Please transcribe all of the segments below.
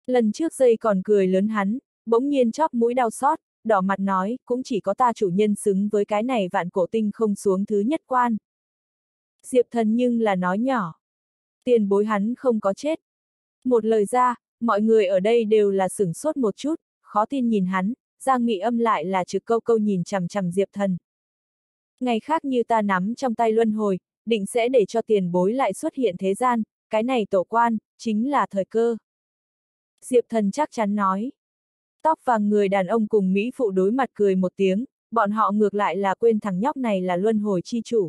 Lần trước dây còn cười lớn hắn, bỗng nhiên chóp mũi đau xót, đỏ mặt nói, cũng chỉ có ta chủ nhân xứng với cái này vạn cổ tinh không xuống thứ nhất quan. Diệp Thần nhưng là nói nhỏ. Tiền bối hắn không có chết. Một lời ra, mọi người ở đây đều là sửng sốt một chút, khó tin nhìn hắn, Giang Mị Âm lại là trực câu câu nhìn chằm chằm Diệp Thần. Ngày khác như ta nắm trong tay luân hồi, định sẽ để cho tiền bối lại xuất hiện thế gian, cái này tổ quan, chính là thời cơ. Diệp Thần chắc chắn nói. Tóc vàng người đàn ông cùng Mỹ phụ đối mặt cười một tiếng, bọn họ ngược lại là quên thằng nhóc này là luân hồi chi chủ.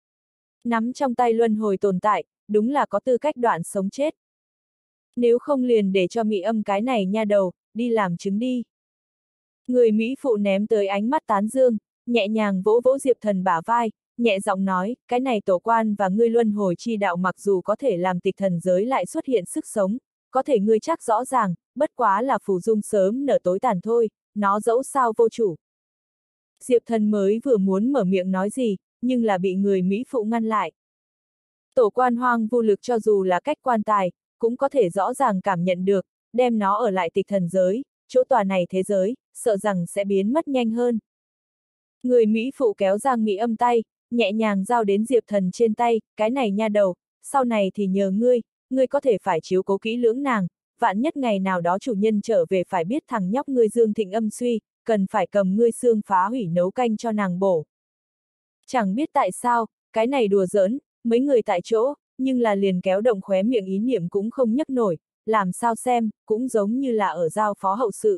Nắm trong tay luân hồi tồn tại, đúng là có tư cách đoạn sống chết. Nếu không liền để cho Mị Âm cái này nha đầu, đi làm chứng đi. Người Mỹ phụ ném tới ánh mắt tán dương, nhẹ nhàng vỗ vỗ Diệp Thần bả vai, nhẹ giọng nói, cái này tổ quan và ngươi luân hồi chi đạo mặc dù có thể làm tịch thần giới lại xuất hiện sức sống, có thể ngươi chắc rõ ràng, bất quá là phù dung sớm nở tối tàn thôi, nó dẫu sao vô chủ. Diệp Thần mới vừa muốn mở miệng nói gì, nhưng là bị người Mỹ phụ ngăn lại. Tổ quan hoang vô lực cho dù là cách quan tài, cũng có thể rõ ràng cảm nhận được, đem nó ở lại tịch thần giới, chỗ tòa này thế giới, sợ rằng sẽ biến mất nhanh hơn. Người Mỹ phụ kéo Giang Mị Âm tay, nhẹ nhàng giao đến Diệp Thần trên tay, cái này nha đầu, sau này thì nhờ ngươi có thể phải chiếu cố kỹ lưỡng nàng, vạn nhất ngày nào đó chủ nhân trở về phải biết thằng nhóc ngươi Dương Thịnh âm suy, cần phải cầm ngươi xương phá hủy nấu canh cho nàng bổ. Chẳng biết tại sao, cái này đùa giỡn, mấy người tại chỗ, nhưng là liền kéo động khóe miệng ý niệm cũng không nhấc nổi, làm sao xem, cũng giống như là ở giao phó hậu sự.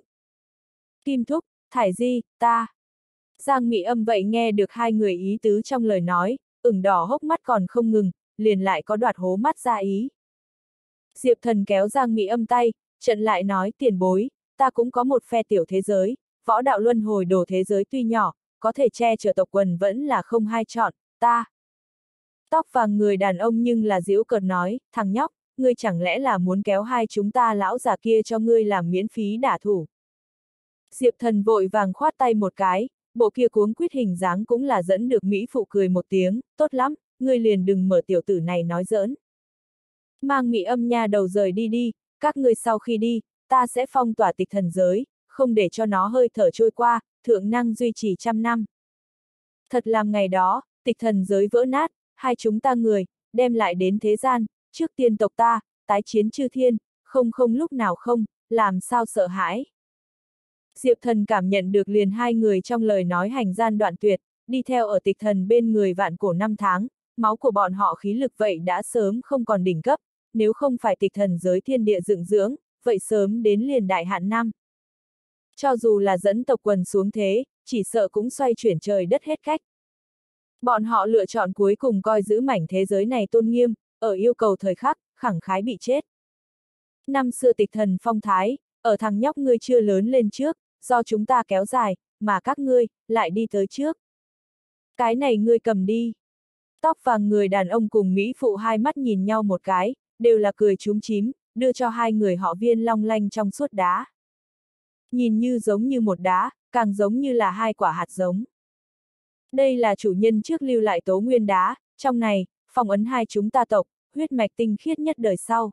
Kim Thúc, Thải Di, ta. Giang Mị Âm vậy nghe được hai người ý tứ trong lời nói, ửng đỏ hốc mắt còn không ngừng, liền lại có đoạt hố mắt ra ý. Diệp Thần kéo Giang Mị Âm tay, trận lại nói tiền bối, ta cũng có một phe tiểu thế giới, võ đạo luân hồi đồ thế giới tuy nhỏ, có thể che chở tộc quần vẫn là không hai chọn, ta. Tóc vàng người đàn ông nhưng là giễu cợt nói, thằng nhóc, ngươi chẳng lẽ là muốn kéo hai chúng ta lão già kia cho ngươi làm miễn phí đả thủ. Diệp Thần vội vàng khoát tay một cái, bộ kia cuống quýt hình dáng cũng là dẫn được Mỹ phụ cười một tiếng, tốt lắm, ngươi liền đừng mở tiểu tử này nói giỡn. Mang Mị Âm nha đầu rời đi đi, các ngươi sau khi đi, ta sẽ phong tỏa tịch thần giới, không để cho nó hơi thở trôi qua, thượng năng duy trì 100 năm. Thật làm ngày đó, tịch thần giới vỡ nát, hai chúng ta người, đem lại đến thế gian, trước tiên tộc ta, tái chiến chư thiên, không lúc nào không, làm sao sợ hãi. Diệp Thần cảm nhận được liền hai người trong lời nói hành gian đoạn tuyệt, đi theo ở tịch thần bên người vạn cổ 5 tháng, máu của bọn họ khí lực vậy đã sớm không còn đỉnh cấp, nếu không phải tịch thần giới thiên địa dựng dưỡng, vậy sớm đến liền đại hạn năm. Cho dù là dẫn tộc quần xuống thế, chỉ sợ cũng xoay chuyển trời đất hết cách. Bọn họ lựa chọn cuối cùng coi giữ mảnh thế giới này tôn nghiêm, ở yêu cầu thời khắc, khẳng khái bị chết. Năm xưa tịch thần phong thái, ở thằng nhóc ngươi chưa lớn lên trước, do chúng ta kéo dài, mà các ngươi, lại đi tới trước. Cái này ngươi cầm đi. Tóc vàng người đàn ông cùng Mỹ phụ hai mắt nhìn nhau một cái, đều là cười chúm chím, đưa cho hai người họ viên long lanh trong suốt đá. Nhìn như giống như một đá, càng giống như là hai quả hạt giống. Đây là chủ nhân trước lưu lại tố nguyên đá, trong này, phong ấn hai chúng ta tộc, huyết mạch tinh khiết nhất đời sau.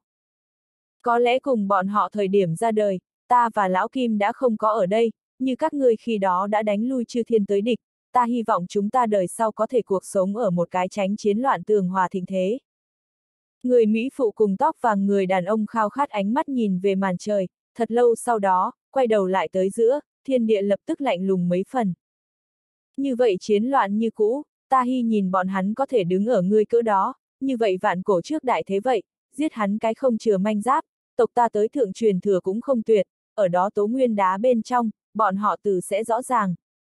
Có lẽ cùng bọn họ thời điểm ra đời, ta và Lão Kim đã không có ở đây, như các ngươi khi đó đã đánh lui chư thiên tới địch, ta hy vọng chúng ta đời sau có thể cuộc sống ở một cái tránh chiến loạn tường hòa thịnh thế. Người Mỹ phụ cùng tóc vàng người đàn ông khao khát ánh mắt nhìn về màn trời, thật lâu sau đó, quay đầu lại tới giữa, thiên địa lập tức lạnh lùng mấy phần. Như vậy chiến loạn như cũ, ta hy nhìn bọn hắn có thể đứng ở ngươi cỡ đó, như vậy vạn cổ trước đại thế vậy, giết hắn cái không chừa manh giáp, tộc ta tới thượng truyền thừa cũng không tuyệt, ở đó tố nguyên đá bên trong, bọn họ từ sẽ rõ ràng.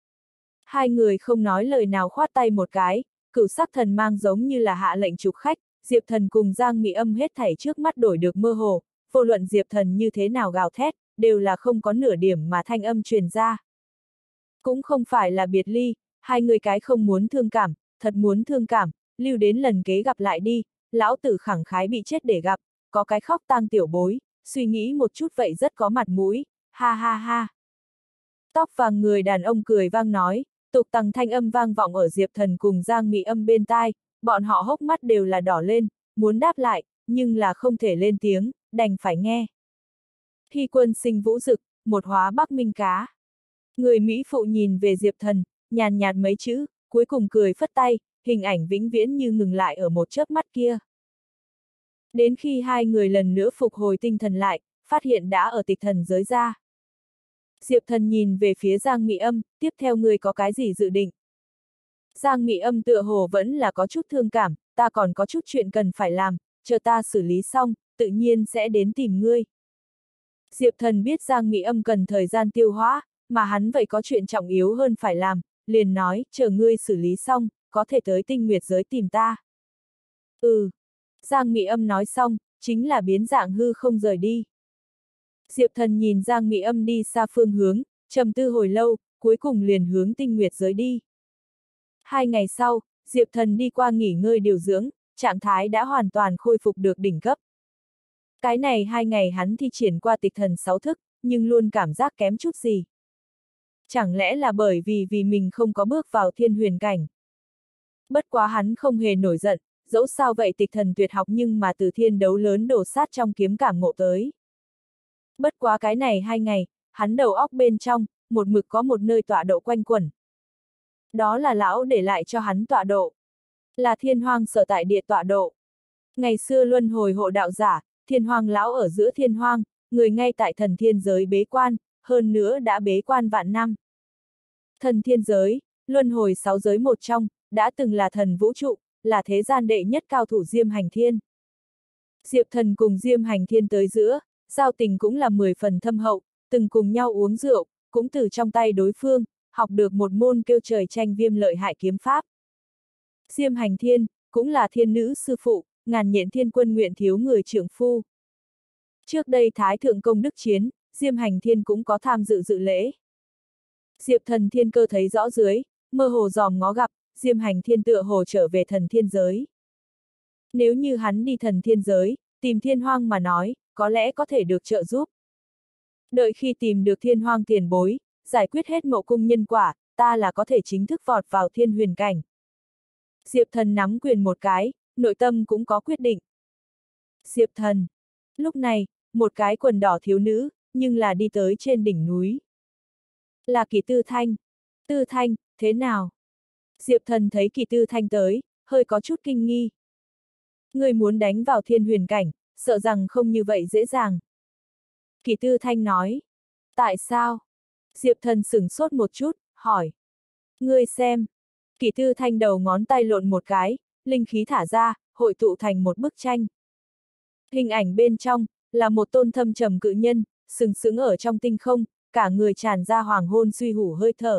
Hai người không nói lời nào khoát tay một cái, cửu sắc thần mang giống như là hạ lệnh trục khách, Diệp Thần cùng Giang Mị Âm hết thảy trước mắt đổi được mơ hồ, vô luận Diệp Thần như thế nào gào thét, đều là không có nửa điểm mà thanh âm truyền ra. Cũng không phải là biệt ly, hai người cái không muốn thương cảm, thật muốn thương cảm, lưu đến lần kế gặp lại đi, lão tử khẳng khái bị chết để gặp, có cái khóc tang tiểu bối, suy nghĩ một chút vậy rất có mặt mũi, ha ha ha. Tóc vàng người đàn ông cười vang nói, tục tằng thanh âm vang vọng ở Diệp Thần cùng Giang Mị Âm bên tai, bọn họ hốc mắt đều là đỏ lên, muốn đáp lại, nhưng là không thể lên tiếng, đành phải nghe. Hy quân sinh vũ dực, một hóa bắc minh cá. Người Mỹ phụ nhìn về Diệp Thần, nhàn nhạt mấy chữ, cuối cùng cười phất tay, hình ảnh vĩnh viễn như ngừng lại ở một chớp mắt kia. Đến khi hai người lần nữa phục hồi tinh thần lại, phát hiện đã ở tịch thần giới ra. Diệp Thần nhìn về phía Giang Mị Âm, tiếp theo người có cái gì dự định? Giang Mị Âm tựa hồ vẫn là có chút thương cảm, ta còn có chút chuyện cần phải làm, chờ ta xử lý xong, tự nhiên sẽ đến tìm ngươi. Diệp Thần biết Giang Mị Âm cần thời gian tiêu hóa, mà hắn vậy có chuyện trọng yếu hơn phải làm, liền nói, chờ ngươi xử lý xong, có thể tới Tinh Nguyệt giới tìm ta. Ừ. Giang Mị Âm nói xong, chính là biến dạng hư không rời đi. Diệp Thần nhìn Giang Mị Âm đi xa phương hướng, trầm tư hồi lâu, cuối cùng liền hướng Tinh Nguyệt giới đi. 2 ngày sau, Diệp Thần đi qua nghỉ ngơi điều dưỡng, trạng thái đã hoàn toàn khôi phục được đỉnh cấp. Cái này 2 ngày hắn thi triển qua tịch thần 6 thức, nhưng luôn cảm giác kém chút gì. Chẳng lẽ là bởi vì mình không có bước vào thiên huyền cảnh. Bất quá hắn không hề nổi giận, dẫu sao vậy tịch thần tuyệt học nhưng mà từ thiên đấu lớn đổ sát trong kiếm cảm ngộ tới. Bất quá cái này 2 ngày, hắn đầu óc bên trong, một mực có một nơi tọa độ quanh quẩn. Đó là lão để lại cho hắn tọa độ. Là thiên hoang sở tại địa tọa độ. Ngày xưa luân hồi hộ đạo giả, thiên hoang lão ở giữa thiên hoang, người ngay tại thần thiên giới bế quan, hơn nữa đã bế quan vạn năm. Thần thiên giới, luân hồi 6 giới một trong, đã từng là thần vũ trụ, là thế gian đệ nhất cao thủ Diêm Hành Thiên. Diệp Thần cùng Diêm Hành Thiên tới giữa, giao tình cũng là 10 phần thâm hậu, từng cùng nhau uống rượu, cũng từ trong tay đối phương, học được một môn kêu trời tranh viêm lợi hại kiếm pháp. Diêm Hành Thiên, cũng là thiên nữ sư phụ, ngàn nhện thiên quân nguyện thiếu người trưởng phu. Trước đây Thái Thượng Công Đức Chiến, Diêm Hành Thiên cũng có tham dự dự lễ. Diệp Thần thiên cơ thấy rõ dưới, mơ hồ dòm ngó gặp, Diêm Hành Thiên tựa hồ trở về thần thiên giới. Nếu như hắn đi thần thiên giới, tìm thiên hoang mà nói, có lẽ có thể được trợ giúp. Đợi khi tìm được thiên hoang tiền bối, giải quyết hết mộ cung nhân quả, ta là có thể chính thức vọt vào thiên huyền cảnh. Diệp Thần nắm quyền một cái, nội tâm cũng có quyết định. Diệp Thần. Lúc này, một cái quần đỏ thiếu nữ, nhưng là đi tới trên đỉnh núi. Là Kỳ Tư Thanh. Tư Thanh, thế nào? Diệp Thần thấy Kỳ Tư Thanh tới, hơi có chút kinh nghi. Người muốn đánh vào thiên huyền cảnh, sợ rằng không như vậy dễ dàng. Kỳ Tư Thanh nói. Tại sao? Diệp Thần sửng sốt một chút, hỏi. Ngươi xem. Kỳ Tư Thanh đầu ngón tay lộn một cái, linh khí thả ra, hội tụ thành một bức tranh. Hình ảnh bên trong, là một tôn thâm trầm cự nhân, sừng sững ở trong tinh không, cả người tràn ra hoàng hôn suy hủ hơi thở.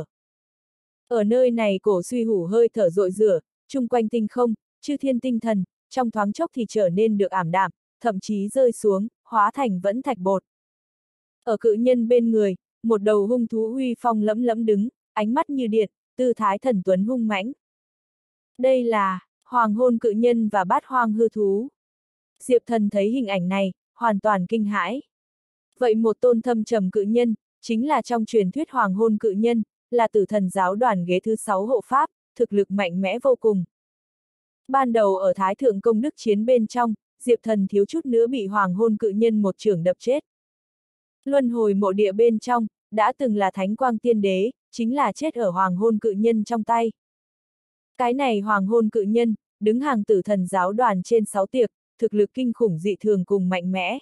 Ở nơi này cổ suy hủ hơi thở rội rửa, chung quanh tinh không, chư thiên tinh thần, trong thoáng chốc thì trở nên được ảm đạm, thậm chí rơi xuống, hóa thành vẫn thạch bột. Ở cự nhân bên người, một đầu hung thú uy phong lẫm lẫm đứng, ánh mắt như điện, tư thái thần tuấn hung mãnh. Đây là hoàng hôn cự nhân và bát hoang hư thú. Diệp Thần thấy hình ảnh này, hoàn toàn kinh hãi. Vậy một tôn thâm trầm cự nhân, chính là trong truyền thuyết hoàng hôn cự nhân, là tử thần giáo đoàn ghế thứ 6 hộ pháp, thực lực mạnh mẽ vô cùng. Ban đầu ở Thái Thượng Công Đức Chiến bên trong, Diệp Thần thiếu chút nữa bị hoàng hôn cự nhân một chưởng đập chết. Luân hồi mộ địa bên trong, đã từng là thánh quang tiên đế, chính là chết ở hoàng hôn cự nhân trong tay. Cái này hoàng hôn cự nhân, đứng hàng tử thần giáo đoàn trên 6 tiệc, thực lực kinh khủng dị thường cùng mạnh mẽ.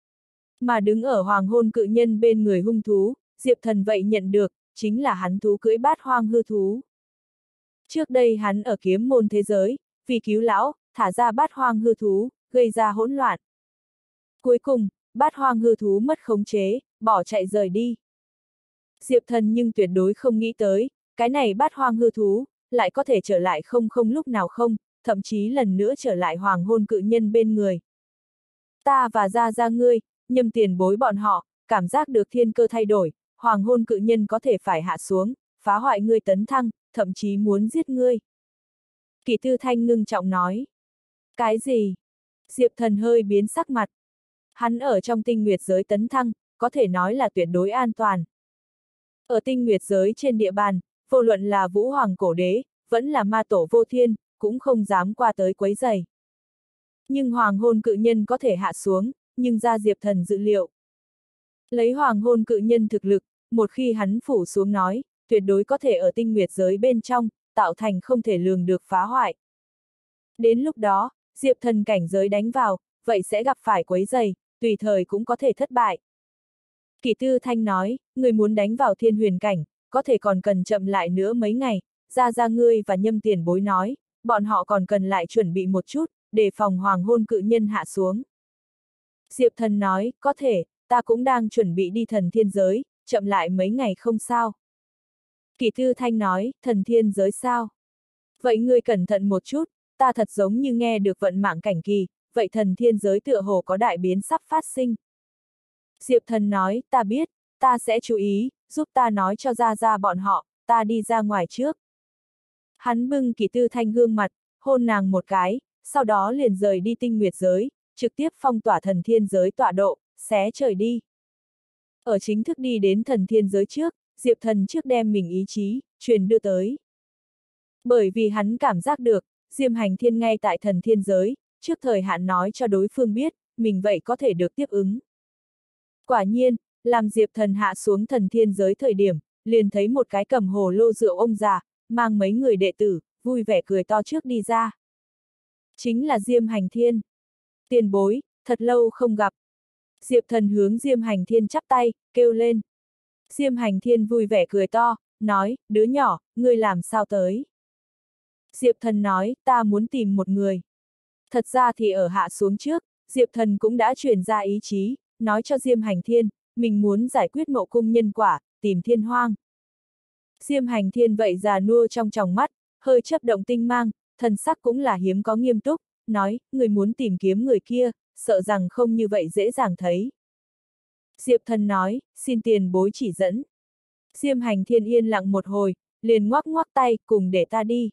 Mà đứng ở hoàng hôn cự nhân bên người hung thú, Diệp Thần vậy nhận được, chính là hắn thú cưỡi bát hoang hư thú. Trước đây hắn ở kiếm môn thế giới, vì cứu lão, thả ra bát hoang hư thú, gây ra hỗn loạn. Cuối cùng, bát hoang hư thú mất khống chế, bỏ chạy rời đi. Diệp Thần nhưng tuyệt đối không nghĩ tới, cái này bát hoang hư thú, lại có thể trở lại không lúc nào không, thậm chí lần nữa trở lại hoàng hôn cự nhân bên người. Ta và Gia ngươi, Nhâm tiền bối bọn họ, cảm giác được thiên cơ thay đổi, hoàng hôn cự nhân có thể phải hạ xuống, phá hoại ngươi tấn thăng, thậm chí muốn giết ngươi. Kỳ Tư Thanh ngưng trọng nói. Cái gì? Diệp Thần hơi biến sắc mặt. Hắn ở trong tinh nguyệt giới tấn thăng, có thể nói là tuyệt đối an toàn. Ở tinh nguyệt giới trên địa bàn, vô luận là Vũ Hoàng Cổ Đế, vẫn là ma tổ vô thiên, cũng không dám qua tới quấy rầy. Nhưng hoàng hôn cự nhân có thể hạ xuống, nhưng ra Diệp Thần dự liệu. Lấy hoàng hôn cự nhân thực lực, một khi hắn phủ xuống nói, tuyệt đối có thể ở tinh nguyệt giới bên trong, tạo thành không thể lường được phá hoại. Đến lúc đó, Diệp Thần cảnh giới đánh vào, vậy sẽ gặp phải quấy rầy, tùy thời cũng có thể thất bại. Kỷ Tư Thanh nói, người muốn đánh vào thiên huyền cảnh, có thể còn cần chậm lại nữa mấy ngày, ra ngươi và Nhâm tiền bối nói, bọn họ còn cần lại chuẩn bị một chút, để phòng hoàng hôn cự nhân hạ xuống. Diệp Thần nói, có thể, ta cũng đang chuẩn bị đi thần thiên giới, chậm lại mấy ngày không sao. Kỷ Tư Thanh nói, thần thiên giới sao? Vậy ngươi cẩn thận một chút, ta thật giống như nghe được vận mạng cảnh kỳ, vậy thần thiên giới tựa hồ có đại biến sắp phát sinh. Diệp Thần nói, ta biết, ta sẽ chú ý, giúp ta nói cho ra bọn họ, ta đi ra ngoài trước. Hắn bưng Kỷ Tư Thanh gương mặt, hôn nàng một cái, sau đó liền rời đi tinh nguyệt giới, trực tiếp phong tỏa thần thiên giới tọa độ, xé trời đi. Ở chính thức đi đến thần thiên giới trước, Diệp Thần trước đem mình ý chí, truyền đưa tới. Bởi vì hắn cảm giác được, Diêm Hành Thiên ngay tại thần thiên giới, trước thời hạn nói cho đối phương biết, mình vậy có thể được tiếp ứng. Quả nhiên, làm Diệp Thần hạ xuống thần thiên giới thời điểm, liền thấy một cái cầm hồ lô rượu ông già, mang mấy người đệ tử, vui vẻ cười to trước đi ra. Chính là Diêm Hành Thiên. Tiền bối, thật lâu không gặp. Diệp Thần hướng Diêm Hành Thiên chắp tay, kêu lên. Diêm Hành Thiên vui vẻ cười to, nói, đứa nhỏ, ngươi làm sao tới? Diệp Thần nói, ta muốn tìm một người. Thật ra thì ở hạ xuống trước, Diệp Thần cũng đã truyền ra ý chí, nói cho Diêm Hành Thiên, mình muốn giải quyết mộ cung nhân quả, tìm thiên hoang. Diêm Hành Thiên vậy già nua trong tròng mắt, hơi chớp động tinh mang, thần sắc cũng là hiếm có nghiêm túc, nói, người muốn tìm kiếm người kia, sợ rằng không như vậy dễ dàng thấy. Diệp Thần nói, xin tiền bối chỉ dẫn. Diêm Hành Thiên yên lặng một hồi, liền ngoắc ngoắc tay, cùng để ta đi.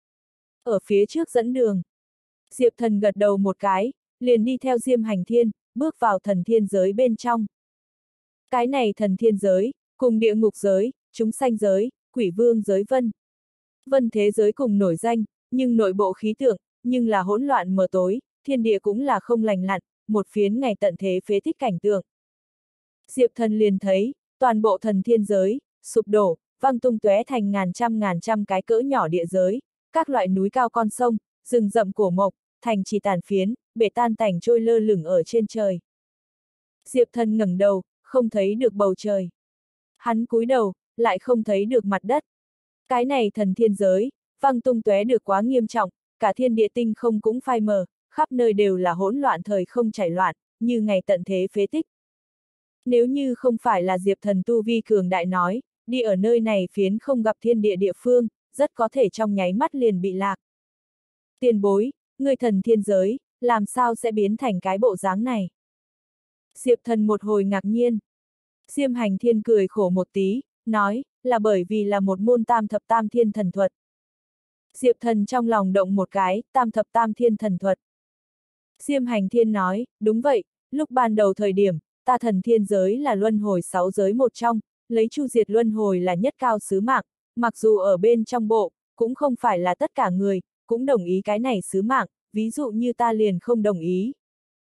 Ở phía trước dẫn đường. Diệp Thần gật đầu một cái, liền đi theo Diêm Hành Thiên, bước vào thần thiên giới bên trong. Cái này thần thiên giới, cùng địa ngục giới, chúng sanh giới, quỷ vương giới vân thế giới cùng nổi danh, nhưng nội bộ khí tượng, nhưng là hỗn loạn mờ tối, thiên địa cũng là không lành lặn, một phiến ngày tận thế phế tích cảnh tượng. Diệp Thần liền thấy, toàn bộ thần thiên giới, sụp đổ, văng tung tóe thành ngàn trăm cái cỡ nhỏ địa giới, các loại núi cao con sông, rừng rậm cổ mộc, thành trì tàn phiến, bể tan tành trôi lơ lửng ở trên trời. Diệp Thần ngẩng đầu, không thấy được bầu trời. Hắn cúi đầu, lại không thấy được mặt đất. Cái này thần thiên giới, văng tung tóe được quá nghiêm trọng, cả thiên địa tinh không cũng phai mờ, khắp nơi đều là hỗn loạn thời không chảy loạn, như ngày tận thế phế tích. Nếu như không phải là Diệp Thần tu vi cường đại nói, đi ở nơi này phiến không gặp thiên địa địa phương, rất có thể trong nháy mắt liền bị lạc. Tiền bối, người thần thiên giới, làm sao sẽ biến thành cái bộ dáng này? Diệp Thần một hồi ngạc nhiên. Diêm Hành Thiên cười khổ một tí, nói, là bởi vì là một môn tam thập tam thiên thần thuật. Diệp Thần trong lòng động một cái, tam thập tam thiên thần thuật. Diêm Hành Thiên nói, đúng vậy, lúc ban đầu thời điểm, ta thần thiên giới là luân hồi 6 giới một trong, lấy chu diệt luân hồi là nhất cao sứ mạng, mặc dù ở bên trong bộ, cũng không phải là tất cả người, cũng đồng ý cái này sứ mạng, ví dụ như ta liền không đồng ý.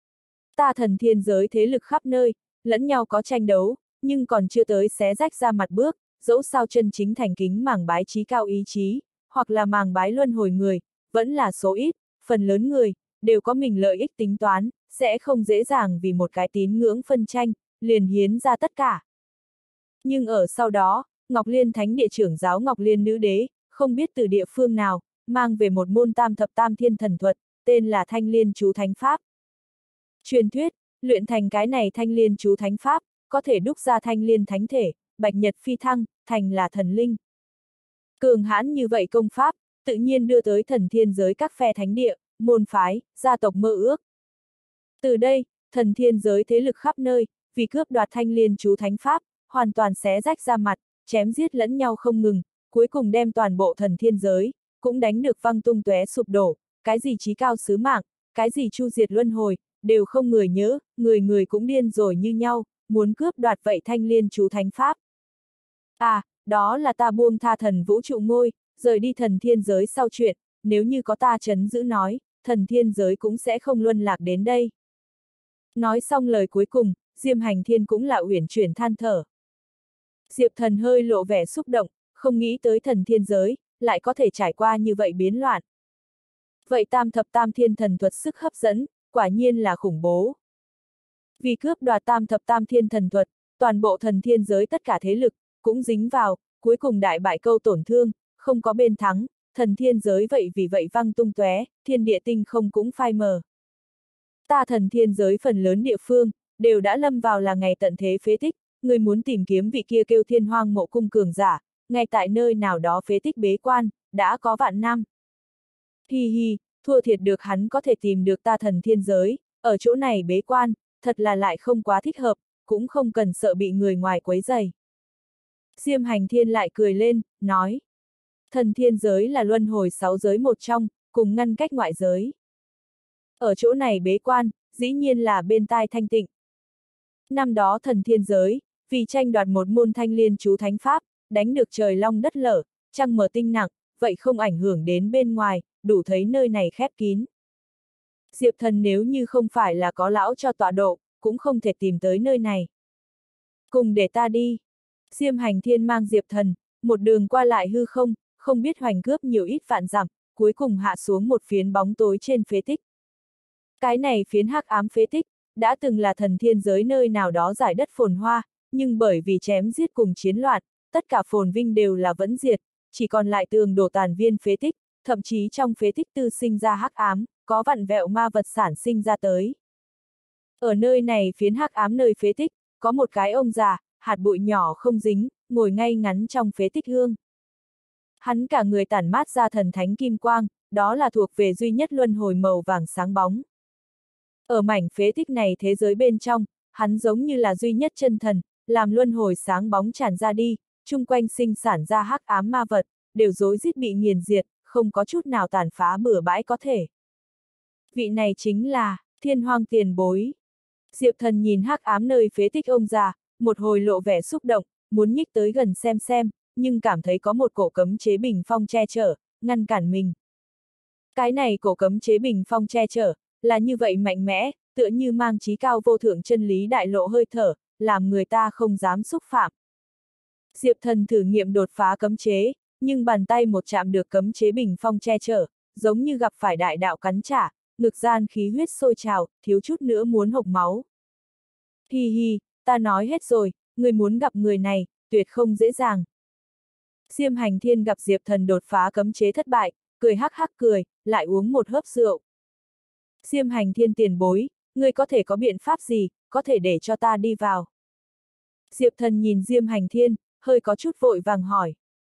Ta thần thiên giới thế lực khắp nơi, lẫn nhau có tranh đấu, nhưng còn chưa tới xé rách ra mặt bước, dẫu sao chân chính thành kính màng bái trí cao ý chí, hoặc là màng bái luân hồi người, vẫn là số ít, phần lớn người, đều có mình lợi ích tính toán, sẽ không dễ dàng vì một cái tín ngưỡng phân tranh, liền hiến ra tất cả. Nhưng ở sau đó, Ngọc Liên Thánh Địa trưởng giáo Ngọc Liên Nữ Đế, không biết từ địa phương nào, mang về một môn tam thập tam thiên thần thuật, tên là Thanh Liên Chú Thánh Pháp. Truyền thuyết, luyện thành cái này Thanh Liên Chú Thánh Pháp, có thể đúc ra Thanh Liên Thánh Thể, bạch nhật phi thăng, thành là thần linh. Cường hãn như vậy công pháp, tự nhiên đưa tới thần thiên giới các phe thánh địa, môn phái, gia tộc mơ ước. Từ đây, thần thiên giới thế lực khắp nơi, vì cướp đoạt Thanh Liên Chú Thánh Pháp, hoàn toàn xé rách ra mặt, chém giết lẫn nhau không ngừng, cuối cùng đem toàn bộ thần thiên giới, cũng đánh được văng tung tóe sụp đổ, cái gì chí cao sứ mạng, cái gì chu diệt luân hồi, đều không người nhớ, người người cũng điên rồi như nhau, muốn cướp đoạt vậy Thanh Liên Chú Thánh Pháp. À, đó là ta buông tha thần vũ trụ ngôi, rời đi thần thiên giới sau chuyện, nếu như có ta trấn giữ nói, thần thiên giới cũng sẽ không luân lạc đến đây. Nói xong lời cuối cùng, Diêm Hành Thiên cũng là uyển chuyển than thở. Diệp Thần hơi lộ vẻ xúc động, không nghĩ tới thần thiên giới, lại có thể trải qua như vậy biến loạn. Vậy tam thập tam thiên thần thuật sức hấp dẫn, quả nhiên là khủng bố. Vì cướp đoạt tam thập tam thiên thần thuật, toàn bộ thần thiên giới tất cả thế lực, cũng dính vào, cuối cùng đại bại câu tổn thương, không có bên thắng, thần thiên giới vậy vì vậy văng tung tóe, thiên địa tinh không cũng phai mờ. Ta thần thiên giới phần lớn địa phương, đều đã lâm vào là ngày tận thế phế tích, người muốn tìm kiếm vị kia kêu Thiên Hoang Mộ Cung cường giả, ngay tại nơi nào đó phế tích bế quan, đã có vạn năm. Hi hi, thua thiệt được hắn có thể tìm được ta thần thiên giới, ở chỗ này bế quan, thật là lại không quá thích hợp, cũng không cần sợ bị người ngoài quấy rầy. Diêm Hành Thiên lại cười lên, nói. Thần thiên giới là luân hồi 6 giới một trong, cùng ngăn cách ngoại giới. Ở chỗ này bế quan, dĩ nhiên là bên tai thanh tịnh. Năm đó thần thiên giới, vì tranh đoạt một môn thanh liên chú thánh pháp, đánh được trời long đất lở, trăng mờ tinh nặng, vậy không ảnh hưởng đến bên ngoài, đủ thấy nơi này khép kín. Diệp Thần nếu như không phải là có lão cho tọa độ, cũng không thể tìm tới nơi này. Cùng để ta đi. Diêm Hành Thiên mang Diệp Thần, một đường qua lại hư không, không biết hoành cướp nhiều ít vạn dặm, cuối cùng hạ xuống một phiến bóng tối trên phế tích. Cái này phiến hắc ám phế tích, đã từng là thần thiên giới nơi nào đó giải đất phồn hoa, nhưng bởi vì chém giết cùng chiến loạn, tất cả phồn vinh đều là vẫn diệt, chỉ còn lại tường đổ tàn viên phế tích, thậm chí trong phế tích tư sinh ra hắc ám, có vặn vẹo ma vật sản sinh ra tới. Ở nơi này phiến hắc ám nơi phế tích, có một cái ông già, hạt bụi nhỏ không dính, ngồi ngay ngắn trong phế tích hương. Hắn cả người tản mát ra thần thánh kim quang, đó là thuộc về duy nhất luân hồi màu vàng sáng bóng. Ở mảnh phế tích này thế giới bên trong, hắn giống như là duy nhất chân thần, làm luân hồi sáng bóng tràn ra đi, chung quanh sinh sản ra hắc ám ma vật, đều rối rít bị nghiền diệt, không có chút nào tàn phá bừa bãi có thể. Vị này chính là Thiên Hoang tiền bối. Diệp Thần nhìn hắc ám nơi phế tích ông già, một hồi lộ vẻ xúc động, muốn nhích tới gần xem, nhưng cảm thấy có một cổ cấm chế bình phong che chở, ngăn cản mình. Cái này cổ cấm chế bình phong che chở, là như vậy mạnh mẽ, tựa như mang chí cao vô thượng chân lý đại lộ hơi thở, làm người ta không dám xúc phạm. Diệp Thần thử nghiệm đột phá cấm chế, nhưng bàn tay một chạm được cấm chế bình phong che chở, giống như gặp phải đại đạo cắn trả, ngực gian khí huyết sôi trào, thiếu chút nữa muốn hộc máu. Hi hi, ta nói hết rồi, người muốn gặp người này, tuyệt không dễ dàng. Diêm Hành Thiên gặp Diệp Thần đột phá cấm chế thất bại, cười hắc hắc cười, lại uống một hớp rượu. Diêm Hành Thiên tiền bối, ngươi có thể có biện pháp gì, có thể để cho ta đi vào. Diệp Thần nhìn Diêm Hành Thiên, hơi có chút vội vàng hỏi.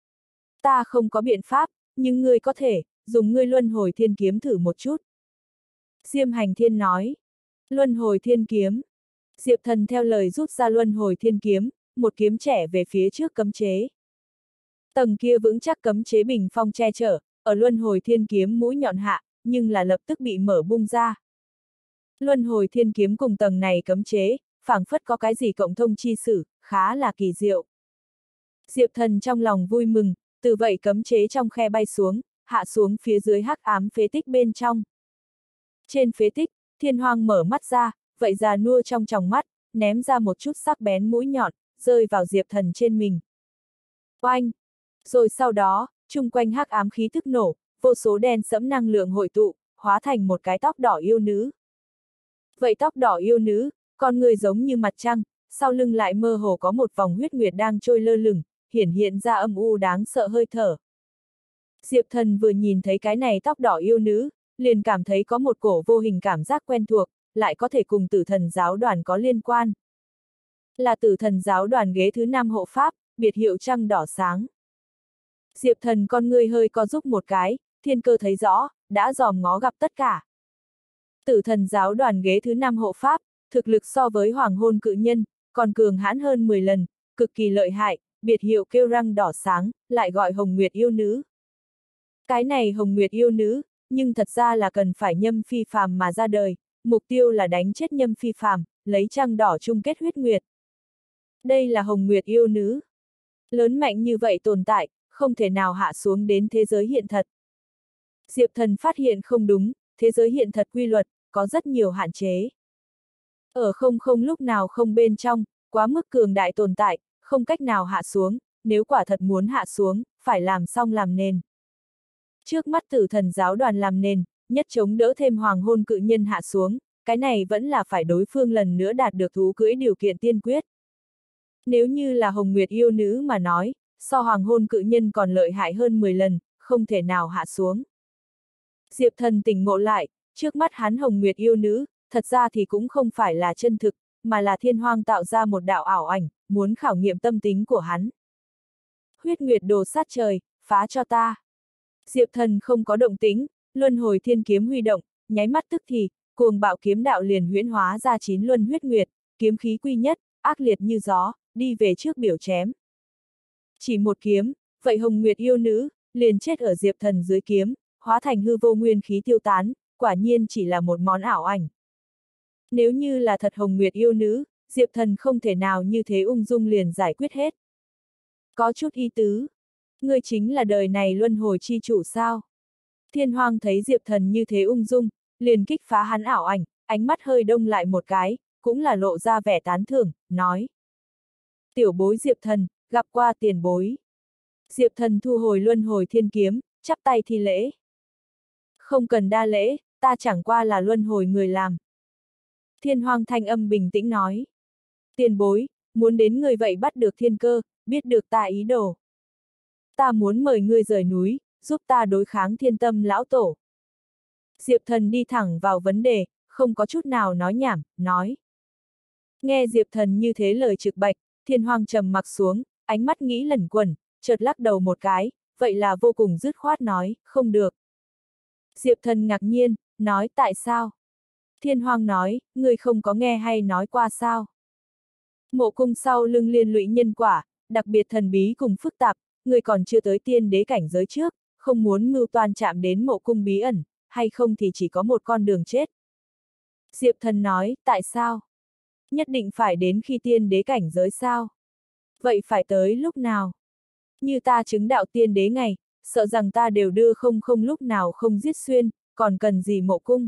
Ta không có biện pháp, nhưng ngươi có thể, dùng ngươi luân hồi thiên kiếm thử một chút. Diêm Hành Thiên nói. Luân hồi thiên kiếm. Diệp Thần theo lời rút ra luân hồi thiên kiếm, một kiếm trẻ về phía trước cấm chế. Tầng kia vững chắc cấm chế bình phong che chở, ở luân hồi thiên kiếm mũi nhọn hạ, nhưng là lập tức bị mở bung ra. Luân hồi thiên kiếm cùng tầng này cấm chế, phảng phất có cái gì cộng thông chi sử, khá là kỳ diệu. Diệp Thần trong lòng vui mừng, từ vậy cấm chế trong khe bay xuống, hạ xuống phía dưới hắc ám phế tích bên trong. Trên phế tích, Thiên Hoang mở mắt ra, vậy già nua trong tròng mắt, ném ra một chút sắc bén mũi nhọn, rơi vào Diệp Thần trên mình. Oanh! Rồi sau đó, chung quanh hắc ám khí thức nổ, vô số đen sẫm năng lượng hội tụ, hóa thành một cái tóc đỏ yêu nữ. Vậy tóc đỏ yêu nữ, con người giống như mặt trăng, sau lưng lại mơ hồ có một vòng huyết nguyệt đang trôi lơ lửng, hiển hiện ra âm u đáng sợ hơi thở. Diệp Thần vừa nhìn thấy cái này tóc đỏ yêu nữ, liền cảm thấy có một cổ vô hình cảm giác quen thuộc, lại có thể cùng Tử Thần giáo đoàn có liên quan. Là Tử Thần giáo đoàn ghế thứ 5 hộ pháp, biệt hiệu trăng đỏ sáng. Diệp Thần con ngươi hơi co rúm một cái, thiên cơ thấy rõ, đã dòm ngó gặp tất cả. Tử Thần giáo đoàn ghế thứ 5 hộ pháp, thực lực so với hoàng hôn cự nhân, còn cường hãn hơn 10 lần, cực kỳ lợi hại, biệt hiệu kêu răng đỏ sáng, lại gọi Hồng Nguyệt yêu nữ. Cái này Hồng Nguyệt yêu nữ, nhưng thật ra là cần phải nhâm phi phàm mà ra đời, mục tiêu là đánh chết nhâm phi phàm, lấy trăng đỏ chung kết huyết nguyệt. Đây là Hồng Nguyệt yêu nữ. Lớn mạnh như vậy tồn tại, không thể nào hạ xuống đến thế giới hiện thật. Diệp Thần phát hiện không đúng, thế giới hiện thật quy luật, có rất nhiều hạn chế. Ở không không lúc nào không bên trong, quá mức cường đại tồn tại, không cách nào hạ xuống, nếu quả thật muốn hạ xuống, phải làm xong làm nền. Trước mắt Tử Thần giáo đoàn làm nền, nhất chống đỡ thêm hoàng hôn cự nhân hạ xuống, cái này vẫn là phải đối phương lần nữa đạt được thú cưỡi điều kiện tiên quyết. Nếu như là Hồng Nguyệt yêu nữ mà nói, so hoàng hôn cự nhân còn lợi hại hơn 10 lần, không thể nào hạ xuống. Diệp Thần tỉnh ngộ lại, trước mắt hắn Hồng Nguyệt yêu nữ, thật ra thì cũng không phải là chân thực, mà là Thiên Hoang tạo ra một đạo ảo ảnh, muốn khảo nghiệm tâm tính của hắn. Huyết Nguyệt đồ sát trời, phá cho ta. Diệp Thần không có động tính, luân hồi thiên kiếm huy động, nháy mắt tức thì, cuồng bạo kiếm đạo liền huyễn hóa ra 9 luân huyết nguyệt, kiếm khí quy nhất, ác liệt như gió, đi về trước biểu chém. Chỉ một kiếm, vậy Hồng Nguyệt yêu nữ, liền chết ở Diệp Thần dưới kiếm, hóa thành hư vô nguyên khí tiêu tán, quả nhiên chỉ là một món ảo ảnh. Nếu như là thật Hồng Nguyệt yêu nữ, Diệp Thần không thể nào như thế ung dung liền giải quyết hết. Có chút ý tứ. Ngươi chính là đời này luân hồi chi chủ sao? Thiên Hoang thấy Diệp Thần như thế ung dung, liền kích phá hắn ảo ảnh, ánh mắt hơi đông lại một cái, cũng là lộ ra vẻ tán thưởng, nói. Tiểu bối Diệp Thần, gặp qua tiền bối. Diệp Thần thu hồi luân hồi thiên kiếm, chắp tay thi lễ. Không cần đa lễ, ta chẳng qua là luân hồi người làm. Thiên Hoang thanh âm bình tĩnh nói. Tiền bối, muốn đến người vậy bắt được thiên cơ, biết được ta ý đồ. Ta muốn mời ngươi rời núi, giúp ta đối kháng Thiên Tâm lão tổ. Diệp Thần đi thẳng vào vấn đề, không có chút nào nói nhảm, nói. Nghe Diệp Thần như thế lời trực bạch, Thiên Hoang trầm mặc xuống, ánh mắt nghĩ lẩn quẩn, chợt lắc đầu một cái, vậy là vô cùng dứt khoát nói, không được. Diệp Thần ngạc nhiên, nói tại sao? Thiên Hoang nói, ngươi không có nghe hay nói qua sao? Mộ cung sau lưng liên lụy nhân quả, đặc biệt thần bí cùng phức tạp, ngươi còn chưa tới tiên đế cảnh giới trước, không muốn mưu toan chạm đến mộ cung bí ẩn, hay không thì chỉ có một con đường chết. Diệp Thần nói, tại sao? Nhất định phải đến khi tiên đế cảnh giới sao? Vậy phải tới lúc nào? Như ta chứng đạo tiên đế ngày, sợ rằng ta đều đưa không lúc nào không giết xuyên, còn cần gì mộ cung?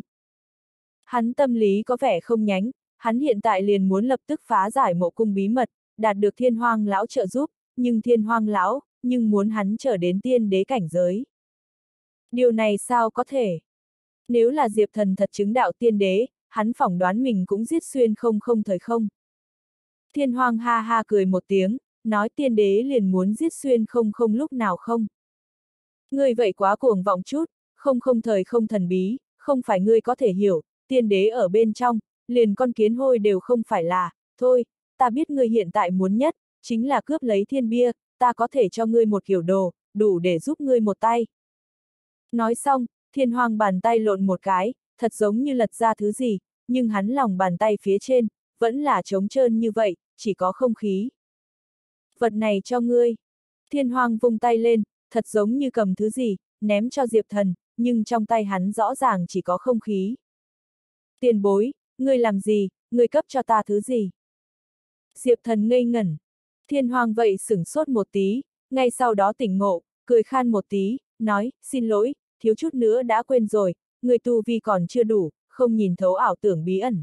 Hắn tâm lý có vẻ không nhánh, hắn hiện tại liền muốn lập tức phá giải mộ cung bí mật, đạt được Thiên Hoang lão trợ giúp, nhưng Thiên Hoang lão, nhưng muốn hắn trở đến tiên đế cảnh giới. Điều này sao có thể? Nếu là Diệp Thần thật chứng đạo tiên đế, hắn phỏng đoán mình cũng giết xuyên không thời không. Thiên Hoang ha ha cười một tiếng, nói tiên đế liền muốn giết xuyên không lúc nào không. Ngươi vậy quá cuồng vọng chút, không thời không thần bí, không phải ngươi có thể hiểu, tiên đế ở bên trong, liền con kiến hôi đều không phải là, thôi, ta biết ngươi hiện tại muốn nhất, chính là cướp lấy thiên bia, ta có thể cho ngươi một kiểu đồ, đủ để giúp ngươi một tay. Nói xong, Thiên Hoang bàn tay lộn một cái, thật giống như lật ra thứ gì, nhưng hắn lòng bàn tay phía trên, vẫn là trống trơn như vậy, chỉ có không khí. Vật này cho ngươi. Thiên Hoang vung tay lên, thật giống như cầm thứ gì, ném cho Diệp Thần, nhưng trong tay hắn rõ ràng chỉ có không khí. Tiền bối, ngươi làm gì, ngươi cấp cho ta thứ gì? Diệp Thần ngây ngẩn. Thiên Hoang vậy sửng sốt một tí, ngay sau đó tỉnh ngộ, cười khan một tí, nói, xin lỗi, thiếu chút nữa đã quên rồi, người tu vi còn chưa đủ, không nhìn thấu ảo tưởng bí ẩn.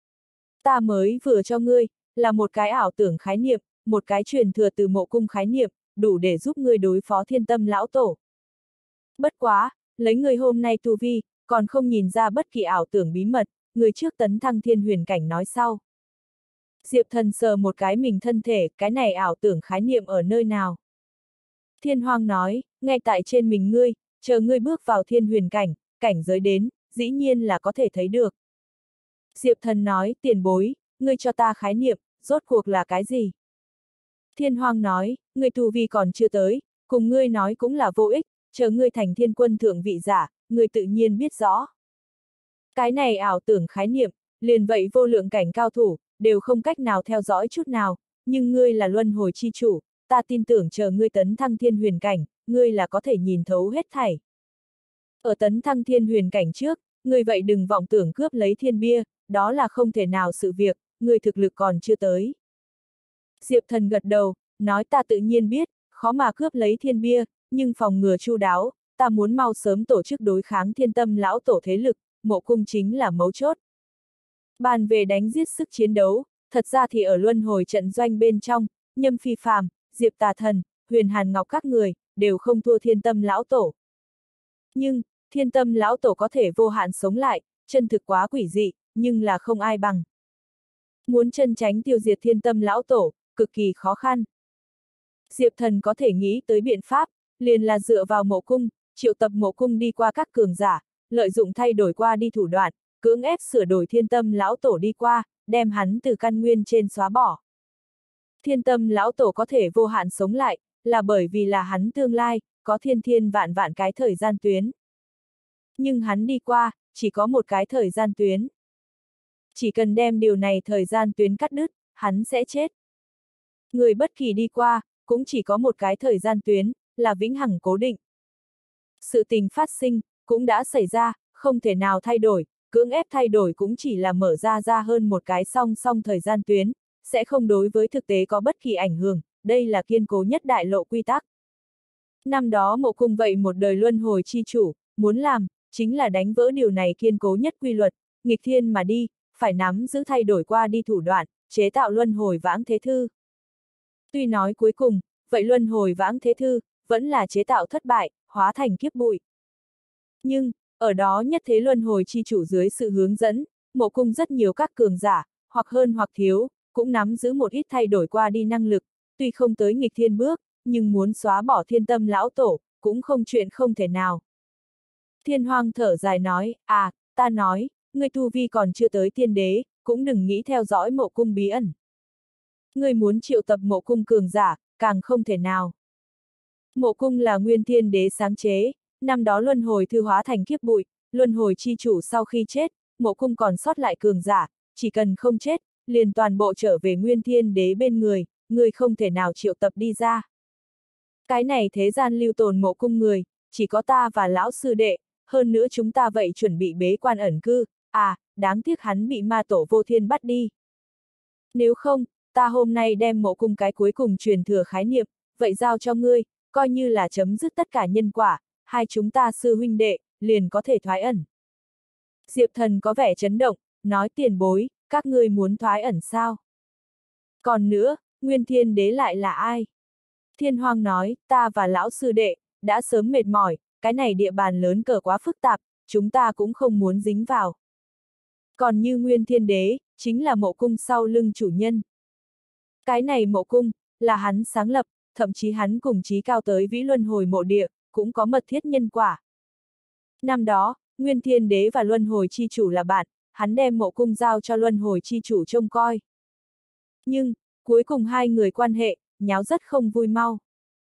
Ta mới vừa cho ngươi, là một cái ảo tưởng khái niệm, một cái truyền thừa từ mộ cung khái niệm, đủ để giúp ngươi đối phó Thiên Tâm lão tổ. Bất quá, lấy ngươi hôm nay tu vi, còn không nhìn ra bất kỳ ảo tưởng bí mật, người trước tấn thăng thiên huyền cảnh nói sau. Diệp Thần sờ một cái mình thân thể, cái này ảo tưởng khái niệm ở nơi nào? Thiên Hoang nói, ngay tại trên mình ngươi, chờ ngươi bước vào thiên huyền cảnh, cảnh giới đến, dĩ nhiên là có thể thấy được. Diệp Thần nói, tiền bối, ngươi cho ta khái niệm, rốt cuộc là cái gì? Thiên Hoang nói, ngươi tu vi còn chưa tới, cùng ngươi nói cũng là vô ích, chờ ngươi thành thiên quân thượng vị giả, ngươi tự nhiên biết rõ. Cái này ảo tưởng khái niệm, liền vậy vô lượng cảnh cao thủ, đều không cách nào theo dõi chút nào, nhưng ngươi là luân hồi chi chủ, ta tin tưởng chờ ngươi tấn thăng thiên huyền cảnh, ngươi là có thể nhìn thấu hết thảy. Ở tấn thăng thiên huyền cảnh trước, ngươi vậy đừng vọng tưởng cướp lấy thiên bia, đó là không thể nào sự việc, ngươi thực lực còn chưa tới. Diệp Thần gật đầu, nói ta tự nhiên biết, khó mà cướp lấy thiên bia, nhưng phòng ngừa chu đáo, ta muốn mau sớm tổ chức đối kháng Thiên Tâm lão tổ thế lực, mộ cung chính là mấu chốt. Bàn về đánh giết sức chiến đấu, thật ra thì ở luân hồi trận doanh bên trong, Nhâm Phi Phàm, Diệp Tà Thần, Huyền Hàn Ngọc các người, đều không thua Thiên Tâm Lão Tổ. Nhưng, Thiên Tâm Lão Tổ có thể vô hạn sống lại, chân thực quá quỷ dị, nhưng là không ai bằng. Muốn chân tránh tiêu diệt Thiên Tâm Lão Tổ, cực kỳ khó khăn. Diệp Thần có thể nghĩ tới biện pháp, liền là dựa vào Mộ Cung, triệu tập Mộ Cung đi qua các cường giả, lợi dụng thay đổi qua đi thủ đoạn, cưỡng ép sửa đổi Thiên Tâm Lão Tổ đi qua, đem hắn từ căn nguyên trên xóa bỏ. Thiên Tâm Lão Tổ có thể vô hạn sống lại, là bởi vì là hắn tương lai, có thiên thiên vạn vạn cái thời gian tuyến. Nhưng hắn đi qua, chỉ có một cái thời gian tuyến. Chỉ cần đem điều này thời gian tuyến cắt đứt, hắn sẽ chết. Người bất kỳ đi qua, cũng chỉ có một cái thời gian tuyến, là vĩnh hằng cố định. Sự tình phát sinh, cũng đã xảy ra, không thể nào thay đổi, cưỡng ép thay đổi cũng chỉ là mở ra hơn một cái song song thời gian tuyến, sẽ không đối với thực tế có bất kỳ ảnh hưởng, đây là kiên cố nhất đại lộ quy tắc. Năm đó Mộ Cung vậy một đời luân hồi chi chủ, muốn làm, chính là đánh vỡ điều này kiên cố nhất quy luật, nghịch thiên mà đi, phải nắm giữ thay đổi qua đi thủ đoạn, chế tạo luân hồi vãng thế thư. Tuy nói cuối cùng, vậy luân hồi vãng thế thư, vẫn là chế tạo thất bại, hóa thành kiếp bụi. Nhưng, ở đó nhất thế luân hồi chi chủ dưới sự hướng dẫn, Mộ Cung rất nhiều các cường giả, hoặc hơn hoặc thiếu, cũng nắm giữ một ít thay đổi qua đi năng lực, tuy không tới nghịch thiên bước, nhưng muốn xóa bỏ Thiên Tâm Lão Tổ, cũng không chuyện không thể nào. Thiên Hoang thở dài nói, ta nói, ngươi tu vi còn chưa tới tiên đế, cũng đừng nghĩ theo dõi Mộ Cung bí ẩn. Ngươi muốn triệu tập Mộ Cung cường giả, càng không thể nào. Mộ Cung là Nguyên Thiên Đế sáng chế, năm đó luân hồi thư hóa thành kiếp bụi, luân hồi chi chủ sau khi chết, Mộ Cung còn sót lại cường giả, chỉ cần không chết, liền toàn bộ trở về Nguyên Thiên Đế bên người không thể nào triệu tập đi ra. Cái này thế gian lưu tồn Mộ Cung người, chỉ có ta và lão sư đệ, hơn nữa chúng ta vậy chuẩn bị bế quan ẩn cư, đáng tiếc hắn bị ma tổ vô thiên bắt đi. Nếu không, ta hôm nay đem Mộ Cung cái cuối cùng truyền thừa khái niệm, vậy giao cho ngươi, coi như là chấm dứt tất cả nhân quả, hai chúng ta sư huynh đệ, liền có thể thoái ẩn. Diệp Thần có vẻ chấn động, nói tiền bối, các ngươi muốn thoái ẩn sao? Còn nữa, Nguyên Thiên Đế lại là ai? Thiên Hoang nói, ta và lão sư đệ, đã sớm mệt mỏi, cái này địa bàn lớn cỡ quá phức tạp, chúng ta cũng không muốn dính vào. Còn như Nguyên Thiên Đế, chính là Mộ Cung sau lưng chủ nhân. Cái này Mộ Cung, là hắn sáng lập, thậm chí hắn cùng chí cao tới vĩ luân hồi mộ địa, cũng có mật thiết nhân quả. Năm đó, Nguyên Thiên Đế và luân hồi chi chủ là bạn, hắn đem Mộ Cung giao cho luân hồi chi chủ trông coi. Nhưng, cuối cùng hai người quan hệ, nháo rất không vui mau.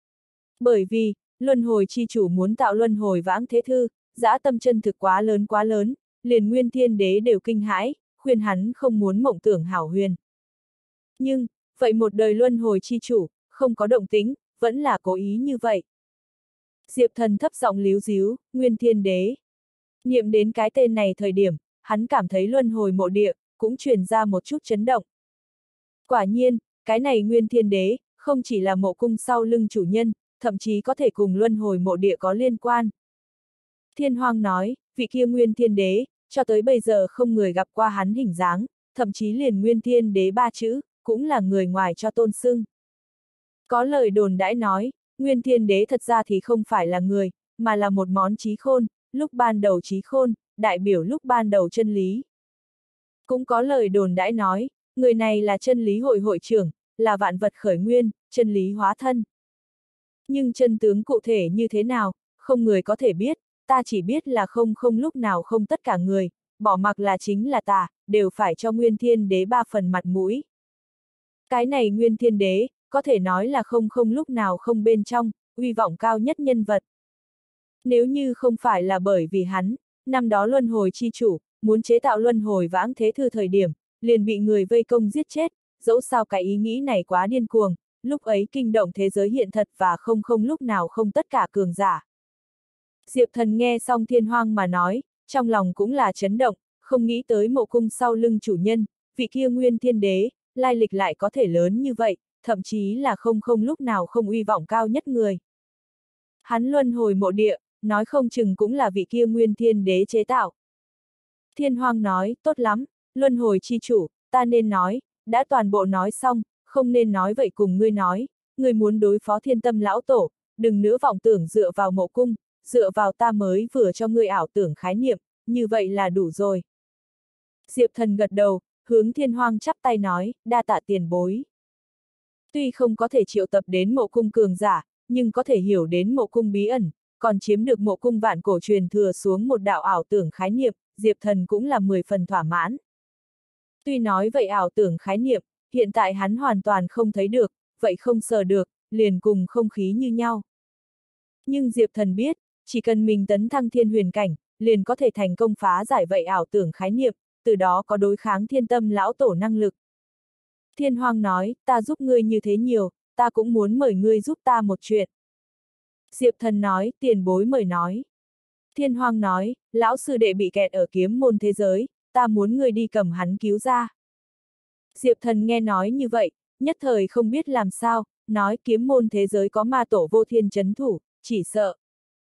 Bởi vì, luân hồi chi chủ muốn tạo luân hồi vãng thế thư, dã tâm chân thực quá lớn, liền Nguyên Thiên Đế đều kinh hãi, khuyên hắn không muốn mộng tưởng hảo huyền. Nhưng, vậy một đời luân hồi chi chủ, không có động tính, vẫn là cố ý như vậy. Diệp Thần thấp giọng líu díu, Nguyên Thiên Đế. Niệm đến cái tên này thời điểm, hắn cảm thấy luân hồi mộ địa, cũng truyền ra một chút chấn động. Quả nhiên, cái này Nguyên Thiên Đế, không chỉ là Mộ Cung sau lưng chủ nhân, thậm chí có thể cùng luân hồi mộ địa có liên quan. Thiên Hoang nói, vị kia Nguyên Thiên Đế, cho tới bây giờ không người gặp qua hắn hình dáng, thậm chí liền Nguyên Thiên Đế ba chữ, cũng là người ngoài cho tôn xưng. Có lời đồn đãi nói, Nguyên Thiên Đế thật ra thì không phải là người, mà là một món trí khôn, lúc ban đầu trí khôn, đại biểu lúc ban đầu chân lý. Cũng có lời đồn đãi nói, người này là chân lý hội hội trưởng, là vạn vật khởi nguyên, chân lý hóa thân. Nhưng chân tướng cụ thể như thế nào, không người có thể biết, ta chỉ biết là không lúc nào không tất cả người, bỏ mặc là chính là ta, đều phải cho Nguyên Thiên Đế 3 phần mặt mũi. Cái này Nguyên Thiên Đế, có thể nói là không lúc nào không bên trong, uy vọng cao nhất nhân vật. Nếu như không phải là bởi vì hắn, năm đó luân hồi chi chủ, muốn chế tạo luân hồi vãng thế thư thời điểm, liền bị người vây công giết chết, dẫu sao cái ý nghĩ này quá điên cuồng, lúc ấy kinh động thế giới hiện thật và không lúc nào không tất cả cường giả. Diệp Thần nghe xong Thiên Hoang mà nói, trong lòng cũng là chấn động, không nghĩ tới Mộ Cung sau lưng chủ nhân, vị kia Nguyên Thiên Đế, lai lịch lại có thể lớn như vậy, thậm chí là không lúc nào không uy vọng cao nhất người. Hắn luân hồi mộ địa, nói không chừng cũng là vị kia Nguyên Thiên Đế chế tạo. Thiên Hoang nói, tốt lắm, Luân hồi chi chủ, ta nên nói, đã toàn bộ nói xong, không nên nói vậy cùng ngươi nói, ngươi muốn đối phó Thiên Tâm lão tổ, đừng nữa vọng tưởng dựa vào mộ cung, dựa vào ta mới vừa cho ngươi ảo tưởng khái niệm, như vậy là đủ rồi. Diệp Thần gật đầu, hướng Thiên Hoang chắp tay nói, đa tạ tiền bối. Tuy không có thể triệu tập đến mộ cung cường giả, nhưng có thể hiểu đến mộ cung bí ẩn, còn chiếm được mộ cung vạn cổ truyền thừa xuống một đạo ảo tưởng khái niệm, Diệp Thần cũng là 10 phần thỏa mãn. Tuy nói vậy ảo tưởng khái niệm, hiện tại hắn hoàn toàn không thấy được, vậy không sờ được, liền cùng không khí như nhau. Nhưng Diệp Thần biết, chỉ cần mình tấn thăng thiên huyền cảnh, liền có thể thành công phá giải vậy ảo tưởng khái niệm, từ đó có đối kháng Thiên Tâm lão tổ năng lực. Thiên Hoang nói, ta giúp ngươi như thế nhiều, ta cũng muốn mời ngươi giúp ta một chuyện. Diệp Thần nói, tiền bối mời nói. Thiên Hoang nói, lão sư đệ bị kẹt ở kiếm môn thế giới, ta muốn ngươi đi cầm hắn cứu ra. Diệp Thần nghe nói như vậy, nhất thời không biết làm sao, nói kiếm môn thế giới có ma tổ vô thiên chấn thủ, chỉ sợ.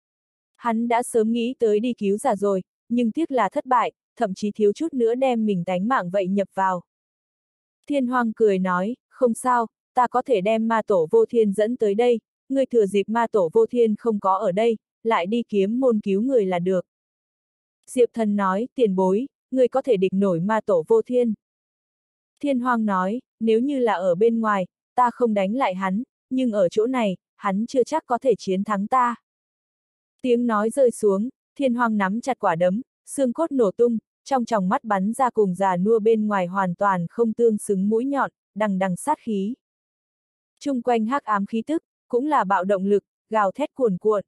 Hắn đã sớm nghĩ tới đi cứu giả rồi, nhưng tiếc là thất bại, thậm chí thiếu chút nữa đem mình tánh mạng vậy nhập vào. Thiên Hoang cười nói, không sao, ta có thể đem ma tổ vô thiên dẫn tới đây, ngươi thừa dịp ma tổ vô thiên không có ở đây, lại đi kiếm môn cứu người là được. Diệp Thần nói, tiền bối, ngươi có thể địch nổi ma tổ vô thiên. Thiên Hoang nói, nếu như là ở bên ngoài, ta không đánh lại hắn, nhưng ở chỗ này, hắn chưa chắc có thể chiến thắng ta. Tiếng nói rơi xuống, Thiên Hoang nắm chặt quả đấm, xương cốt nổ tung, trong tròng mắt bắn ra cùng già nua bên ngoài hoàn toàn không tương xứng mũi nhọn, đằng đằng sát khí. Chung quanh hắc ám khí tức, cũng là bạo động lực, gào thét cuồn cuộn.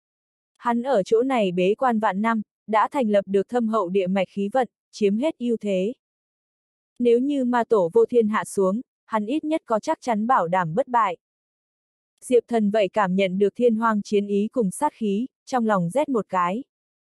Hắn ở chỗ này bế quan vạn năm, đã thành lập được thâm hậu địa mạch khí vận, chiếm hết ưu thế. Nếu như ma tổ vô thiên hạ xuống, hắn ít nhất có chắc chắn bảo đảm bất bại. Diệp Thần vậy cảm nhận được Thiên Hoang chiến ý cùng sát khí, trong lòng rét một cái.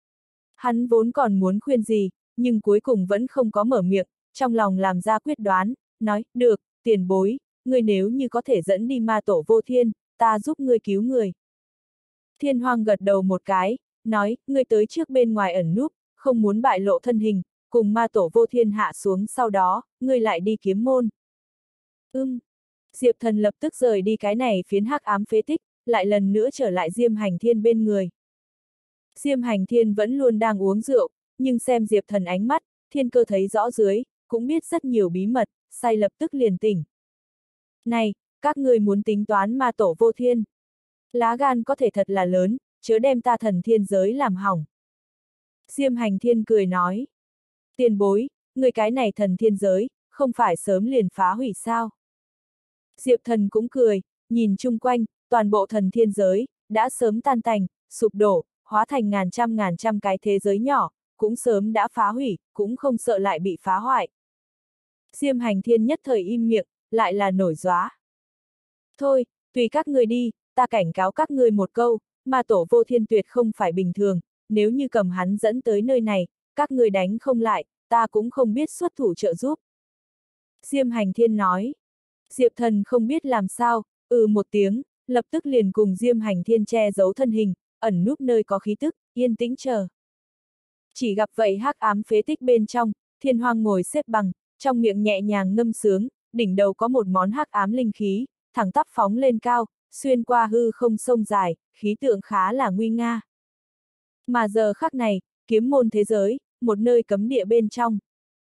Hắn vốn còn muốn khuyên gì, nhưng cuối cùng vẫn không có mở miệng, trong lòng làm ra quyết đoán, nói, được, tiền bối, ngươi nếu như có thể dẫn đi ma tổ vô thiên, ta giúp ngươi cứu người. Thiên Hoang gật đầu một cái, nói, ngươi tới trước bên ngoài ẩn núp, không muốn bại lộ thân hình, cùng ma tổ vô thiên hạ xuống sau đó, ngươi lại đi kiếm môn. Diệp Thần lập tức rời đi cái này phiến hắc ám phế tích, lại lần nữa trở lại Diêm Hành Thiên bên người. Diêm Hành Thiên vẫn luôn đang uống rượu, nhưng xem Diệp Thần ánh mắt, thiên cơ thấy rõ dưới, cũng biết rất nhiều bí mật, say lập tức liền tỉnh. Này, các ngươi muốn tính toán ma tổ vô thiên. Lá gan có thể thật là lớn, chớ đem ta thần thiên giới làm hỏng. Diêm Hành Thiên cười nói. Tiền bối, người cái này thần thiên giới, không phải sớm liền phá hủy sao? Diệp Thần cũng cười, nhìn chung quanh, toàn bộ thần thiên giới, đã sớm tan tành, sụp đổ, hóa thành ngàn trăm cái thế giới nhỏ, cũng sớm đã phá hủy, cũng không sợ lại bị phá hoại. Diêm Hành Thiên nhất thời im miệng, lại là nổi gióa. Thôi, tùy các người đi, ta cảnh cáo các ngươi một câu, ma tổ vô thiên tuyệt không phải bình thường, nếu như cầm hắn dẫn tới nơi này, các ngươi đánh không lại, ta cũng không biết xuất thủ trợ giúp. Diêm Hành Thiên nói. Diệp Thần không biết làm sao, một tiếng, lập tức liền cùng Diêm Hành Thiên che giấu thân hình, ẩn núp nơi có khí tức, yên tĩnh chờ. Chỉ gặp vậy hắc ám phế tích bên trong, Thiên Hoang ngồi xếp bằng, trong miệng nhẹ nhàng ngâm sướng, đỉnh đầu có một món hắc ám linh khí, thẳng tắp phóng lên cao, xuyên qua hư không sông dài, khí tượng khá là nguy nga. Mà giờ khắc này, kiếm môn thế giới, một nơi cấm địa bên trong.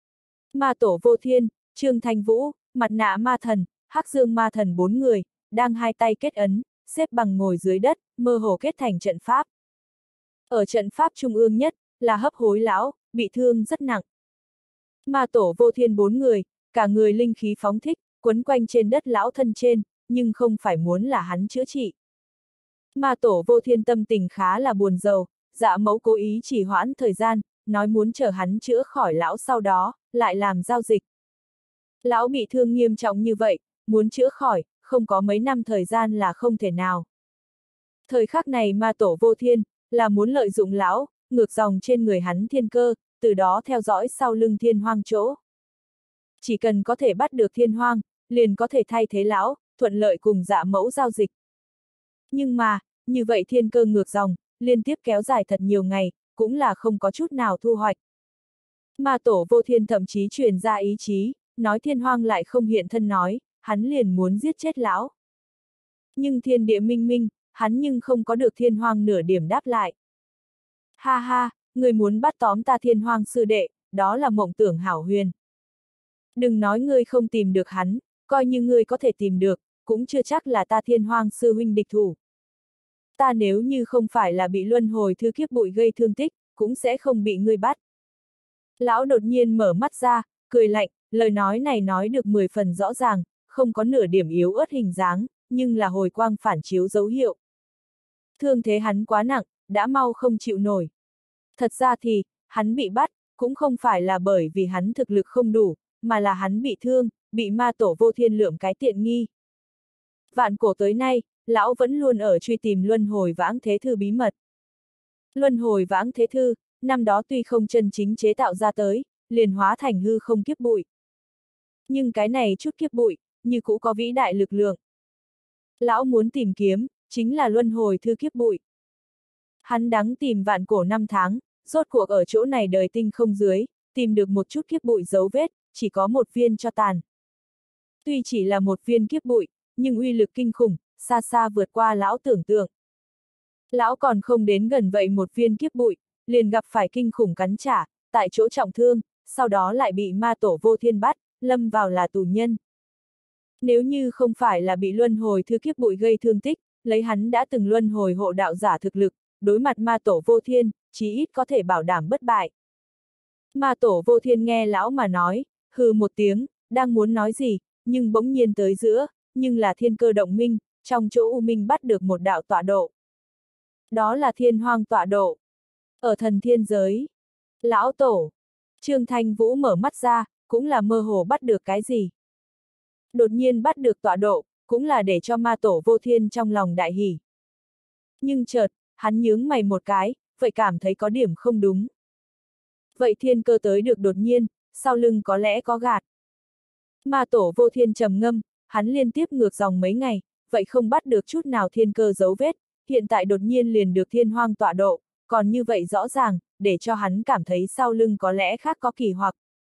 Ma tổ vô thiên, Trương Thanh Vũ, mặt nạ ma thần, hắc dương ma thần 4 người, đang hai tay kết ấn, xếp bằng ngồi dưới đất, mơ hồ kết thành trận pháp. Ở trận pháp trung ương nhất, là hấp hối lão, bị thương rất nặng. Ma tổ vô thiên 4 người, cả người linh khí phóng thích, quấn quanh trên đất lão thân trên, nhưng không phải muốn là hắn chữa trị. Ma tổ vô thiên tâm tình khá là buồn rầu, dạ mẫu cố ý chỉ hoãn thời gian, nói muốn chờ hắn chữa khỏi lão sau đó, lại làm giao dịch. Lão bị thương nghiêm trọng như vậy, muốn chữa khỏi, không có mấy năm thời gian là không thể nào. Thời khắc này ma tổ vô thiên, là muốn lợi dụng lão, ngược dòng trên người hắn thiên cơ, từ đó theo dõi sau lưng Thiên Hoang chỗ. Chỉ cần có thể bắt được Thiên Hoang, liền có thể thay thế lão, thuận lợi cùng dạ mẫu giao dịch. Nhưng mà, như vậy thiên cơ ngược dòng, liên tiếp kéo dài thật nhiều ngày, cũng là không có chút nào thu hoạch. Ma tổ vô thiên thậm chí truyền ra ý chí, nói thiên hoang lại không hiện thân nói, hắn liền muốn giết chết lão. Nhưng thiên địa minh minh, hắn nhưng không có được thiên hoang nửa điểm đáp lại. Ha ha, người muốn bắt tóm ta thiên hoang sư đệ, đó là mộng tưởng hảo huyền. Đừng nói ngươi không tìm được hắn, coi như ngươi có thể tìm được, cũng chưa chắc là ta thiên hoang sư huynh địch thủ. Ta nếu như không phải là bị luân hồi thư kiếp bụi gây thương tích, cũng sẽ không bị ngươi bắt. Lão đột nhiên mở mắt ra, cười lạnh, lời nói này nói được 10 phần rõ ràng, không có nửa điểm yếu ớt hình dáng, nhưng là hồi quang phản chiếu dấu hiệu. Thương thế hắn quá nặng, đã mau không chịu nổi. Thật ra thì, hắn bị bắt, cũng không phải là bởi vì hắn thực lực không đủ, mà là hắn bị thương, bị ma tổ vô thiên lượm cái tiện nghi. Vạn cổ tới nay, lão vẫn luôn ở truy tìm luân hồi vãng thế thư bí mật. Luân hồi vãng thế thư, năm đó tuy không chân chính chế tạo ra tới, liền hóa thành hư không kiếp bụi. Nhưng cái này chút kiếp bụi, như cũ có vĩ đại lực lượng. Lão muốn tìm kiếm, chính là luân hồi thư kiếp bụi. Hắn đắng tìm vạn cổ năm tháng, rốt cuộc ở chỗ này đời tinh không dưới, tìm được một chút kiếp bụi dấu vết, chỉ có một viên cho tàn. Tuy chỉ là một viên kiếp bụi, nhưng uy lực kinh khủng, xa xa vượt qua lão tưởng tượng. Lão còn không đến gần vậy một viên kiếp bụi, liền gặp phải kinh khủng cắn trả, tại chỗ trọng thương, sau đó lại bị ma tổ vô thiên bắt, lâm vào là tù nhân. Nếu như không phải là bị luân hồi thư kiếp bụi gây thương tích, lấy hắn đã từng luân hồi hộ đạo giả thực lực, đối mặt ma tổ vô thiên, chí ít có thể bảo đảm bất bại. Ma tổ vô thiên nghe lão mà nói, hừ một tiếng, đang muốn nói gì, nhưng bỗng nhiên tới giữa, nhưng là thiên cơ động minh, trong chỗ u minh bắt được một đạo tọa độ. Đó là thiên hoang tọa độ. Ở thần thiên giới. Lão tổ. Trương Thanh Vũ mở mắt ra, cũng là mơ hồ bắt được cái gì. Đột nhiên bắt được tọa độ, cũng là để cho ma tổ vô thiên trong lòng đại hỉ. Nhưng chợt, hắn nhướng mày một cái, vậy cảm thấy có điểm không đúng. Vậy thiên cơ tới được đột nhiên, sau lưng có lẽ có gạt. Ma tổ vô thiên trầm ngâm, hắn liên tiếp ngược dòng mấy ngày, vậy không bắt được chút nào thiên cơ dấu vết, hiện tại đột nhiên liền được thiên hoang tọa độ, còn như vậy rõ ràng, để cho hắn cảm thấy sau lưng có lẽ khác có kỳ hoặc.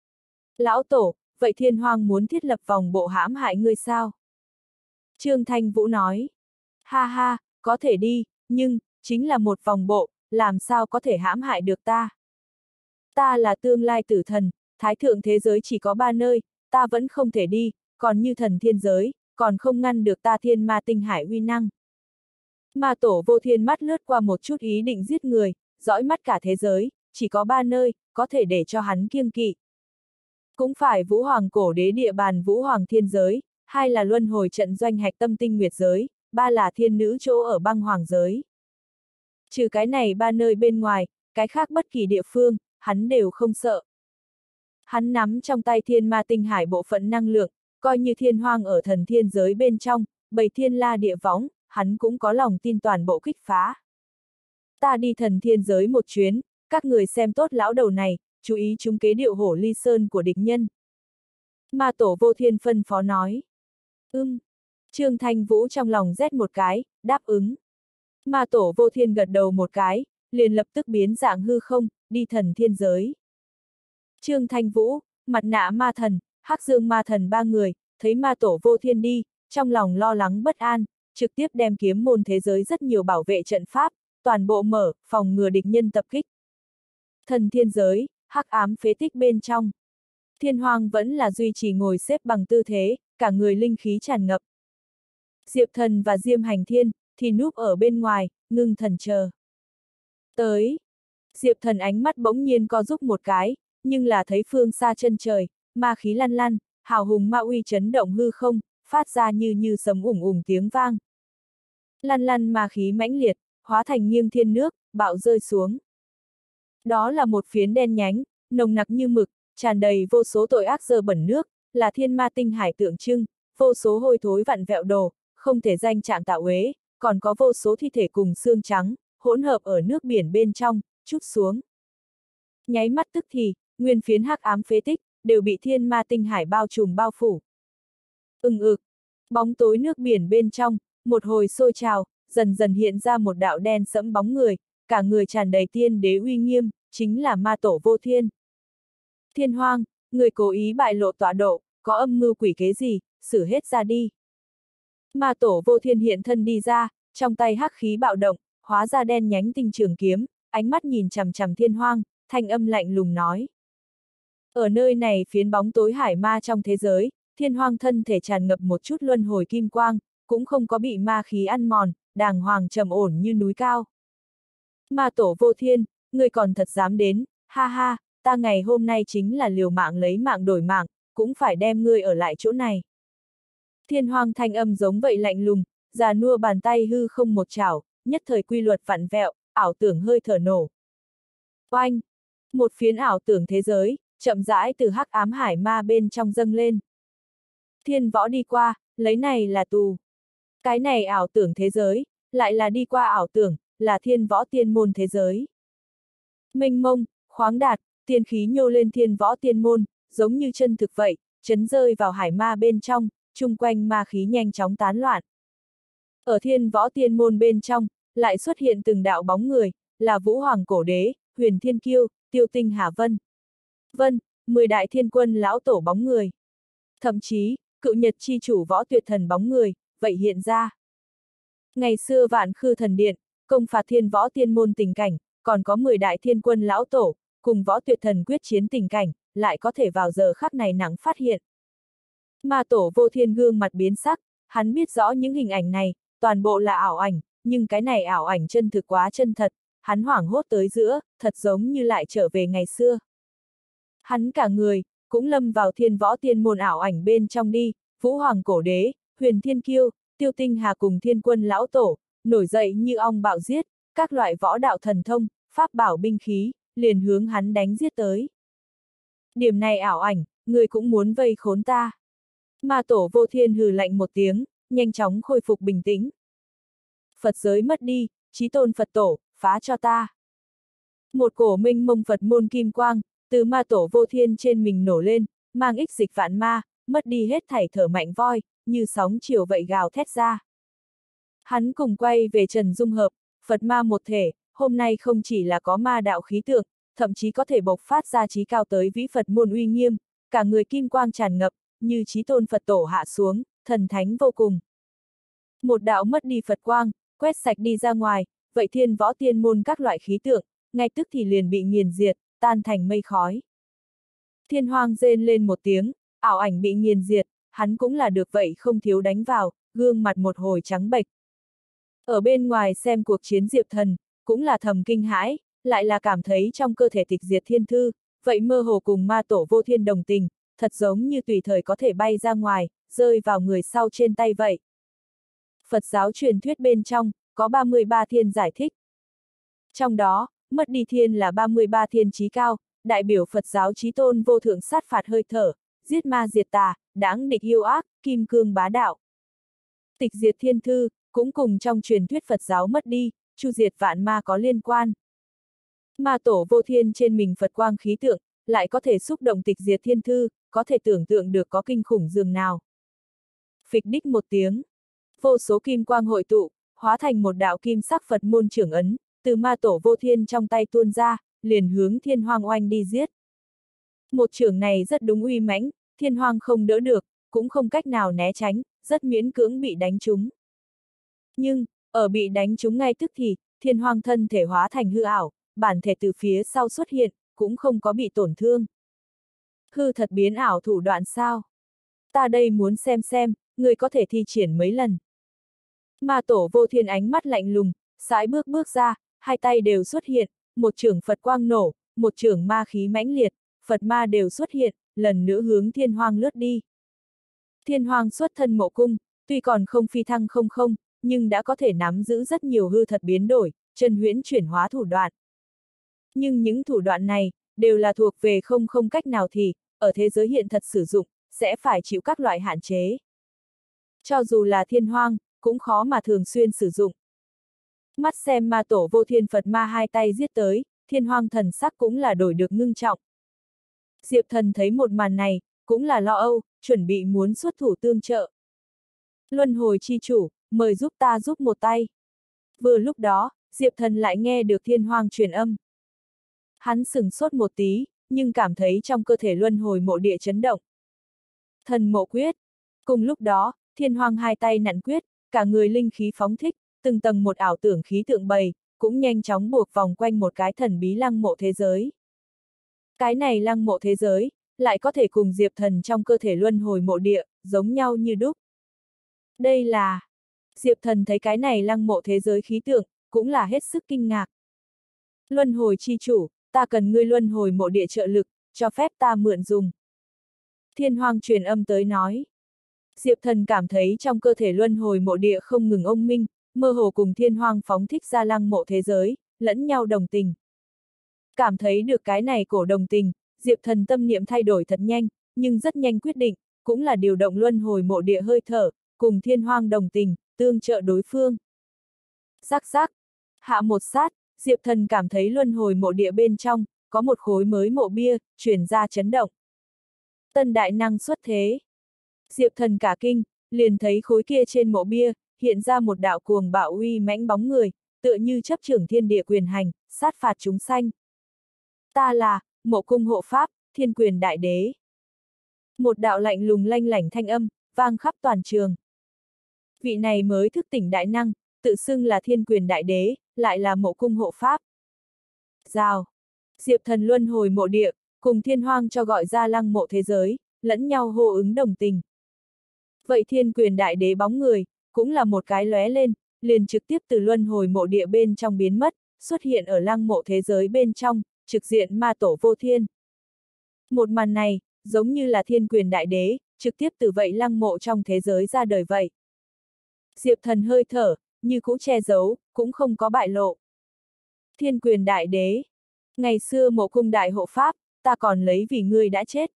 Lão tổ, vậy thiên hoang muốn thiết lập vòng bộ hãm hại ngươi sao? Trương Thanh Vũ nói. Ha ha, có thể đi, nhưng, chính là một vòng bộ, làm sao có thể hãm hại được ta? Ta là tương lai tử thần, thái thượng thế giới chỉ có 3 nơi, ta vẫn không thể đi, còn như thần thiên giới, còn không ngăn được ta thiên ma tinh hải uy năng. Ma tổ vô thiên mắt lướt qua một chút ý định giết người, dõi mắt cả thế giới, chỉ có 3 nơi, có thể để cho hắn kiêng kỵ. Cũng phải Vũ Hoàng cổ đế địa bàn Vũ Hoàng thiên giới, 2 là luân hồi trận doanh hạch tâm tinh nguyệt giới, 3 là thiên nữ chỗ ở băng hoàng giới. Trừ cái này 3 nơi bên ngoài, cái khác bất kỳ địa phương, hắn đều không sợ. Hắn nắm trong tay thiên ma tinh hải bộ phận năng lượng, coi như thiên hoang ở thần thiên giới bên trong, bầy thiên la địa võng, hắn cũng có lòng tin toàn bộ kích phá. Ta đi thần thiên giới một chuyến, các người xem tốt lão đầu này, chú ý chúng kế điệu hổ ly sơn của địch nhân. Ma tổ vô thiên phân phó nói. Trương Thanh Vũ trong lòng rét một cái, đáp ứng. Ma tổ vô thiên gật đầu một cái, liền lập tức biến dạng hư không, đi thần thiên giới. Trương Thanh Vũ, mặt nạ ma thần, hắc dương ma thần 3 người, thấy ma tổ vô thiên đi, trong lòng lo lắng bất an, trực tiếp đem kiếm môn thế giới rất nhiều bảo vệ trận pháp, toàn bộ mở, phòng ngừa địch nhân tập kích. Thần thiên giới, hắc ám phế tích bên trong. Thiên hoang vẫn là duy trì ngồi xếp bằng tư thế, cả người linh khí tràn ngập. Diệp Thần và Diêm Hành Thiên thì núp ở bên ngoài, ngưng thần chờ. Tới. Diệp Thần ánh mắt bỗng nhiên co rúm một cái, nhưng là thấy phương xa chân trời, ma khí lăn lăn, hào hùng ma uy chấn động hư không, phát ra như sấm ủng ủng tiếng vang. Lăn lăn ma khí mãnh liệt, hóa thành nghiêng thiên nước, bạo rơi xuống. Đó là một phiến đen nhánh, nồng nặc như mực, tràn đầy vô số tội ác dơ bẩn nước, là thiên ma tinh hải tượng trưng, vô số hôi thối vặn vẹo đồ, không thể danh trạng tạo uế, còn có vô số thi thể cùng xương trắng, hỗn hợp ở nước biển bên trong, trút xuống. Nháy mắt tức thì, nguyên phiến hắc ám phế tích, đều bị thiên ma tinh hải bao trùm bao phủ. Bóng tối nước biển bên trong, một hồi sôi trào, dần dần hiện ra một đạo đen sẫm bóng người, cả người tràn đầy tiên đế uy nghiêm, chính là ma tổ vô thiên. Thiên Hoang, người cố ý bại lộ tọa độ, có âm mưu quỷ kế gì, xử hết ra đi. Ma tổ vô thiên hiện thân đi ra, trong tay hắc khí bạo động, hóa ra đen nhánh tinh trường kiếm, ánh mắt nhìn chằm chằm Thiên Hoang, thanh âm lạnh lùng nói. Ở nơi này phiến bóng tối hải ma trong thế giới, Thiên Hoang thân thể tràn ngập một chút luân hồi kim quang, cũng không có bị ma khí ăn mòn, đàng hoàng trầm ổn như núi cao. Ma tổ vô thiên, người còn thật dám đến, ha ha, ta ngày hôm nay chính là liều mạng lấy mạng đổi mạng, cũng phải đem ngươi ở lại chỗ này. Thiên Hoang thanh âm giống vậy lạnh lùng, già nua bàn tay hư không một chảo, nhất thời quy luật vặn vẹo, ảo tưởng hơi thở nổ. Oanh! Một phiến ảo tưởng thế giới, chậm rãi từ hắc ám hải ma bên trong dâng lên. Thiên võ đi qua, lấy này là tù. Cái này ảo tưởng thế giới, lại là đi qua ảo tưởng, là thiên võ tiên môn thế giới. Mênh mông, khoáng đạt, tiên khí nhô lên thiên võ tiên môn, giống như chân thực vậy, chấn rơi vào hải ma bên trong, chung quanh ma khí nhanh chóng tán loạn. Ở thiên võ tiên môn bên trong, lại xuất hiện từng đạo bóng người, là Vũ Hoàng Cổ Đế, Huyền Thiên Kiêu, Tiêu Tinh Hà Vân. Vân, 10 đại thiên quân lão tổ bóng người. Thậm chí, cựu nhật chi chủ võ tuyệt thần bóng người, vậy hiện ra. Ngày xưa Vạn Khư Thần Điện, công phạt thiên võ tiên môn tình cảnh, còn có 10 đại thiên quân lão tổ, cùng võ tuyệt thần quyết chiến tình cảnh, lại có thể vào giờ khắc này nắng phát hiện. Ma tổ vô thiên gương mặt biến sắc, hắn biết rõ những hình ảnh này, toàn bộ là ảo ảnh, nhưng cái này ảo ảnh chân thực quá chân thật, hắn hoảng hốt tới giữa, thật giống như lại trở về ngày xưa. Hắn cả người, cũng lâm vào thiên võ tiên môn ảo ảnh bên trong đi, Vũ Hoàng Cổ Đế, Huyền Thiên Kiêu, Tiêu Tinh Hà cùng thiên quân lão tổ, nổi dậy như ong bạo giết, các loại võ đạo thần thông, pháp bảo binh khí, liền hướng hắn đánh giết tới. Điểm này ảo ảnh, người cũng muốn vây khốn ta. Ma tổ vô thiên hừ lạnh một tiếng, nhanh chóng khôi phục bình tĩnh. Phật giới mất đi, chí tôn Phật tổ, phá cho ta. Một cổ minh mông Phật môn kim quang, từ ma tổ vô thiên trên mình nổ lên, mang ích dịch vạn ma, mất đi hết thảy thở mạnh voi, như sóng chiều vậy gào thét ra. Hắn cùng quay về Trần Dung hợp, Phật ma một thể, hôm nay không chỉ là có ma đạo khí tượng, thậm chí có thể bộc phát ra chí cao tới vĩ Phật môn uy nghiêm, cả người kim quang tràn ngập, như chí tôn Phật tổ hạ xuống, thần thánh vô cùng. Một đạo mất đi Phật quang, quét sạch đi ra ngoài, vậy thiên võ tiên môn các loại khí tượng, ngay tức thì liền bị nghiền diệt, tan thành mây khói. Thiên Hoang rên lên một tiếng, ảo ảnh bị nghiền diệt, hắn cũng là được vậy không thiếu đánh vào, gương mặt một hồi trắng bệch. Ở bên ngoài xem cuộc chiến Diệp Thần, cũng là thầm kinh hãi, lại là cảm thấy trong cơ thể tịch diệt thiên thư, vậy mơ hồ cùng ma tổ vô thiên đồng tình, thật giống như tùy thời có thể bay ra ngoài, rơi vào người sau trên tay vậy. Phật giáo truyền thuyết bên trong, có 33 thiên giải thích. Trong đó, mất đi thiên là 33 thiên chí cao, đại biểu Phật giáo chí tôn vô thượng sát phạt hơi thở, giết ma diệt tà, đãng địch yêu ác, kim cương bá đạo. Tịch diệt thiên thư, cũng cùng trong truyền thuyết Phật giáo mất đi, chu diệt vạn ma có liên quan. Ma tổ vô thiên trên mình Phật quang khí tượng, lại có thể xúc động tịch diệt thiên thư, có thể tưởng tượng được có kinh khủng dường nào. Phịch đích một tiếng, vô số kim quang hội tụ, hóa thành một đạo kim sắc Phật môn trưởng ấn, từ ma tổ vô thiên trong tay tuôn ra, liền hướng Thiên Hoang oanh đi giết. Một trưởng này rất đúng uy mãnh, Thiên Hoang không đỡ được, cũng không cách nào né tránh, rất miễn cưỡng bị đánh trúng. Nhưng, ở bị đánh trúng ngay tức thì, Thiên Hoang thân thể hóa thành hư ảo, bản thể từ phía sau xuất hiện, cũng không có bị tổn thương. Hư thật biến ảo thủ đoạn sao? Ta đây muốn xem, người có thể thi triển mấy lần. Ma tổ vô thiên ánh mắt lạnh lùng, sải bước ra, hai tay đều xuất hiện, một chưởng Phật quang nổ, một chưởng ma khí mãnh liệt, Phật ma đều xuất hiện, lần nữa hướng Thiên Hoang lướt đi. Thiên Hoang xuất thân mộ cung, tuy còn không phi thăng không, nhưng đã có thể nắm giữ rất nhiều hư thật biến đổi, chân huyễn chuyển hóa thủ đoạn. Nhưng những thủ đoạn này, đều là thuộc về không cách nào thì, ở thế giới hiện thật sử dụng, sẽ phải chịu các loại hạn chế. Cho dù là Thiên Hoang, cũng khó mà thường xuyên sử dụng. Mắt xem ma tổ vô thiên Phật ma hai tay giết tới, Thiên Hoang thần sắc cũng là đổi được ngưng trọng. Diệp Thần thấy một màn này, cũng là lo âu, chuẩn bị muốn xuất thủ tương trợ. Luân hồi chi chủ, mời giúp ta giúp một tay. Vừa lúc đó, Diệp Thần lại nghe được Thiên Hoang truyền âm. Hắn sửng sốt một tí, nhưng cảm thấy trong cơ thể luân hồi mộ địa chấn động. Thần mộ quyết. Cùng lúc đó, Thiên Hoang hai tay nặn quyết, cả người linh khí phóng thích, từng tầng một ảo tưởng khí tượng bày, cũng nhanh chóng buộc vòng quanh một cái thần bí lăng mộ thế giới. Cái này lăng mộ thế giới, lại có thể cùng Diệp Thần trong cơ thể luân hồi mộ địa, giống nhau như đúc. Đây là... Diệp Thần thấy cái này lăng mộ thế giới khí tượng, cũng là hết sức kinh ngạc. Luân hồi chi chủ, ta cần ngươi luân hồi mộ địa trợ lực, cho phép ta mượn dùng. Thiên Hoang truyền âm tới nói. Diệp Thần cảm thấy trong cơ thể luân hồi mộ địa không ngừng ông minh, mơ hồ cùng Thiên Hoang phóng thích ra lăng mộ thế giới, lẫn nhau đồng tình. Cảm thấy được cái này cổ đồng tình, Diệp Thần tâm niệm thay đổi thật nhanh, nhưng rất nhanh quyết định, cũng là điều động luân hồi mộ địa hơi thở, cùng Thiên Hoang đồng tình, tương trợ đối phương. Rắc rắc, hạ một sát, Diệp Thần cảm thấy luân hồi mộ địa bên trong, có một khối mới mộ bia, chuyển ra chấn động. Tân đại năng xuất thế. Diệp Thần cả kinh, liền thấy khối kia trên mộ bia, hiện ra một đạo cuồng bạo uy mãnh bóng người, tựa như chấp trưởng thiên địa quyền hành, sát phạt chúng sanh. Ta là, Mộ Cung hộ pháp, Thiên Quyền Đại Đế. Một đạo lạnh lùng lanh lảnh thanh âm, vang khắp toàn trường. Vị này mới thức tỉnh đại năng, tự xưng là Thiên Quyền Đại Đế, lại là Mộ Cung hộ pháp. Rào. Diệp Thần luân hồi mộ địa, cùng Thiên Hoang cho gọi ra lăng mộ thế giới, lẫn nhau hô ứng đồng tình. Vậy Thiên Quyền Đại Đế bóng người, cũng là một cái lóe lên, liền trực tiếp từ luân hồi mộ địa bên trong biến mất, xuất hiện ở lăng mộ thế giới bên trong, trực diện ma tổ vô thiên. Một màn này, giống như là Thiên Quyền Đại Đế, trực tiếp từ vậy lăng mộ trong thế giới ra đời vậy. Diệp Thần hơi thở, như cũ che giấu, cũng không có bại lộ. Thiên Quyền Đại Đế. Ngày xưa Mộ Cung đại hộ pháp, ta còn lấy vì ngươi đã chết.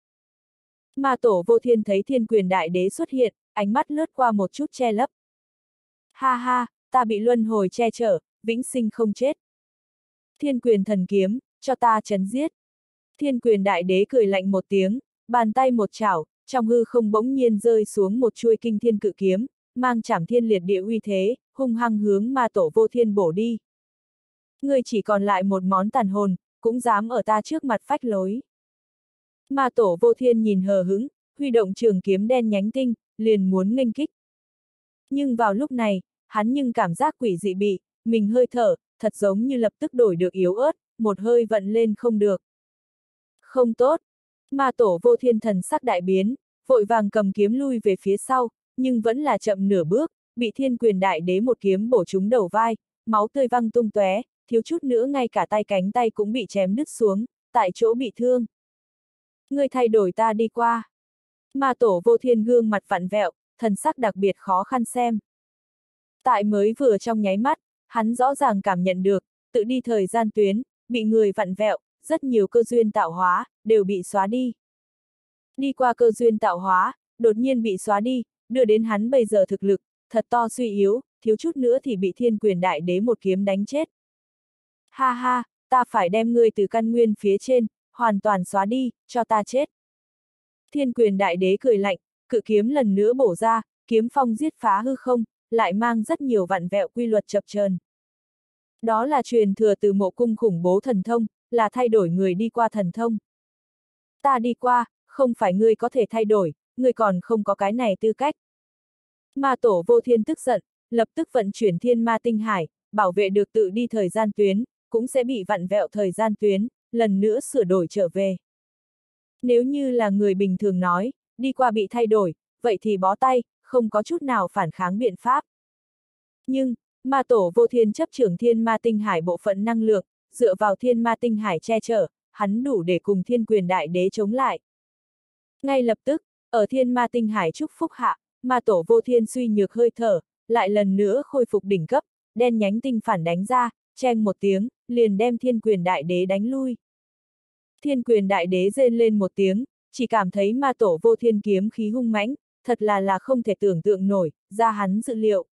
Ma tổ vô thiên thấy Thiên Quyền Đại Đế xuất hiện, ánh mắt lướt qua một chút che lấp. Ha ha, ta bị luân hồi che chở, vĩnh sinh không chết. Thiên Quyền thần kiếm, cho ta chấn giết. Thiên Quyền Đại Đế cười lạnh một tiếng, bàn tay một chảo, trong hư không bỗng nhiên rơi xuống một chuôi kinh thiên cự kiếm, mang chảm thiên liệt địa uy thế, hung hăng hướng ma tổ vô thiên bổ đi. Ngươi chỉ còn lại một món tàn hồn, cũng dám ở ta trước mặt phách lối. Ma tổ vô thiên nhìn hờ hững, huy động trường kiếm đen nhánh tinh, liền muốn nghênh kích. Nhưng vào lúc này, hắn nhưng cảm giác quỷ dị bị, mình hơi thở, thật giống như lập tức đổi được yếu ớt, một hơi vận lên không được. Không tốt. Ma tổ vô thiên thần sắc đại biến, vội vàng cầm kiếm lui về phía sau, nhưng vẫn là chậm nửa bước, bị Thiên Quyền Đại Đế một kiếm bổ trúng đầu vai, máu tươi văng tung tóe, thiếu chút nữa ngay cả tay cánh tay cũng bị chém đứt xuống, tại chỗ bị thương. Ngươi thay đổi ta đi qua. Ma tổ vô thiên gương mặt vặn vẹo, thần sắc đặc biệt khó khăn xem. Tại mới vừa trong nháy mắt, hắn rõ ràng cảm nhận được, tự đi thời gian tuyến, bị người vặn vẹo, rất nhiều cơ duyên tạo hóa, đều bị xóa đi. Đi qua cơ duyên tạo hóa, đột nhiên bị xóa đi, đưa đến hắn bây giờ thực lực, thật to suy yếu, thiếu chút nữa thì bị Thiên Quyền Đại Đế một kiếm đánh chết. Ha ha, ta phải đem ngươi từ căn nguyên phía trên, hoàn toàn xóa đi, cho ta chết. Thiên Quyền Đại Đế cười lạnh, cự kiếm lần nữa bổ ra, kiếm phong giết phá hư không, lại mang rất nhiều vặn vẹo quy luật chập chờn. Đó là truyền thừa từ Mộ Cung khủng bố thần thông, là thay đổi người đi qua thần thông. Ta đi qua, không phải ngươi có thể thay đổi, ngươi còn không có cái này tư cách. Ma tổ vô thiên tức giận, lập tức vận chuyển thiên ma tinh hải, bảo vệ được tự đi thời gian tuyến, cũng sẽ bị vặn vẹo thời gian tuyến, lần nữa sửa đổi trở về. Nếu như là người bình thường nói, đi qua bị thay đổi, vậy thì bó tay, không có chút nào phản kháng biện pháp. Nhưng, ma tổ vô thiên chấp trưởng thiên ma tinh hải bộ phận năng lượng, dựa vào thiên ma tinh hải che chở, hắn đủ để cùng Thiên Quyền Đại Đế chống lại. Ngay lập tức, ở thiên ma tinh hải chúc phúc hạ, ma tổ vô thiên suy nhược hơi thở, lại lần nữa khôi phục đỉnh cấp, đen nhánh tinh phản đánh ra, cheng một tiếng, liền đem Thiên Quyền Đại Đế đánh lui. Thiên Quyền Đại Đế rên lên một tiếng, chỉ cảm thấy ma tổ vô thiên kiếm khí hung mãnh, thật là không thể tưởng tượng nổi, ra hắn dự liệu.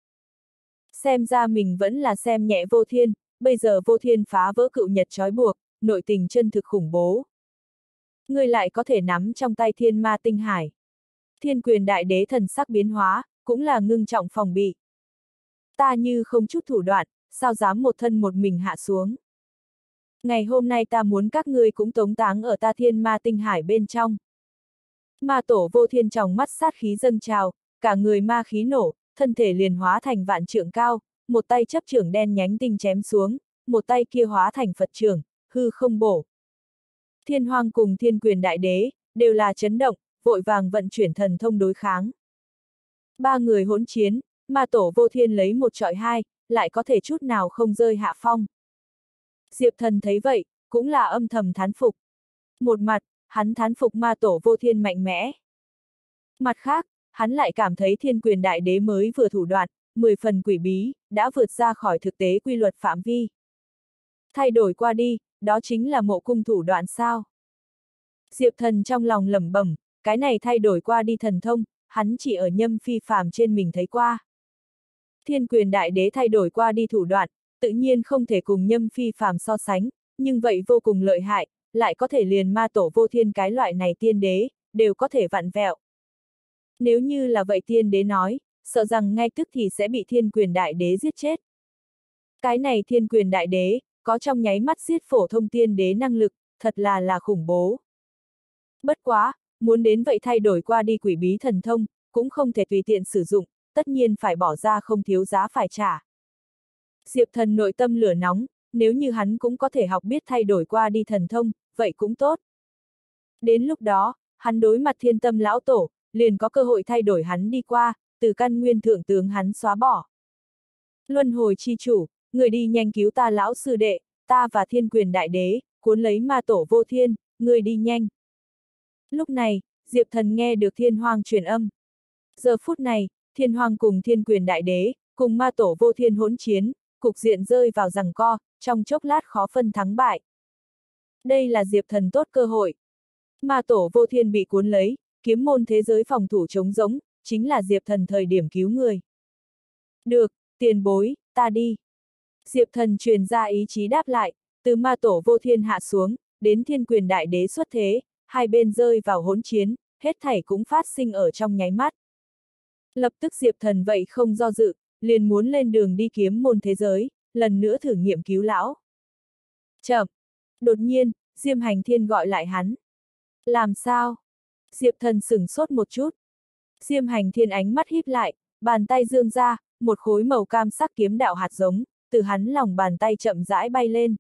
Xem ra mình vẫn là xem nhẹ vô thiên, bây giờ vô thiên phá vỡ cựu nhật trói buộc, nội tình chân thực khủng bố. Ngươi lại có thể nắm trong tay thiên ma tinh hải. Thiên Quyền Đại Đế thần sắc biến hóa, cũng là ngưng trọng phòng bị. Ta như không chút thủ đoạn, sao dám một thân một mình hạ xuống. Ngày hôm nay ta muốn các ngươi cũng tống táng ở ta thiên ma tinh hải bên trong. Ma tổ vô thiên trong mắt sát khí dâng trào, cả người ma khí nổ, thân thể liền hóa thành vạn trượng cao, một tay chấp chưởng đen nhánh tinh chém xuống, một tay kia hóa thành Phật chưởng, hư không bổ. Thiên Hoang cùng Thiên Quyền Đại Đế, đều là chấn động, vội vàng vận chuyển thần thông đối kháng. Ba người hỗn chiến, ma tổ vô thiên lấy một trọi hai, lại có thể chút nào không rơi hạ phong. Diệp Thần thấy vậy, cũng là âm thầm thán phục. Một mặt, hắn thán phục ma tổ vô thiên mạnh mẽ. Mặt khác, hắn lại cảm thấy Thiên Quyền Đại Đế mới vừa thủ đoạn, 10 phần quỷ bí, đã vượt ra khỏi thực tế quy luật phạm vi. Thay đổi qua đi, đó chính là mộ cung thủ đoạn sao. Diệp Thần trong lòng lẩm bẩm, cái này thay đổi qua đi thần thông, hắn chỉ ở Nhâm Phi Phàm trên mình thấy qua. Thiên Quyền Đại Đế thay đổi qua đi thủ đoạn, tự nhiên không thể cùng Nhâm Phi Phàm so sánh, nhưng vậy vô cùng lợi hại, lại có thể liền ma tổ vô thiên cái loại này tiên đế, đều có thể vặn vẹo. Nếu như là vậy tiên đế nói, sợ rằng ngay tức thì sẽ bị Thiên Quyền Đại Đế giết chết. Cái này Thiên Quyền Đại Đế, có trong nháy mắt giết phổ thông tiên đế năng lực, thật là khủng bố. Bất quá, muốn đến vậy thay đổi qua đi quỷ bí thần thông, cũng không thể tùy tiện sử dụng, tất nhiên phải bỏ ra không thiếu giá phải trả. Diệp Thần nội tâm lửa nóng, nếu như hắn cũng có thể học biết thay đổi qua đi thần thông, vậy cũng tốt. Đến lúc đó, hắn đối mặt Thiên Tâm lão tổ, liền có cơ hội thay đổi hắn đi qua, từ căn nguyên thượng tướng hắn xóa bỏ. Luân hồi chi chủ, người đi nhanh cứu ta lão sư đệ, ta và Thiên Quyền Đại Đế, cuốn lấy ma tổ vô thiên, người đi nhanh. Lúc này, Diệp Thần nghe được Thiên Hoang truyền âm. Giờ phút này, Thiên Hoang cùng Thiên Quyền Đại Đế, cùng ma tổ vô thiên hỗn chiến, cục diện rơi vào giằng co, trong chốc lát khó phân thắng bại. Đây là Diệp Thần tốt cơ hội. Ma tổ vô thiên bị cuốn lấy, kiếm môn thế giới phòng thủ trống rỗng, chính là Diệp Thần thời điểm cứu người. Được, tiền bối, ta đi. Diệp Thần truyền ra ý chí đáp lại, từ ma tổ vô thiên hạ xuống, đến Thiên Quyền Đại Đế xuất thế, hai bên rơi vào hỗn chiến, hết thảy cũng phát sinh ở trong nháy mắt. Lập tức Diệp Thần vậy không do dự, liền muốn lên đường đi kiếm môn thế giới, lần nữa thử nghiệm cứu lão. Chậm! Đột nhiên, Diêm Hành Thiên gọi lại hắn. Làm sao? Diệp Thần sửng sốt một chút. Diêm Hành Thiên ánh mắt híp lại, bàn tay giương ra, một khối màu cam sắc kiếm đạo hạt giống, từ hắn lòng bàn tay chậm rãi bay lên.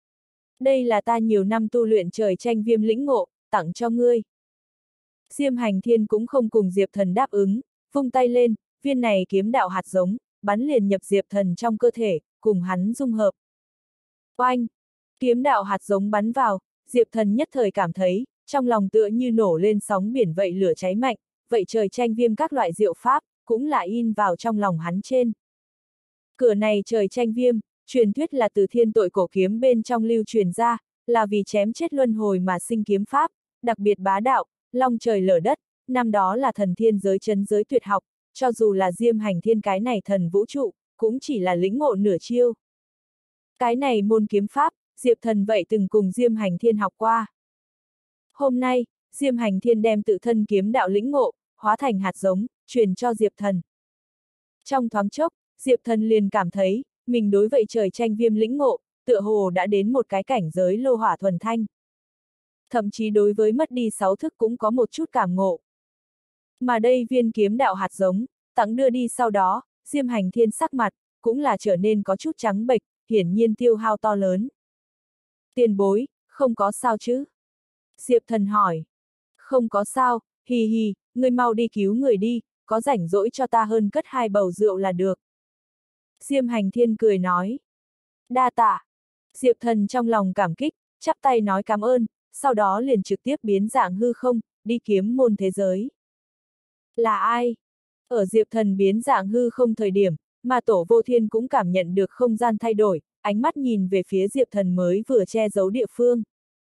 Đây là ta nhiều năm tu luyện trời tranh viêm lĩnh ngộ, tặng cho ngươi. Diêm Hành Thiên cũng không cùng Diệp Thần đáp ứng, vung tay lên, viên này kiếm đạo hạt giống, bắn liền nhập Diệp Thần trong cơ thể, cùng hắn dung hợp. Oanh! Kiếm đạo hạt giống bắn vào, Diệp Thần nhất thời cảm thấy, trong lòng tựa như nổ lên sóng biển vậy lửa cháy mạnh, vậy trời tranh viêm các loại diệu pháp, cũng là in vào trong lòng hắn trên. Cửa này trời tranh viêm, truyền thuyết là từ thiên tội cổ kiếm bên trong lưu truyền ra, là vì chém chết luân hồi mà sinh kiếm pháp, đặc biệt bá đạo, long trời lở đất, năm đó là thần thiên giới chấn giới tuyệt học, cho dù là Diêm Hành Thiên cái này thần vũ trụ, cũng chỉ là lĩnh ngộ nửa chiêu. Cái này môn kiếm pháp, Diệp Thần vậy từng cùng Diêm Hành Thiên học qua. Hôm nay, Diêm Hành Thiên đem tự thân kiếm đạo lĩnh ngộ, hóa thành hạt giống, truyền cho Diệp Thần. Trong thoáng chốc, Diệp Thần liền cảm thấy, mình đối vậy trời tranh viêm lĩnh ngộ, tựa hồ đã đến một cái cảnh giới lô hỏa thuần thanh. Thậm chí đối với mất đi 6 thức cũng có một chút cảm ngộ. Mà đây viên kiếm đạo hạt giống, tặng đưa đi sau đó, Diêm Hành Thiên sắc mặt, cũng là trở nên có chút trắng bệch, hiển nhiên tiêu hao to lớn. Tiền bối, không có sao chứ? Diệp Thần hỏi. Không có sao, hì hì, ngươi mau đi cứu người đi, có rảnh rỗi cho ta hơn cất 2 bầu rượu là được. Diêm Hành Thiên cười nói. Đa tạ. Diệp Thần trong lòng cảm kích, chắp tay nói cảm ơn, sau đó liền trực tiếp biến dạng hư không, đi kiếm môn thế giới. Là ai? Ở Diệp Thần biến dạng hư không thời điểm, mà tổ vô thiên cũng cảm nhận được không gian thay đổi, ánh mắt nhìn về phía Diệp Thần mới vừa che giấu địa phương.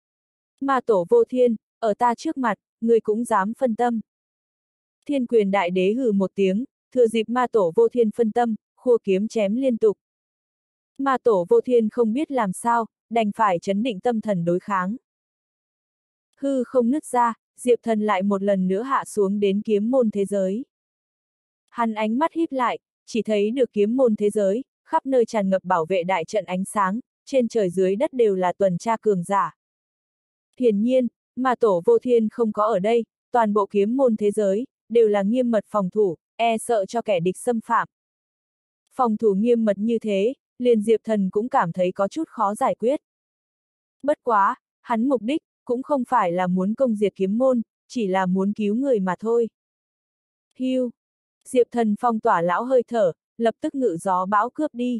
Mà tổ vô thiên, ở ta trước mặt, người cũng dám phân tâm. Thiên Quyền Đại Đế hừ một tiếng, thừa dịp ma tổ vô thiên phân tâm, khua kiếm chém liên tục. Ma tổ vô thiên không biết làm sao, đành phải trấn định tâm thần đối kháng. Hư không nứt ra, Diệp Thần lại một lần nữa hạ xuống đến kiếm môn thế giới. Hắn ánh mắt híp lại, chỉ thấy được kiếm môn thế giới, khắp nơi tràn ngập bảo vệ đại trận ánh sáng, trên trời dưới đất đều là tuần tra cường giả. Hiển nhiên, mà Tổ Vô Thiên không có ở đây, toàn bộ kiếm môn thế giới, đều là nghiêm mật phòng thủ, e sợ cho kẻ địch xâm phạm. Phòng thủ nghiêm mật như thế, liền Diệp Thần cũng cảm thấy có chút khó giải quyết. Bất quá, hắn mục đích, cũng không phải là muốn công diệt kiếm môn, chỉ là muốn cứu người mà thôi. Hưu! Diệp Thần phong tỏa lão hơi thở, lập tức ngự gió bão cướp đi.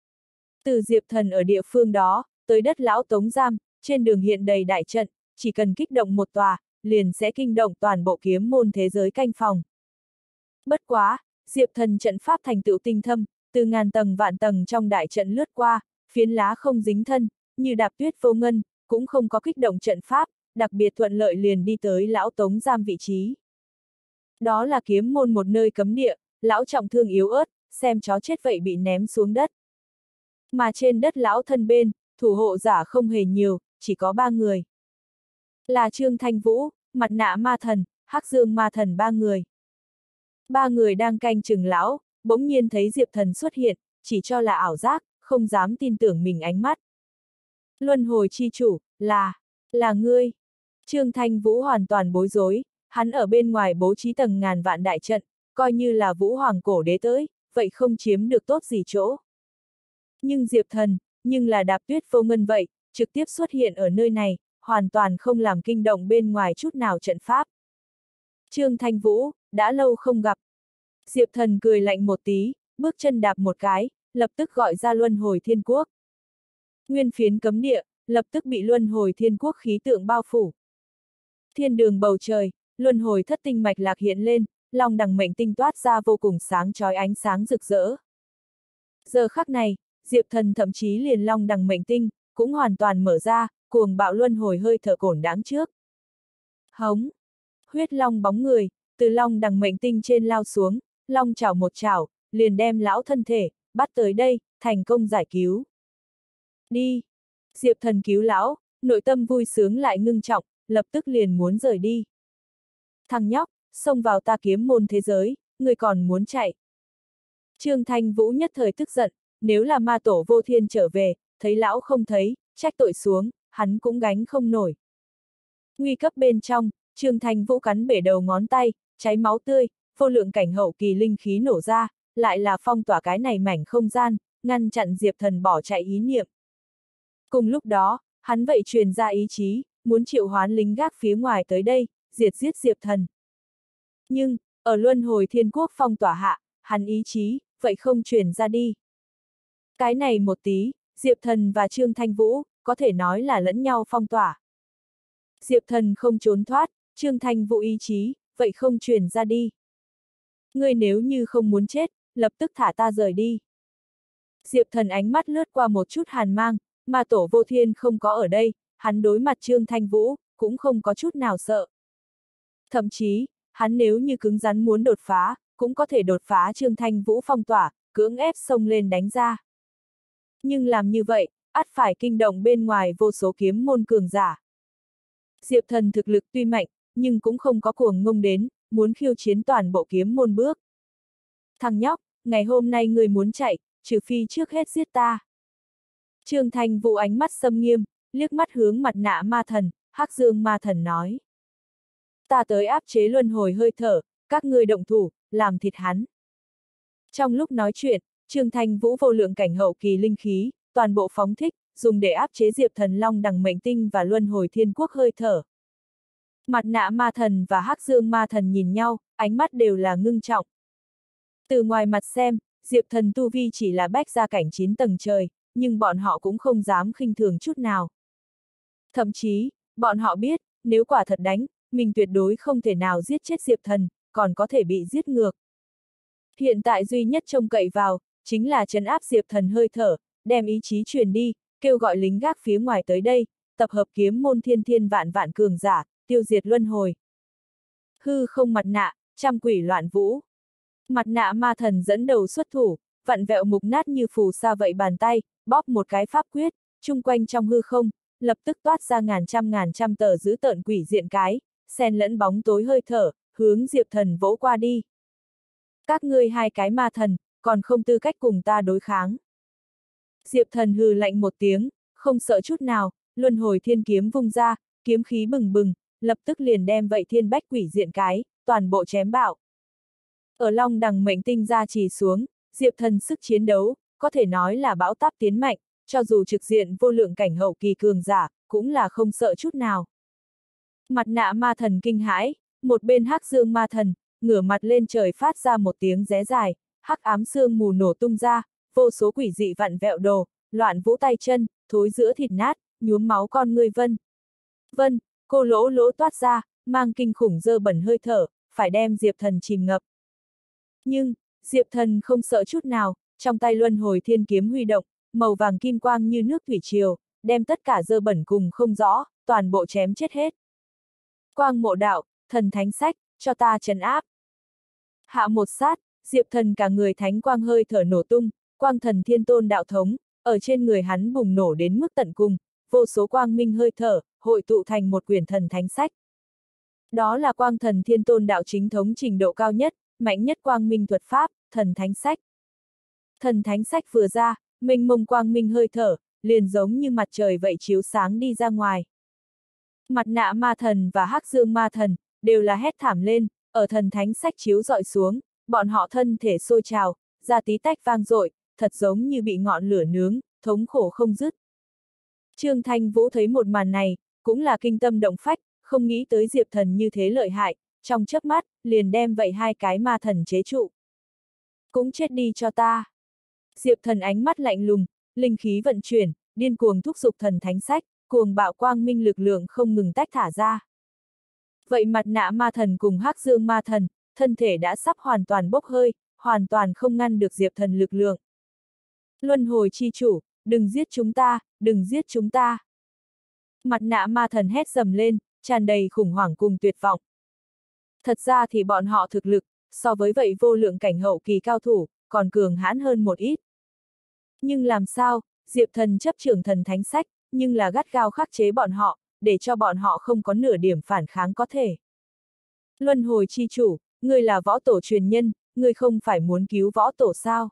Từ Diệp Thần ở địa phương đó, tới đất lão tống giam, trên đường hiện đầy đại trận, chỉ cần kích động một tòa, liền sẽ kinh động toàn bộ kiếm môn thế giới canh phòng. Bất quá, Diệp Thần trận pháp thành tựu tinh thâm, từ ngàn tầng vạn tầng trong đại trận lướt qua, phiến lá không dính thân, như đạp tuyết vô ngân, cũng không có kích động trận pháp, đặc biệt thuận lợi liền đi tới lão tống giam vị trí. Đó là kiếm môn một nơi cấm địa, lão trọng thương yếu ớt, xem chó chết vậy bị ném xuống đất. Mà trên đất lão thân bên, thủ hộ giả không hề nhiều, chỉ có 3 người. Là Trương Thanh Vũ, Mặt Nạ Ma Thần, Hắc Dương Ma Thần 3 người. 3 người đang canh chừng lão, bỗng nhiên thấy Diệp Thần xuất hiện, chỉ cho là ảo giác, không dám tin tưởng mình ánh mắt. Luân hồi chi chủ, là ngươi. Trương Thanh Vũ hoàn toàn bối rối, hắn ở bên ngoài bố trí tầng ngàn vạn đại trận, coi như là Vũ Hoàng cổ đế tới, vậy không chiếm được tốt gì chỗ. Nhưng Diệp Thần, nhưng là đạp tuyết vô ngân vậy, trực tiếp xuất hiện ở nơi này, hoàn toàn không làm kinh động bên ngoài chút nào trận pháp. Trương Thanh Vũ, đã lâu không gặp. Diệp Thần cười lạnh một tí, bước chân đạp một cái, lập tức gọi ra luân hồi thiên quốc. Nguyên phiến cấm địa, lập tức bị luân hồi thiên quốc khí tượng bao phủ. Thiên đường bầu trời, luân hồi thất tinh mạch lạc hiện lên, long đằng mệnh tinh toát ra vô cùng sáng chói ánh sáng rực rỡ. Giờ khắc này, Diệp Thần thậm chí liền long đằng mệnh tinh, cũng hoàn toàn mở ra, cuồng bạo luân hồi hơi thở cổn đáng trước. Hống! Huyết long bóng người, từ long đằng mệnh tinh trên lao xuống, long chảo một chảo, liền đem lão thân thể, bắt tới đây, thành công giải cứu. Đi! Diệp Thần cứu lão, nội tâm vui sướng lại ngưng trọng, lập tức liền muốn rời đi. Thằng nhóc, xông vào ta kiếm môn thế giới, người còn muốn chạy. Trương Thanh Vũ nhất thời tức giận, nếu là ma tổ Vô Thiên trở về, thấy lão không thấy, trách tội xuống, hắn cũng gánh không nổi. Nguy cấp bên trong, Trương Thanh Vũ cắn bể đầu ngón tay, cháy máu tươi, vô lượng cảnh hậu kỳ linh khí nổ ra, lại là phong tỏa cái này mảnh không gian, ngăn chặn Diệp Thần bỏ chạy ý niệm. Cùng lúc đó, hắn vậy truyền ra ý chí, muốn triệu hoán lính gác phía ngoài tới đây, giết Diệp Thần. Nhưng, ở luân hồi thiên quốc phong tỏa hạ, hắn ý chí, vậy không truyền ra đi. Cái này một tí, Diệp Thần và Trương Thanh Vũ, có thể nói là lẫn nhau phong tỏa. Diệp Thần không trốn thoát, Trương Thanh Vũ ý chí, vậy không truyền ra đi. Ngươi nếu như không muốn chết, lập tức thả ta rời đi. Diệp Thần ánh mắt lướt qua một chút hàn mang, mà tổ Vô Thiên không có ở đây, hắn đối mặt Trương Thanh Vũ, cũng không có chút nào sợ. Thậm chí, hắn nếu như cứng rắn muốn đột phá, cũng có thể đột phá Trương Thanh Vũ phong tỏa, cưỡng ép xông lên đánh ra. Nhưng làm như vậy, ắt phải kinh động bên ngoài vô số kiếm môn cường giả. Diệp Thần thực lực tuy mạnh, nhưng cũng không có cuồng ngông đến, muốn khiêu chiến toàn bộ kiếm môn bước. Thằng nhóc, ngày hôm nay người muốn chạy, trừ phi trước hết giết ta. Trương Thanh Vũ ánh mắt xâm nghiêm, liếc mắt hướng Mặt Nạ Ma Thần, Hắc Dương Ma Thần nói. Ta tới áp chế luân hồi hơi thở, các ngươi động thủ, làm thịt hắn. Trong lúc nói chuyện, Trương Thanh Vũ vô lượng cảnh hậu kỳ linh khí, toàn bộ phóng thích, dùng để áp chế Diệp Thần long đằng mệnh tinh và luân hồi thiên quốc hơi thở. Mặt Nạ Ma Thần và Hắc Dương Ma Thần nhìn nhau, ánh mắt đều là ngưng trọng. Từ ngoài mặt xem, Diệp Thần tu vi chỉ là bách gia cảnh 9 tầng trời, nhưng bọn họ cũng không dám khinh thường chút nào. Thậm chí, bọn họ biết, nếu quả thật đánh, mình tuyệt đối không thể nào giết chết Diệp Thần, còn có thể bị giết ngược. Hiện tại duy nhất trông cậy vào, chính là trấn áp Diệp Thần hơi thở, đem ý chí truyền đi, kêu gọi lính gác phía ngoài tới đây, tập hợp kiếm môn thiên vạn vạn cường giả, tiêu diệt luân hồi. Hư không mặt nạ, trăm quỷ loạn vũ. Mặt Nạ Ma Thần dẫn đầu xuất thủ, vặn vẹo mục nát như phù sa vậy bàn tay, bóp một cái pháp quyết, chung quanh trong hư không, lập tức toát ra ngàn trăm tờ dữ tợn quỷ diện cái, xen lẫn bóng tối hơi thở, hướng Diệp Thần vỗ qua đi. Các ngươi hai cái ma thần, còn không tư cách cùng ta đối kháng. Diệp Thần hừ lạnh một tiếng, không sợ chút nào, luân hồi thiên kiếm vung ra, kiếm khí bừng bừng, lập tức liền đem vậy thiên bách quỷ diện cái, toàn bộ chém bạo. Ở Long Đằng mệnh tinh ra chỉ xuống, Diệp Thần sức chiến đấu, có thể nói là bão táp tiến mạnh, cho dù trực diện vô lượng cảnh hậu kỳ cường giả, cũng là không sợ chút nào. Mặt nạ ma thần kinh hãi, một bên hắc dương ma thần, ngửa mặt lên trời phát ra một tiếng ré dài, hắc ám sương mù nổ tung ra, vô số quỷ dị vặn vẹo đồ, loạn vũ tay chân, thối giữa thịt nát, nhuốm máu con người vân. Vân, cô lỗ lỗ toát ra, mang kinh khủng dơ bẩn hơi thở, phải đem Diệp Thần chìm ngập. Nhưng, Diệp Thần không sợ chút nào, trong tay luân hồi thiên kiếm huy động, màu vàng kim quang như nước thủy triều, đem tất cả dơ bẩn cùng không rõ, toàn bộ chém chết hết. Quang mộ đạo, thần thánh sách, cho ta trấn áp. Hạ một sát, Diệp Thần cả người thánh quang hơi thở nổ tung, quang thần thiên tôn đạo thống, ở trên người hắn bùng nổ đến mức tận cùng, vô số quang minh hơi thở, hội tụ thành một quyển thần thánh sách. Đó là quang thần thiên tôn đạo chính thống trình độ cao nhất, mạnh nhất quang minh thuật pháp, thần thánh sách. Thần thánh sách vừa ra, mênh mông quang minh hơi thở, liền giống như mặt trời vậy chiếu sáng đi ra ngoài. Mặt nạ ma thần và hắc dương ma thần, đều là hét thảm lên, ở thần thánh sách chiếu dọi xuống, bọn họ thân thể sôi trào, da tí tách vang dội, thật giống như bị ngọn lửa nướng, thống khổ không dứt. Trương Thanh Vũ thấy một màn này, cũng là kinh tâm động phách, không nghĩ tới Diệp Thần như thế lợi hại, trong chớp mắt, liền đem vậy hai cái ma thần chế trụ. Cũng chết đi cho ta. Diệp Thần ánh mắt lạnh lùng, linh khí vận chuyển, điên cuồng thúc giục thần thánh sách, cuồng bạo quang minh lực lượng không ngừng tách thả ra. Vậy mặt nạ ma thần cùng hắc dương ma thần, thân thể đã sắp hoàn toàn bốc hơi, hoàn toàn không ngăn được Diệp Thần lực lượng. Luân hồi chi chủ, đừng giết chúng ta, đừng giết chúng ta. Mặt nạ ma thần hét dầm lên, tràn đầy khủng hoảng cùng tuyệt vọng. Thật ra thì bọn họ thực lực, so với vậy vô lượng cảnh hậu kỳ cao thủ, còn cường hãn hơn một ít. Nhưng làm sao, Diệp Thần chấp trưởng thần thánh sách, nhưng là gắt gao khắc chế bọn họ, để cho bọn họ không có nửa điểm phản kháng có thể. Luân hồi chi chủ, ngươi là võ tổ truyền nhân, ngươi không phải muốn cứu võ tổ sao?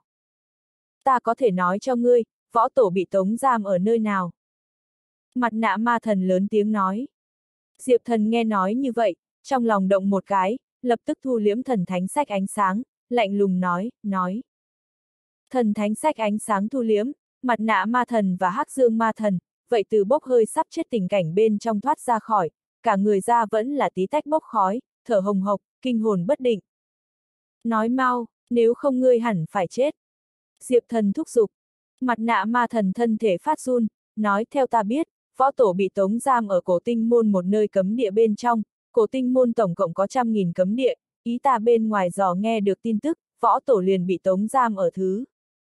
Ta có thể nói cho ngươi, võ tổ bị tống giam ở nơi nào? Mặt nạ ma thần lớn tiếng nói. Diệp Thần nghe nói như vậy, trong lòng động một cái, lập tức thu liễm thần thánh sách ánh sáng, lạnh lùng nói. Thần thánh sách ánh sáng thu liễm, mặt nạ ma thần và hắc dương ma thần, vậy từ bốc hơi sắp chết tình cảnh bên trong thoát ra khỏi, cả người ra vẫn là tí tách bốc khói, thở hồng hộc, kinh hồn bất định. Nói mau, nếu không ngươi hẳn phải chết. Diệp Thần thúc giục. Mặt nạ ma thần thân thể phát run, nói theo ta biết, võ tổ bị tống giam ở cổ tinh môn một nơi cấm địa bên trong, cổ tinh môn tổng cộng có 100.000 cấm địa, ý ta bên ngoài dò nghe được tin tức, võ tổ liền bị tống giam ở thứ.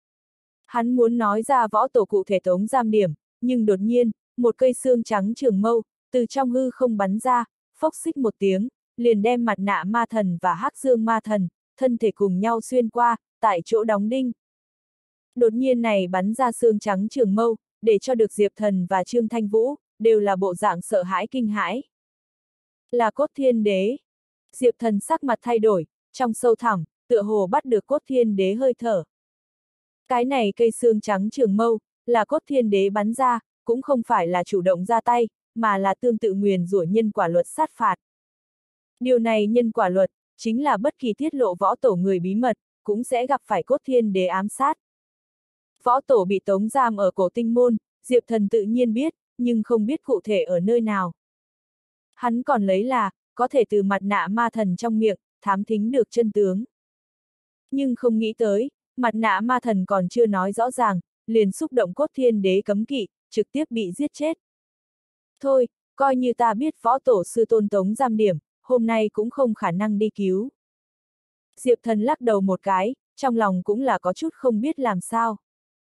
Hắn muốn nói ra võ tổ cụ thể tống giam điểm, nhưng đột nhiên, một cây xương trắng trường mâu, từ trong hư không bắn ra, phốc xích một tiếng, liền đem mặt nạ ma thần và hắc dương ma thần, thân thể cùng nhau xuyên qua, tại chỗ đóng đinh. Đột nhiên này bắn ra xương trắng trường mâu, để cho được Diệp Thần và Trương Thanh Vũ, đều là bộ dạng sợ hãi kinh hãi. Là cốt thiên đế. Diệp Thần sắc mặt thay đổi, trong sâu thẳm, tựa hồ bắt được cốt thiên đế hơi thở. Cái này cây xương trắng trường mâu, là cốt thiên đế bắn ra, cũng không phải là chủ động ra tay, mà là tương tự nguyền rủa nhân quả luật sát phạt. Điều này nhân quả luật, chính là bất kỳ tiết lộ võ tổ người bí mật, cũng sẽ gặp phải cốt thiên đế ám sát. Võ tổ bị tống giam ở cổ tinh môn, Diệp Thần tự nhiên biết, nhưng không biết cụ thể ở nơi nào. Hắn còn lấy là, có thể từ mặt nạ ma thần trong miệng, thám thính được chân tướng. Nhưng không nghĩ tới, mặt nạ ma thần còn chưa nói rõ ràng, liền xúc động cốt thiên đế cấm kỵ, trực tiếp bị giết chết. Thôi, coi như ta biết võ tổ sư tôn tống giam điểm, hôm nay cũng không khả năng đi cứu. Diệp Thần lắc đầu một cái, trong lòng cũng là có chút không biết làm sao.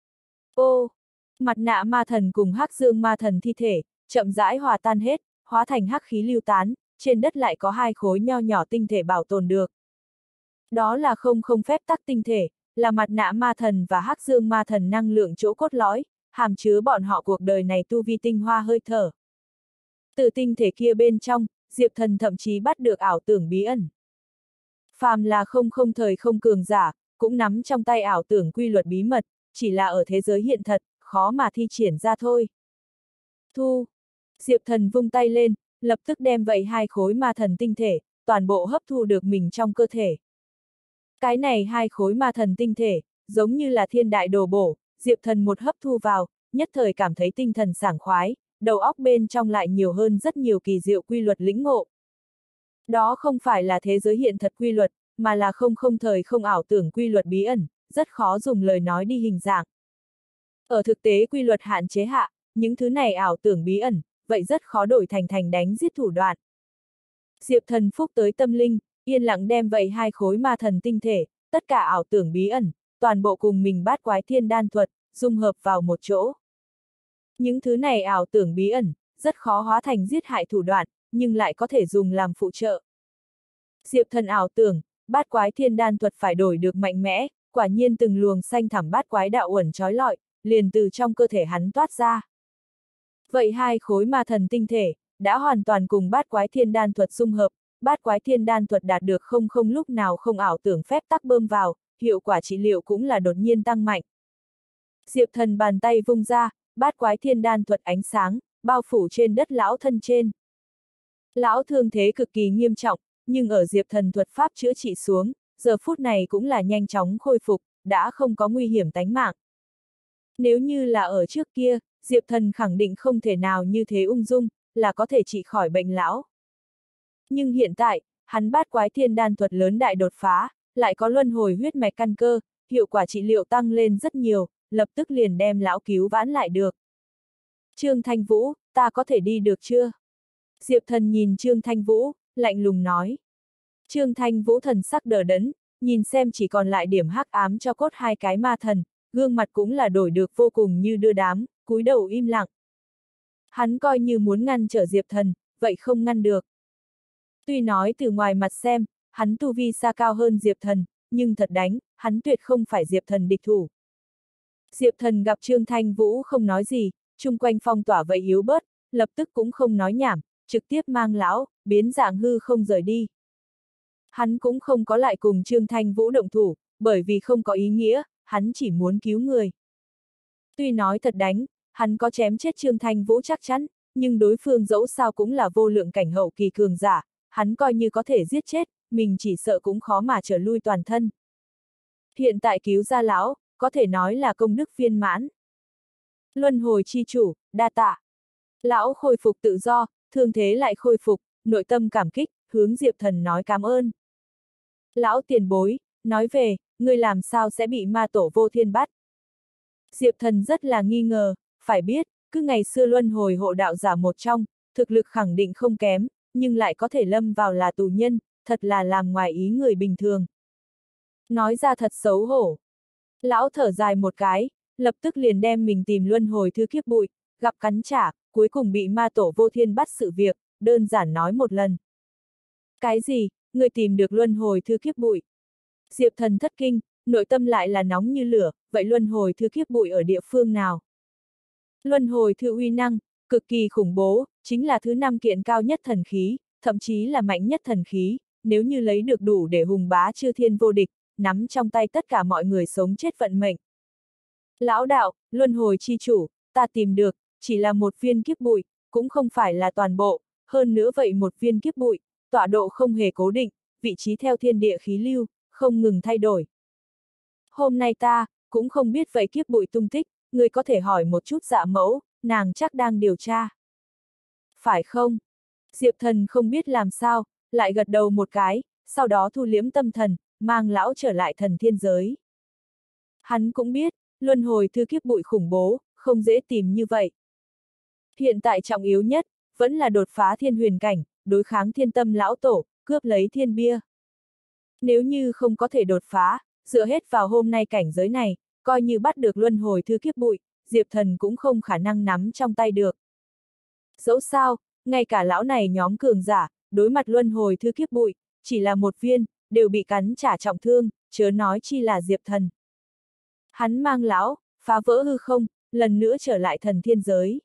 Ô, mặt nạ ma thần cùng hắc dương ma thần thi thể, chậm rãi hòa tan hết, hóa thành hắc khí lưu tán, trên đất lại có hai khối nho nhỏ tinh thể bảo tồn được. Đó là không phép tắc tinh thể, là mặt nạ ma thần và hắc dương ma thần năng lượng chỗ cốt lõi, hàm chứa bọn họ cuộc đời này tu vi tinh hoa hơi thở. Từ tinh thể kia bên trong, Diệp Thần thậm chí bắt được ảo tưởng bí ẩn. Phàm là không thời không cường giả, cũng nắm trong tay ảo tưởng quy luật bí mật, chỉ là ở thế giới hiện thật, khó mà thi triển ra thôi. Thu! Diệp Thần vung tay lên, lập tức đem vậy 2 khối ma thần tinh thể, toàn bộ hấp thu được mình trong cơ thể. Cái này 2 khối ma thần tinh thể, giống như là thiên đại đồ bổ, Diệp Thần một hấp thu vào, nhất thời cảm thấy tinh thần sảng khoái, đầu óc bên trong lại nhiều hơn rất nhiều kỳ diệu quy luật lĩnh ngộ. Đó không phải là thế giới hiện thật quy luật, mà là không thời không ảo tưởng quy luật bí ẩn, rất khó dùng lời nói đi hình dạng. Ở thực tế quy luật hạn chế hạ, những thứ này ảo tưởng bí ẩn, vậy rất khó đổi thành đánh giết thủ đoạn. Diệp Thần phúc tới tâm linh, yên lặng đem vậy 2 khối ma thần tinh thể, tất cả ảo tưởng bí ẩn, toàn bộ cùng mình bát quái thiên đan thuật, dung hợp vào một chỗ. Những thứ này ảo tưởng bí ẩn, rất khó hóa thành giết hại thủ đoạn, nhưng lại có thể dùng làm phụ trợ. Diệp Thần ảo tưởng, bát quái thiên đan thuật phải đổi được mạnh mẽ, quả nhiên từng luồng xanh thẳm bát quái đạo uẩn trói lọi, liền từ trong cơ thể hắn toát ra. Vậy 2 khối ma thần tinh thể, đã hoàn toàn cùng bát quái thiên đan thuật dung hợp, bát quái thiên đan thuật đạt được không lúc nào không ảo tưởng phép tắc bơm vào, hiệu quả trị liệu cũng là đột nhiên tăng mạnh. Diệp Thần bàn tay vung ra, bát quái thiên đan thuật ánh sáng, bao phủ trên đất lão thân trên. Lão thương thế cực kỳ nghiêm trọng, nhưng ở Diệp Thần thuật pháp chữa trị xuống, giờ phút này cũng là nhanh chóng khôi phục, đã không có nguy hiểm tánh mạng. Nếu như là ở trước kia, Diệp Thần khẳng định không thể nào như thế ung dung, là có thể trị khỏi bệnh lão. Nhưng hiện tại, hắn bát quái thiên đan thuật lớn đại đột phá, lại có luân hồi huyết mạch căn cơ, hiệu quả trị liệu tăng lên rất nhiều, lập tức liền đem lão cứu vãn lại được. Trương Thanh Vũ, ta có thể đi được chưa? Diệp Thần nhìn Trương Thanh Vũ, lạnh lùng nói. Trương Thanh Vũ thần sắc đờ đẫn, nhìn xem chỉ còn lại điểm hắc ám cho cốt 2 cái ma thần, gương mặt cũng là đổi được vô cùng như đưa đám, cúi đầu im lặng. Hắn coi như muốn ngăn trở Diệp Thần, vậy không ngăn được. Tuy nói từ ngoài mặt xem, hắn tu vi xa cao hơn Diệp Thần, nhưng thật đánh, hắn tuyệt không phải Diệp Thần địch thủ. Diệp Thần gặp Trương Thanh Vũ không nói gì, chung quanh phong tỏa vậy yếu bớt, lập tức cũng không nói nhảm, trực tiếp mang lão, biến dạng hư không rời đi. Hắn cũng không có lại cùng Trương Thanh Vũ động thủ, bởi vì không có ý nghĩa, hắn chỉ muốn cứu người. Tuy nói thật đánh, hắn có chém chết Trương Thanh Vũ chắc chắn, nhưng đối phương dẫu sao cũng là vô lượng cảnh hậu kỳ cường giả, hắn coi như có thể giết chết, mình chỉ sợ cũng khó mà trở lui toàn thân. Hiện tại cứu ra lão, có thể nói là công đức viên mãn. Luân hồi chi chủ, đa tạ. Lão khôi phục tự do, thương thế lại khôi phục, nội tâm cảm kích, hướng Diệp Thần nói cảm ơn. Lão tiền bối, nói về, ngươi làm sao sẽ bị ma tổ vô thiên bắt? Diệp Thần rất là nghi ngờ, phải biết, cứ ngày xưa luân hồi hộ đạo giả một trong, thực lực khẳng định không kém, nhưng lại có thể lâm vào là tù nhân, thật là làm ngoài ý người bình thường. Nói ra thật xấu hổ. Lão thở dài một cái, lập tức liền đem mình tìm luân hồi thư kiếp bụi, gặp cắn trả, cuối cùng bị ma tổ vô thiên bắt sự việc, đơn giản nói một lần. Cái gì, người tìm được luân hồi thư kiếp bụi? Diệp Thần thất kinh, nội tâm lại là nóng như lửa, vậy luân hồi thư kiếp bụi ở địa phương nào? Luân hồi thư uy năng, cực kỳ khủng bố, chính là thứ 5 kiện cao nhất thần khí, thậm chí là mạnh nhất thần khí, nếu như lấy được đủ để hùng bá chư thiên vô địch, nắm trong tay tất cả mọi người sống chết vận mệnh. Lão đạo, luân hồi chi chủ, ta tìm được, chỉ là một viên kiếp bụi, cũng không phải là toàn bộ, hơn nữa vậy một viên kiếp bụi, tọa độ không hề cố định, vị trí theo thiên địa khí lưu, không ngừng thay đổi. Hôm nay ta, cũng không biết vậy kiếp bụi tung tích, người có thể hỏi một chút Dạ mẫu, nàng chắc đang điều tra. Phải không? Diệp Thần không biết làm sao, lại gật đầu một cái, sau đó thu liễm tâm thần, mang lão trở lại thần thiên giới. Hắn cũng biết, luân hồi thư kiếp bụi khủng bố, không dễ tìm như vậy. Hiện tại trọng yếu nhất, vẫn là đột phá thiên huyền cảnh, đối kháng thiên tâm lão tổ, cướp lấy thiên bia. Nếu như không có thể đột phá, dựa hết vào hôm nay cảnh giới này, coi như bắt được luân hồi thư kiếp bụi, Diệp Thần cũng không khả năng nắm trong tay được. Dẫu sao, ngay cả lão này nhóm cường giả, đối mặt luân hồi thư kiếp bụi, chỉ là một viên, đều bị cắn trả trọng thương, chớ nói chi là Diệp Thần. Hắn mang lão, phá vỡ hư không, lần nữa trở lại thần thiên giới.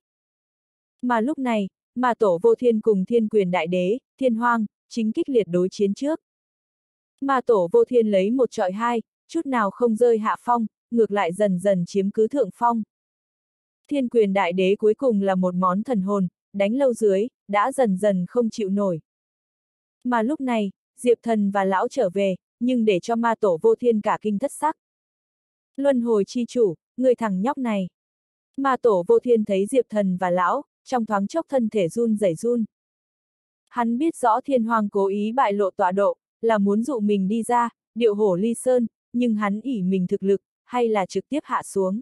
Mà lúc này, ma tổ vô thiên cùng thiên quyền đại đế, thiên hoang, chính kích liệt đối chiến trước. Ma tổ vô thiên lấy 1 trọi 2, chút nào không rơi hạ phong, ngược lại dần dần chiếm cứ thượng phong. Thiên quyền đại đế cuối cùng là một món thần hồn, đánh lâu dưới, đã dần dần không chịu nổi. Mà lúc này, Diệp Thần và lão trở về, nhưng để cho ma tổ vô thiên cả kinh thất sắc. Luân hồi chi chủ, người thằng nhóc này. Ma tổ vô thiên thấy Diệp Thần và lão, trong thoáng chốc thân thể run rẩy run. Hắn biết rõ Thiên Hoàng cố ý bại lộ tọa độ, là muốn dụ mình đi ra, điệu hổ ly sơn, nhưng hắn ỷ mình thực lực, hay là trực tiếp hạ xuống.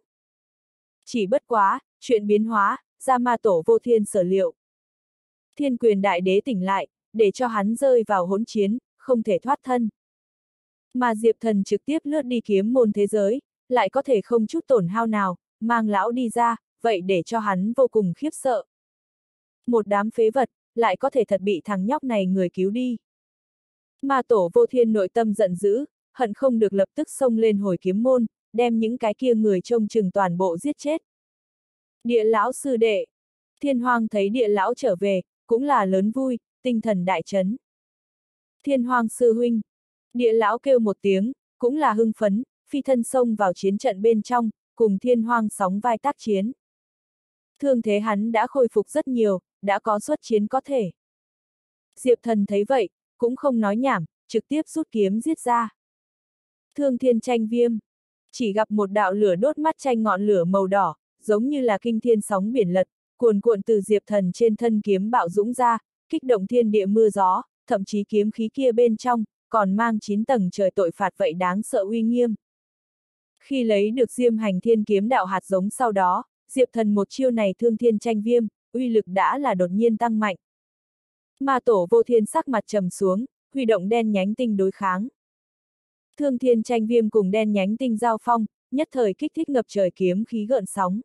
Chỉ bất quá, chuyện biến hóa, ra ma tổ vô thiên sở liệu. Thiên quyền đại đế tỉnh lại, để cho hắn rơi vào hỗn chiến, không thể thoát thân. Mà Diệp Thần trực tiếp lướt đi kiếm môn thế giới, lại có thể không chút tổn hao nào, mang lão đi ra, vậy để cho hắn vô cùng khiếp sợ. Một đám phế vật, lại có thể thật bị thằng nhóc này người cứu đi. Ma tổ vô thiên nội tâm giận dữ, hận không được lập tức xông lên hồi kiếm môn, đem những cái kia người trông chừng toàn bộ giết chết. Địa lão sư đệ. Thiên Hoàng thấy địa lão trở về, cũng là lớn vui, tinh thần đại chấn. Thiên Hoàng sư huynh. Địa lão kêu một tiếng, cũng là hưng phấn, phi thân xông vào chiến trận bên trong, cùng Thiên Hoàng sóng vai tác chiến. Thương thế hắn đã khôi phục rất nhiều, đã có xuất chiến có thể. Diệp Thần thấy vậy, cũng không nói nhảm, trực tiếp rút kiếm giết ra. Thương thiên tranh viêm. Chỉ gặp một đạo lửa đốt mắt tranh ngọn lửa màu đỏ, giống như là kinh thiên sóng biển lật, cuồn cuộn từ Diệp Thần trên thân kiếm bạo dũng ra, kích động thiên địa mưa gió, thậm chí kiếm khí kia bên trong, còn mang 9 tầng trời tội phạt vậy đáng sợ uy nghiêm. Khi lấy được Diêm Hành Thiên kiếm đạo hạt giống sau đó, Diệp Thần một chiêu này thương thiên tranh viêm, uy lực đã là đột nhiên tăng mạnh. Ma tổ vô thiên sắc mặt trầm xuống, huy động đen nhánh tinh đối kháng. Thương thiên tranh viêm cùng đen nhánh tinh giao phong, nhất thời kích thích ngập trời kiếm khí gợn sóng.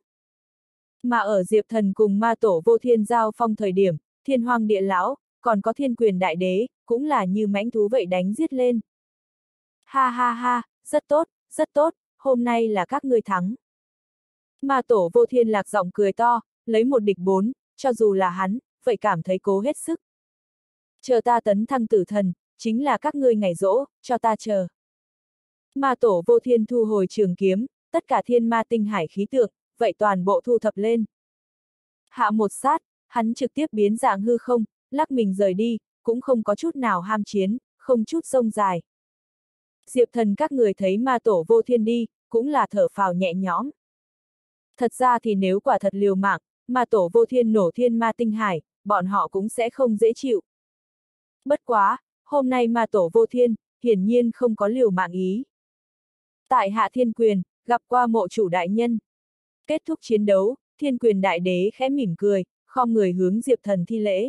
Mà ở Diệp Thần cùng ma tổ vô thiên giao phong thời điểm, Thiên Hoàng địa lão, còn có thiên quyền đại đế, cũng là như mãnh thú vậy đánh giết lên. Ha ha ha, rất tốt, hôm nay là các ngươi thắng. Ma tổ vô thiên lạc giọng cười to, lấy một địch 4, cho dù là hắn, vậy cảm thấy cố hết sức. Chờ ta tấn thăng tử thần, chính là các ngươi ngày giỗ, cho ta chờ. Ma tổ vô thiên thu hồi trường kiếm, tất cả thiên ma tinh hải khí tượng, vậy toàn bộ thu thập lên. Hạ một sát, hắn trực tiếp biến dạng hư không, lắc mình rời đi, cũng không có chút nào ham chiến, không chút sông dài. Diệp Thần các người thấy ma tổ vô thiên đi, cũng là thở phào nhẹ nhõm. Thật ra thì nếu quả thật liều mạng, ma tổ vô thiên nổ thiên ma tinh hải, bọn họ cũng sẽ không dễ chịu. Bất quá, hôm nay ma tổ vô thiên, hiển nhiên không có liều mạng ý. Tại Hạ Thiên Quyền, gặp qua mộ chủ đại nhân. Kết thúc chiến đấu, Thiên Quyền đại đế khẽ mỉm cười, khom người hướng Diệp Thần thi lễ.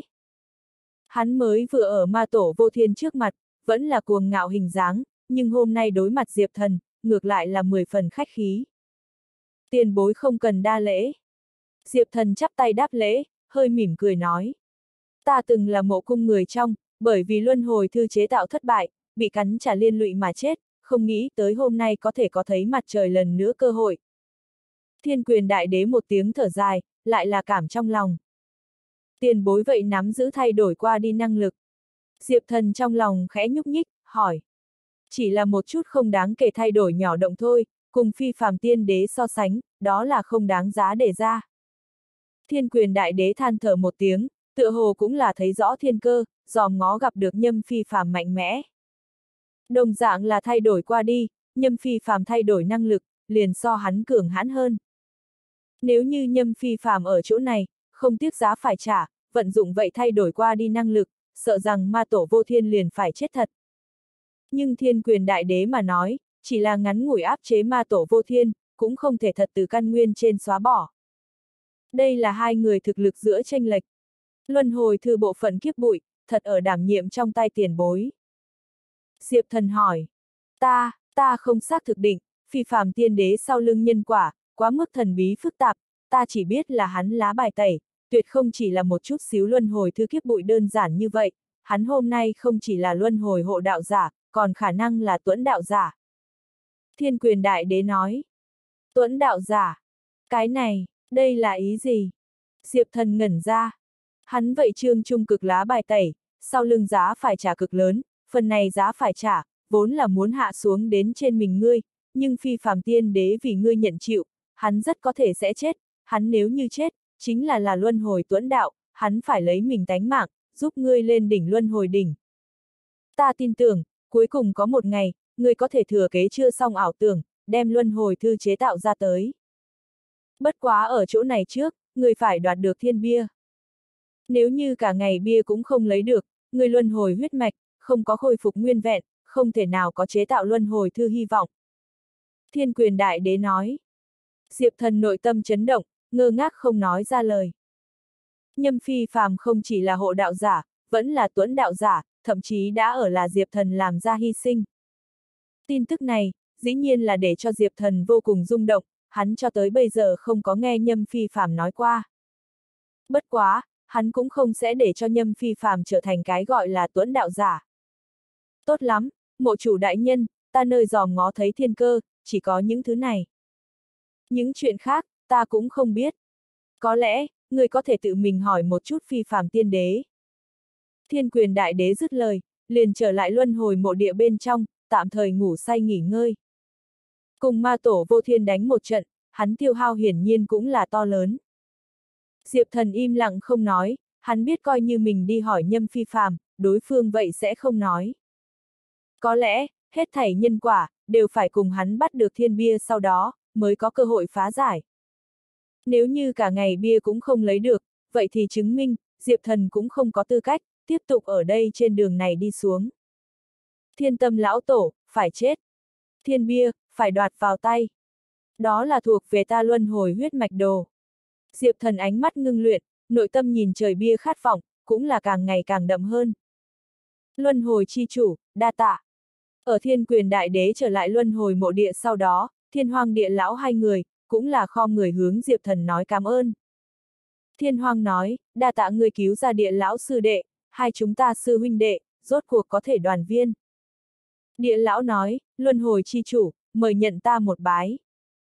Hắn mới vừa ở ma tổ vô thiên trước mặt, vẫn là cuồng ngạo hình dáng, nhưng hôm nay đối mặt Diệp Thần, ngược lại là 10 phần khách khí. Tiền bối không cần đa lễ. Diệp Thần chắp tay đáp lễ, hơi mỉm cười nói. Ta từng là mộ cung người trong, bởi vì luân hồi thư chế tạo thất bại, bị cắn trả liên lụy mà chết, không nghĩ tới hôm nay có thể có thấy mặt trời lần nữa cơ hội. Thiên Quyền đại đế một tiếng thở dài, lại là cảm trong lòng. Tiền bối vậy nắm giữ thay đổi qua đi năng lực. Diệp Thần trong lòng khẽ nhúc nhích, hỏi. Chỉ là một chút không đáng kể thay đổi nhỏ động thôi, cùng phi phàm tiên đế so sánh, đó là không đáng giá để ra. Thiên Quyền đại đế than thở một tiếng, tựa hồ cũng là thấy rõ thiên cơ, dòm ngó gặp được Nhâm phi phàm mạnh mẽ. Đồng dạng là thay đổi qua đi, Nhâm phi phàm thay đổi năng lực, liền so hắn cường hãn hơn. Nếu như Nhâm phi phàm ở chỗ này, không tiếc giá phải trả, vận dụng vậy thay đổi qua đi năng lực, sợ rằng ma tổ vô thiên liền phải chết thật. Nhưng Thiên Quyền đại đế mà nói, chỉ là ngắn ngủi áp chế ma tổ vô thiên, cũng không thể thật từ căn nguyên trên xóa bỏ. Đây là hai người thực lực giữa chênh lệch. Luân hồi thư bộ phận kiếp bụi, thật ở đảm nhiệm trong tay tiền bối. Diệp Thần hỏi. Ta không xác thực định, phi phàm tiên đế sau lưng nhân quả, quá mức thần bí phức tạp, ta chỉ biết là hắn lá bài tẩy, tuyệt không chỉ là một chút xíu luân hồi thư kiếp bụi đơn giản như vậy, hắn hôm nay không chỉ là luân hồi hộ đạo giả, còn khả năng là tuẫn đạo giả. Thiên Quyền đại đế nói. Tuẫn đạo giả. Cái này, đây là ý gì? Diệp Thần ngẩn ra. Hắn vậy trương trung cực lá bài tẩy, sau lưng giá phải trả cực lớn, phần này giá phải trả, vốn là muốn hạ xuống đến trên mình ngươi, nhưng phi phàm tiên đế vì ngươi nhận chịu, hắn rất có thể sẽ chết, hắn nếu như chết, chính là luân hồi tuẫn đạo, hắn phải lấy mình tánh mạng, giúp ngươi lên đỉnh luân hồi đỉnh. Ta tin tưởng, cuối cùng có một ngày, ngươi có thể thừa kế chưa xong ảo tưởng, đem luân hồi thư chế tạo ra tới. Bất quá ở chỗ này trước, ngươi phải đoạt được thiên bia. Nếu như cả ngày bia cũng không lấy được, ngươi luân hồi huyết mạch, không có khôi phục nguyên vẹn, không thể nào có chế tạo luân hồi thư hy vọng. Thiên Quyền Đại Đế nói. Diệp Thần nội tâm chấn động, ngơ ngác không nói ra lời. Nhâm Phi Phàm không chỉ là hộ đạo giả, vẫn là tuẫn đạo giả, thậm chí đã ở là Diệp Thần làm ra hy sinh. Tin tức này, dĩ nhiên là để cho Diệp Thần vô cùng rung động, hắn cho tới bây giờ không có nghe Nhâm Phi Phàm nói qua. Bất quá, hắn cũng không sẽ để cho Nhâm Phi Phàm trở thành cái gọi là tuẫn đạo giả. Tốt lắm, mộ chủ đại nhân, ta nơi dòm ngó thấy thiên cơ, chỉ có những thứ này. Những chuyện khác, ta cũng không biết. Có lẽ, người có thể tự mình hỏi một chút Phi Phàm tiên đế. Thiên Quyền Đại Đế dứt lời, liền trở lại luân hồi mộ địa bên trong, tạm thời ngủ say nghỉ ngơi. Cùng ma tổ vô thiên đánh một trận, hắn tiêu hao hiển nhiên cũng là to lớn. Diệp Thần im lặng không nói, hắn biết coi như mình đi hỏi Nhâm Phi Phàm, đối phương vậy sẽ không nói. Có lẽ, hết thảy nhân quả, đều phải cùng hắn bắt được thiên bia sau đó, mới có cơ hội phá giải. Nếu như cả ngày bia cũng không lấy được, vậy thì chứng minh, Diệp Thần cũng không có tư cách, tiếp tục ở đây trên đường này đi xuống. Thiên Tâm lão tổ, phải chết. Thiên bia, phải đoạt vào tay. Đó là thuộc về ta luân hồi huyết mạch đồ. Diệp Thần ánh mắt ngưng luyện, nội tâm nhìn trời bia khát vọng, cũng là càng ngày càng đậm hơn. Luân hồi chi chủ, đa tạ. Ở Thiên Quyền Đại Đế trở lại luân hồi mộ địa sau đó, Thiên Hoang Địa lão hai người, cũng là khom người hướng Diệp Thần nói cảm ơn. Thiên Hoang nói, đa tạ người cứu ra Địa lão sư đệ, hai chúng ta sư huynh đệ, rốt cuộc có thể đoàn viên. Địa lão nói, luân hồi chi chủ, mời nhận ta một bái.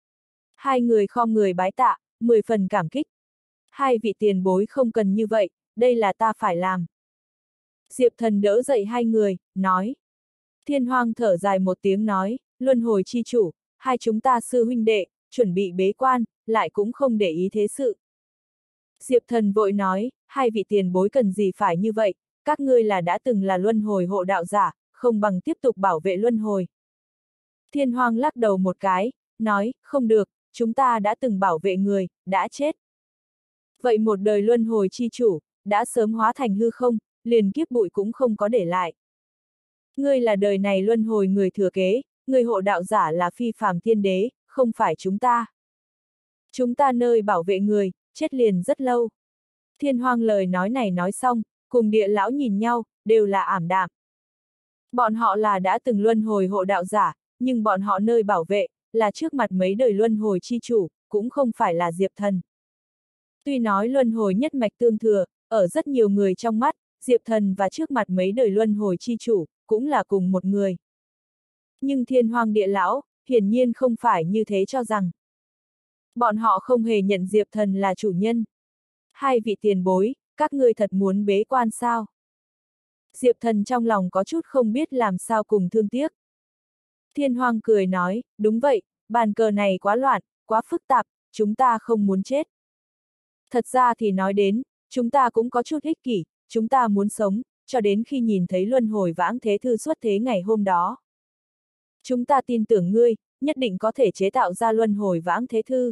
Hai người khom người bái tạ, 10 phần cảm kích. Hai vị tiền bối không cần như vậy, đây là ta phải làm. Diệp Thần đỡ dậy hai người, nói. Thiên Hoang thở dài một tiếng nói, luân hồi chi chủ, hai chúng ta sư huynh đệ, chuẩn bị bế quan, lại cũng không để ý thế sự. Diệp Thần vội nói, hai vị tiền bối cần gì phải như vậy, các ngươi là đã từng là luân hồi hộ đạo giả, không bằng tiếp tục bảo vệ luân hồi. Thiên Hoang lắc đầu một cái, nói, không được, chúng ta đã từng bảo vệ người, đã chết. Vậy một đời luân hồi chi chủ, đã sớm hóa thành hư không, liền kiếp bụi cũng không có để lại. Ngươi là đời này luân hồi người thừa kế, người hộ đạo giả là Phi Phàm thiên đế, không phải chúng ta. Chúng ta nơi bảo vệ người, chết liền rất lâu. Thiên Hoang lời nói này nói xong, cùng Địa lão nhìn nhau, đều là ảm đạm. Bọn họ là đã từng luân hồi hộ đạo giả, nhưng bọn họ nơi bảo vệ, là trước mặt mấy đời luân hồi chi chủ, cũng không phải là Diệp Thần. Tuy nói luân hồi nhất mạch tương thừa, ở rất nhiều người trong mắt, Diệp Thần và trước mặt mấy đời luân hồi chi chủ, cũng là cùng một người. Nhưng Thiên Hoang Địa lão, hiển nhiên không phải như thế cho rằng. Bọn họ không hề nhận Diệp Thần là chủ nhân. Hai vị tiền bối, các ngươi thật muốn bế quan sao? Diệp Thần trong lòng có chút không biết làm sao cùng thương tiếc. Thiên Hoang cười nói, đúng vậy, bàn cờ này quá loạn, quá phức tạp, chúng ta không muốn chết. Thật ra thì nói đến, chúng ta cũng có chút ích kỷ, chúng ta muốn sống, cho đến khi nhìn thấy luân hồi vãng thế thư xuất thế ngày hôm đó. Chúng ta tin tưởng ngươi, nhất định có thể chế tạo ra luân hồi vãng thế thư.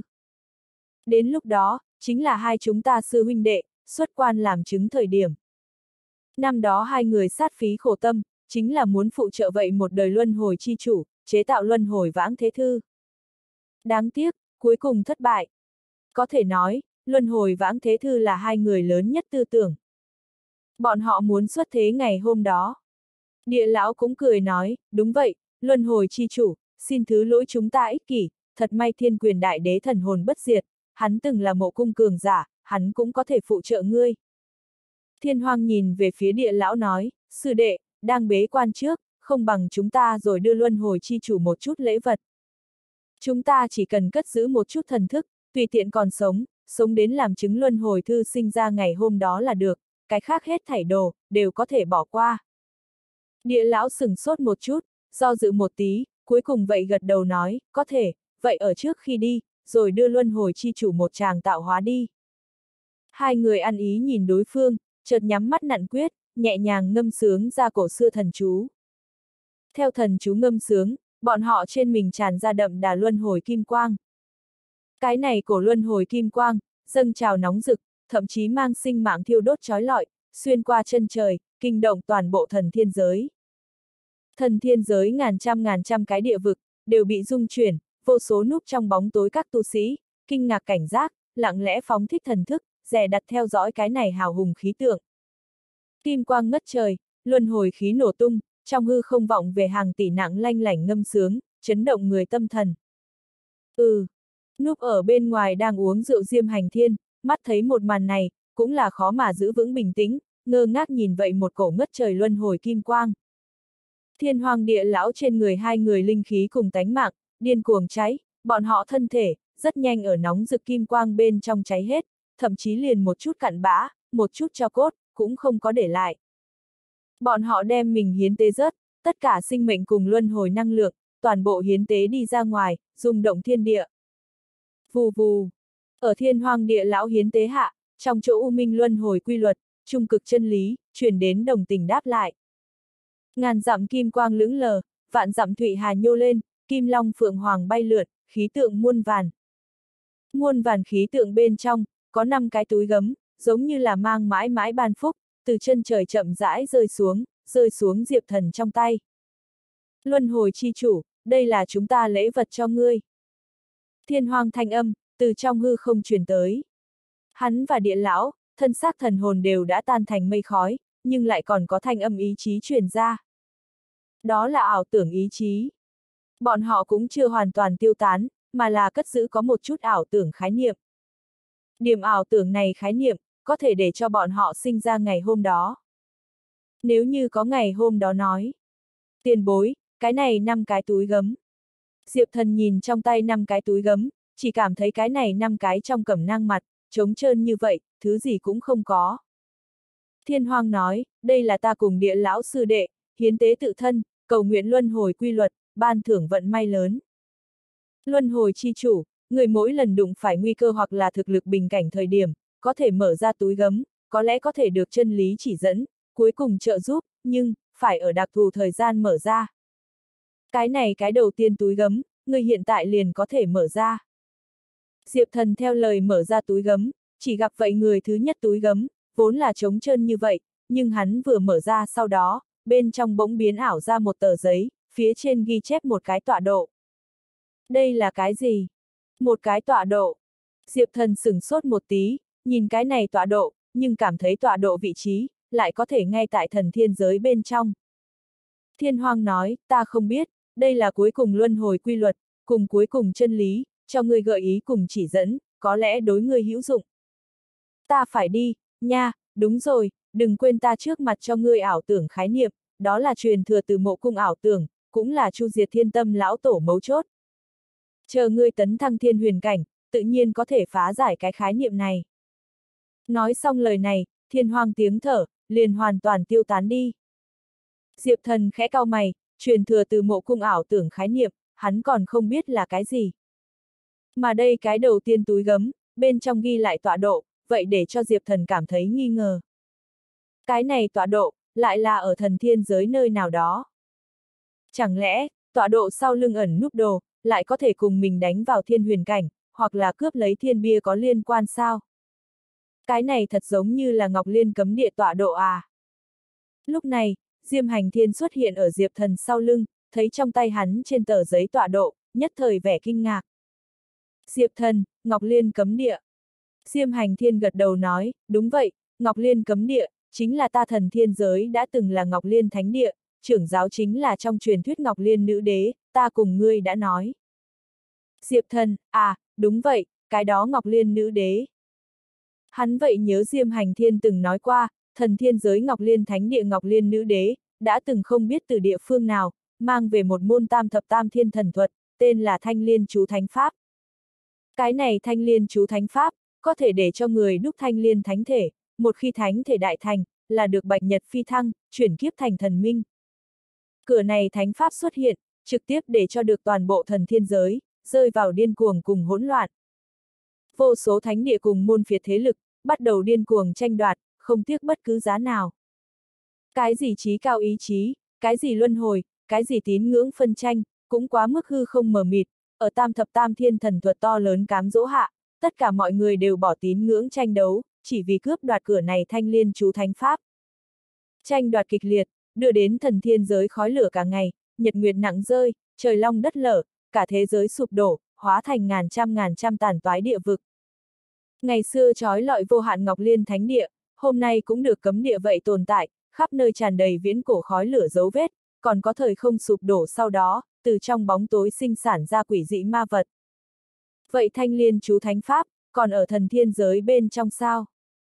Đến lúc đó, chính là hai chúng ta sư huynh đệ, xuất quan làm chứng thời điểm. Năm đó hai người sát phí khổ tâm, chính là muốn phụ trợ vậy một đời luân hồi chi chủ, chế tạo luân hồi vãng thế thư. Đáng tiếc, cuối cùng thất bại. Có thể nói, luân hồi vãng thế thư là hai người lớn nhất tư tưởng. Bọn họ muốn xuất thế ngày hôm đó. Địa lão cũng cười nói, đúng vậy, luân hồi chi chủ, xin thứ lỗi chúng ta ích kỷ, thật may Thiên Quyền Đại Đế thần hồn bất diệt, hắn từng là mộ cung cường giả, hắn cũng có thể phụ trợ ngươi. Thiên Hoang nhìn về phía Địa lão nói, sư đệ, đang bế quan trước, không bằng chúng ta rồi đưa luân hồi chi chủ một chút lễ vật. Chúng ta chỉ cần cất giữ một chút thần thức, tùy tiện còn sống, sống đến làm chứng luân hồi thư sinh ra ngày hôm đó là được, cái khác hết thảy đồ, đều có thể bỏ qua. Địa lão sửng sốt một chút, do dự một tí, cuối cùng vậy gật đầu nói, có thể, vậy ở trước khi đi, rồi đưa luân hồi chi chủ một tràng tạo hóa đi. Hai người ăn ý nhìn đối phương, chợt nhắm mắt nặn quyết, nhẹ nhàng ngâm sướng ra cổ xưa thần chú. Theo thần chú ngâm sướng, bọn họ trên mình tràn ra đậm đà luân hồi kim quang. Cái này cổ luân hồi kim quang, dâng trào nóng rực, thậm chí mang sinh mạng thiêu đốt chói lọi, xuyên qua chân trời, kinh động toàn bộ thần thiên giới. Thần thiên giới ngàn trăm cái địa vực, đều bị rung chuyển, vô số núp trong bóng tối các tu sĩ, kinh ngạc cảnh giác, lặng lẽ phóng thích thần thức, dè đặt theo dõi cái này hào hùng khí tượng. Kim quang ngất trời, luân hồi khí nổ tung, trong hư không vọng về hàng tỷ nặng lanh lảnh ngâm sướng, chấn động người tâm thần. Núp ở bên ngoài đang uống rượu Diêm Hành Thiên, mắt thấy một màn này, cũng là khó mà giữ vững bình tĩnh, ngơ ngác nhìn vậy một cổ ngất trời luân hồi kim quang. Thiên Hoàng Địa Lão trên người hai người linh khí cùng tánh mạng, điên cuồng cháy, bọn họ thân thể, rất nhanh ở nóng rực kim quang bên trong cháy hết, thậm chí liền một chút cặn bã, một chút tro cốt, cũng không có để lại. Bọn họ đem mình hiến tế rớt, tất cả sinh mệnh cùng luân hồi năng lượng, toàn bộ hiến tế đi ra ngoài, rung động thiên địa. Vù vù. Ở Thiên Hoàng Địa Lão hiến tế hạ, trong chỗ u minh luân hồi quy luật, trung cực chân lý, truyền đến đồng tình đáp lại. Ngàn dặm kim quang lững lờ, vạn dặm thủy hà nhô lên, kim long phượng hoàng bay lượn, khí tượng muôn vàn. Muôn vàn khí tượng bên trong, có 5 cái túi gấm, giống như là mang mãi mãi ban phúc, từ chân trời chậm rãi rơi xuống Diệp Thần trong tay. Luân hồi chi chủ, đây là chúng ta lễ vật cho ngươi. Thiên Hoàng thanh âm, từ trong hư không truyền tới. Hắn và Địa Lão, thân xác thần hồn đều đã tan thành mây khói, nhưng lại còn có thanh âm ý chí truyền ra. Đó là ảo tưởng ý chí. Bọn họ cũng chưa hoàn toàn tiêu tán, mà là cất giữ có một chút ảo tưởng khái niệm. Điểm ảo tưởng này khái niệm, có thể để cho bọn họ sinh ra ngày hôm đó. Nếu như có ngày hôm đó nói. Tiền bối, cái này 5 cái túi gấm. Diệp Thần nhìn trong tay 5 cái túi gấm, chỉ cảm thấy cái này 5 cái trong cẩm nang mặt, trống trơn như vậy, thứ gì cũng không có. Thiên Hoàng nói, đây là ta cùng Địa Lão sư đệ, hiến tế tự thân, cầu nguyện luân hồi quy luật, ban thưởng vận may lớn. Luân hồi chi chủ, người mỗi lần đụng phải nguy cơ hoặc là thực lực bình cảnh thời điểm, có thể mở ra túi gấm, có lẽ có thể được chân lý chỉ dẫn, cuối cùng trợ giúp, nhưng, phải ở đặc thù thời gian mở ra. Cái này cái đầu tiên túi gấm, người hiện tại liền có thể mở ra. Diệp Thần theo lời mở ra túi gấm, chỉ gặp vậy người thứ nhất túi gấm, vốn là trống trơn như vậy, nhưng hắn vừa mở ra sau đó, bên trong bỗng biến ảo ra một tờ giấy, phía trên ghi chép một cái tọa độ. Đây là cái gì? Một cái tọa độ. Diệp Thần sửng sốt một tí, nhìn cái này tọa độ, nhưng cảm thấy tọa độ vị trí, lại có thể ngay tại thần thiên giới bên trong. Thiên Hoàng nói, ta không biết, đây là cuối cùng luân hồi quy luật, cùng cuối cùng chân lý, cho ngươi gợi ý cùng chỉ dẫn, có lẽ đối ngươi hữu dụng. Ta phải đi, nha, đúng rồi, đừng quên ta trước mặt cho ngươi ảo tưởng khái niệm, đó là truyền thừa từ Mộ Cung ảo tưởng, cũng là Chu Diệt Thiên Tâm lão tổ mấu chốt. Chờ ngươi tấn thăng thiên huyền cảnh, tự nhiên có thể phá giải cái khái niệm này. Nói xong lời này, Thiên Hoàng tiếng thở, liền hoàn toàn tiêu tán đi. Diệp Thần khẽ cau mày, truyền thừa từ Mộ Cung ảo tưởng khái niệm, hắn còn không biết là cái gì. Mà đây cái đầu tiên túi gấm, bên trong ghi lại tọa độ, vậy để cho Diệp Thần cảm thấy nghi ngờ. Cái này tọa độ, lại là ở thần thiên giới nơi nào đó. Chẳng lẽ, tọa độ sau lưng ẩn núp đồ, lại có thể cùng mình đánh vào thiên huyền cảnh, hoặc là cướp lấy thiên bia có liên quan sao? Cái này thật giống như là Ngọc Liên cấm địa tọa độ à. Lúc này, Diêm Hành Thiên xuất hiện ở Diệp Thần sau lưng, thấy trong tay hắn trên tờ giấy tọa độ, nhất thời vẻ kinh ngạc. Diệp Thần, Ngọc Liên cấm địa. Diêm Hành Thiên gật đầu nói, đúng vậy, Ngọc Liên cấm địa, chính là ta thần thiên giới đã từng là Ngọc Liên thánh địa, trưởng giáo chính là trong truyền thuyết Ngọc Liên nữ đế, ta cùng ngươi đã nói. Diệp Thần, à, đúng vậy, cái đó Ngọc Liên nữ đế. Hắn vậy nhớ Diêm Hành Thiên từng nói qua, thần thiên giới Ngọc Liên thánh địa Ngọc Liên nữ đế, đã từng không biết từ địa phương nào, mang về một môn tam thập tam thiên thần thuật, tên là Thanh Liên chú Thánh Pháp. Cái này Thanh Liên chú Thánh Pháp, có thể để cho người đúc Thanh Liên thánh thể, một khi thánh thể đại thành, là được bạch nhật phi thăng, chuyển kiếp thành thần minh. Cửa này thánh pháp xuất hiện, trực tiếp để cho được toàn bộ thần thiên giới, rơi vào điên cuồng cùng hỗn loạn, vô số thánh địa cùng môn phiệt thế lực, bắt đầu điên cuồng tranh đoạt, không tiếc bất cứ giá nào. Cái gì trí cao ý chí, cái gì luân hồi, cái gì tín ngưỡng phân tranh, cũng quá mức hư không mờ mịt, ở tam thập tam thiên thần thuật to lớn cám dỗ hạ, tất cả mọi người đều bỏ tín ngưỡng tranh đấu, chỉ vì cướp đoạt cửa này thanh liên chú thánh pháp. Tranh đoạt kịch liệt, đưa đến thần thiên giới khói lửa cả ngày, nhật nguyệt nặng rơi, trời long đất lở, cả thế giới sụp đổ, hóa thành ngàn trăm tàn toái địa vực. Ngày xưa trói lọi vô hạn Ngọc Liên Thánh Địa, hôm nay cũng được cấm địa vậy tồn tại, khắp nơi tràn đầy viễn cổ khói lửa dấu vết, còn có thời không sụp đổ sau đó, từ trong bóng tối sinh sản ra quỷ dị ma vật. Vậy thanh liên chú thánh pháp, còn ở thần thiên giới bên trong sao?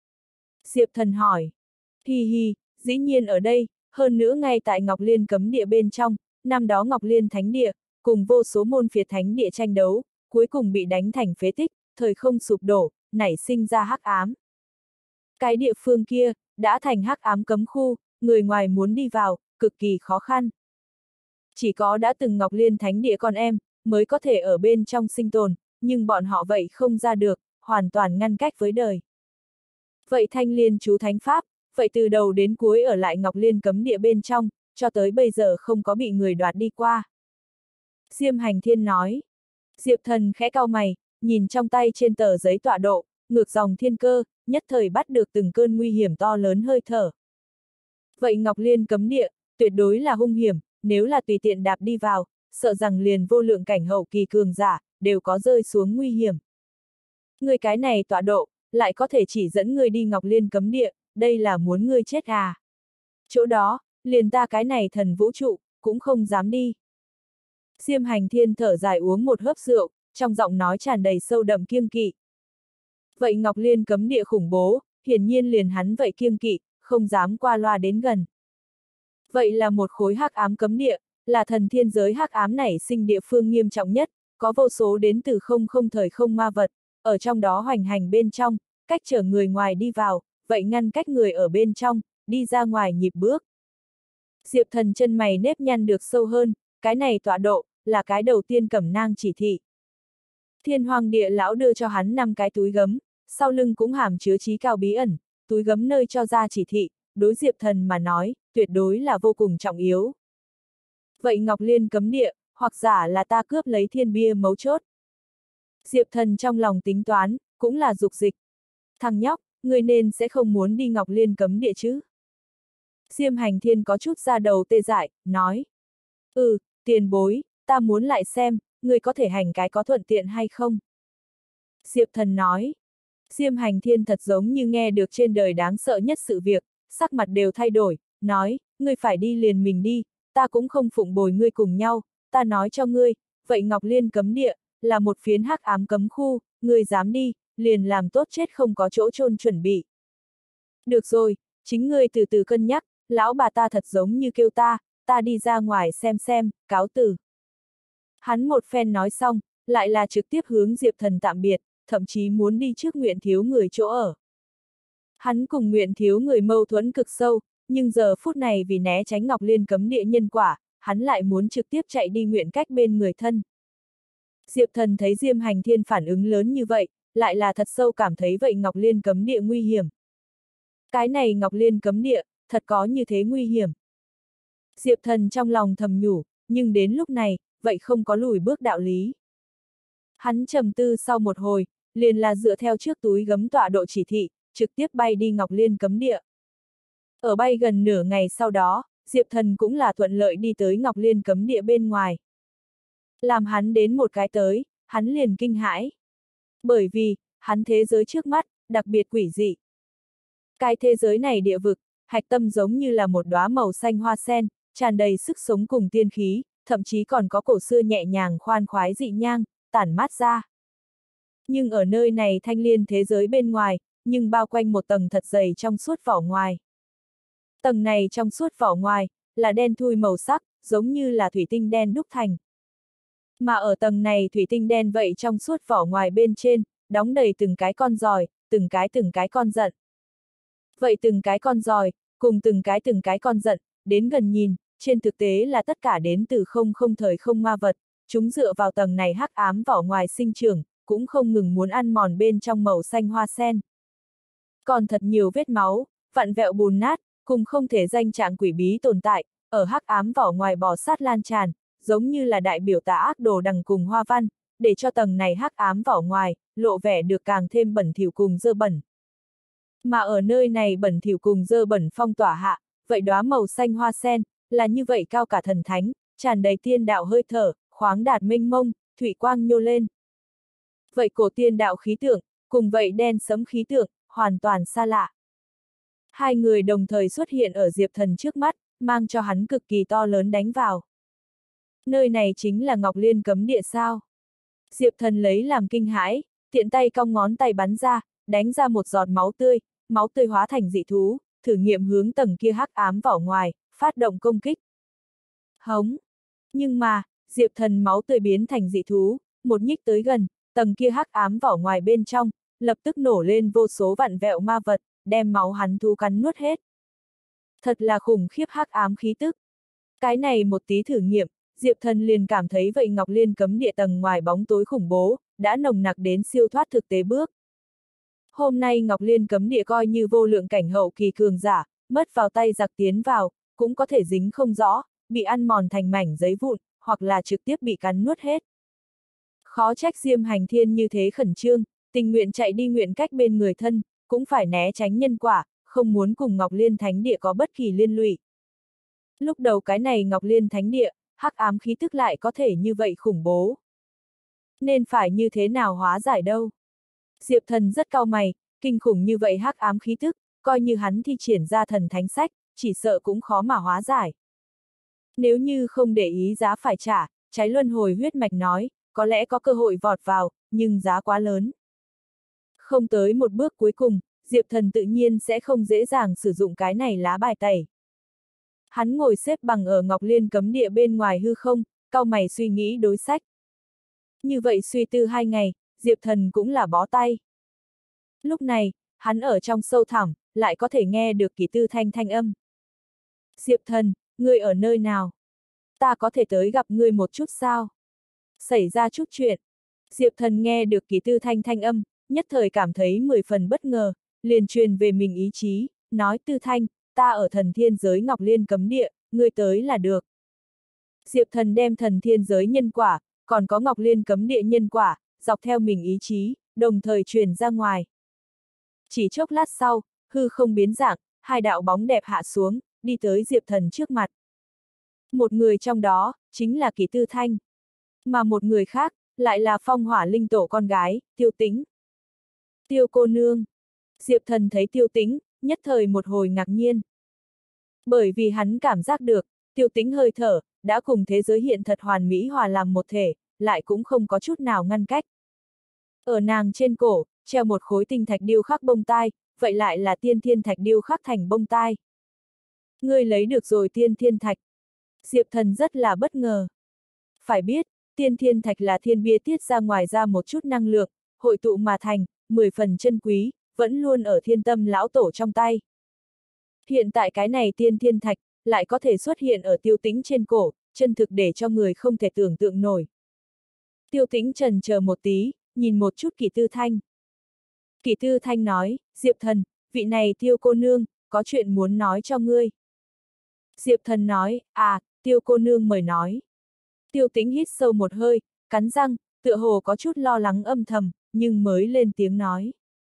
Diệp Thần hỏi. Hi hi, dĩ nhiên ở đây, hơn nữa ngay tại Ngọc Liên cấm địa bên trong, năm đó Ngọc Liên Thánh Địa, cùng vô số môn phiệt thánh địa tranh đấu, cuối cùng bị đánh thành phế tích, thời không sụp đổ, nảy sinh ra hắc ám. Cái địa phương kia, đã thành hắc ám cấm khu, người ngoài muốn đi vào, cực kỳ khó khăn. Chỉ có đã từng Ngọc Liên Thánh Địa con em, mới có thể ở bên trong sinh tồn, nhưng bọn họ vậy không ra được, hoàn toàn ngăn cách với đời. Vậy thanh liên chú thánh pháp, vậy từ đầu đến cuối ở lại Ngọc Liên cấm địa bên trong, cho tới bây giờ không có bị người đoạt đi qua. Diêm Hành Thiên nói. Diệp Thần khẽ cau mày, nhìn trong tay trên tờ giấy tọa độ, ngược dòng thiên cơ, nhất thời bắt được từng cơn nguy hiểm to lớn hơi thở. Vậy Ngọc Liên cấm địa, tuyệt đối là hung hiểm, nếu là tùy tiện đạp đi vào, sợ rằng liền vô lượng cảnh hậu kỳ cường giả, đều có rơi xuống nguy hiểm. Người cái này tọa độ, lại có thể chỉ dẫn người đi Ngọc Liên cấm địa, đây là muốn ngươi chết à? Chỗ đó, liền ta cái này thần vũ trụ, cũng không dám đi. Diêm Hành Thiên thở dài uống một hớp rượu, trong giọng nói tràn đầy sâu đậm kiêng kỵ. Vậy Ngọc Liên cấm địa khủng bố, hiển nhiên liền hắn vậy kiêng kỵ, không dám qua loa đến gần. Vậy là một khối hắc ám cấm địa, là thần thiên giới hắc ám nảy sinh địa phương nghiêm trọng nhất, có vô số đến từ không thời không ma vật, ở trong đó hoành hành bên trong, cách trở người ngoài đi vào, vậy ngăn cách người ở bên trong, đi ra ngoài nhịp bước. Diệp Thần chân mày nếp nhăn được sâu hơn, cái này tọa độ, là cái đầu tiên cẩm nang chỉ thị. Thiên Hoàng Địa Lão đưa cho hắn 5 cái túi gấm, sau lưng cũng hàm chứa trí cao bí ẩn, túi gấm nơi cho ra chỉ thị, đối Diệp Thần mà nói, tuyệt đối là vô cùng trọng yếu. Vậy Ngọc Liên cấm địa, hoặc giả là ta cướp lấy thiên bia mấu chốt. Diệp Thần trong lòng tính toán, cũng là dục dịch. Thằng nhóc, người nên sẽ không muốn đi Ngọc Liên cấm địa chứ? Diêm Hành Thiên có chút ra đầu tê dại, nói. Tiền bối, ta muốn lại xem, người có thể hành cái có thuận tiện hay không? Diệp Thần nói. Diêm Hành Thiên thật giống như nghe được trên đời đáng sợ nhất sự việc, sắc mặt đều thay đổi, nói, ngươi phải đi liền mình đi, ta cũng không phụng bồi ngươi cùng nhau, ta nói cho ngươi, vậy Ngọc Liên cấm địa, là một phiến hắc ám cấm khu, ngươi dám đi, liền làm tốt chết không có chỗ chôn chuẩn bị. Được rồi, chính ngươi từ từ cân nhắc, lão bà ta thật giống như kêu ta đi ra ngoài xem, cáo từ. Hắn một phen nói xong, lại là trực tiếp hướng Diệp Thần tạm biệt, thậm chí muốn đi trước Nguyện Thiếu Người chỗ ở. Hắn cùng Nguyện Thiếu Người mâu thuẫn cực sâu, nhưng giờ phút này vì né tránh Ngọc Liên cấm địa nhân quả, hắn lại muốn trực tiếp chạy đi nguyện cách bên người thân. Diệp Thần thấy Diêm Hành Thiên phản ứng lớn như vậy, lại là thật sâu cảm thấy vậy Ngọc Liên cấm địa nguy hiểm. Cái này Ngọc Liên cấm địa, thật có như thế nguy hiểm. Diệp Thần trong lòng thầm nhủ, nhưng đến lúc này, vậy không có lùi bước đạo lý. Hắn trầm tư sau một hồi, liền là dựa theo trước túi gấm tọa độ chỉ thị, trực tiếp bay đi Ngọc Liên cấm địa. Ở bay gần nửa ngày sau đó, Diệp Thần cũng là thuận lợi đi tới Ngọc Liên cấm địa bên ngoài. Làm hắn đến một cái tới, hắn liền kinh hãi. Bởi vì, hắn thế giới trước mắt, đặc biệt quỷ dị. Cái thế giới này địa vực, hạch tâm giống như là một đóa màu xanh hoa sen, tràn đầy sức sống cùng tiên khí, thậm chí còn có cổ xưa nhẹ nhàng khoan khoái dị nhang, tản mát ra. Nhưng ở nơi này thanh liên thế giới bên ngoài, nhưng bao quanh một tầng thật dày trong suốt vỏ ngoài. Tầng này trong suốt vỏ ngoài, là đen thui màu sắc, giống như là thủy tinh đen đúc thành. Mà ở tầng này thủy tinh đen vậy trong suốt vỏ ngoài bên trên, đóng đầy từng cái con giòi, từng cái con giận. Vậy từng cái con giòi, cùng từng cái con giận, đến gần nhìn, trên thực tế là tất cả đến từ không thời không ma vật, chúng dựa vào tầng này hắc ám vỏ ngoài sinh trưởng, cũng không ngừng muốn ăn mòn bên trong màu xanh hoa sen. Còn thật nhiều vết máu, vặn vẹo bùn nát, cùng không thể danh trạng quỷ bí tồn tại, ở hắc ám vỏ ngoài bò sát lan tràn, giống như là đại biểu tà ác đồ đằng cùng hoa văn, để cho tầng này hắc ám vỏ ngoài, lộ vẻ được càng thêm bẩn thỉu cùng dơ bẩn. Mà ở nơi này bẩn thỉu cùng dơ bẩn phong tỏa hạ, vậy đóa màu xanh hoa sen, là như vậy cao cả thần thánh, tràn đầy tiên đạo hơi thở, khoáng đạt mênh mông, thủy quang nhô lên. Vậy cổ tiên đạo khí tượng, cùng vậy đen sẫm khí tượng, hoàn toàn xa lạ. Hai người đồng thời xuất hiện ở Diệp Thần trước mắt, mang cho hắn cực kỳ to lớn đánh vào. Nơi này chính là Ngọc Liên cấm địa sao? Diệp Thần lấy làm kinh hãi, tiện tay cong ngón tay bắn ra, đánh ra một giọt máu tươi hóa thành dị thú, thử nghiệm hướng tầng kia hắc ám vỏ ngoài, phát động công kích. Hống! Nhưng mà, Diệp Thần máu tươi biến thành dị thú, một nhích tới gần, tầng kia hắc ám vỏ ngoài bên trong, lập tức nổ lên vô số vặn vẹo ma vật, đem máu hắn thú cắn nuốt hết. Thật là khủng khiếp hắc ám khí tức. Cái này một tí thử nghiệm, Diệp Thần liền cảm thấy vậy Ngọc Liên cấm địa tầng ngoài bóng tối khủng bố, đã nồng nặc đến siêu thoát thực tế bước. Hôm nay Ngọc Liên cấm địa coi như vô lượng cảnh hậu kỳ cường giả, mất vào tay giặc tiến vào, cũng có thể dính không rõ, bị ăn mòn thành mảnh giấy vụn, hoặc là trực tiếp bị cắn nuốt hết. Khó trách Diêm Hành Thiên như thế khẩn trương, tình nguyện chạy đi nguyện cách bên người thân, cũng phải né tránh nhân quả, không muốn cùng Ngọc Liên Thánh Địa có bất kỳ liên lụy. Lúc đầu cái này Ngọc Liên Thánh Địa, hắc ám khí tức lại có thể như vậy khủng bố. Nên phải như thế nào hóa giải đâu? Diệp Thần rất cau mày, kinh khủng như vậy hắc ám khí tức, coi như hắn thi triển ra thần thánh sách, chỉ sợ cũng khó mà hóa giải. Nếu như không để ý giá phải trả, trái luân hồi huyết mạch nói, có lẽ có cơ hội vọt vào, nhưng giá quá lớn. Không tới một bước cuối cùng, Diệp Thần tự nhiên sẽ không dễ dàng sử dụng cái này lá bài tẩy. Hắn ngồi xếp bằng ở Ngọc Liên cấm địa bên ngoài hư không, cau mày suy nghĩ đối sách. Như vậy suy tư 2 ngày, Diệp Thần cũng là bó tay. Lúc này, hắn ở trong sâu thẳm, lại có thể nghe được Kỷ Tư Thanh thanh âm. Diệp Thần, ngươi ở nơi nào? Ta có thể tới gặp ngươi một chút sao? Xảy ra chút chuyện. Diệp Thần nghe được Kỷ Tư Thanh thanh âm, nhất thời cảm thấy 10 phần bất ngờ, liền truyền về mình ý chí, nói Tư Thanh, ta ở thần thiên giới Ngọc Liên cấm địa, ngươi tới là được. Diệp Thần đem thần thiên giới nhân quả, còn có Ngọc Liên cấm địa nhân quả, dọc theo mình ý chí, đồng thời truyền ra ngoài. Chỉ chốc lát sau, hư không biến dạng, hai đạo bóng đẹp hạ xuống, đi tới Diệp Thần trước mặt. Một người trong đó, chính là Kỷ Tư Thanh. Mà một người khác, lại là Phong Hỏa Linh Tổ con gái, Tiêu Tĩnh. Tiêu cô nương. Diệp Thần thấy Tiêu Tĩnh, nhất thời một hồi ngạc nhiên. Bởi vì hắn cảm giác được, Tiêu Tĩnh hơi thở, đã cùng thế giới hiện thật hoàn mỹ hòa làm một thể, lại cũng không có chút nào ngăn cách. Ở nàng trên cổ, treo một khối tinh thạch điêu khắc bông tai, vậy lại là tiên thiên thạch điêu khắc thành bông tai. Ngươi lấy được rồi tiên thiên thạch. Diệp Thần rất là bất ngờ. Phải biết, tiên thiên thạch là thiên bia tiết ra ngoài ra một chút năng lượng, hội tụ mà thành, 10 phần chân quý, vẫn luôn ở Thiên Tâm lão tổ trong tay. Hiện tại cái này tiên thiên thạch, lại có thể xuất hiện ở Tiêu Tĩnh trên cổ, chân thực để cho người không thể tưởng tượng nổi. Tiêu Tĩnh chần chờ một tí, nhìn một chút Kỷ Tư Thanh. Kỷ Tư Thanh nói, Diệp Thần, vị này Tiêu cô nương, có chuyện muốn nói cho ngươi. Diệp Thần nói, à, Tiêu cô nương mời nói. Tiêu Tĩnh hít sâu một hơi, cắn răng, tựa hồ có chút lo lắng âm thầm, nhưng mới lên tiếng nói.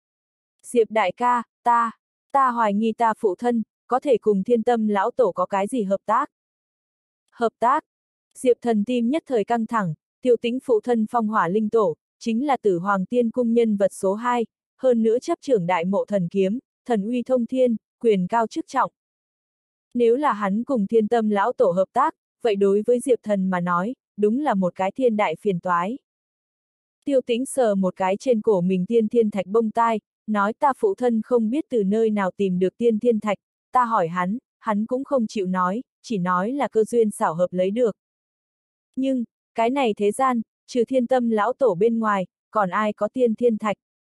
Diệp đại ca, ta hoài nghi ta phụ thân, có thể cùng Thiên Tâm lão tổ có cái gì hợp tác. Hợp tác? Diệp Thần tim nhất thời căng thẳng, Tiêu Tĩnh phụ thân Phong Hỏa Linh Tổ, chính là Tử Hoàng Tiên cung nhân vật số 2, hơn nữa chấp trưởng Đại Mộ Thần Kiếm, thần uy thông thiên, quyền cao chức trọng. Nếu là hắn cùng Thiên Tâm lão tổ hợp tác, vậy đối với Diệp Thần mà nói, đúng là một cái thiên đại phiền toái. Tiêu Tĩnh sờ một cái trên cổ mình tiên thiên thạch bông tai, nói ta phụ thân không biết từ nơi nào tìm được tiên thiên thạch, ta hỏi hắn cũng không chịu nói, chỉ nói là cơ duyên xảo hợp lấy được. Nhưng, cái này thế gian, trừ Thiên Tâm lão tổ bên ngoài, còn ai có tiên thiên thạch?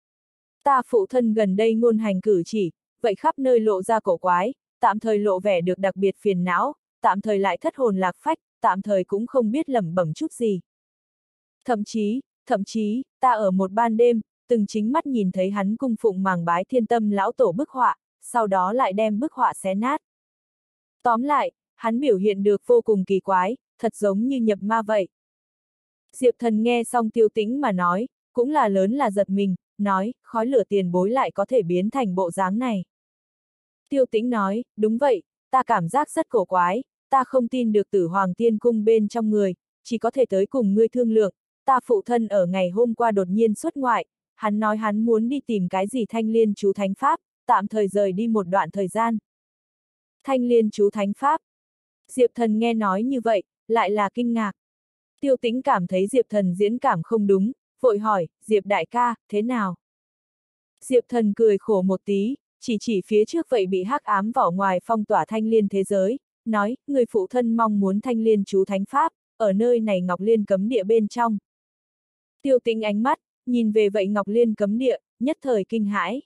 Ta phụ thân gần đây ngôn hành cử chỉ, vậy khắp nơi lộ ra cổ quái, tạm thời lộ vẻ được đặc biệt phiền não, tạm thời lại thất hồn lạc phách, tạm thời cũng không biết lẩm bẩm chút gì. Thậm chí, thậm chí, ta ở một ban đêm, từng chính mắt nhìn thấy hắn cung phụng màng bái Thiên Tâm lão tổ bức họa, sau đó lại đem bức họa xé nát. Tóm lại, hắn biểu hiện được vô cùng kỳ quái, thật giống như nhập ma vậy. Diệp Thần nghe xong Tiêu Tĩnh mà nói, cũng là lớn là giật mình, nói, khói lửa tiền bối lại có thể biến thành bộ dáng này. Tiêu Tĩnh nói, đúng vậy, ta cảm giác rất cổ quái, ta không tin được Tử Hoàng Tiên Cung bên trong người, chỉ có thể tới cùng ngươi thương lượng, ta phụ thân ở ngày hôm qua đột nhiên xuất ngoại, hắn nói hắn muốn đi tìm cái gì Thanh Liên chú thánh pháp, tạm thời rời đi một đoạn thời gian. Thanh Liên chú thánh pháp. Diệp Thần nghe nói như vậy, lại là kinh ngạc. Tiêu Tĩnh cảm thấy Diệp Thần diễn cảm không đúng, vội hỏi, Diệp đại ca, thế nào? Diệp Thần cười khổ một tí, chỉ phía trước vậy bị hắc ám vỏ ngoài phong tỏa Thanh Liên thế giới, nói, người phụ thân mong muốn Thanh Liên chú thánh pháp, ở nơi này Ngọc Liên cấm địa bên trong. Tiêu Tĩnh ánh mắt, nhìn về vậy Ngọc Liên cấm địa, nhất thời kinh hãi.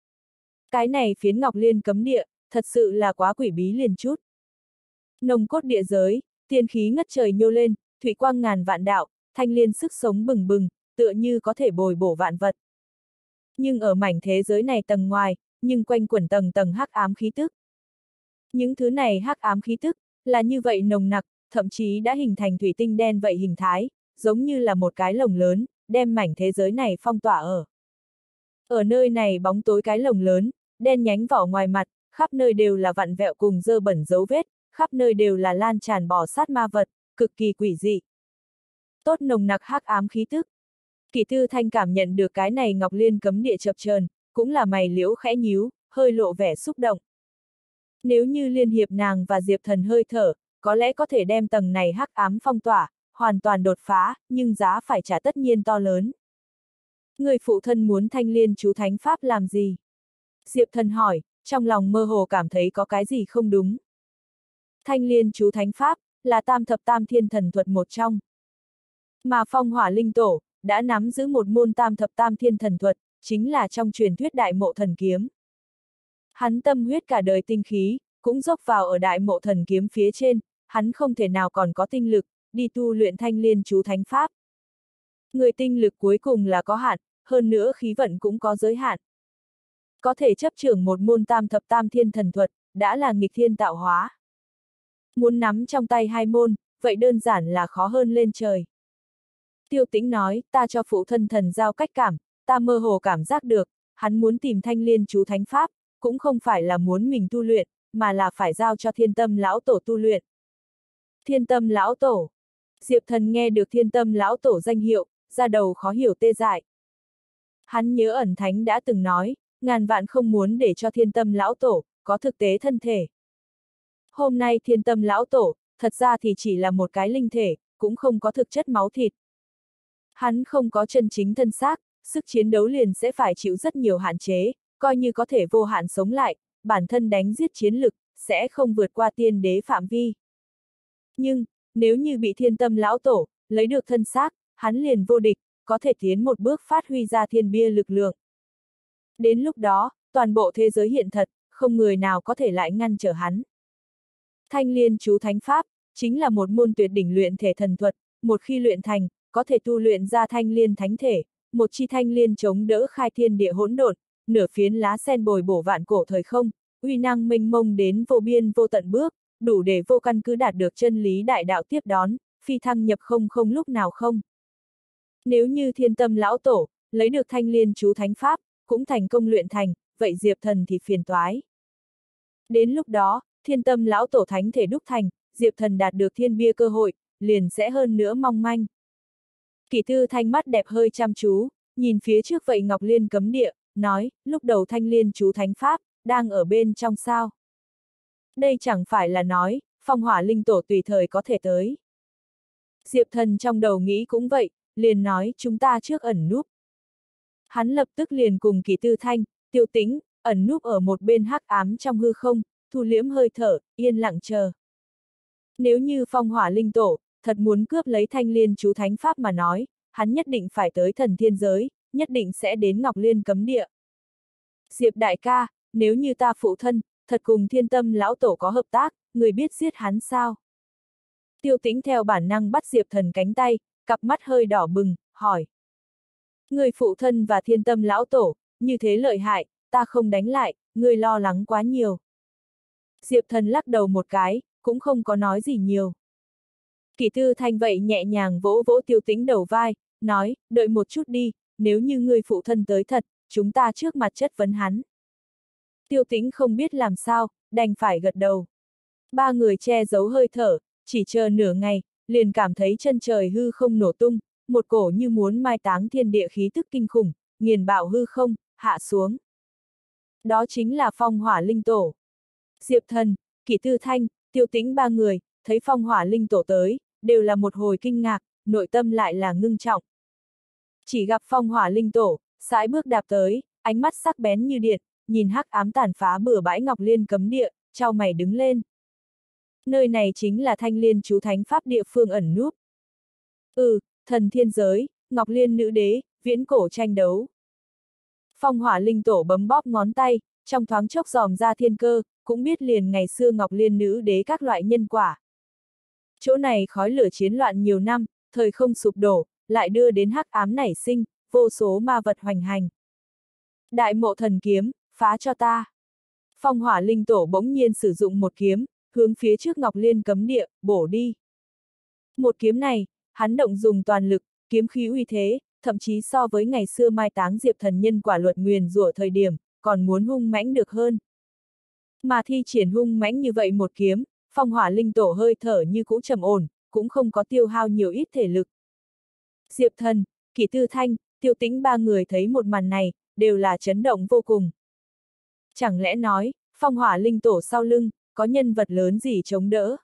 Cái này phiến Ngọc Liên cấm địa, thật sự là quá quỷ bí liền chút. Nồng cốt địa giới, tiên khí ngất trời nhô lên, thủy quang ngàn vạn đạo, Thanh Liên sức sống bừng bừng, tựa như có thể bồi bổ vạn vật. Nhưng ở mảnh thế giới này tầng ngoài, nhưng quanh quẩn tầng tầng hắc ám khí tức. Những thứ này hắc ám khí tức, là như vậy nồng nặc, thậm chí đã hình thành thủy tinh đen vậy hình thái, giống như là một cái lồng lớn, đem mảnh thế giới này phong tỏa ở. Ở nơi này bóng tối cái lồng lớn, đen nhánh vỏ ngoài mặt, khắp nơi đều là vặn vẹo cùng dơ bẩn dấu vết, khắp nơi đều là lan tràn bò sát ma vật, cực kỳ quỷ dị. Tốt nồng nặc hắc ám khí tức. Kỷ Tư Thanh cảm nhận được cái này Ngọc Liên cấm địa chập chờn, cũng là mày liễu khẽ nhíu, hơi lộ vẻ xúc động. Nếu như liên hiệp nàng và Diệp Thần hơi thở, có lẽ có thể đem tầng này hắc ám phong tỏa, hoàn toàn đột phá, nhưng giá phải trả tất nhiên to lớn. Người phụ thân muốn Thanh Liên chú thánh pháp làm gì? Diệp Thần hỏi, trong lòng mơ hồ cảm thấy có cái gì không đúng. Thanh Liên chú thánh pháp, là tam thập tam thiên thần thuật một trong. Mà Phong Hỏa Linh Tổ, đã nắm giữ một môn tam thập tam thiên thần thuật, chính là trong truyền thuyết Đại Mộ Thần Kiếm. Hắn tâm huyết cả đời tinh khí, cũng dốc vào ở Đại Mộ Thần Kiếm phía trên, hắn không thể nào còn có tinh lực, đi tu luyện Thanh Liên chú thánh pháp. Người tinh lực cuối cùng là có hạn, hơn nữa khí vận cũng có giới hạn. Có thể chấp trưởng một môn tam thập tam thiên thần thuật, đã là nghịch thiên tạo hóa. Muốn nắm trong tay hai môn, vậy đơn giản là khó hơn lên trời. Tiêu Tĩnh nói, ta cho phụ thân thần giao cách cảm, ta mơ hồ cảm giác được, hắn muốn tìm Thanh Liên chú thánh pháp, cũng không phải là muốn mình tu luyện, mà là phải giao cho Thiên Tâm lão tổ tu luyện. Thiên Tâm lão tổ. Diệp Thần nghe được Thiên Tâm lão tổ danh hiệu, ra đầu khó hiểu tê dại. Hắn nhớ ẩn thánh đã từng nói, ngàn vạn không muốn để cho Thiên Tâm lão tổ có thực tế thân thể. Hôm nay Thiên Tâm lão tổ, thật ra thì chỉ là một cái linh thể, cũng không có thực chất máu thịt. Hắn không có chân chính thân xác, sức chiến đấu liền sẽ phải chịu rất nhiều hạn chế, coi như có thể vô hạn sống lại, bản thân đánh giết chiến lực, sẽ không vượt qua tiên đế phạm vi. Nhưng, nếu như bị Thiên Tâm lão tổ, lấy được thân xác, hắn liền vô địch, có thể tiến một bước phát huy ra thiên bia lực lượng. Đến lúc đó, toàn bộ thế giới hiện thật, không người nào có thể lại ngăn trở hắn. Thanh Liên chú thánh pháp, chính là một môn tuyệt đỉnh luyện thể thần thuật, một khi luyện thành, có thể tu luyện ra thanh liên thánh thể, một chi thanh liên chống đỡ khai thiên địa hỗn độn, nửa phiến lá sen bồi bổ vạn cổ thời không, uy năng mênh mông đến vô biên vô tận bước, đủ để vô căn cứ đạt được chân lý đại đạo tiếp đón, phi thăng nhập không không lúc nào không. Nếu như Thiên Tâm lão tổ, lấy được Thanh Liên chú thánh pháp, cũng thành công luyện thành, vậy Diệp Thần thì phiền toái. Đến lúc đó, Thiên Tâm lão tổ thánh thể đúc thành, Diệp Thần đạt được thiên bia cơ hội, liền sẽ hơn nữa mong manh. Kỷ Tư Thanh mắt đẹp hơi chăm chú, nhìn phía trước vậy Ngọc Liên cấm địa, nói, lúc đầu Thanh Liên chú thánh pháp, đang ở bên trong sao. Đây chẳng phải là nói, Phong Hỏa Linh Tổ tùy thời có thể tới. Diệp Thần trong đầu nghĩ cũng vậy, liền nói, chúng ta trước ẩn núp. Hắn lập tức liền cùng Kỷ Tư Thanh, Tiêu Tĩnh, ẩn núp ở một bên hắc ám trong hư không, thu liễm hơi thở, yên lặng chờ. Nếu như Phong Hỏa Linh Tổ, thật muốn cướp lấy Thanh Liên chú thánh pháp mà nói, hắn nhất định phải tới thần thiên giới, nhất định sẽ đến Ngọc Liên cấm địa. Diệp đại ca, nếu như ta phụ thân, thật cùng Thiên Tâm lão tổ có hợp tác, người biết giết hắn sao? Tiêu Tĩnh theo bản năng bắt Diệp Thần cánh tay, cặp mắt hơi đỏ bừng, hỏi. Người phụ thân và Thiên Tâm lão tổ, như thế lợi hại, ta không đánh lại, người lo lắng quá nhiều. Diệp Thần lắc đầu một cái, cũng không có nói gì nhiều. Kỷ Tư Thanh vậy nhẹ nhàng vỗ vỗ Tiêu Tĩnh đầu vai, nói, đợi một chút đi, nếu như người phụ thân tới thật, chúng ta trước mặt chất vấn hắn. Tiêu Tĩnh không biết làm sao, đành phải gật đầu. Ba người che giấu hơi thở, chỉ chờ nửa ngày, liền cảm thấy chân trời hư không nổ tung, một cổ như muốn mai táng thiên địa khí tức kinh khủng, nghiền bạo hư không, hạ xuống. Đó chính là Phong Hỏa Linh Tổ. Diệp Thần, Kỷ Tư Thanh, Tiêu Tĩnh ba người, thấy Phong Hỏa Linh Tổ tới, đều là một hồi kinh ngạc, nội tâm lại là ngưng trọng. Chỉ gặp Phong Hỏa Linh Tổ, sải bước đạp tới, ánh mắt sắc bén như điện, nhìn hắc ám tàn phá bừa bãi Ngọc Liên cấm địa, chau mày đứng lên. Nơi này chính là Thanh Liên chú thánh pháp địa phương ẩn núp. Thần thiên giới, Ngọc Liên nữ đế, viễn cổ tranh đấu. Phong Hỏa Linh Tổ bấm bóp ngón tay, trong thoáng chốc dòm ra thiên cơ, cũng biết liền ngày xưa Ngọc Liên nữ đế các loại nhân quả. Chỗ này khói lửa chiến loạn nhiều năm, thời không sụp đổ, lại đưa đến hắc ám nảy sinh, vô số ma vật hoành hành. Đại Mộ Thần Kiếm, phá cho ta. Phong Hỏa Linh Tổ bỗng nhiên sử dụng một kiếm, hướng phía trước Ngọc Liên cấm địa, bổ đi. Một kiếm này, hắn động dùng toàn lực, kiếm khí uy thế, thậm chí so với ngày xưa mai táng Diệp Thần nhân quả luật nguyền rủa thời điểm, còn muốn hung mãnh được hơn. Mà thi triển hung mãnh như vậy một kiếm, Phong Hỏa Linh Tổ hơi thở như cũ trầm ổn, cũng không có tiêu hao nhiều ít thể lực. Diệp Thần, Kỷ Tư Thanh, Tiêu Tĩnh ba người thấy một màn này, đều là chấn động vô cùng. Chẳng lẽ nói, Phong Hỏa Linh Tổ sau lưng, có nhân vật lớn gì chống đỡ?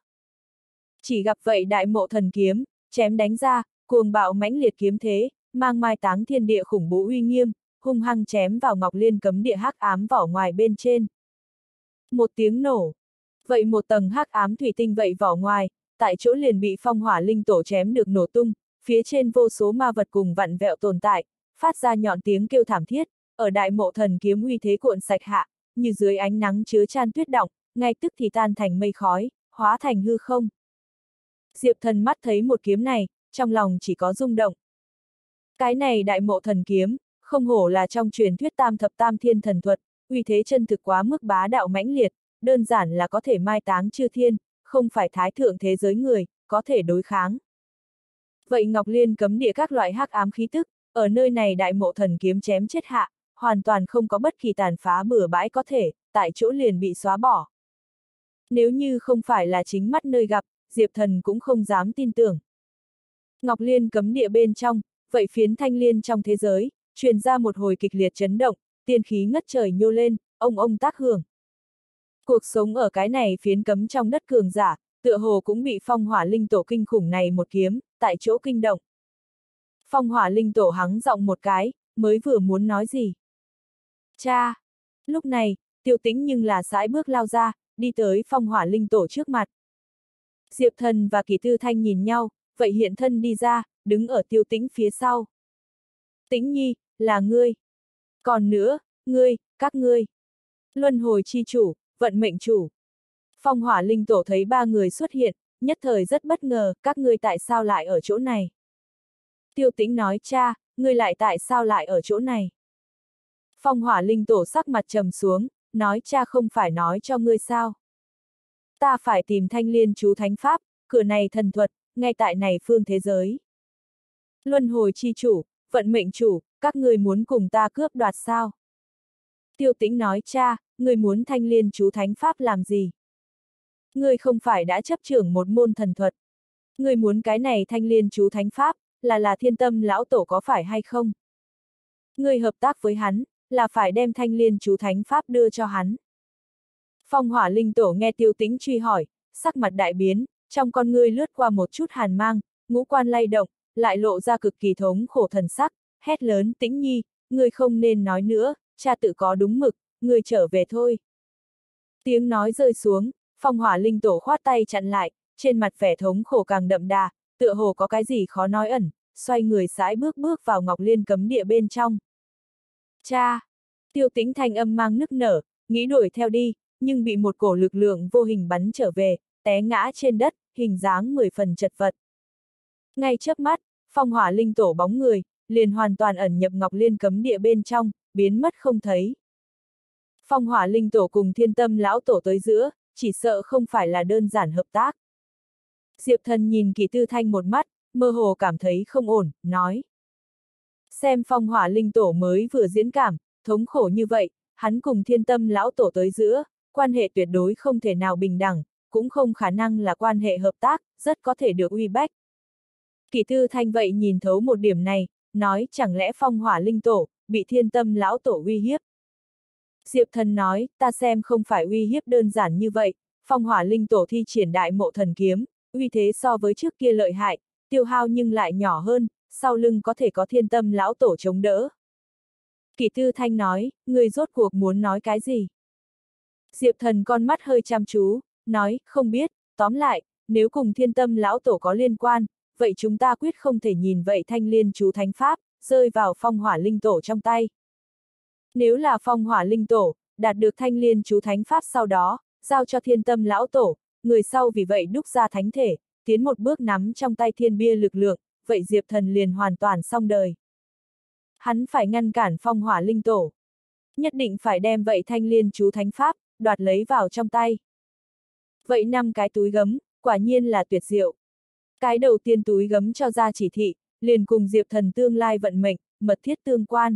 Chỉ gặp vậy Đại Mộ Thần Kiếm, chém đánh ra, cuồng bạo mãnh liệt kiếm thế, mang mai táng thiên địa khủng bố uy nghiêm, hung hăng chém vào Ngọc Liên cấm địa hắc ám vỏ ngoài bên trên. Một tiếng nổ. Vậy một tầng hắc ám thủy tinh vậy vỏ ngoài, tại chỗ liền bị Phong Hỏa Linh Tổ chém được nổ tung, phía trên vô số ma vật cùng vặn vẹo tồn tại, phát ra nhọn tiếng kêu thảm thiết, ở Đại Mộ Thần Kiếm uy thế cuộn sạch hạ, như dưới ánh nắng chứa chan tuyết đọng, ngay tức thì tan thành mây khói, hóa thành hư không. Diệp Thần mắt thấy một kiếm này, trong lòng chỉ có rung động. Cái này Đại Mộ Thần Kiếm, không hổ là trong truyền thuyết tam thập tam thiên thần thuật, uy thế chân thực quá mức bá đạo mãnh liệt, đơn giản là có thể mai táng chư thiên, không phải thái thượng thế giới người, có thể đối kháng. Vậy Ngọc Liên cấm địa các loại hắc ám khí tức, ở nơi này Đại Mộ Thần Kiếm chém chết hạ, hoàn toàn không có bất kỳ tàn phá bừa bãi có thể, tại chỗ liền bị xóa bỏ. Nếu như không phải là chính mắt nơi gặp, Diệp Thần cũng không dám tin tưởng. Ngọc Liên cấm địa bên trong, vậy phiến thanh liên trong thế giới, truyền ra một hồi kịch liệt chấn động, tiên khí ngất trời nhô lên, ông tác hưởng. Cuộc sống ở cái này phiến cấm trong đất cường giả, tựa hồ cũng bị Phong Hỏa Linh Tổ kinh khủng này một kiếm, tại chỗ kinh động. Phong Hỏa Linh Tổ hắng giọng một cái, mới vừa muốn nói gì. Cha! Lúc này, Tiêu Tĩnh nhưng là sải bước lao ra, đi tới Phong Hỏa Linh Tổ trước mặt. Diệp Thần và Kỷ Tư Thanh nhìn nhau, vậy hiện thân đi ra, đứng ở Tiêu Tĩnh phía sau. Tĩnh Nhi, là ngươi. Còn nữa, ngươi, các ngươi. Luân hồi chi chủ, vận mệnh chủ. Phong Hỏa Linh Tổ thấy ba người xuất hiện, nhất thời rất bất ngờ, các ngươi tại sao lại ở chỗ này? Tiêu Tĩnh nói, cha, ngươi lại tại sao lại ở chỗ này? Phong Hỏa Linh Tổ sắc mặt trầm xuống, nói, cha không phải nói cho ngươi sao? Ta phải tìm Thanh Liên chú thánh pháp, cửa này thần thuật, ngay tại này phương thế giới. Luân hồi chi chủ, vận mệnh chủ, các ngươi muốn cùng ta cướp đoạt sao? Tiêu Tĩnh nói, cha, ngươi muốn Thanh Liên chú thánh pháp làm gì? Ngươi không phải đã chấp trưởng một môn thần thuật. Ngươi muốn cái này Thanh Liên chú thánh pháp, là Thiên Tâm lão tổ có phải hay không? Ngươi hợp tác với hắn, là phải đem Thanh Liên chú thánh pháp đưa cho hắn. Phong Hỏa Linh Tổ nghe Tiêu Tĩnh truy hỏi, sắc mặt đại biến, trong con ngươi lướt qua một chút hàn mang, ngũ quan lay động, lại lộ ra cực kỳ thống khổ thần sắc, hét lớn, Tĩnh Nhi, ngươi không nên nói nữa, cha tự có đúng mực, ngươi trở về thôi. Tiếng nói rơi xuống, Phong Hỏa Linh Tổ khoát tay chặn lại, trên mặt vẻ thống khổ càng đậm đà, tựa hồ có cái gì khó nói ẩn, xoay người sải bước vào Ngọc Liên cấm địa bên trong. Cha! Tiêu Tĩnh thanh âm mang nức nở, nghĩ đuổi theo đi, nhưng bị một cổ lực lượng vô hình bắn trở về, té ngã trên đất, hình dáng 10 phần chật vật. Ngay chớp mắt, Phong Hỏa Linh Tổ bóng người, liền hoàn toàn ẩn nhập Ngọc Liên cấm địa bên trong, biến mất không thấy. Phong hỏa linh tổ cùng thiên tâm lão tổ tới giữa, chỉ sợ không phải là đơn giản hợp tác. Diệp Thần nhìn Kỷ Tư Thanh một mắt, mơ hồ cảm thấy không ổn, nói. Xem phong hỏa linh tổ mới vừa diễn cảm, thống khổ như vậy, hắn cùng thiên tâm lão tổ tới giữa, quan hệ tuyệt đối không thể nào bình đẳng, cũng không khả năng là quan hệ hợp tác, rất có thể được uy bách. Kỷ Tư Thanh vậy nhìn thấu một điểm này, nói chẳng lẽ phong hỏa linh tổ, bị thiên tâm lão tổ uy hiếp. Diệp Thần nói, ta xem không phải uy hiếp đơn giản như vậy, phong hỏa linh tổ thi triển đại mộ thần kiếm, uy thế so với trước kia lợi hại, tiêu hao nhưng lại nhỏ hơn, sau lưng có thể có thiên tâm lão tổ chống đỡ. Kỷ Tư Thanh nói, người rốt cuộc muốn nói cái gì? Diệp Thần con mắt hơi chăm chú, nói, không biết, tóm lại, nếu cùng thiên tâm lão tổ có liên quan, vậy chúng ta quyết không thể nhìn vậy thanh liên chú thánh pháp, rơi vào phong hỏa linh tổ trong tay. Nếu là phong hỏa linh tổ, đạt được thanh liên chú thánh pháp sau đó, giao cho thiên tâm lão tổ, người sau vì vậy đúc ra thánh thể, tiến một bước nắm trong tay thiên bia lực lượng, vậy Diệp Thần liền hoàn toàn xong đời. Hắn phải ngăn cản phong hỏa linh tổ. Nhất định phải đem vậy thanh liên chú thánh pháp, đoạt lấy vào trong tay. Vậy 5 cái túi gấm, quả nhiên là tuyệt diệu. Cái đầu tiên túi gấm cho ra chỉ thị, liền cùng Diệp Thần tương lai vận mệnh, mật thiết tương quan.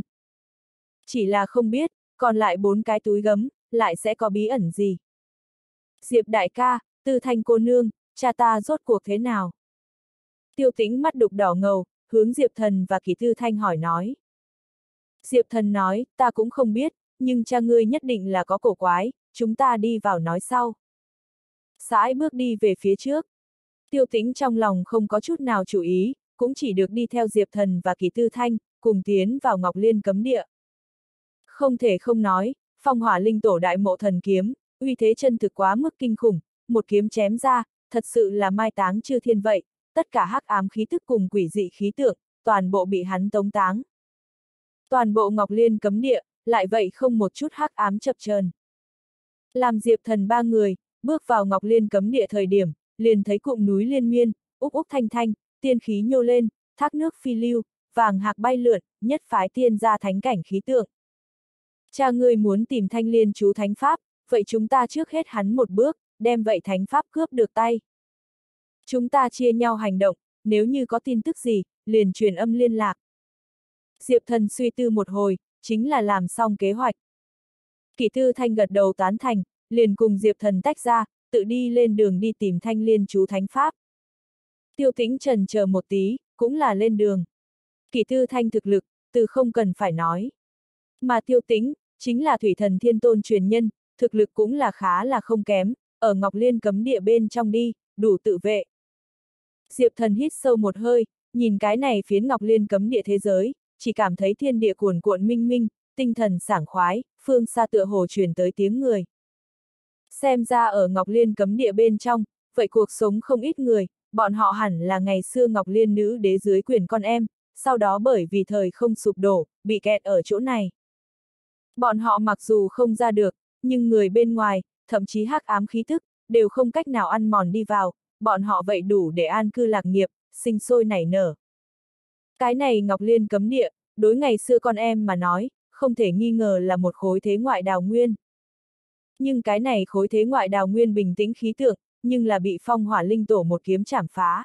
Chỉ là không biết, còn lại 4 cái túi gấm, lại sẽ có bí ẩn gì. Diệp đại ca, Tư Thanh cô nương, cha ta rốt cuộc thế nào? Tiêu Tĩnh mắt đục đỏ ngầu, hướng Diệp Thần và Kỷ Tư Thanh hỏi nói. Diệp Thần nói, ta cũng không biết, nhưng cha ngươi nhất định là có cổ quái, chúng ta đi vào nói sau. Sải bước đi về phía trước. Tiêu Tĩnh trong lòng không có chút nào chú ý, cũng chỉ được đi theo Diệp Thần và Kỷ Tư Thanh, cùng tiến vào Ngọc Liên cấm địa. Không thể không nói, phong hỏa linh tổ đại mộ thần kiếm, uy thế chân thực quá mức kinh khủng, một kiếm chém ra, thật sự là mai táng chư thiên vậy, tất cả hắc ám khí tức cùng quỷ dị khí tượng, toàn bộ bị hắn tống táng. Toàn bộ Ngọc Liên cấm địa, lại vậy không một chút hắc ám chập chờn. Làm Diệp Thần 3 người, bước vào Ngọc Liên cấm địa thời điểm, liền thấy cụm núi liên miên, úc úc thanh thanh, tiên khí nhô lên, thác nước phi lưu, vàng hạc bay lượn, nhất phái tiên ra thánh cảnh khí tượng. Cha ngươi muốn tìm thanh liên chú thánh pháp, vậy chúng ta trước hết hắn một bước, đem vậy thánh pháp cướp được tay. Chúng ta chia nhau hành động, nếu như có tin tức gì, liền truyền âm liên lạc. Diệp Thần suy tư một hồi, chính là làm xong kế hoạch. Kỷ Tư Thanh gật đầu tán thành, liền cùng Diệp Thần tách ra, tự đi lên đường đi tìm thanh liên chú thánh pháp. Tiêu Tĩnh chần chờ một tí, cũng là lên đường. Kỷ Tư Thanh thực lực, từ không cần phải nói. Mà Tiêu Tĩnh, chính là thủy thần thiên tôn truyền nhân, thực lực cũng là khá là không kém, ở Ngọc Liên cấm địa bên trong đi, đủ tự vệ. Diệp Thần hít sâu một hơi, nhìn cái này phiến Ngọc Liên cấm địa thế giới, chỉ cảm thấy thiên địa cuồn cuộn minh minh, tinh thần sảng khoái, phương xa tựa hồ truyền tới tiếng người. Xem ra ở Ngọc Liên cấm địa bên trong, vậy cuộc sống không ít người, bọn họ hẳn là ngày xưa Ngọc Liên nữ đế dưới quyền con em, sau đó bởi vì thời không sụp đổ, bị kẹt ở chỗ này. Bọn họ mặc dù không ra được, nhưng người bên ngoài, thậm chí hắc ám khí thức, đều không cách nào ăn mòn đi vào, bọn họ vậy đủ để an cư lạc nghiệp, sinh sôi nảy nở. Cái này Ngọc Liên cấm địa, đối ngày xưa con em mà nói, không thể nghi ngờ là một khối thế ngoại đào nguyên. Nhưng cái này khối thế ngoại đào nguyên bình tĩnh khí tượng, nhưng là bị phong hỏa linh tổ một kiếm chảm phá.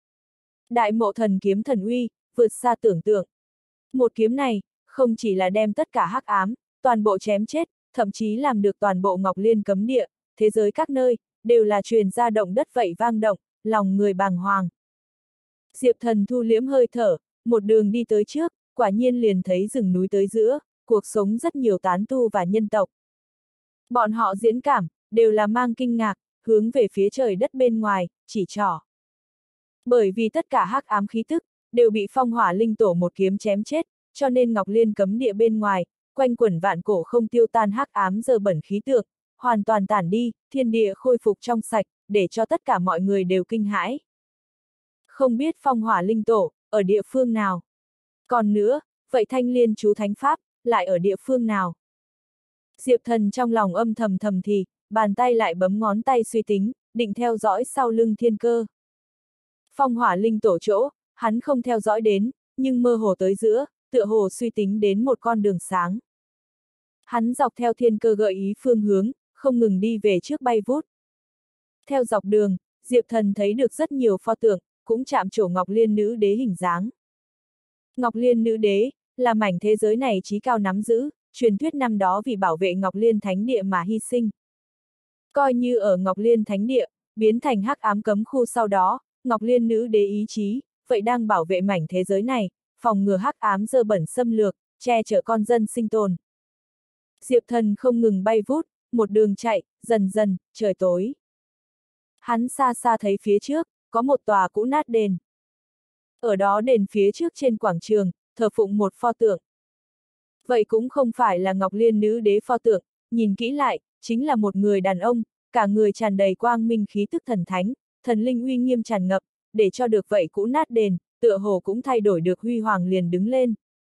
Đại mộ thần kiếm thần uy, vượt xa tưởng tượng. Một kiếm này, không chỉ là đem tất cả hắc ám, toàn bộ chém chết, thậm chí làm được toàn bộ Ngọc Liên cấm địa, thế giới các nơi, đều là truyền ra động đất vậy vang động, lòng người bàng hoàng. Diệp Thần thu liễm hơi thở, một đường đi tới trước, quả nhiên liền thấy rừng núi tới giữa, cuộc sống rất nhiều tán tu và nhân tộc. Bọn họ diễn cảm, đều là mang kinh ngạc, hướng về phía trời đất bên ngoài, chỉ trỏ. Bởi vì tất cả hắc ám khí tức, đều bị phong hỏa linh tổ một kiếm chém chết, cho nên Ngọc Liên cấm địa bên ngoài, quanh quẩn vạn cổ không tiêu tan hắc ám dơ bẩn khí tượng, hoàn toàn tản đi, thiên địa khôi phục trong sạch, để cho tất cả mọi người đều kinh hãi. Không biết phong hỏa linh tổ, ở địa phương nào? Còn nữa, vậy thanh liên chú thánh pháp, lại ở địa phương nào? Diệp Thần trong lòng âm thầm thầm thì, bàn tay lại bấm ngón tay suy tính, định theo dõi sau lưng thiên cơ. Phong hỏa linh tổ chỗ, hắn không theo dõi đến, nhưng mơ hồ tới giữa, tựa hồ suy tính đến một con đường sáng. Hắn dọc theo thiên cơ gợi ý phương hướng, không ngừng đi về trước bay vút. Theo dọc đường, Diệp Thần thấy được rất nhiều pho tượng, cũng chạm trổ Ngọc Liên Nữ Đế hình dáng. Ngọc Liên Nữ Đế, là mảnh thế giới này chí cao nắm giữ, truyền thuyết năm đó vì bảo vệ Ngọc Liên Thánh Địa mà hy sinh. Coi như ở Ngọc Liên Thánh Địa, biến thành hắc ám cấm khu sau đó, Ngọc Liên Nữ Đế ý chí, vậy đang bảo vệ mảnh thế giới này, phòng ngừa hắc ám dơ bẩn xâm lược, che chở con dân sinh tồn. Diệp Thần không ngừng bay vút, một đường chạy, dần dần, trời tối. Hắn xa xa thấy phía trước, có một tòa cũ nát đền. Ở đó đền phía trước trên quảng trường, thờ phụng một pho tượng. Vậy cũng không phải là Ngọc Liên Nữ Đế pho tượng, nhìn kỹ lại, chính là một người đàn ông, cả người tràn đầy quang minh khí tức thần thánh, thần linh uy nghiêm tràn ngập, để cho được vậy cũ nát đền, tựa hồ cũng thay đổi được huy hoàng liền đứng lên.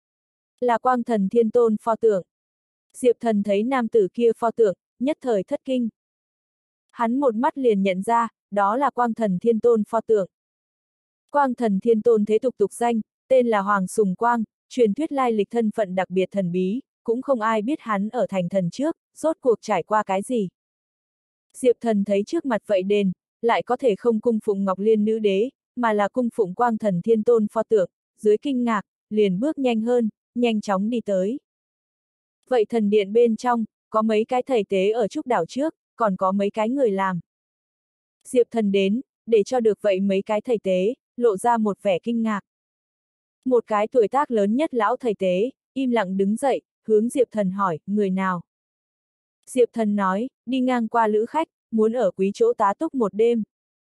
Là Quang Thần Thiên Tôn pho tượng. Diệp Thần thấy nam tử kia pho tượng, nhất thời thất kinh. Hắn một mắt liền nhận ra, đó là Quang Thần Thiên Tôn pho tượng. Quang Thần Thiên Tôn thế tục danh, tên là Hoàng Sùng Quang, truyền thuyết lai lịch thân phận đặc biệt thần bí, cũng không ai biết hắn ở thành thần trước, rốt cuộc trải qua cái gì. Diệp Thần thấy trước mặt vậy đền, lại có thể không cung phụng Ngọc Liên Nữ Đế, mà là cung phụng Quang Thần Thiên Tôn pho tượng, dưới kinh ngạc, liền bước nhanh hơn, nhanh chóng đi tới. Vậy thần điện bên trong, có mấy cái thầy tế ở trúc đảo trước, còn có mấy cái người làm. Diệp Thần đến, để cho được vậy mấy cái thầy tế, lộ ra một vẻ kinh ngạc. Một cái tuổi tác lớn nhất lão thầy tế, im lặng đứng dậy, hướng Diệp Thần hỏi, người nào? Diệp Thần nói, đi ngang qua lữ khách, muốn ở quý chỗ tá túc một đêm.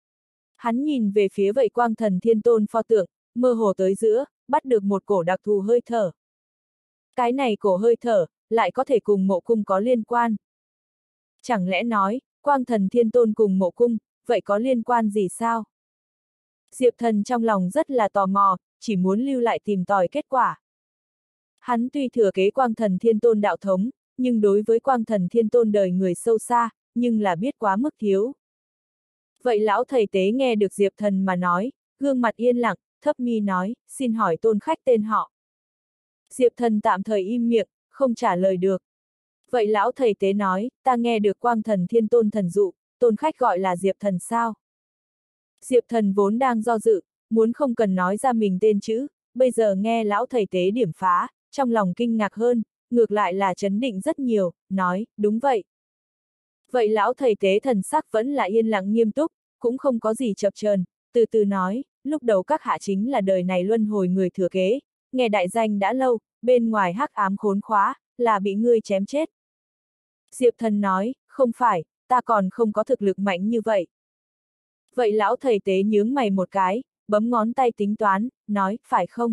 Hắn nhìn về phía vậy Quang Thần Thiên Tôn pho tượng, mơ hồ tới giữa, bắt được một cổ đặc thù hơi thở. Cái này cổ hơi thở, lại có thể cùng mộ cung có liên quan. Chẳng lẽ nói, Quang Thần Thiên Tôn cùng mộ cung, vậy có liên quan gì sao? Diệp Thần trong lòng rất là tò mò, chỉ muốn lưu lại tìm tòi kết quả. Hắn tuy thừa kế Quang Thần Thiên Tôn đạo thống, nhưng đối với Quang Thần Thiên Tôn đời người sâu xa, nhưng là biết quá mức thiếu. Vậy lão thầy tế nghe được Diệp Thần mà nói, gương mặt yên lặng, thấp mi nói, xin hỏi tôn khách tên họ. Diệp Thần tạm thời im miệng, không trả lời được. Vậy lão thầy tế nói, ta nghe được Quang Thần Thiên Tôn thần dụ, tôn khách gọi là Diệp Thần sao? Diệp Thần vốn đang do dự, muốn không cần nói ra mình tên chữ, bây giờ nghe lão thầy tế điểm phá, trong lòng kinh ngạc hơn, ngược lại là chấn định rất nhiều, nói, đúng vậy. Vậy lão thầy tế thần sắc vẫn là yên lặng nghiêm túc, cũng không có gì chập chờn, từ từ nói, lúc đầu các hạ chính là đời này luân hồi người thừa kế, nghe đại danh đã lâu, bên ngoài hắc ám khốn khóa, là bị ngươi chém chết. Diệp Thần nói, không phải, ta còn không có thực lực mạnh như vậy. Vậy lão thầy tế nhướng mày một cái, bấm ngón tay tính toán, nói, phải không?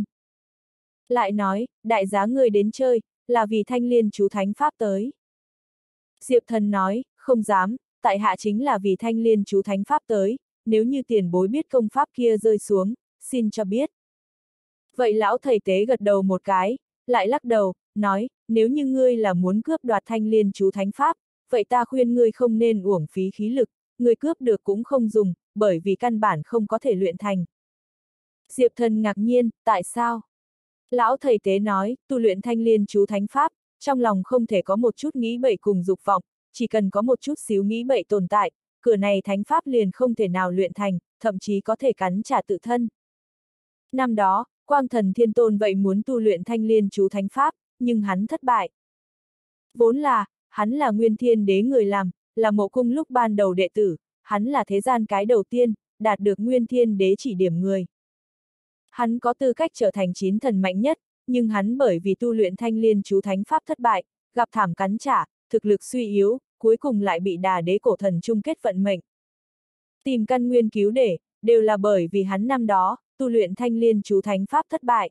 Lại nói, đại giá ngươi đến chơi, là vì Thanh Liên chú thánh pháp tới. Diệp Thần nói, không dám, tại hạ chính là vì Thanh Liên chú thánh pháp tới, nếu như tiền bối biết công pháp kia rơi xuống, xin cho biết. Vậy lão thầy tế gật đầu một cái, lại lắc đầu, nói, nếu như ngươi là muốn cướp đoạt Thanh Liên chú thánh pháp, vậy ta khuyên ngươi không nên uổng phí khí lực, ngươi cướp được cũng không dùng, bởi vì căn bản không có thể luyện thành. Diệp Thần ngạc nhiên, tại sao? Lão thầy tế nói, tu luyện Thanh Liên chú thánh pháp, trong lòng không thể có một chút nghĩ bậy cùng dục vọng, chỉ cần có một chút xíu nghĩ bậy tồn tại, cửa này thánh pháp liền không thể nào luyện thành, thậm chí có thể cắn trả tự thân. Năm đó, Quang Thần Thiên Tôn vậy muốn tu luyện Thanh Liên chú thánh pháp, nhưng hắn thất bại. Vốn là, hắn là Nguyên Thiên Đế người làm, là mộ cung lúc ban đầu đệ tử, hắn là thế gian cái đầu tiên, đạt được Nguyên Thiên Đế chỉ điểm người. Hắn có tư cách trở thành 9 thần mạnh nhất, nhưng hắn bởi vì tu luyện Thanh Liên chú thánh pháp thất bại, gặp thảm cắn trả, thực lực suy yếu, cuối cùng lại bị Đà Đế cổ thần chung kết vận mệnh. Tìm căn nguyên cứu để, đều là bởi vì hắn năm đó, tu luyện Thanh Liên chú thánh pháp thất bại.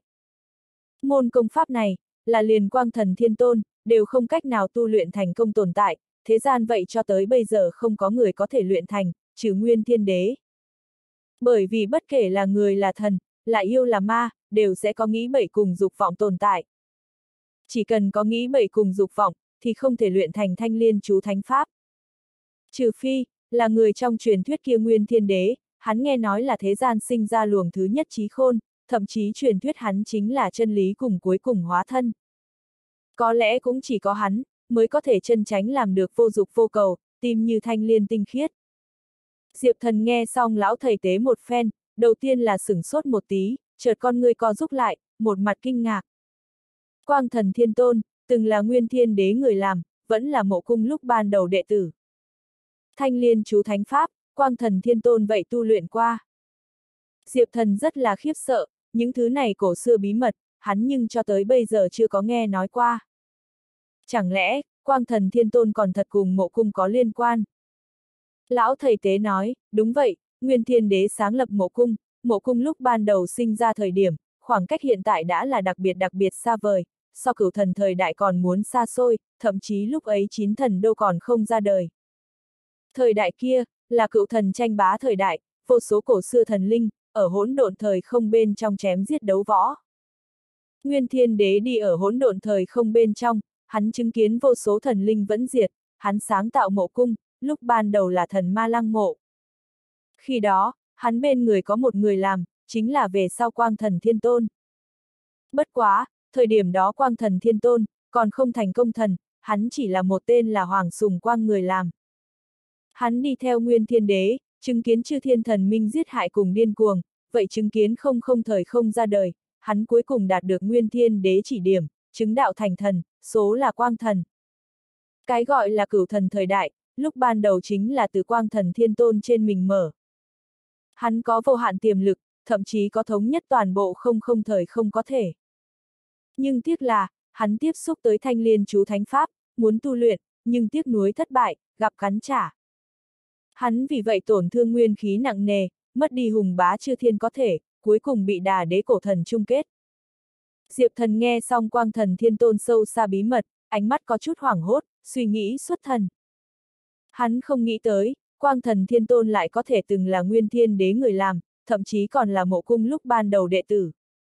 Môn công pháp này, là liền Quang Thần Thiên Tôn, đều không cách nào tu luyện thành công tồn tại, thế gian vậy cho tới bây giờ không có người có thể luyện thành, trừ Nguyên Thiên Đế. Bởi vì bất kể là người là thần, là yêu là ma, đều sẽ có nghĩ bậy cùng dục vọng tồn tại. Chỉ cần có nghĩ bậy cùng dục vọng, thì không thể luyện thành Thanh Liên chú thánh pháp. Trừ phi, là người trong truyền thuyết kia Nguyên Thiên Đế, hắn nghe nói là thế gian sinh ra luồng thứ nhất trí khôn, thậm chí truyền thuyết hắn chính là chân lý cùng cuối cùng hóa thân. Có lẽ cũng chỉ có hắn, mới có thể chân chánh làm được vô dục vô cầu, tim như thanh liên tinh khiết. Diệp Thần nghe xong lão thầy tế một phen, đầu tiên là sửng sốt một tí, chợt con ngươi co rúm lại, một mặt kinh ngạc. Quang Thần Thiên Tôn, từng là Nguyên Thiên Đế người làm, vẫn là Mộ Cung lúc ban đầu đệ tử. Thanh Liên chú thánh pháp, Quang Thần Thiên Tôn vậy tu luyện qua. Diệp Thần rất là khiếp sợ, những thứ này cổ xưa bí mật, hắn nhưng cho tới bây giờ chưa có nghe nói qua. Chẳng lẽ, Quang Thần Thiên Tôn còn thật cùng Mộ Cung có liên quan? Lão thầy tế nói, đúng vậy, Nguyên Thiên Đế sáng lập Mộ Cung lúc ban đầu sinh ra thời điểm, khoảng cách hiện tại đã là đặc biệt xa vời, so Cửu Thần thời đại còn muốn xa xôi, thậm chí lúc ấy 9 thần đô còn không ra đời. Thời đại kia, là Cửu Thần tranh bá thời đại, vô số cổ xưa thần linh, ở hỗn độn thời không bên trong chém giết đấu võ. Nguyên Thiên Đế đi ở hỗn độn thời không bên trong, hắn chứng kiến vô số thần linh vẫn diệt, hắn sáng tạo Mộ Cung, lúc ban đầu là thần Ma Lăng Mộ. Khi đó, hắn bên người có một người làm, chính là về sau Quang Thần Thiên Tôn. Bất quá, thời điểm đó Quang Thần Thiên Tôn, còn không thành công thần, hắn chỉ là một tên là Hoàng Sùng Quang người làm. Hắn đi theo Nguyên Thiên Đế, chứng kiến chư thiên thần minh giết hại cùng điên cuồng, vậy chứng kiến không thời không ra đời, hắn cuối cùng đạt được Nguyên Thiên Đế chỉ điểm, chứng đạo thành thần, số là Quang Thần. Cái gọi là Cửu Thần thời đại, lúc ban đầu chính là từ Quang Thần Thiên Tôn trên mình mở. Hắn có vô hạn tiềm lực, thậm chí có thống nhất toàn bộ không thời không có thể. Nhưng tiếc là, hắn tiếp xúc tới Thanh Liên chú thánh pháp, muốn tu luyện, nhưng tiếc nuối thất bại, gặp cắn trả. Hắn vì vậy tổn thương nguyên khí nặng nề, mất đi hùng bá chư thiên có thể, cuối cùng bị Đà Đế cổ thần chung kết. Diệp Thần nghe xong Quang Thần Thiên Tôn sâu xa bí mật, ánh mắt có chút hoảng hốt, suy nghĩ xuất thần. Hắn không nghĩ tới, Quang Thần Thiên Tôn lại có thể từng là Nguyên Thiên Đế người làm, thậm chí còn là Mộ Cung lúc ban đầu đệ tử.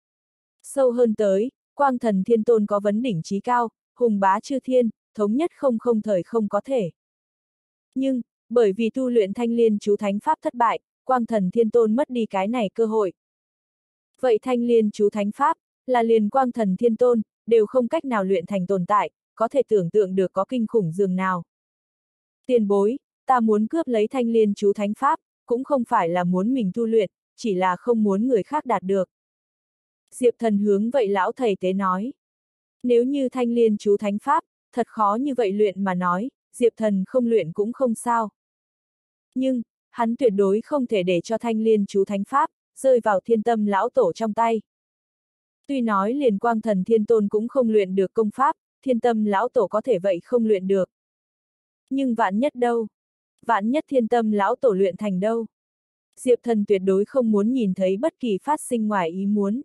Sâu hơn tới, Quang Thần Thiên Tôn có vấn đỉnh trí cao, hùng bá chư thiên, thống nhất không thời không có thể. Nhưng, bởi vì tu luyện Thanh Liên chú thánh pháp thất bại, Quang Thần Thiên Tôn mất đi cái này cơ hội. Vậy Thanh Liên chú thánh pháp, là liền Quang Thần Thiên Tôn, đều không cách nào luyện thành tồn tại, có thể tưởng tượng được có kinh khủng dường nào. Tiền bối, ta muốn cướp lấy Thanh Liên chú thánh pháp, cũng không phải là muốn mình tu luyện, chỉ là không muốn người khác đạt được. Diệp Thần hướng vậy lão thầy tế nói. Nếu như Thanh Liên chú thánh pháp, thật khó như vậy luyện mà nói, Diệp Thần không luyện cũng không sao. Nhưng, hắn tuyệt đối không thể để cho Thanh Liên chú thánh pháp, rơi vào Thiên Tâm lão tổ trong tay. Tuy nói liền Quang Thần Thiên Tôn cũng không luyện được công pháp, Thiên Tâm lão tổ có thể vậy không luyện được. Nhưng vạn nhất đâu? Vạn nhất Thiên Tâm lão tổ luyện thành đâu? Diệp Thần tuyệt đối không muốn nhìn thấy bất kỳ phát sinh ngoài ý muốn.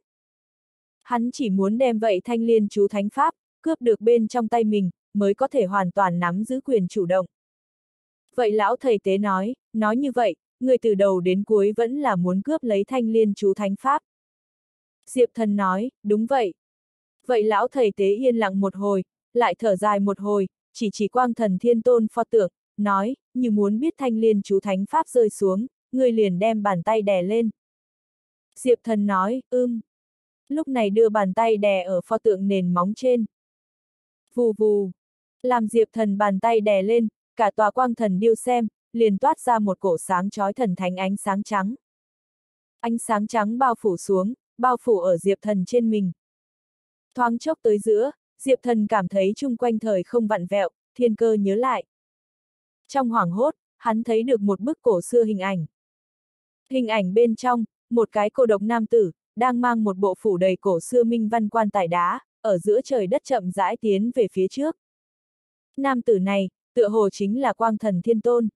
Hắn chỉ muốn đem vậy Thanh Liên chú thánh pháp, cướp được bên trong tay mình, mới có thể hoàn toàn nắm giữ quyền chủ động. Vậy lão thầy tế nói như vậy, người từ đầu đến cuối vẫn là muốn cướp lấy Thanh Liên chú thánh pháp. Diệp Thần nói, đúng vậy. Vậy lão thầy tế yên lặng một hồi, lại thở dài một hồi, chỉ Quang Thần Thiên Tôn pho tượng, nói, như muốn biết Thanh Liên chú thánh pháp rơi xuống, người liền đem bàn tay đè lên. Diệp Thần nói, Lúc này đưa bàn tay đè ở pho tượng nền móng trên. Vù vù. Làm Diệp Thần bàn tay đè lên, cả tòa Quang Thần điêu xem, liền toát ra một cổ sáng chói thần thánh ánh sáng trắng. Ánh sáng trắng bao phủ xuống, bao phủ ở Diệp Thần trên mình. Thoáng chốc tới giữa, Diệp Thần cảm thấy chung quanh thời không vặn vẹo, thiên cơ nhớ lại. Trong hoảng hốt, hắn thấy được một bức cổ xưa hình ảnh. Hình ảnh bên trong, một cái cô độc nam tử, đang mang một bộ phủ đầy cổ xưa minh văn quan tài đá, ở giữa trời đất chậm rãi tiến về phía trước. Nam tử này, tựa hồ chính là Quang Thần Thiên Tôn.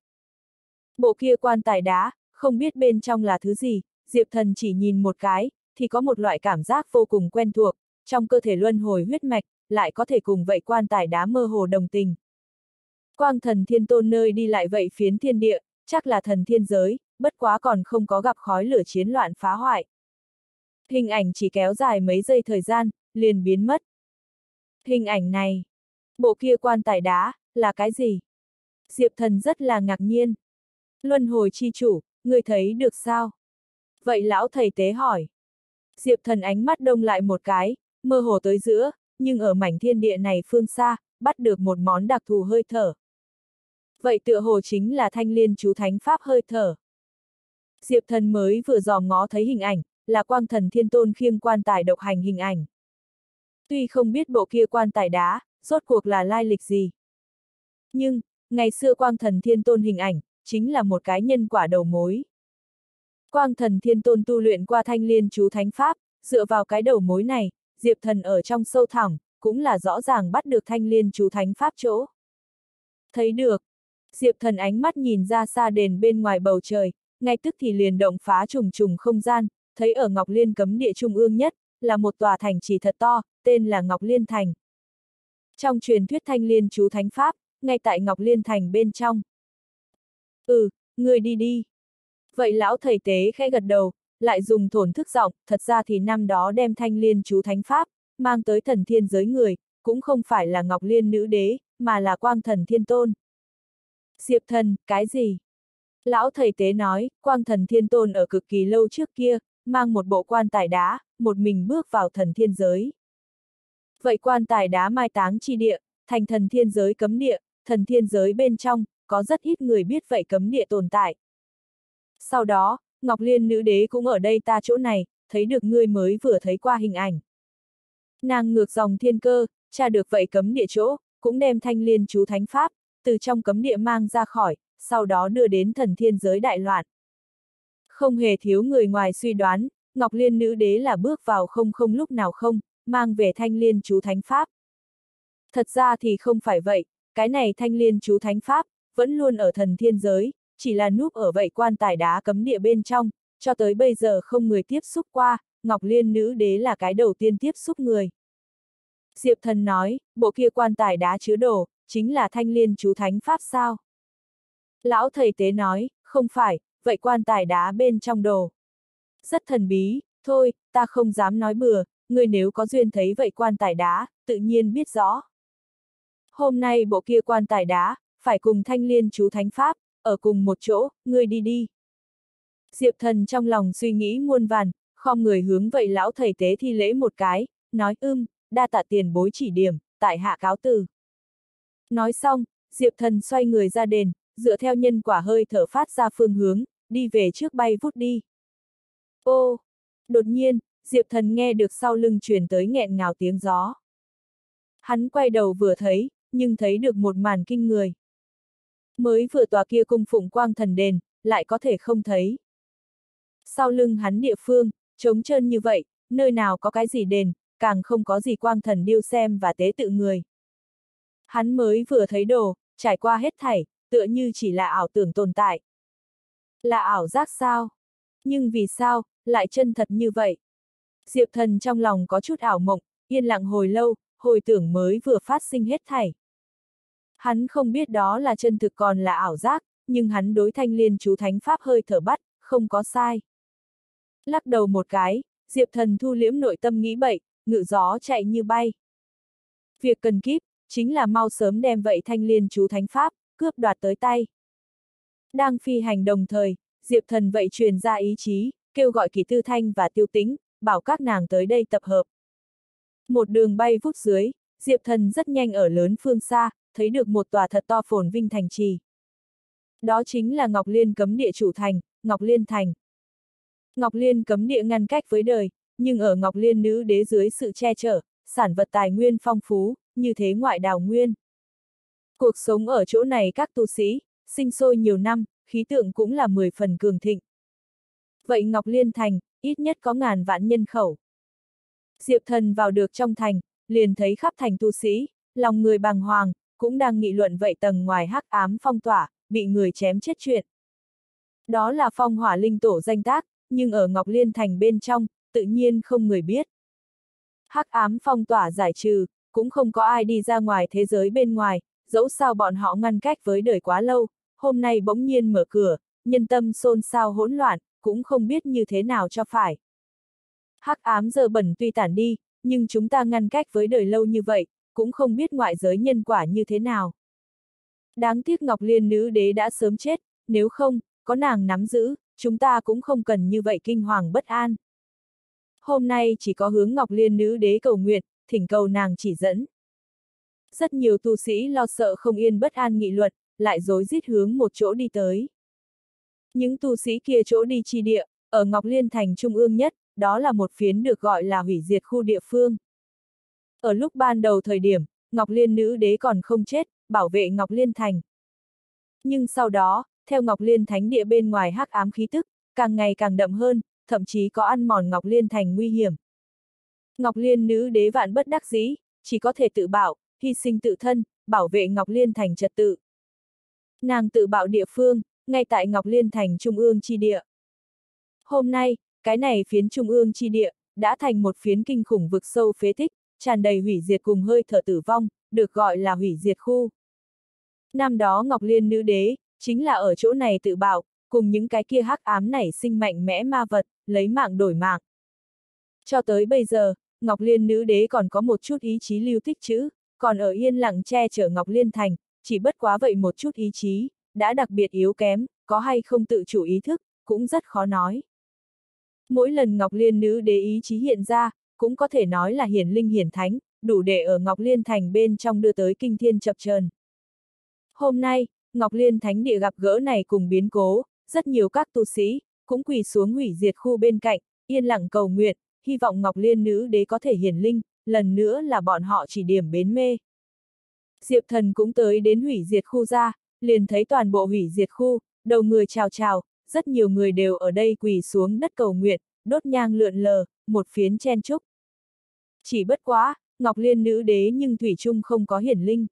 Bộ kia quan tài đá, không biết bên trong là thứ gì, Diệp Thần chỉ nhìn một cái, thì có một loại cảm giác vô cùng quen thuộc, trong cơ thể luân hồi huyết mạch, lại có thể cùng vậy quan tài đá mơ hồ đồng tình. Quang Thần Thiên Tôn nơi đi lại vậy phiến thiên địa, chắc là thần thiên giới, bất quá còn không có gặp khói lửa chiến loạn phá hoại. Hình ảnh chỉ kéo dài mấy giây thời gian, liền biến mất. Hình ảnh này, bộ kia quan tài đá, là cái gì? Diệp Thần rất là ngạc nhiên. Luân hồi chi chủ, người thấy được sao? Vậy lão thầy tế hỏi. Diệp Thần ánh mắt đông lại một cái, mơ hồ tới giữa, nhưng ở mảnh thiên địa này phương xa, bắt được một món đặc thù hơi thở. Vậy tựa hồ chính là Thanh Liên chú thánh pháp hơi thở. Diệp Thần mới vừa dòm ngó thấy hình ảnh, là Quang Thần Thiên Tôn khiêng quan tài độc hành hình ảnh. Tuy không biết bộ kia quan tài đá, rốt cuộc là lai lịch gì. Nhưng, ngày xưa Quang Thần Thiên Tôn hình ảnh, chính là một cái nhân quả đầu mối. Quang Thần Thiên Tôn tu luyện qua Thanh Liên chú thánh pháp, dựa vào cái đầu mối này, Diệp Thần ở trong sâu thẳm, cũng là rõ ràng bắt được Thanh Liên chú thánh pháp chỗ. Thấy được. Diệp Thần ánh mắt nhìn ra xa đền bên ngoài bầu trời, ngay tức thì liền động phá trùng trùng không gian, thấy ở Ngọc Liên cấm địa trung ương nhất, là một tòa thành trì thật to, tên là Ngọc Liên Thành. Trong truyền thuyết Thanh Liên chú thánh pháp, ngay tại Ngọc Liên Thành bên trong. Người đi đi. Vậy lão thầy tế khẽ gật đầu, lại dùng thổn thức giọng, thật ra thì năm đó đem Thanh Liên chú thánh pháp, mang tới thần thiên giới người, cũng không phải là Ngọc Liên nữ đế, mà là Quang Thần Thiên Tôn. Diệp Thần, cái gì? Lão thầy tế nói, Quang Thần Thiên Tôn ở cực kỳ lâu trước kia, mang một bộ quan tài đá, một mình bước vào thần thiên giới. Vậy quan tài đá mai táng chi địa, thành thần thiên giới cấm địa, thần thiên giới bên trong, có rất ít người biết vậy cấm địa tồn tại. Sau đó, Ngọc Liên nữ đế cũng ở đây ta chỗ này, thấy được ngươi mới vừa thấy qua hình ảnh. Nàng ngược dòng thiên cơ, tra được vậy cấm địa chỗ, cũng đem Thanh Liên chú thánh pháp, từ trong cấm địa mang ra khỏi, sau đó đưa đến thần thiên giới đại loạn. Không hề thiếu người ngoài suy đoán, Ngọc Liên nữ đế là bước vào không lúc nào không, mang về Thanh Liên chú thánh pháp. Thật ra thì không phải vậy, cái này Thanh Liên chú thánh pháp, vẫn luôn ở thần thiên giới, chỉ là núp ở vậy quan tài đá cấm địa bên trong, cho tới bây giờ không người tiếp xúc qua, Ngọc Liên nữ đế là cái đầu tiên tiếp xúc người. Diệp Thần nói, bộ kia quan tài đá chứa đồ, chính là Thanh Liên chú thánh pháp sao? Lão thầy tế nói, không phải, vậy quan tài đá bên trong đồ. Rất thần bí, thôi, ta không dám nói bừa, người nếu có duyên thấy vậy quan tài đá, tự nhiên biết rõ. Hôm nay bộ kia quan tài đá, phải cùng Thanh Liên chú thánh pháp, ở cùng một chỗ, ngươi đi đi. Diệp Thần trong lòng suy nghĩ muôn vàn, khom người hướng vậy lão thầy tế thi lễ một cái, nói đa tạ tiền bối chỉ điểm, tại hạ cáo từ. Nói xong, Diệp Thần xoay người ra đền, dựa theo nhân quả hơi thở phát ra phương hướng, đi về trước bay vút đi. Ô! Đột nhiên, Diệp Thần nghe được sau lưng truyền tới nghẹn ngào tiếng gió. Hắn quay đầu vừa thấy, nhưng thấy được một màn kinh người. Mới vừa tòa kia cung phụng Quang Thần đền, lại có thể không thấy. Sau lưng hắn địa phương, trống trơn như vậy, nơi nào có cái gì đền, càng không có gì Quang Thần điêu xem và tế tự người. Hắn mới vừa thấy đồ, trải qua hết thảy, tựa như chỉ là ảo tưởng tồn tại. Là ảo giác sao? Nhưng vì sao, lại chân thật như vậy? Diệp Thần trong lòng có chút ảo mộng, yên lặng hồi lâu, hồi tưởng mới vừa phát sinh hết thảy. Hắn không biết đó là chân thực còn là ảo giác, nhưng hắn đối Thanh Liên chú thánh pháp hơi thở bắt, không có sai. Lắc đầu một cái, Diệp Thần thu liễm nội tâm nghĩ bậy, ngự gió chạy như bay. Việc cần kíp, chính là mau sớm đem vậy Thanh Liên chú thánh pháp, cướp đoạt tới tay. Đang phi hành đồng thời, Diệp Thần vậy truyền ra ý chí, kêu gọi Kỳ Tư Thanh và Tiêu Tĩnh, bảo các nàng tới đây tập hợp. Một đường bay vút dưới, Diệp Thần rất nhanh ở lớn phương xa, thấy được một tòa thật to phồn vinh thành trì. Đó chính là Ngọc Liên cấm địa chủ thành, Ngọc Liên Thành. Ngọc Liên cấm địa ngăn cách với đời, nhưng ở Ngọc Liên nữ đế dưới sự che chở, sản vật tài nguyên phong phú, như thế ngoại đào nguyên. Cuộc sống ở chỗ này các tu sĩ, sinh sôi nhiều năm, khí tượng cũng là 10 phần cường thịnh. Vậy Ngọc Liên Thành, ít nhất có ngàn vạn nhân khẩu. Diệp Thần vào được trong thành, liền thấy khắp thành tu sĩ, lòng người bàng hoàng, cũng đang nghị luận vậy tầng ngoài hắc ám phong tỏa, bị người chém chết chuyện. Đó là phong hỏa linh tổ danh tác, nhưng ở Ngọc Liên Thành bên trong, tự nhiên không người biết. Hắc ám phong tỏa giải trừ, cũng không có ai đi ra ngoài thế giới bên ngoài, dẫu sao bọn họ ngăn cách với đời quá lâu, hôm nay bỗng nhiên mở cửa, nhân tâm xôn xao hỗn loạn, cũng không biết như thế nào cho phải. Hắc ám giờ bẩn tuy tản đi, nhưng chúng ta ngăn cách với đời lâu như vậy, cũng không biết ngoại giới nhân quả như thế nào. Đáng tiếc Ngọc Liên nữ đế đã sớm chết, nếu không, có nàng nắm giữ, chúng ta cũng không cần như vậy kinh hoàng bất an. Hôm nay chỉ có hướng Ngọc Liên nữ đế cầu nguyện, thỉnh cầu nàng chỉ dẫn. Rất nhiều tu sĩ lo sợ không yên bất an nghị luận, lại rối rít hướng một chỗ đi tới. Những tu sĩ kia chỗ đi chi địa, ở Ngọc Liên thành trung ương nhất, đó là một phiến được gọi là hủy diệt khu địa phương. Ở lúc ban đầu thời điểm, Ngọc Liên nữ đế còn không chết, bảo vệ Ngọc Liên thành. Nhưng sau đó, theo Ngọc Liên thánh địa bên ngoài hắc ám khí tức, càng ngày càng đậm hơn, thậm chí có ăn mòn Ngọc Liên thành nguy hiểm. Ngọc Liên nữ đế vạn bất đắc dĩ, chỉ có thể tự bảo, hy sinh tự thân, bảo vệ Ngọc Liên thành trật tự. Nàng tự bạo địa phương, ngay tại Ngọc Liên thành trung ương chi địa. Hôm nay, cái này phiến trung ương chi địa, đã thành một phiến kinh khủng vực sâu phế tích, tràn đầy hủy diệt cùng hơi thở tử vong, được gọi là hủy diệt khu. Năm đó Ngọc Liên nữ đế, chính là ở chỗ này tự bạo, cùng những cái kia hắc ám nảy sinh mạnh mẽ ma vật, lấy mạng đổi mạng. Cho tới bây giờ, Ngọc Liên nữ đế còn có một chút ý chí lưu tích trữ, còn ở yên lặng che chở Ngọc Liên thành, chỉ bất quá vậy một chút ý chí, đã đặc biệt yếu kém, có hay không tự chủ ý thức, cũng rất khó nói. Mỗi lần Ngọc Liên nữ đế ý chí hiện ra, cũng có thể nói là hiển linh hiển thánh, đủ để ở Ngọc Liên thành bên trong đưa tới kinh thiên chập chờn. Hôm nay, Ngọc Liên thánh địa gặp gỡ này cùng biến cố, rất nhiều các tu sĩ, cũng quỳ xuống hủy diệt khu bên cạnh, yên lặng cầu nguyện, hy vọng Ngọc Liên nữ đế có thể hiển linh, lần nữa là bọn họ chỉ điểm bến mê. Diệp Thần cũng tới đến hủy diệt khu ra, liền thấy toàn bộ hủy diệt khu, đầu người chào chào, rất nhiều người đều ở đây quỳ xuống đất cầu nguyện, đốt nhang lượn lờ, một phiến chen chúc. Chỉ bất quá, Ngọc Liên nữ đế nhưng thủy chung không có hiển linh.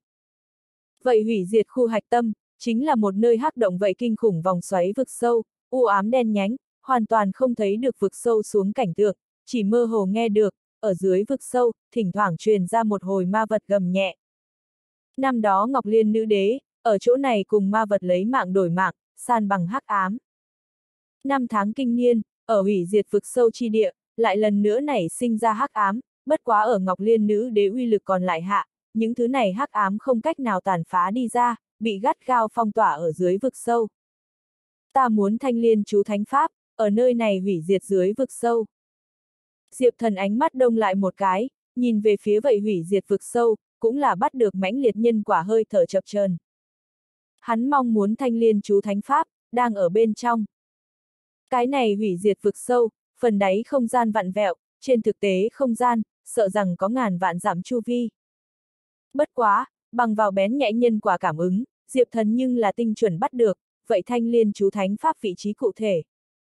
Vậy hủy diệt khu hạch tâm, chính là một nơi hắc động vậy kinh khủng vòng xoáy vực sâu, u ám đen nhánh, hoàn toàn không thấy được vực sâu xuống cảnh tượng, chỉ mơ hồ nghe được, ở dưới vực sâu, thỉnh thoảng truyền ra một hồi ma vật gầm nhẹ. Năm đó Ngọc Liên nữ đế, ở chỗ này cùng ma vật lấy mạng đổi mạng, san bằng hắc ám. Năm tháng kinh niên, ở hủy diệt vực sâu chi địa, lại lần nữa nảy sinh ra hắc ám, bất quá ở Ngọc Liên nữ đế uy lực còn lại hạ, những thứ này hắc ám không cách nào tàn phá đi ra, bị gắt gao phong tỏa ở dưới vực sâu. Ta muốn thanh liên chú thánh pháp, ở nơi này hủy diệt dưới vực sâu. Diệp Thần ánh mắt đông lại một cái, nhìn về phía vậy hủy diệt vực sâu, cũng là bắt được mãnh liệt nhân quả hơi thở chập chờn. Hắn mong muốn thanh liên chú thánh pháp, đang ở bên trong. Cái này hủy diệt vực sâu, phần đáy không gian vặn vẹo, trên thực tế không gian, sợ rằng có ngàn vạn dặm chu vi. Bất quá, bằng vào bén nhạy nhân quả cảm ứng, Diệp Thần nhưng là tinh chuẩn bắt được, vậy thanh liên chú thánh pháp vị trí cụ thể.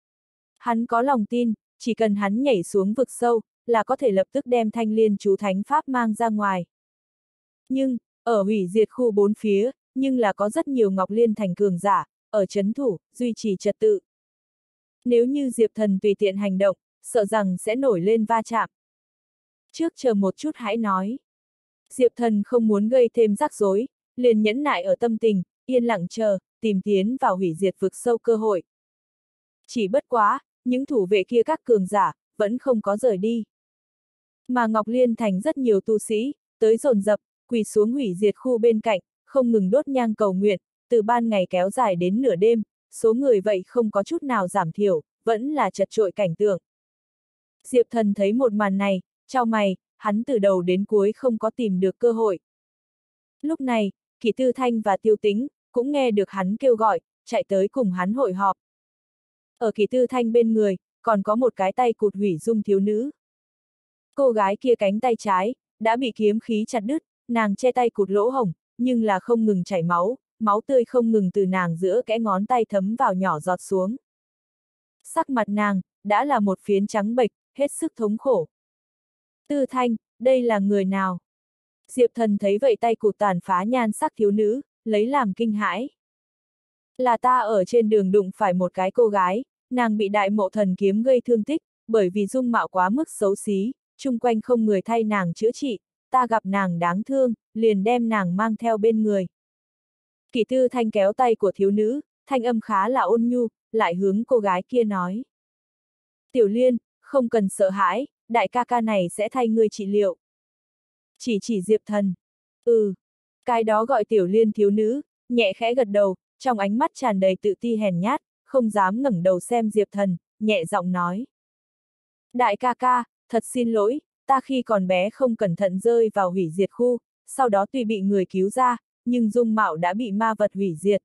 Hắn có lòng tin, chỉ cần hắn nhảy xuống vực sâu, là có thể lập tức đem thanh liên chú thánh pháp mang ra ngoài. Nhưng, ở hủy diệt khu bốn phía, nhưng là có rất nhiều Ngọc Liên thành cường giả, ở trấn thủ, duy trì trật tự. Nếu như Diệp Thần tùy tiện hành động, sợ rằng sẽ nổi lên va chạm. Trước chờ một chút hãy nói. Diệp Thần không muốn gây thêm rắc rối, liền nhẫn nại ở tâm tình, yên lặng chờ, tìm tiến vào hủy diệt vực sâu cơ hội. Chỉ bất quá, những thủ vệ kia các cường giả, vẫn không có rời đi. Mà Ngọc Liên thành rất nhiều tu sĩ, tới dồn dập, quỳ xuống hủy diệt khu bên cạnh, không ngừng đốt nhang cầu nguyện, từ ban ngày kéo dài đến nửa đêm, số người vậy không có chút nào giảm thiểu, vẫn là chật chội cảnh tượng. Diệp Thần thấy một màn này, chau mày, hắn từ đầu đến cuối không có tìm được cơ hội. Lúc này, Kỷ Tư Thanh và Tiêu Tĩnh, cũng nghe được hắn kêu gọi, chạy tới cùng hắn hội họp. Ở Kỷ Tư Thanh bên người, còn có một cái tay cụt hủy dung thiếu nữ. Cô gái kia cánh tay trái, đã bị kiếm khí chặt đứt, nàng che tay cụt lỗ hổng, nhưng là không ngừng chảy máu, máu tươi không ngừng từ nàng giữa kẽ ngón tay thấm vào nhỏ giọt xuống. Sắc mặt nàng, đã là một phiến trắng bệch, hết sức thống khổ. Tư Thanh, đây là người nào? Diệp Thần thấy vậy tay cụt tàn phá nhan sắc thiếu nữ, lấy làm kinh hãi. Là ta ở trên đường đụng phải một cái cô gái, nàng bị Đại Mộ Thần kiếm gây thương tích, bởi vì dung mạo quá mức xấu xí, chung quanh không người thay nàng chữa trị, ta gặp nàng đáng thương, liền đem nàng mang theo bên người. Kỷ Tư Thanh kéo tay của thiếu nữ, thanh âm khá là ôn nhu, lại hướng cô gái kia nói. Tiểu Liên, không cần sợ hãi, đại ca ca này sẽ thay ngươi trị liệu. Chỉ Diệp Thần. Cái đó gọi Tiểu Liên thiếu nữ, nhẹ khẽ gật đầu, trong ánh mắt tràn đầy tự ti hèn nhát, không dám ngẩng đầu xem Diệp Thần, nhẹ giọng nói. Đại ca ca, thật xin lỗi, ta khi còn bé không cẩn thận rơi vào hủy diệt khu, sau đó tuy bị người cứu ra, nhưng dung mạo đã bị ma vật hủy diệt,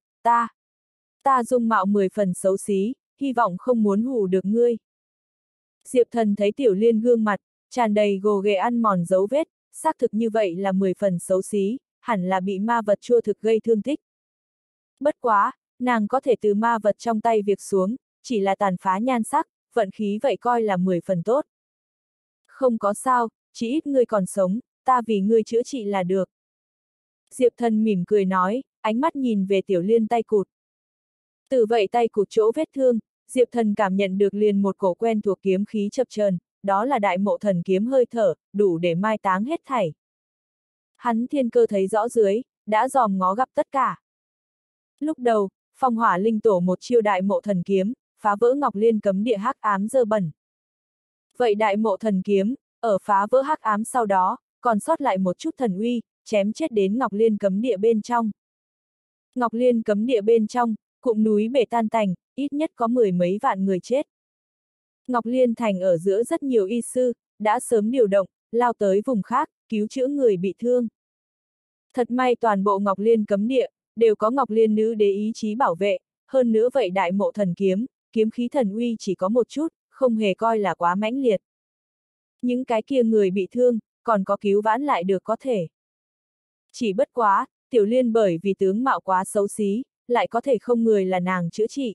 ta dung mạo 10 phần xấu xí, hy vọng không muốn hù được ngươi. Diệp Thần thấy Tiểu Liên gương mặt, tràn đầy gồ ghề ăn mòn dấu vết, xác thực như vậy là 10 phần xấu xí, hẳn là bị ma vật chua thực gây thương tích. Bất quá, nàng có thể từ ma vật trong tay việc xuống, chỉ là tàn phá nhan sắc, vận khí vậy coi là 10 phần tốt. Không có sao, chỉ ít ngươi còn sống, ta vì ngươi chữa trị là được. Diệp Thần mỉm cười nói, ánh mắt nhìn về Tiểu Liên tay cụt. Từ vậy tay cụt chỗ vết thương, Diệp Thần cảm nhận được liền một cổ quen thuộc kiếm khí chập chờn, đó là đại mộ thần kiếm hơi thở, đủ để mai táng hết thảy. Hắn thiên cơ thấy rõ dưới, đã dòm ngó gặp tất cả. Lúc đầu, Phong Hỏa Linh Tổ một chiêu đại mộ thần kiếm, phá vỡ Ngọc Liên cấm địa hắc ám dơ bẩn. Vậy đại mộ thần kiếm, ở phá vỡ hắc ám sau đó, còn sót lại một chút thần uy, chém chết đến Ngọc Liên cấm địa bên trong. Ngọc Liên cấm địa bên trong, cụm núi bể tan tành, ít nhất có 10 mấy vạn người chết. Ngọc Liên thành ở giữa rất nhiều y sư, đã sớm điều động, lao tới vùng khác, cứu chữa người bị thương. Thật may toàn bộ Ngọc Liên cấm địa, đều có Ngọc Liên nữ đế ý chí bảo vệ, hơn nữa vậy đại mộ thần kiếm, kiếm khí thần uy chỉ có một chút, không hề coi là quá mãnh liệt. Những cái kia người bị thương, còn có cứu vãn lại được có thể. Chỉ bất quá, Tiểu Liên bởi vì tướng mạo quá xấu xí, lại có thể không người là nàng chữa trị.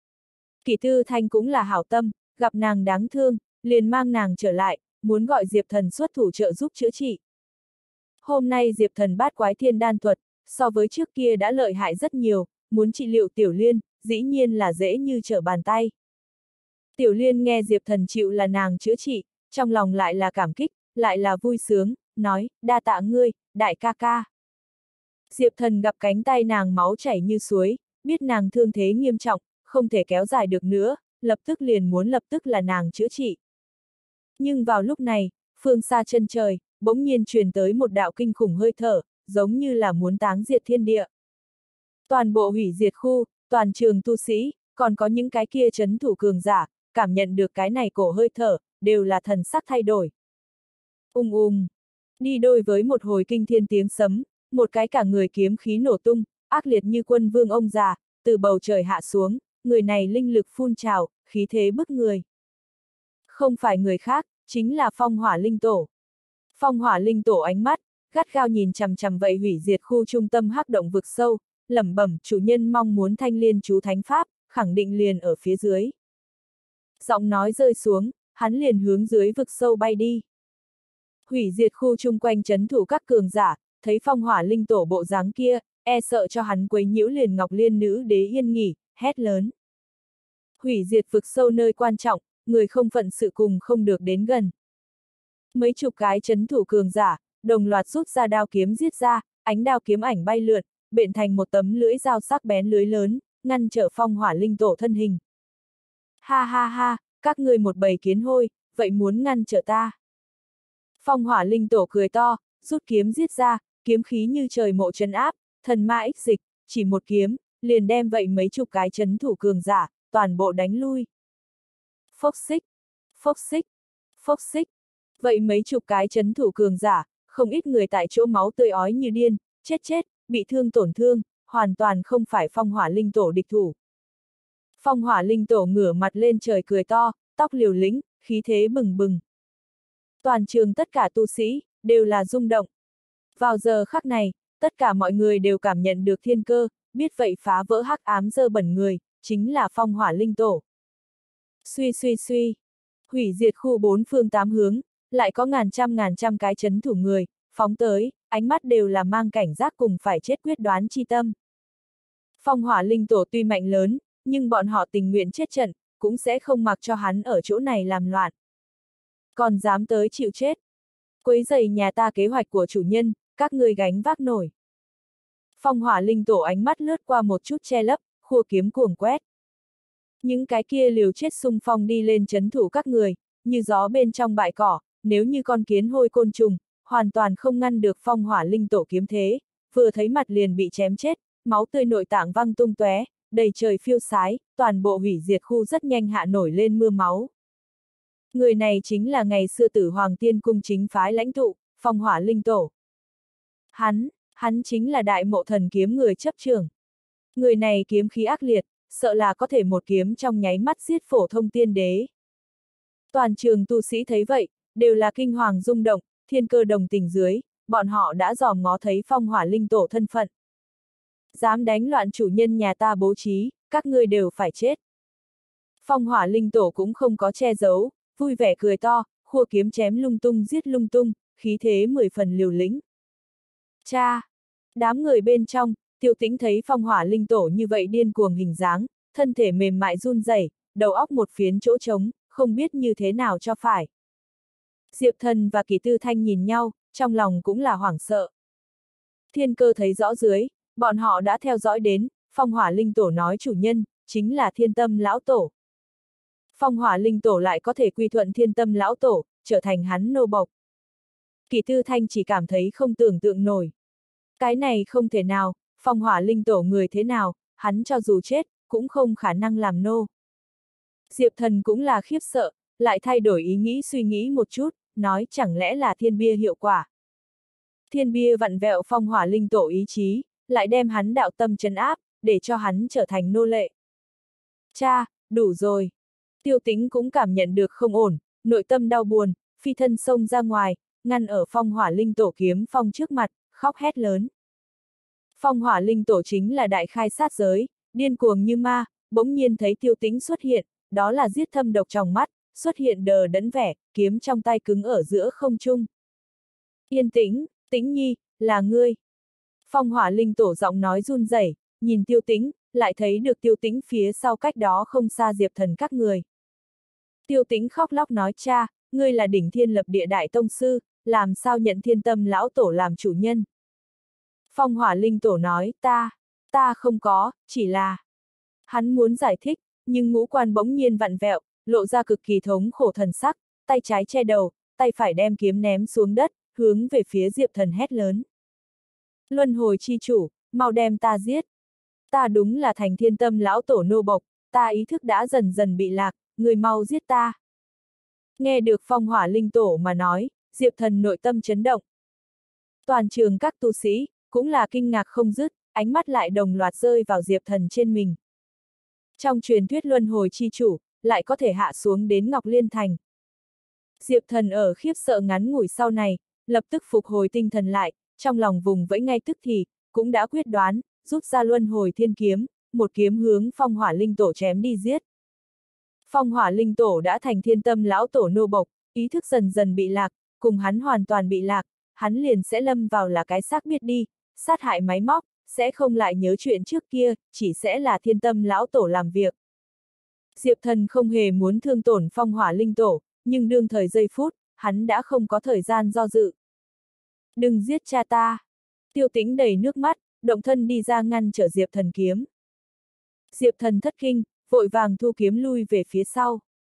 Kỷ Tư Thanh cũng là hảo tâm, gặp nàng đáng thương, liền mang nàng trở lại, muốn gọi Diệp Thần xuất thủ trợ giúp chữa trị. Hôm nay Diệp Thần bát quái thiên đan thuật, so với trước kia đã lợi hại rất nhiều, muốn trị liệu Tiểu Liên, dĩ nhiên là dễ như trở bàn tay. Tiểu Liên nghe Diệp Thần chịu là nàng chữa trị, trong lòng lại là cảm kích, lại là vui sướng, nói, đa tạ ngươi, đại ca ca. Diệp Thần gặp cánh tay nàng máu chảy như suối, biết nàng thương thế nghiêm trọng, không thể kéo dài được nữa, lập tức là nàng chữa trị. Nhưng vào lúc này, phương xa chân trời, bỗng nhiên truyền tới một đạo kinh khủng hơi thở, giống như là muốn táng diệt thiên địa. Toàn bộ hủy diệt khu, toàn trường tu sĩ, còn có những cái kia trấn thủ cường giả, cảm nhận được cái này cổ hơi thở, đều là thần sắc thay đổi. Đi đôi với một hồi kinh thiên tiếng sấm, một cái cả người kiếm khí nổ tung, ác liệt như quân vương ông già, từ bầu trời hạ xuống, người này linh lực phun trào, khí thế bức người. Không phải người khác, chính là Phong Hỏa Linh Tổ. Phong Hỏa Linh Tổ ánh mắt, gắt gao nhìn chằm chằm vậy hủy diệt khu trung tâm hắc động vực sâu, lẩm bẩm chủ nhân mong muốn thanh liên chú thánh pháp, khẳng định liền ở phía dưới. Giọng nói rơi xuống, hắn liền hướng dưới vực sâu bay đi. Hủy diệt khu chung quanh trấn thủ các cường giả, thấy Phong Hỏa Linh Tổ bộ dáng kia, e sợ cho hắn quấy nhiễu liền Ngọc Liên nữ đế yên nghỉ, hét lớn. Hủy diệt vực sâu nơi quan trọng, người không phận sự cùng không được đến gần. Mấy chục cái trấn thủ cường giả, đồng loạt rút ra đao kiếm giết ra, ánh đao kiếm ảnh bay lượn, bện thành một tấm lưỡi dao sắc bén lưới lớn, ngăn trở Phong Hỏa Linh Tổ thân hình. Ha ha ha, các ngươi một bầy kiến hôi, vậy muốn ngăn trở ta. Phong Hỏa Linh Tổ cười to, rút kiếm giết ra, kiếm khí như trời mộ trấn áp, thần ma ích dịch, chỉ một kiếm, liền đem vậy mấy chục cái trấn thủ cường giả, toàn bộ đánh lui. Phốc xích, phốc xích, phốc xích, vậy mấy chục cái trấn thủ cường giả, không ít người tại chỗ máu tươi ói như điên, chết, bị thương tổn thương, hoàn toàn không phải Phong Hỏa Linh Tổ địch thủ. Phong Hỏa Linh Tổ ngửa mặt lên trời cười to, tóc liều lĩnh, khí thế bừng bừng. Toàn trường tất cả tu sĩ, đều là rung động. Vào giờ khắc này, tất cả mọi người đều cảm nhận được thiên cơ, biết vậy phá vỡ hắc ám dơ bẩn người, chính là Phong Hỏa Linh Tổ. Suy, hủy diệt khu bốn phương tám hướng, lại có ngàn trăm cái trấn thủ người, phóng tới, ánh mắt đều là mang cảnh giác cùng phải chết quyết đoán chi tâm. Phong Hỏa Linh Tổ tuy mạnh lớn, nhưng bọn họ tình nguyện chết trận, cũng sẽ không mặc cho hắn ở chỗ này làm loạn. Còn dám tới chịu chết. Quấy rầy nhà ta kế hoạch của chủ nhân, các ngươi gánh vác nổi. Phong Hỏa Linh Tổ ánh mắt lướt qua một chút che lấp, khua kiếm cuồng quét. Những cái kia liều chết xung phong đi lên trấn thủ các người, như gió bên trong bãi cỏ, nếu như con kiến hôi côn trùng, hoàn toàn không ngăn được Phong Hỏa Linh Tổ kiếm thế, vừa thấy mặt liền bị chém chết, máu tươi nội tạng văng tung tóe, đầy trời phiêu sái, toàn bộ hủy diệt khu rất nhanh hạ nổi lên mưa máu. Người này chính là ngày xưa Tử Hoàng Tiên Cung chính phái lãnh tụ, Phong Hỏa Linh Tổ. Hắn chính là Đại Mộ Thần Kiếm người chấp trưởng. Người này kiếm khí ác liệt, sợ là có thể một kiếm trong nháy mắt giết phổ thông tiên đế. Toàn trường tu sĩ thấy vậy, đều là kinh hoàng rung động, thiên cơ đồng tình dưới, bọn họ đã dòm ngó thấy Phong Hỏa Linh Tổ thân phận. Dám đánh loạn chủ nhân nhà ta bố trí, các ngươi đều phải chết. Phong Hỏa Linh Tổ cũng không có che giấu, vui vẻ cười to, khua kiếm chém lung tung giết lung tung, khí thế 10 phần liều lĩnh. Cha! Đám người bên trong, Tiêu Tĩnh thấy Phong Hỏa Linh Tổ như vậy điên cuồng hình dáng, thân thể mềm mại run rẩy, đầu óc một phiến chỗ trống, không biết như thế nào cho phải. Diệp Thần và Kỳ Tư Thanh nhìn nhau, trong lòng cũng là hoảng sợ. Thiên Cơ thấy rõ dưới, bọn họ đã theo dõi đến, Phong Hỏa Linh Tổ nói chủ nhân, chính là Thiên Tâm Lão Tổ. Phong Hỏa Linh Tổ lại có thể quy thuận Thiên Tâm Lão Tổ, trở thành hắn nô bộc. Kỳ Tư Thanh chỉ cảm thấy không tưởng tượng nổi. Cái này không thể nào, Phong Hỏa Linh Tổ người thế nào, hắn cho dù chết, cũng không khả năng làm nô. Diệp Thần cũng là khiếp sợ, lại thay đổi ý nghĩ suy nghĩ một chút, nói chẳng lẽ là thiên bia hiệu quả. Thiên bia vặn vẹo Phong Hỏa Linh Tổ ý chí, lại đem hắn đạo tâm trấn áp, để cho hắn trở thành nô lệ. Cha, đủ rồi. Tiêu Tĩnh cũng cảm nhận được không ổn, nội tâm đau buồn, phi thân xông ra ngoài, ngăn ở Phong Hỏa Linh Tổ kiếm phong trước mặt, khóc hét lớn. Phong Hỏa Linh Tổ chính là đại khai sát giới, điên cuồng như ma, bỗng nhiên thấy Tiêu Tĩnh xuất hiện, đó là giết thâm độc trong mắt, xuất hiện đờ đẫn vẻ, kiếm trong tay cứng ở giữa không trung. Yên tĩnh, Tĩnh Nhi, là ngươi. Phong Hỏa Linh Tổ giọng nói run rẩy, nhìn Tiêu Tĩnh, lại thấy được Tiêu Tĩnh phía sau cách đó không xa Diệp Thần các người. Tiêu Tĩnh khóc lóc nói cha, ngươi là đỉnh thiên lập địa đại tông sư, làm sao nhận Thiên Tâm Lão Tổ làm chủ nhân. Phong Hỏa Linh Tổ nói, ta không có, chỉ là... Hắn muốn giải thích, nhưng ngũ quan bỗng nhiên vặn vẹo, lộ ra cực kỳ thống khổ thần sắc, tay trái che đầu, tay phải đem kiếm ném xuống đất, hướng về phía Diệp Thần hét lớn. Luân hồi chi chủ, mau đem ta giết. Ta đúng là thành Thiên Tâm Lão Tổ nô bộc, ta ý thức đã dần dần bị lạc, người mau giết ta. Nghe được Phong Hỏa Linh Tổ mà nói, Diệp Thần nội tâm chấn động. Toàn trường các tu sĩ, cũng là kinh ngạc không dứt, ánh mắt lại đồng loạt rơi vào Diệp Thần trên mình. Trong truyền thuyết luân hồi chi chủ, lại có thể hạ xuống đến Ngọc Liên Thành. Diệp Thần ở khiếp sợ ngắn ngủi sau này, lập tức phục hồi tinh thần lại, trong lòng vùng vẫy ngay tức thì, cũng đã quyết đoán, rút ra luân hồi thiên kiếm, một kiếm hướng Phong Hỏa Linh Tổ chém đi giết. Phong Hỏa Linh Tổ đã thành Thiên Tâm Lão Tổ nô bộc, ý thức dần dần bị lạc, cùng hắn hoàn toàn bị lạc, hắn liền sẽ lâm vào là cái xác biết đi, sát hại máy móc, sẽ không lại nhớ chuyện trước kia, chỉ sẽ là Thiên Tâm Lão Tổ làm việc. Diệp Thần không hề muốn thương tổn Phong Hỏa Linh Tổ, nhưng đương thời giây phút, hắn đã không có thời gian do dự. Đừng giết cha ta! Tiêu Tĩnh đầy nước mắt, động thân đi ra ngăn trở Diệp Thần kiếm. Diệp Thần thất kinh, vội vàng thu kiếm lui về phía sau.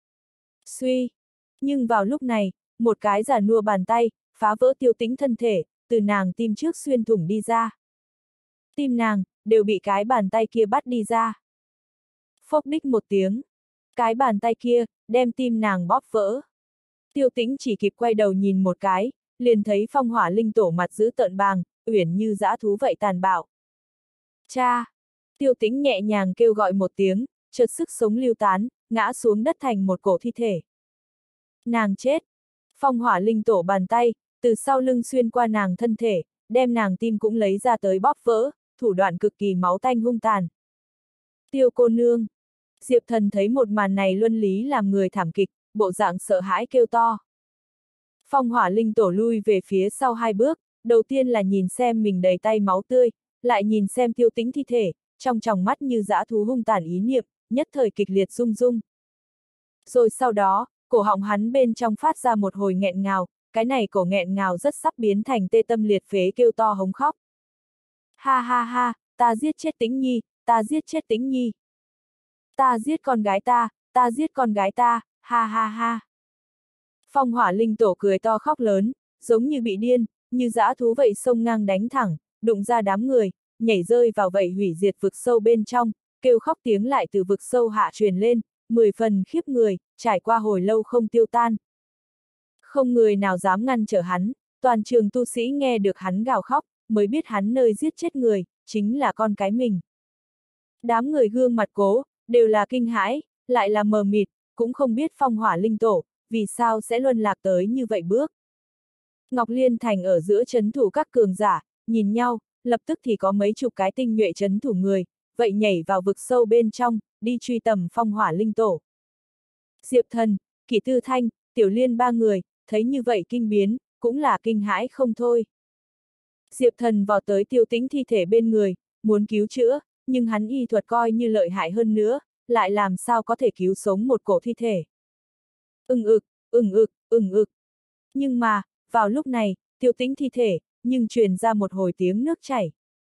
Suy! Nhưng vào lúc này, một cái già nua bàn tay, phá vỡ Tiêu Tĩnh thân thể, từ nàng tim trước xuyên thủng đi ra. Tim nàng, đều bị cái bàn tay kia bắt đi ra. Phốc đích một tiếng. Cái bàn tay kia, đem tim nàng bóp vỡ. Tiêu Tĩnh chỉ kịp quay đầu nhìn một cái, liền thấy Phong Hỏa Linh Tổ mặt giữ tợn bàng, uyển như dã thú vậy tàn bạo. Cha! Tiêu Tĩnh nhẹ nhàng kêu gọi một tiếng, chợt sức sống lưu tán, ngã xuống đất thành một cổ thi thể. Nàng chết! Phong Hỏa Linh Tổ bàn tay, từ sau lưng xuyên qua nàng thân thể, đem nàng tim cũng lấy ra tới bóp vỡ, thủ đoạn cực kỳ máu tanh hung tàn. Tiêu cô nương! Diệp Thần thấy một màn này luân lý làm người thảm kịch, bộ dạng sợ hãi kêu to. Phong Hỏa Linh Tổ lui về phía sau 2 bước, đầu tiên là nhìn xem mình đầy tay máu tươi, lại nhìn xem Tiêu Tĩnh thi thể, trong tròng mắt như dã thú hung tàn ý niệm, nhất thời kịch liệt rung rung. Rồi sau đó, cổ họng hắn bên trong phát ra một hồi nghẹn ngào, cái này cổ nghẹn ngào rất sắp biến thành tê tâm liệt phế kêu to hống khóc. Ha ha ha, ta giết chết Tĩnh Nhi, ta giết chết Tĩnh Nhi. Ta giết con gái ta giết con gái ta, ha ha ha. Phong Hỏa Linh Tổ cười to khóc lớn, giống như bị điên, như dã thú vậy xông ngang đánh thẳng, đụng ra đám người, nhảy rơi vào vậy hủy diệt vực sâu bên trong, kêu khóc tiếng lại từ vực sâu hạ truyền lên, 10 phần khiếp người, trải qua hồi lâu không tiêu tan. Không người nào dám ngăn trở hắn, toàn trường tu sĩ nghe được hắn gào khóc, mới biết hắn nơi giết chết người, chính là con cái mình. Đám người gương mặt cố, đều là kinh hãi, lại là mờ mịt, cũng không biết phong hỏa linh tổ, vì sao sẽ luân lạc tới như vậy bước. Ngọc Liên Thành ở giữa trấn thủ các cường giả, nhìn nhau, lập tức thì có mấy chục cái tinh nhuệ trấn thủ người, vậy nhảy vào vực sâu bên trong, đi truy tầm phong hỏa linh tổ. Diệp Thần, Kỷ Tư Thanh, Tiểu Liên ba người, thấy như vậy kinh biến, cũng là kinh hãi không thôi. Diệp Thần vào tới Tiêu Tĩnh thi thể bên người, muốn cứu chữa, nhưng hắn y thuật coi như lợi hại hơn nữa, lại làm sao có thể cứu sống một cổ thi thể. Ưng ực, ưng ực, ưng ực. Nhưng mà, vào lúc này, Tiêu Tĩnh thi thể, nhưng truyền ra một hồi tiếng nước chảy.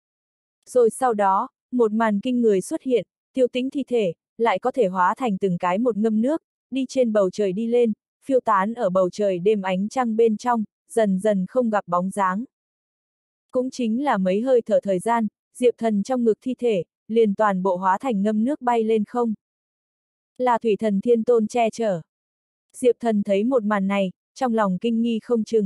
Rồi sau đó, một màn kinh người xuất hiện, Tiêu Tĩnh thi thể, lại có thể hóa thành từng cái một ngâm nước, đi trên bầu trời đi lên, phiêu tán ở bầu trời đêm ánh trăng bên trong, dần dần không gặp bóng dáng. Cũng chính là mấy hơi thở thời gian, Diệp Thần trong ngực thi thể, liền toàn bộ hóa thành ngâm nước bay lên không. Là Thủy Thần Thiên Tôn che chở. Diệp Thần thấy một màn này, trong lòng kinh nghi không chừng.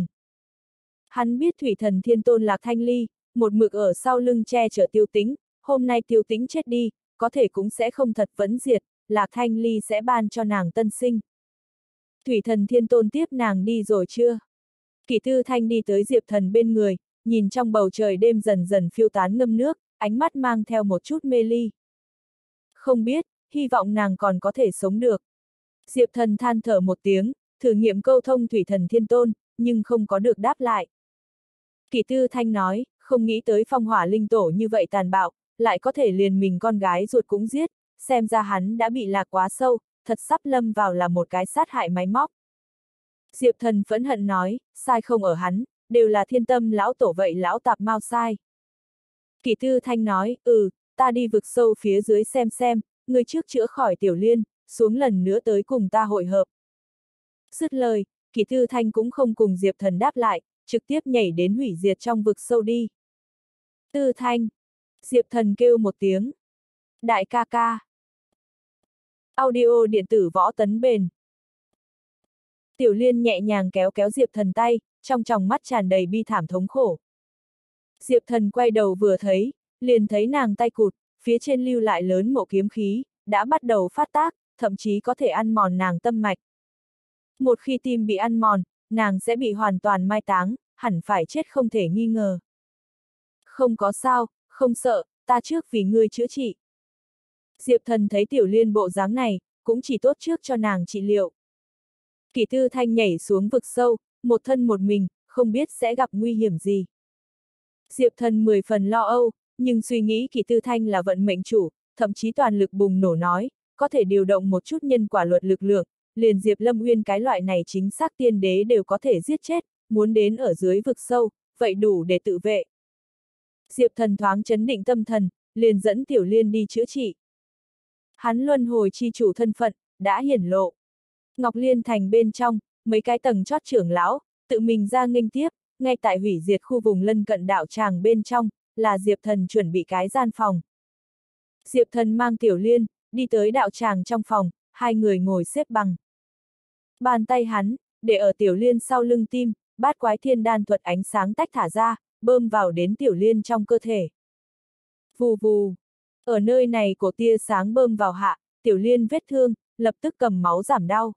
Hắn biết Thủy Thần Thiên Tôn Lạc Thanh Ly, một mực ở sau lưng che chở Tiêu Tĩnh, hôm nay Tiêu Tĩnh chết đi, có thể cũng sẽ không thật vẫn diệt, Lạc Thanh Ly sẽ ban cho nàng tân sinh. Thủy Thần Thiên Tôn tiếp nàng đi rồi chưa? Kỷ Tư Thanh đi tới Diệp Thần bên người, nhìn trong bầu trời đêm dần dần phiêu tán ngâm nước, ánh mắt mang theo một chút mê ly. Không biết, hy vọng nàng còn có thể sống được. Diệp Thần than thở một tiếng, thử nghiệm câu thông Thủy Thần Thiên Tôn, nhưng không có được đáp lại. Kỷ Tư Thanh nói, không nghĩ tới phong hỏa linh tổ như vậy tàn bạo, lại có thể liền mình con gái ruột cũng giết, xem ra hắn đã bị lạc quá sâu, thật sắp lâm vào là một cái sát hại máy móc. Diệp Thần phẫn hận nói, sai không ở hắn, đều là Thiên Tâm lão tổ vậy lão tạp mau sai. Kỷ Tư Thanh nói, ta đi vực sâu phía dưới xem, người trước chữa khỏi Tiểu Liên, xuống lần nữa tới cùng ta hội hợp. Dứt lời, Kỷ Tư Thanh cũng không cùng Diệp Thần đáp lại, trực tiếp nhảy đến hủy diệt trong vực sâu đi. Tư Thanh. Diệp Thần kêu một tiếng. Đại ca ca. Audio điện tử võ tấn bền. Tiểu Liên nhẹ nhàng kéo kéo Diệp Thần tay, trong tròng mắt tràn đầy bi thảm thống khổ. Diệp Thần quay đầu vừa thấy, liền thấy nàng tay cụt, phía trên lưu lại lớn mộ kiếm khí, đã bắt đầu phát tác, thậm chí có thể ăn mòn nàng tâm mạch. Một khi tim bị ăn mòn, nàng sẽ bị hoàn toàn mai táng, hẳn phải chết không thể nghi ngờ. Không có sao, không sợ, ta trước vì ngươi chữa trị. Diệp Thần thấy Tiểu Liên bộ dáng này, cũng chỉ tốt trước cho nàng trị liệu. Kỷ Tư Thanh nhảy xuống vực sâu, một thân một mình, không biết sẽ gặp nguy hiểm gì. Diệp Thần 10 phần lo âu, nhưng suy nghĩ Kỷ Tư Thanh là vận mệnh chủ, thậm chí toàn lực bùng nổ nói, có thể điều động một chút nhân quả luật lực lượng, liền Diệp Lâm Uyên cái loại này chính xác tiên đế đều có thể giết chết, muốn đến ở dưới vực sâu, vậy đủ để tự vệ. Diệp Thần thoáng chấn định tâm thần, liền dẫn Tiểu Liên đi chữa trị. Hắn luân hồi chi chủ thân phận, đã hiển lộ. Ngọc Liên Thành bên trong, mấy cái tầng chót trưởng lão, tự mình ra nghênh tiếp, ngay tại hủy diệt khu vùng lân cận đạo tràng bên trong, là Diệp Thần chuẩn bị cái gian phòng. Diệp Thần mang Tiểu Liên, đi tới đạo tràng trong phòng, hai người ngồi xếp bằng. Bàn tay hắn, để ở Tiểu Liên sau lưng tim, bát quái thiên đan thuật ánh sáng tách thả ra, bơm vào đến Tiểu Liên trong cơ thể. Vù vù. Ở nơi này cổ tia sáng bơm vào hạ, Tiểu Liên vết thương, lập tức cầm máu giảm đau.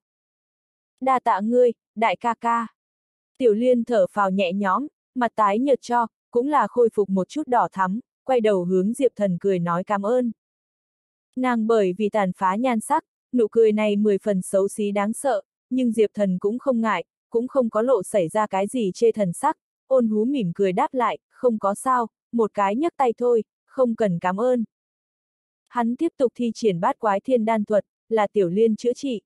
Đa tạ ngươi, đại ca ca. Tiểu Liên thở phào nhẹ nhõm, mặt tái nhợt cho, cũng là khôi phục một chút đỏ thắm, quay đầu hướng Diệp Thần cười nói cảm ơn. Nàng bởi vì tàn phá nhan sắc, nụ cười này 10 phần xấu xí đáng sợ, nhưng Diệp Thần cũng không ngại, cũng không có lộ xảy ra cái gì chê thần sắc, ôn hú mỉm cười đáp lại, không có sao, một cái nhấc tay thôi, không cần cảm ơn. Hắn tiếp tục thi triển bát quái thiên đan thuật, là Tiểu Liên chữa trị.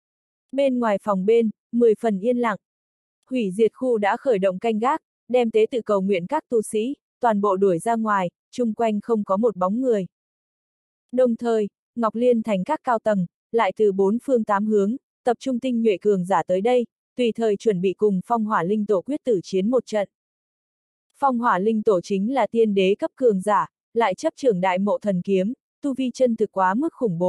Bên ngoài phòng bên, 10 phần yên lặng. Hủy diệt khu đã khởi động canh gác, đem tế tự cầu nguyện các tu sĩ, toàn bộ đuổi ra ngoài, chung quanh không có một bóng người. Đồng thời, Ngọc Liên Thành các cao tầng, lại từ 4 phương 8 hướng, tập trung tinh nhuệ cường giả tới đây, tùy thời chuẩn bị cùng phong hỏa linh tổ quyết tử chiến một trận. Phong hỏa linh tổ chính là tiên đế cấp cường giả, lại chấp trưởng đại mộ thần kiếm, tu vi chân thực quá mức khủng bố,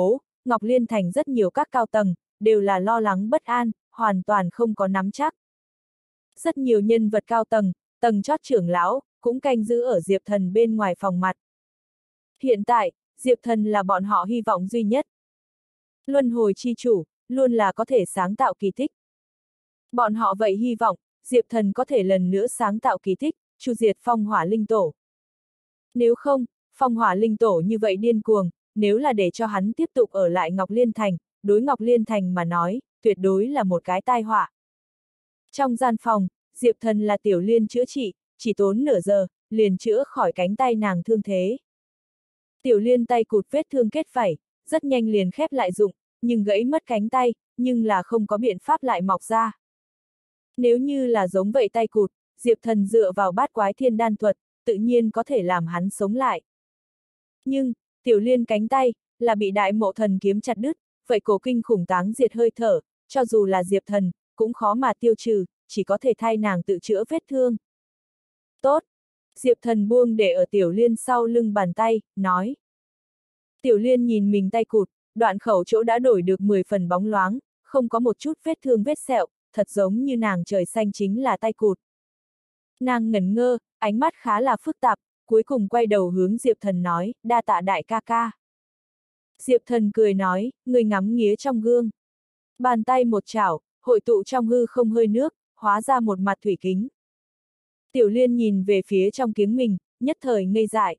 Ngọc Liên Thành rất nhiều các cao tầng, đều là lo lắng bất an, hoàn toàn không có nắm chắc. Rất nhiều nhân vật cao tầng, tầng chót trưởng lão, cũng canh giữ ở Diệp Thần bên ngoài phòng mặt. Hiện tại, Diệp Thần là bọn họ hy vọng duy nhất. Luân hồi chi chủ, luôn là có thể sáng tạo kỳ tích. Bọn họ vậy hy vọng, Diệp Thần có thể lần nữa sáng tạo kỳ tích, chu diệt phong hỏa linh tổ. Nếu không, phong hỏa linh tổ như vậy điên cuồng, nếu là để cho hắn tiếp tục ở lại Ngọc Liên Thành, đối Ngọc Liên Thành mà nói, tuyệt đối là một cái tai họa. Trong gian phòng, Diệp Thần là Tiểu Liên chữa trị, chỉ tốn nửa giờ, liền chữa khỏi cánh tay nàng thương thế. Tiểu Liên tay cụt vết thương kết vảy, rất nhanh liền khép lại dụng, nhưng gãy mất cánh tay, nhưng là không có biện pháp lại mọc ra. Nếu như là giống vậy tay cụt, Diệp Thần dựa vào bát quái thiên đan thuật, tự nhiên có thể làm hắn sống lại. Nhưng, Tiểu Liên cánh tay, là bị đại mộ thần kiếm chặt đứt, vậy cổ kinh khủng táng diệt hơi thở, cho dù là Diệp Thần, cũng khó mà tiêu trừ, chỉ có thể thay nàng tự chữa vết thương. Tốt! Diệp Thần buông để ở Tiểu Liên sau lưng bàn tay, nói. Tiểu Liên nhìn mình tay cụt, đoạn khẩu chỗ đã đổi được 10 phần bóng loáng, không có một chút vết thương vết sẹo, thật giống như nàng trời xanh chính là tay cụt. Nàng ngẩn ngơ, ánh mắt khá là phức tạp, cuối cùng quay đầu hướng Diệp Thần nói, đa tạ đại ca ca. Diệp Thần cười nói, người ngắm nghía trong gương. Bàn tay một chảo, hội tụ trong hư không hơi nước, hóa ra một mặt thủy kính. Tiểu Liên nhìn về phía trong kiếng mình, nhất thời ngây dại.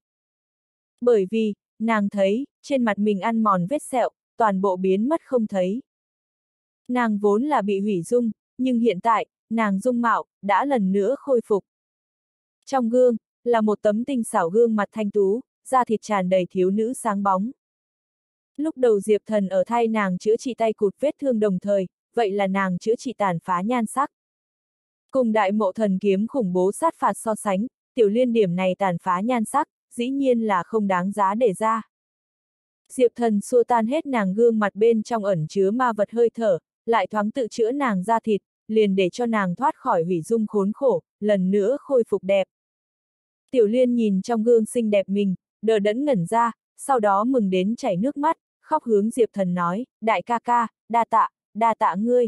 Bởi vì, nàng thấy, trên mặt mình ăn mòn vết sẹo, toàn bộ biến mất không thấy. Nàng vốn là bị hủy dung, nhưng hiện tại, nàng dung mạo, đã lần nữa khôi phục. Trong gương, là một tấm tinh xảo gương mặt thanh tú, da thịt tràn đầy thiếu nữ sáng bóng. Lúc đầu Diệp Thần ở thay nàng chữa trị tay cụt vết thương đồng thời, vậy là nàng chữa trị tàn phá nhan sắc. Cùng đại mộ thần kiếm khủng bố sát phạt so sánh, Tiểu Liên điểm này tàn phá nhan sắc, dĩ nhiên là không đáng giá để ra. Diệp Thần xua tan hết nàng gương mặt bên trong ẩn chứa ma vật hơi thở, lại thoáng tự chữa nàng da thịt, liền để cho nàng thoát khỏi hủy dung khốn khổ, lần nữa khôi phục đẹp. Tiểu Liên nhìn trong gương xinh đẹp mình, đờ đẫn ngẩn ra, sau đó mừng đến chảy nước mắt, khóc hướng Diệp Thần nói, đại ca ca, đa tạ ngươi.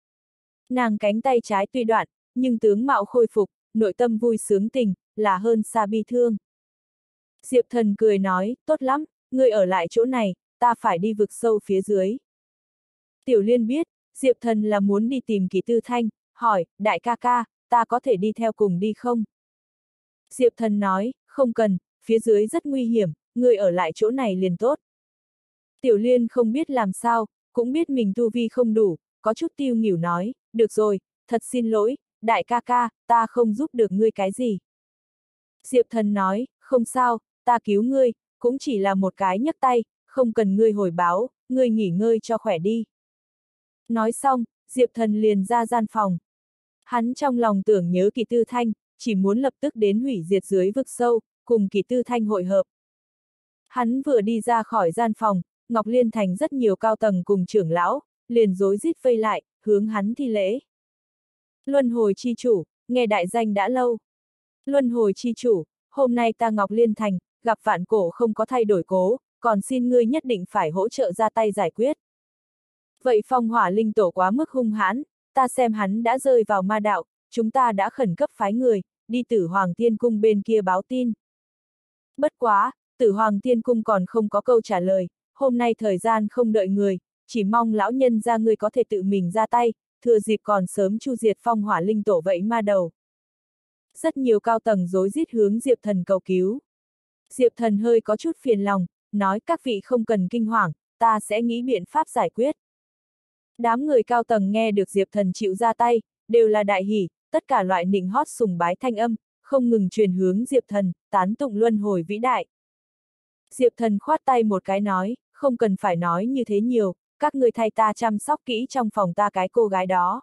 Nàng cánh tay trái tuy đoạn, nhưng tướng mạo khôi phục, nội tâm vui sướng tình, là hơn xa bi thương. Diệp Thần cười nói, tốt lắm, ngươi ở lại chỗ này, ta phải đi vực sâu phía dưới. Tiểu Liên biết, Diệp Thần là muốn đi tìm Kỳ Tư Thanh, hỏi, đại ca ca, ta có thể đi theo cùng đi không? Diệp Thần nói, không cần, phía dưới rất nguy hiểm, ngươi ở lại chỗ này liền tốt. Tiểu Liên không biết làm sao, cũng biết mình tu vi không đủ, có chút tiêu nghỉu nói, được rồi, thật xin lỗi, đại ca ca, ta không giúp được ngươi cái gì. Diệp Thần nói, không sao, ta cứu ngươi, cũng chỉ là một cái nhấc tay, không cần ngươi hồi báo, ngươi nghỉ ngơi cho khỏe đi. Nói xong, Diệp Thần liền ra gian phòng. Hắn trong lòng tưởng nhớ Kỳ Tư Thanh, chỉ muốn lập tức đến hủy diệt dưới vực sâu, cùng Kỳ Tư Thanh hội hợp. Hắn vừa đi ra khỏi gian phòng, Ngọc Liên Thành rất nhiều cao tầng cùng trưởng lão, liền rối rít vây lại, hướng hắn thi lễ. Luân hồi chi chủ, nghe đại danh đã lâu. Luân hồi chi chủ, hôm nay ta Ngọc Liên Thành, gặp vạn cổ không có thay đổi cố, còn xin ngươi nhất định phải hỗ trợ ra tay giải quyết. Vậy phong hỏa linh tổ quá mức hung hãn, ta xem hắn đã rơi vào ma đạo, chúng ta đã khẩn cấp phái người, đi Tử Hoàng Tiên Cung bên kia báo tin. Bất quá, Tử Hoàng Tiên Cung còn không có câu trả lời, hôm nay thời gian không đợi người, chỉ mong lão nhân ra ngươi có thể tự mình ra tay, thừa dịp còn sớm chu diệt phong hỏa linh tổ vậy ma đầu. Rất nhiều cao tầng rối rít hướng Diệp Thần cầu cứu. Diệp Thần hơi có chút phiền lòng, nói các vị không cần kinh hoàng, ta sẽ nghĩ biện pháp giải quyết. Đám người cao tầng nghe được Diệp Thần chịu ra tay, đều là đại hỉ, tất cả loại nịnh hót sùng bái thanh âm, không ngừng truyền hướng Diệp Thần, tán tụng luân hồi vĩ đại. Diệp Thần khoát tay một cái nói, không cần phải nói như thế nhiều, các người thay ta chăm sóc kỹ trong phòng ta cái cô gái đó.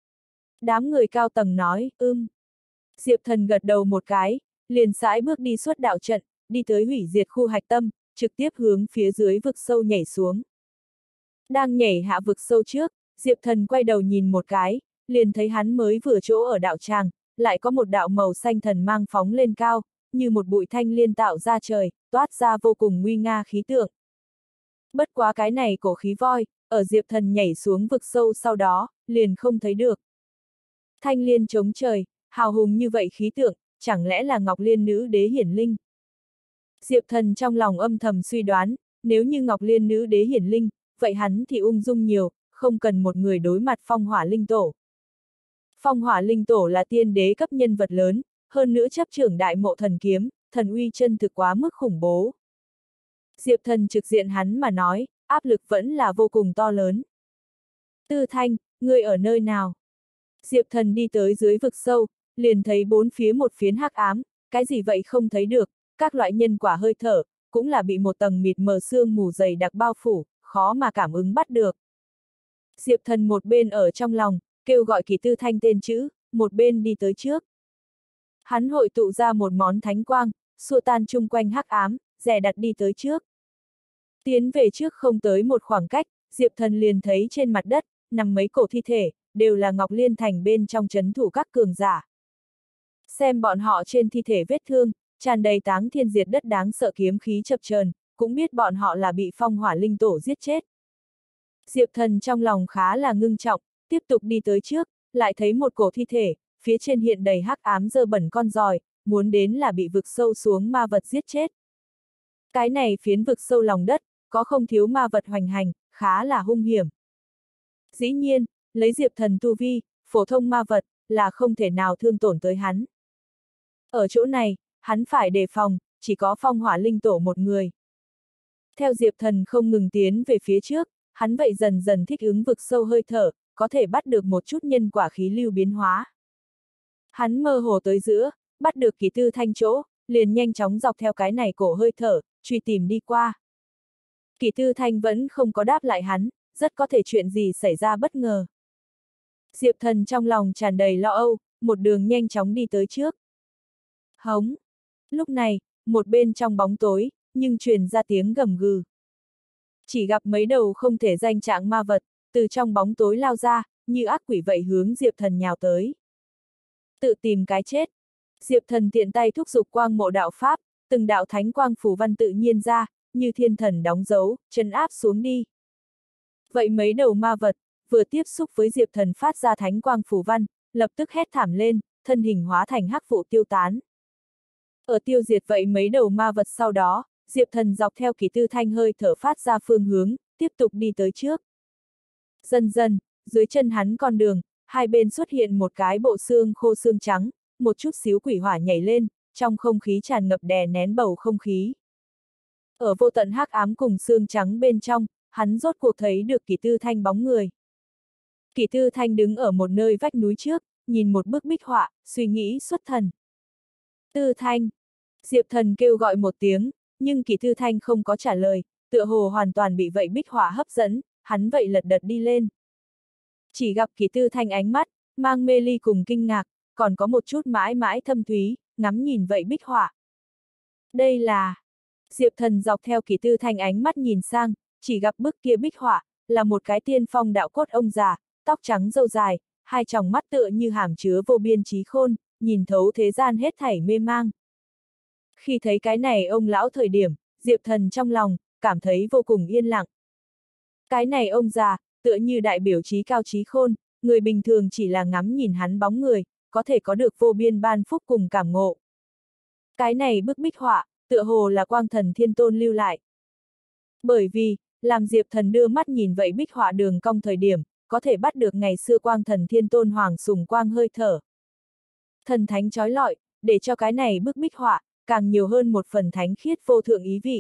Đám người cao tầng nói, Diệp Thần gật đầu một cái, liền sải bước đi xuất đạo trận, đi tới hủy diệt khu hạch tâm, trực tiếp hướng phía dưới vực sâu nhảy xuống. Đang nhảy hạ vực sâu trước, Diệp Thần quay đầu nhìn một cái, liền thấy hắn mới vừa chỗ ở đạo tràng, lại có một đạo màu xanh thần mang phóng lên cao, như một bụi thanh liên tạo ra trời, toát ra vô cùng nguy nga khí tượng. Bất quá cái này cổ khí voi, ở Diệp Thần nhảy xuống vực sâu sau đó, liền không thấy được. Thanh liên chống trời, hào hùng như vậy khí tượng, chẳng lẽ là Ngọc Liên nữ đế hiển linh? Diệp Thần trong lòng âm thầm suy đoán, nếu như Ngọc Liên nữ đế hiển linh, vậy hắn thì ung dung nhiều, không cần một người đối mặt phong hỏa linh tổ. Phong hỏa linh tổ là tiên đế cấp nhân vật lớn, hơn nữa chấp trưởng đại mộ thần kiếm, thần uy chân thực quá mức khủng bố. Diệp Thần trực diện hắn mà nói, áp lực vẫn là vô cùng to lớn. Tư Thanh, ngươi ở nơi nào? Diệp Thần đi tới dưới vực sâu, liền thấy bốn phía một phiến hắc ám, cái gì vậy không thấy được, các loại nhân quả hơi thở, cũng là bị một tầng mịt mờ sương mù dày đặc bao phủ, khó mà cảm ứng bắt được. Diệp Thần một bên ở trong lòng, kêu gọi Kỳ Tư Thanh tên chữ, một bên đi tới trước. Hắn hội tụ ra một món thánh quang, xua tan chung quanh hắc ám, dè đặt đi tới trước. Tiến về trước không tới một khoảng cách, Diệp Thần liền thấy trên mặt đất, nằm mấy cổ thi thể, đều là Ngọc Liên Thành bên trong trấn thủ các cường giả. Xem bọn họ trên thi thể vết thương, tràn đầy táng thiên diệt đất đáng sợ kiếm khí chập chờn, cũng biết bọn họ là bị phong hỏa linh tổ giết chết. Diệp Thần trong lòng khá là ngưng trọng, tiếp tục đi tới trước, lại thấy một cổ thi thể, phía trên hiện đầy hắc ám dơ bẩn con giòi, muốn đến là bị vực sâu xuống ma vật giết chết. Cái này phiến vực sâu lòng đất, có không thiếu ma vật hoành hành, khá là hung hiểm. Dĩ nhiên, lấy Diệp Thần tu vi, phổ thông ma vật, là không thể nào thương tổn tới hắn. Ở chỗ này, hắn phải đề phòng, chỉ có phong hỏa linh tổ một người. Theo Diệp Thần không ngừng tiến về phía trước, hắn vậy dần dần thích ứng vực sâu hơi thở, có thể bắt được một chút nhân quả khí lưu biến hóa. Hắn mơ hồ tới giữa, bắt được Kỳ Tư Thanh chỗ, liền nhanh chóng dọc theo cái này cổ hơi thở, truy tìm đi qua. Kỳ Tư Thanh vẫn không có đáp lại hắn, rất có thể chuyện gì xảy ra bất ngờ. Diệp Thần trong lòng tràn đầy lo âu, một đường nhanh chóng đi tới trước. Hống! Lúc này, một bên trong bóng tối, nhưng truyền ra tiếng gầm gừ. Chỉ gặp mấy đầu không thể danh trạng ma vật, từ trong bóng tối lao ra, như ác quỷ vậy hướng Diệp Thần nhào tới. Tự tìm cái chết. Diệp Thần tiện tay thúc giục quang mộ đạo pháp, từng đạo thánh quang phù văn tự nhiên ra, như thiên thần đóng dấu, trấn áp xuống đi. Vậy mấy đầu ma vật, vừa tiếp xúc với Diệp Thần phát ra thánh quang phù văn, lập tức hét thảm lên, thân hình hóa thành hắc vụ tiêu tán. Ở tiêu diệt vậy mấy đầu ma vật sau đó, Diệp Thần dọc theo Kỳ Tư Thanh hơi thở phát ra phương hướng, tiếp tục đi tới trước. Dần dần, dưới chân hắn con đường, hai bên xuất hiện một cái bộ xương khô xương trắng, một chút xíu quỷ hỏa nhảy lên, trong không khí tràn ngập đè nén bầu không khí. Ở vô tận hắc ám cùng xương trắng bên trong, hắn rốt cuộc thấy được Kỳ Tư Thanh bóng người. Kỳ Tư Thanh đứng ở một nơi vách núi trước, nhìn một bức bích họa, suy nghĩ xuất thần. Tư Thanh! Diệp Thần kêu gọi một tiếng, nhưng Kỳ Tư Thanh không có trả lời, tựa hồ hoàn toàn bị vậy bích họa hấp dẫn, hắn vậy lật đật đi lên. Chỉ gặp Kỳ Tư Thanh ánh mắt, mang mê ly cùng kinh ngạc, còn có một chút mãi mãi thâm thúy, ngắm nhìn vậy bích họa. Đây là... Diệp Thần dọc theo Kỳ Tư Thanh ánh mắt nhìn sang, chỉ gặp bức kia bích họa, là một cái tiên phong đạo cốt ông già, tóc trắng râu dài, hai tròng mắt tựa như hàm chứa vô biên trí khôn, nhìn thấu thế gian hết thảy mê mang. Khi thấy cái này ông lão thời điểm, Diệp Thần trong lòng, cảm thấy vô cùng yên lặng. Cái này ông già, tựa như đại biểu trí cao trí khôn, người bình thường chỉ là ngắm nhìn hắn bóng người, có thể có được vô biên ban phúc cùng cảm ngộ. Cái này bức bích họa, tựa hồ là Quang Thần Thiên Tôn lưu lại. Bởi vì, làm Diệp Thần đưa mắt nhìn vậy bích họa đường cong thời điểm, có thể bắt được ngày xưa Quang Thần Thiên Tôn hoàng sùng quang hơi thở. Thần thánh chói lọi, để cho cái này bức bích họa, càng nhiều hơn một phần thánh khiết vô thượng ý vị.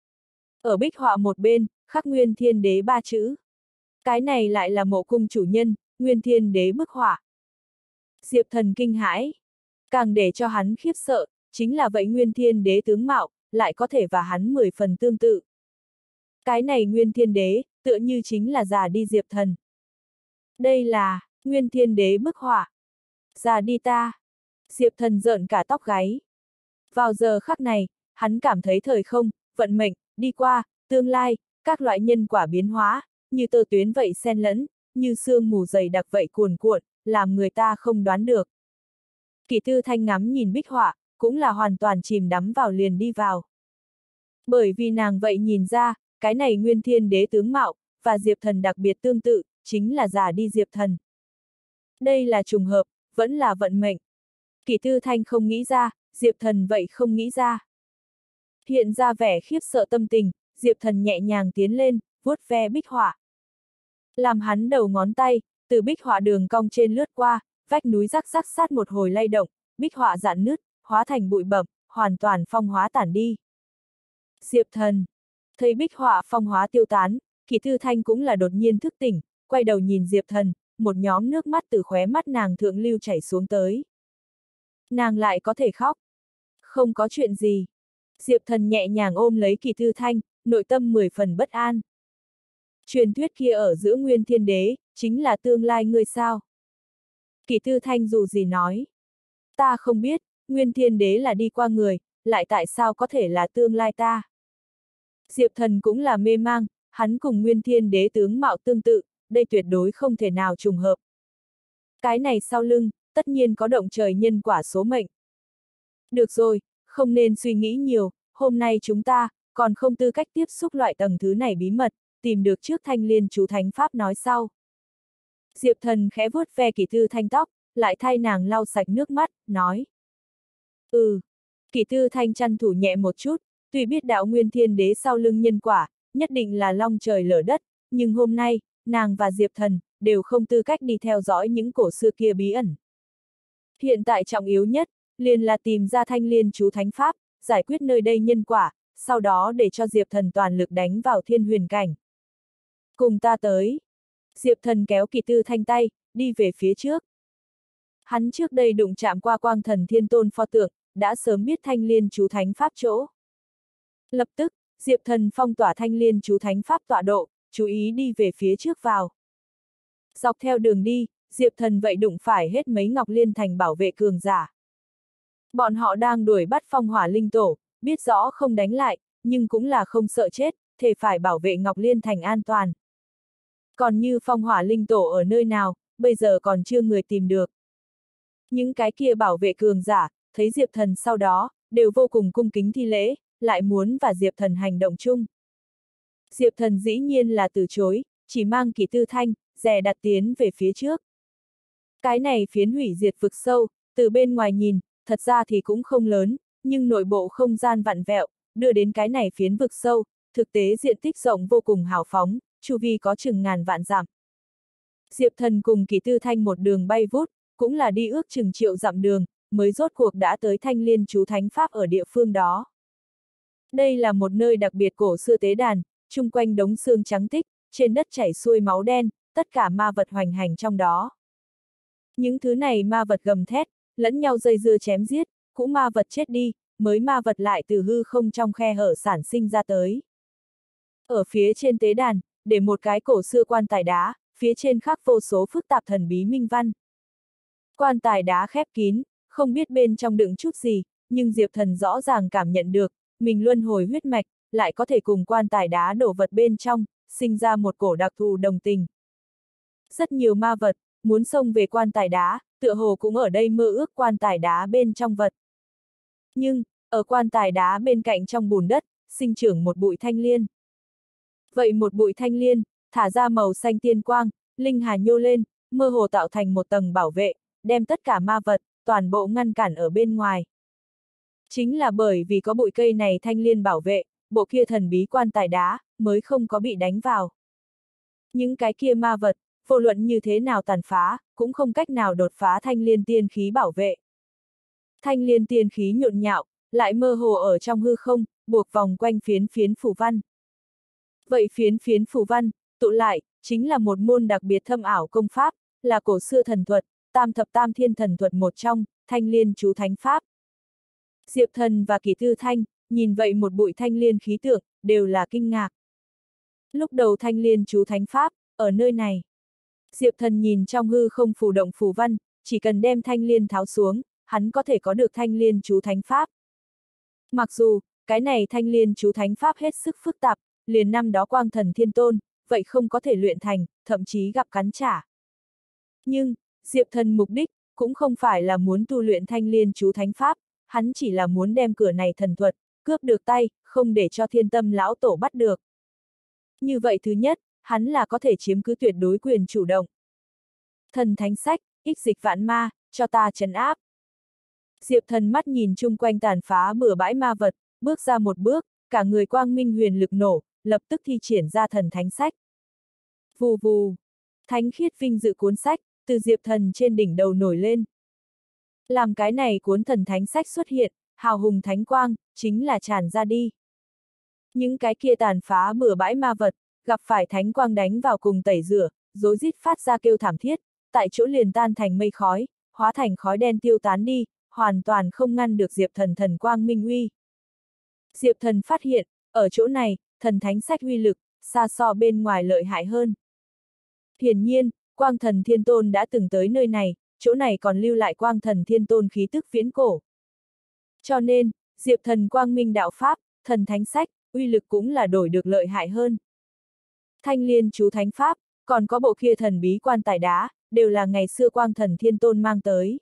Ở bích họa một bên, khắc Nguyên Thiên Đế ba chữ. Cái này lại là mộ cung chủ nhân, Nguyên Thiên Đế bức họa. Diệp Thần kinh hãi. Càng để cho hắn khiếp sợ, chính là vậy Nguyên Thiên Đế tướng mạo, lại có thể và hắn 10 phần tương tự. Cái này Nguyên Thiên Đế, tựa như chính là già đi Diệp Thần. Đây là, Nguyên Thiên Đế bức họa. Già đi ta. Diệp Thần rợn cả tóc gáy. Vào giờ khắc này, hắn cảm thấy thời không, vận mệnh, đi qua, tương lai, các loại nhân quả biến hóa, như tơ tuyến vậy xen lẫn, như sương mù dày đặc vậy cuồn cuộn, làm người ta không đoán được. Kỳ Tư Thanh ngắm nhìn bích họa, cũng là hoàn toàn chìm đắm vào liền đi vào. Bởi vì nàng vậy nhìn ra, cái này Nguyên Thiên Đế tướng mạo, và Diệp Thần đặc biệt tương tự, chính là giả đi Diệp Thần. Đây là trùng hợp, vẫn là vận mệnh. Kỷ Tư Thanh không nghĩ ra, Diệp Thần vậy không nghĩ ra. Hiện ra vẻ khiếp sợ tâm tình, Diệp Thần nhẹ nhàng tiến lên, vuốt ve bích họa. Làm hắn đầu ngón tay, từ bích họa đường cong trên lướt qua, vách núi rắc rắc sát một hồi lay động, bích họa rạn nứt, hóa thành bụi bẩm, hoàn toàn phong hóa tản đi. Diệp Thần thấy bích họa phong hóa tiêu tán, Kỷ Tư Thanh cũng là đột nhiên thức tỉnh, quay đầu nhìn Diệp Thần, một nhóm nước mắt từ khóe mắt nàng thượng lưu chảy xuống tới. Nàng lại có thể khóc. Không có chuyện gì. Diệp Thần nhẹ nhàng ôm lấy Kỷ Tư Thanh, nội tâm 10 phần bất an. Truyền thuyết kia ở giữa Nguyên Thiên Đế, chính là tương lai ngươi sao? Kỷ Tư Thanh dù gì nói. Ta không biết, Nguyên Thiên Đế là đi qua người, lại tại sao có thể là tương lai ta? Diệp Thần cũng là mê mang, hắn cùng Nguyên Thiên Đế tướng mạo tương tự, đây tuyệt đối không thể nào trùng hợp. Cái này sau lưng, tất nhiên có động trời nhân quả số mệnh. Được rồi, không nên suy nghĩ nhiều, hôm nay chúng ta, còn không tư cách tiếp xúc loại tầng thứ này bí mật, tìm được trước Thanh Liên chú thánh pháp nói sau. Diệp Thần khẽ vuốt ve Kỷ Tư Thanh tóc, lại thay nàng lau sạch nước mắt, nói. Kỷ Tư Thanh chăn thủ nhẹ một chút, tuy biết đạo Nguyên Thiên Đế sau lưng nhân quả, nhất định là long trời lở đất, nhưng hôm nay, nàng và Diệp Thần, đều không tư cách đi theo dõi những cổ xưa kia bí ẩn. Hiện tại trọng yếu nhất, liền là tìm ra Thanh Liên chú thánh pháp, giải quyết nơi đây nhân quả, sau đó để cho Diệp Thần toàn lực đánh vào thiên huyền cảnh. Cùng ta tới. Diệp Thần kéo Kỷ Tư Thanh tay, đi về phía trước. Hắn trước đây đụng chạm qua Quang Thần Thiên Tôn pho tượng, đã sớm biết Thanh Liên chú thánh pháp chỗ. Lập tức, Diệp Thần phong tỏa Thanh Liên chú thánh pháp tọa độ, chú ý đi về phía trước vào. Dọc theo đường đi, Diệp Thần vậy đụng phải hết mấy Ngọc Liên Thành bảo vệ cường giả. Bọn họ đang đuổi bắt Phong Hỏa Linh Tổ, biết rõ không đánh lại, nhưng cũng là không sợ chết, thề phải bảo vệ Ngọc Liên Thành an toàn. Còn như Phong Hỏa Linh Tổ ở nơi nào, bây giờ còn chưa người tìm được. Những cái kia bảo vệ cường giả, thấy Diệp Thần sau đó, đều vô cùng cung kính thi lễ, lại muốn và Diệp Thần hành động chung. Diệp Thần dĩ nhiên là từ chối, chỉ mang Kỷ Tư Thanh, dè đặt tiến về phía trước. Cái này phiến hủy diệt vực sâu, từ bên ngoài nhìn, thật ra thì cũng không lớn, nhưng nội bộ không gian vặn vẹo, đưa đến cái này phiến vực sâu, thực tế diện tích rộng vô cùng hào phóng, chu vi có chừng ngàn vạn dặm. Diệp Thần cùng Kỷ Tư Thanh một đường bay vút, cũng là đi ước chừng triệu dặm đường, mới rốt cuộc đã tới Thanh Liên chú thánh pháp ở địa phương đó. Đây là một nơi đặc biệt cổ xưa tế đàn, chung quanh đống xương trắng tích, trên đất chảy xuôi máu đen, tất cả ma vật hoành hành trong đó. Những thứ này ma vật gầm thét, lẫn nhau dây dưa chém giết, cũ ma vật chết đi, mới ma vật lại từ hư không trong khe hở sản sinh ra tới. Ở phía trên tế đàn, để một cái cổ xưa quan tài đá, phía trên khắc vô số phức tạp thần bí minh văn. Quan tài đá khép kín, không biết bên trong đựng chút gì, nhưng Diệp Thần rõ ràng cảm nhận được, mình luân hồi huyết mạch, lại có thể cùng quan tài đá đổ vật bên trong, sinh ra một cổ đặc thù đồng tình. Rất nhiều ma vật, muốn xông về quan tài đá, tựa hồ cũng ở đây mơ ước quan tài đá bên trong vật. Nhưng, ở quan tài đá bên cạnh trong bùn đất, sinh trưởng một bụi thanh liên. Vậy một bụi thanh liên, thả ra màu xanh tiên quang, linh hà nhô lên, mơ hồ tạo thành một tầng bảo vệ, đem tất cả ma vật, toàn bộ ngăn cản ở bên ngoài. Chính là bởi vì có bụi cây này thanh liên bảo vệ, bộ kia thần bí quan tài đá, mới không có bị đánh vào. Những cái kia ma vật, vô luận như thế nào tàn phá, cũng không cách nào đột phá thanh liên tiên khí bảo vệ. Thanh liên tiên khí nhộn nhạo, lại mơ hồ ở trong hư không, buộc vòng quanh phiến phiến phù văn. Vậy phiến phiến phù văn, tụ lại, chính là một môn đặc biệt thâm ảo công pháp, là cổ xưa thần thuật, tam thập tam thiên thần thuật một trong, Thanh Liên chú thánh pháp. Diệp Thần và Kỷ Tư Thanh, nhìn vậy một bụi thanh liên khí tượng, đều là kinh ngạc. Lúc đầu Thanh Liên chú thánh pháp, ở nơi này. Diệp Thần nhìn trong hư không phù động phù văn, chỉ cần đem thanh liên tháo xuống, hắn có thể có được Thanh Liên chú thánh pháp. Mặc dù, cái này Thanh Liên chú thánh pháp hết sức phức tạp, liền năm đó Quang Thần Thiên Tôn, vậy không có thể luyện thành, thậm chí gặp cắn trả. Nhưng, Diệp Thần mục đích, cũng không phải là muốn tu luyện Thanh Liên chú thánh pháp, hắn chỉ là muốn đem cửa này thần thuật, cướp được tay, không để cho Thiên Tâm lão tổ bắt được. Như vậy thứ nhất, hắn là có thể chiếm cứ tuyệt đối quyền chủ động. Thần thánh sách, ích dịch vạn ma, cho ta trấn áp. Diệp Thần mắt nhìn chung quanh tàn phá bừa bãi ma vật, bước ra một bước, cả người quang minh huyền lực nổ, lập tức thi triển ra thần thánh sách. Vù vù, thánh khiết vinh dự cuốn sách, từ Diệp Thần trên đỉnh đầu nổi lên. Làm cái này cuốn thần thánh sách xuất hiện, hào hùng thánh quang, chính là tràn ra đi. Những cái kia tàn phá bừa bãi ma vật, gặp phải thánh quang đánh vào cùng tẩy rửa, rối rít phát ra kêu thảm thiết, tại chỗ liền tan thành mây khói, hóa thành khói đen tiêu tán đi, hoàn toàn không ngăn được Diệp Thần thần quang minh uy. Diệp Thần phát hiện, ở chỗ này, thần thánh sách uy lực, xa so bên ngoài lợi hại hơn. Hiển nhiên, quang thần thiên tôn đã từng tới nơi này, chỗ này còn lưu lại quang thần thiên tôn khí tức viễn cổ. Cho nên, Diệp Thần quang minh đạo pháp, thần thánh sách, uy lực cũng là đổi được lợi hại hơn. Thanh liên chú thánh pháp, còn có bộ kia thần bí quan tài đá, đều là ngày xưa quang thần thiên tôn mang tới.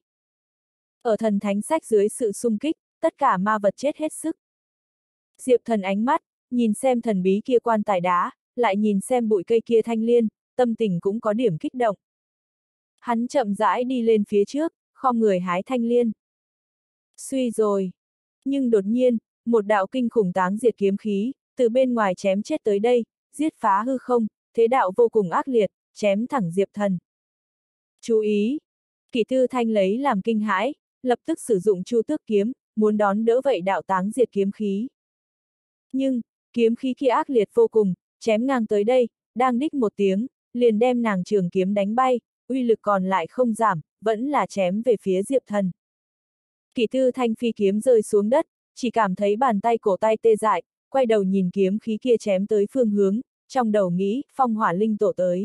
Ở thần thánh sách dưới sự xung kích, tất cả ma vật chết hết sức. Diệp Thần ánh mắt, nhìn xem thần bí kia quan tài đá, lại nhìn xem bụi cây kia thanh liên, tâm tình cũng có điểm kích động. Hắn chậm rãi đi lên phía trước, khom người hái thanh liên. Suy rồi. Nhưng đột nhiên, một đạo kinh khủng táng diệt kiếm khí, từ bên ngoài chém chết tới đây, giết phá hư không, thế đạo vô cùng ác liệt, chém thẳng Diệp Thần. Chú ý! Kỷ Tư Thanh lấy làm kinh hãi, lập tức sử dụng Chu Tước kiếm, muốn đón đỡ vậy đạo táng diệt kiếm khí. Nhưng, kiếm khí kia ác liệt vô cùng, chém ngang tới đây, đang đích một tiếng, liền đem nàng trường kiếm đánh bay, uy lực còn lại không giảm, vẫn là chém về phía Diệp Thần. Kỷ Tư Thanh phi kiếm rơi xuống đất, chỉ cảm thấy bàn tay cổ tay tê dại, quay đầu nhìn kiếm khí kia chém tới phương hướng, trong đầu nghĩ, phong hỏa linh tổ tới.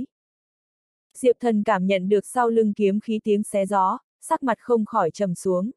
Diệp Thần cảm nhận được sau lưng kiếm khí tiếng xé gió, sắc mặt không khỏi trầm xuống.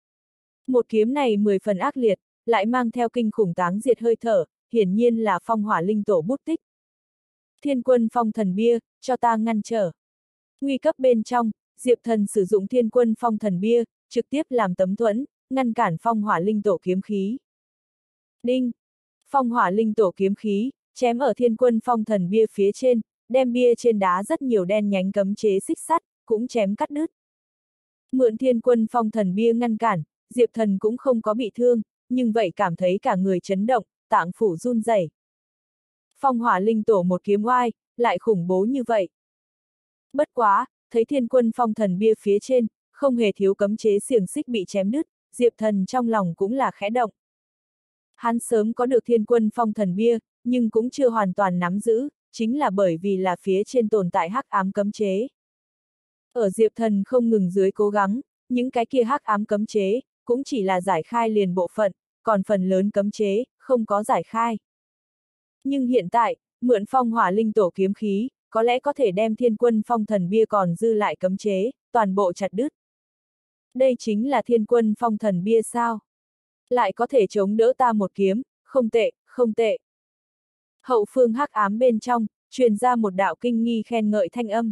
Một kiếm này 10 phần ác liệt, lại mang theo kinh khủng táng diệt hơi thở, hiển nhiên là phong hỏa linh tổ bút tích. Thiên quân phong thần bia, cho ta ngăn trở. Nguy cấp bên trong, Diệp Thần sử dụng thiên quân phong thần bia, trực tiếp làm tấm thuẫn, ngăn cản phong hỏa linh tổ kiếm khí. Đinh! Phong hỏa linh tổ kiếm khí, chém ở thiên quân phong thần bia phía trên, đem bia trên đá rất nhiều đen nhánh cấm chế xích sắt, cũng chém cắt đứt. Mượn thiên quân phong thần bia ngăn cản, Diệp Thần cũng không có bị thương, nhưng vậy cảm thấy cả người chấn động, tạng phủ run rẩy. Phong hỏa linh tổ một kiếm oai, lại khủng bố như vậy. Bất quá, thấy thiên quân phong thần bia phía trên, không hề thiếu cấm chế xiềng xích bị chém đứt, Diệp Thần trong lòng cũng là khẽ động. Hắn sớm có được thiên quân phong thần bia, nhưng cũng chưa hoàn toàn nắm giữ, chính là bởi vì là phía trên tồn tại hắc ám cấm chế. Ở Diệp Thần không ngừng dưới cố gắng, những cái kia hắc ám cấm chế, cũng chỉ là giải khai liền bộ phận, còn phần lớn cấm chế, không có giải khai. Nhưng hiện tại, mượn phong hỏa linh tổ kiếm khí, có lẽ có thể đem thiên quân phong thần bia còn dư lại cấm chế, toàn bộ chặt đứt. Đây chính là thiên quân phong thần bia sao? Lại có thể chống đỡ ta một kiếm, không tệ, không tệ. Hậu phương hắc ám bên trong, truyền ra một đạo kinh nghi khen ngợi thanh âm.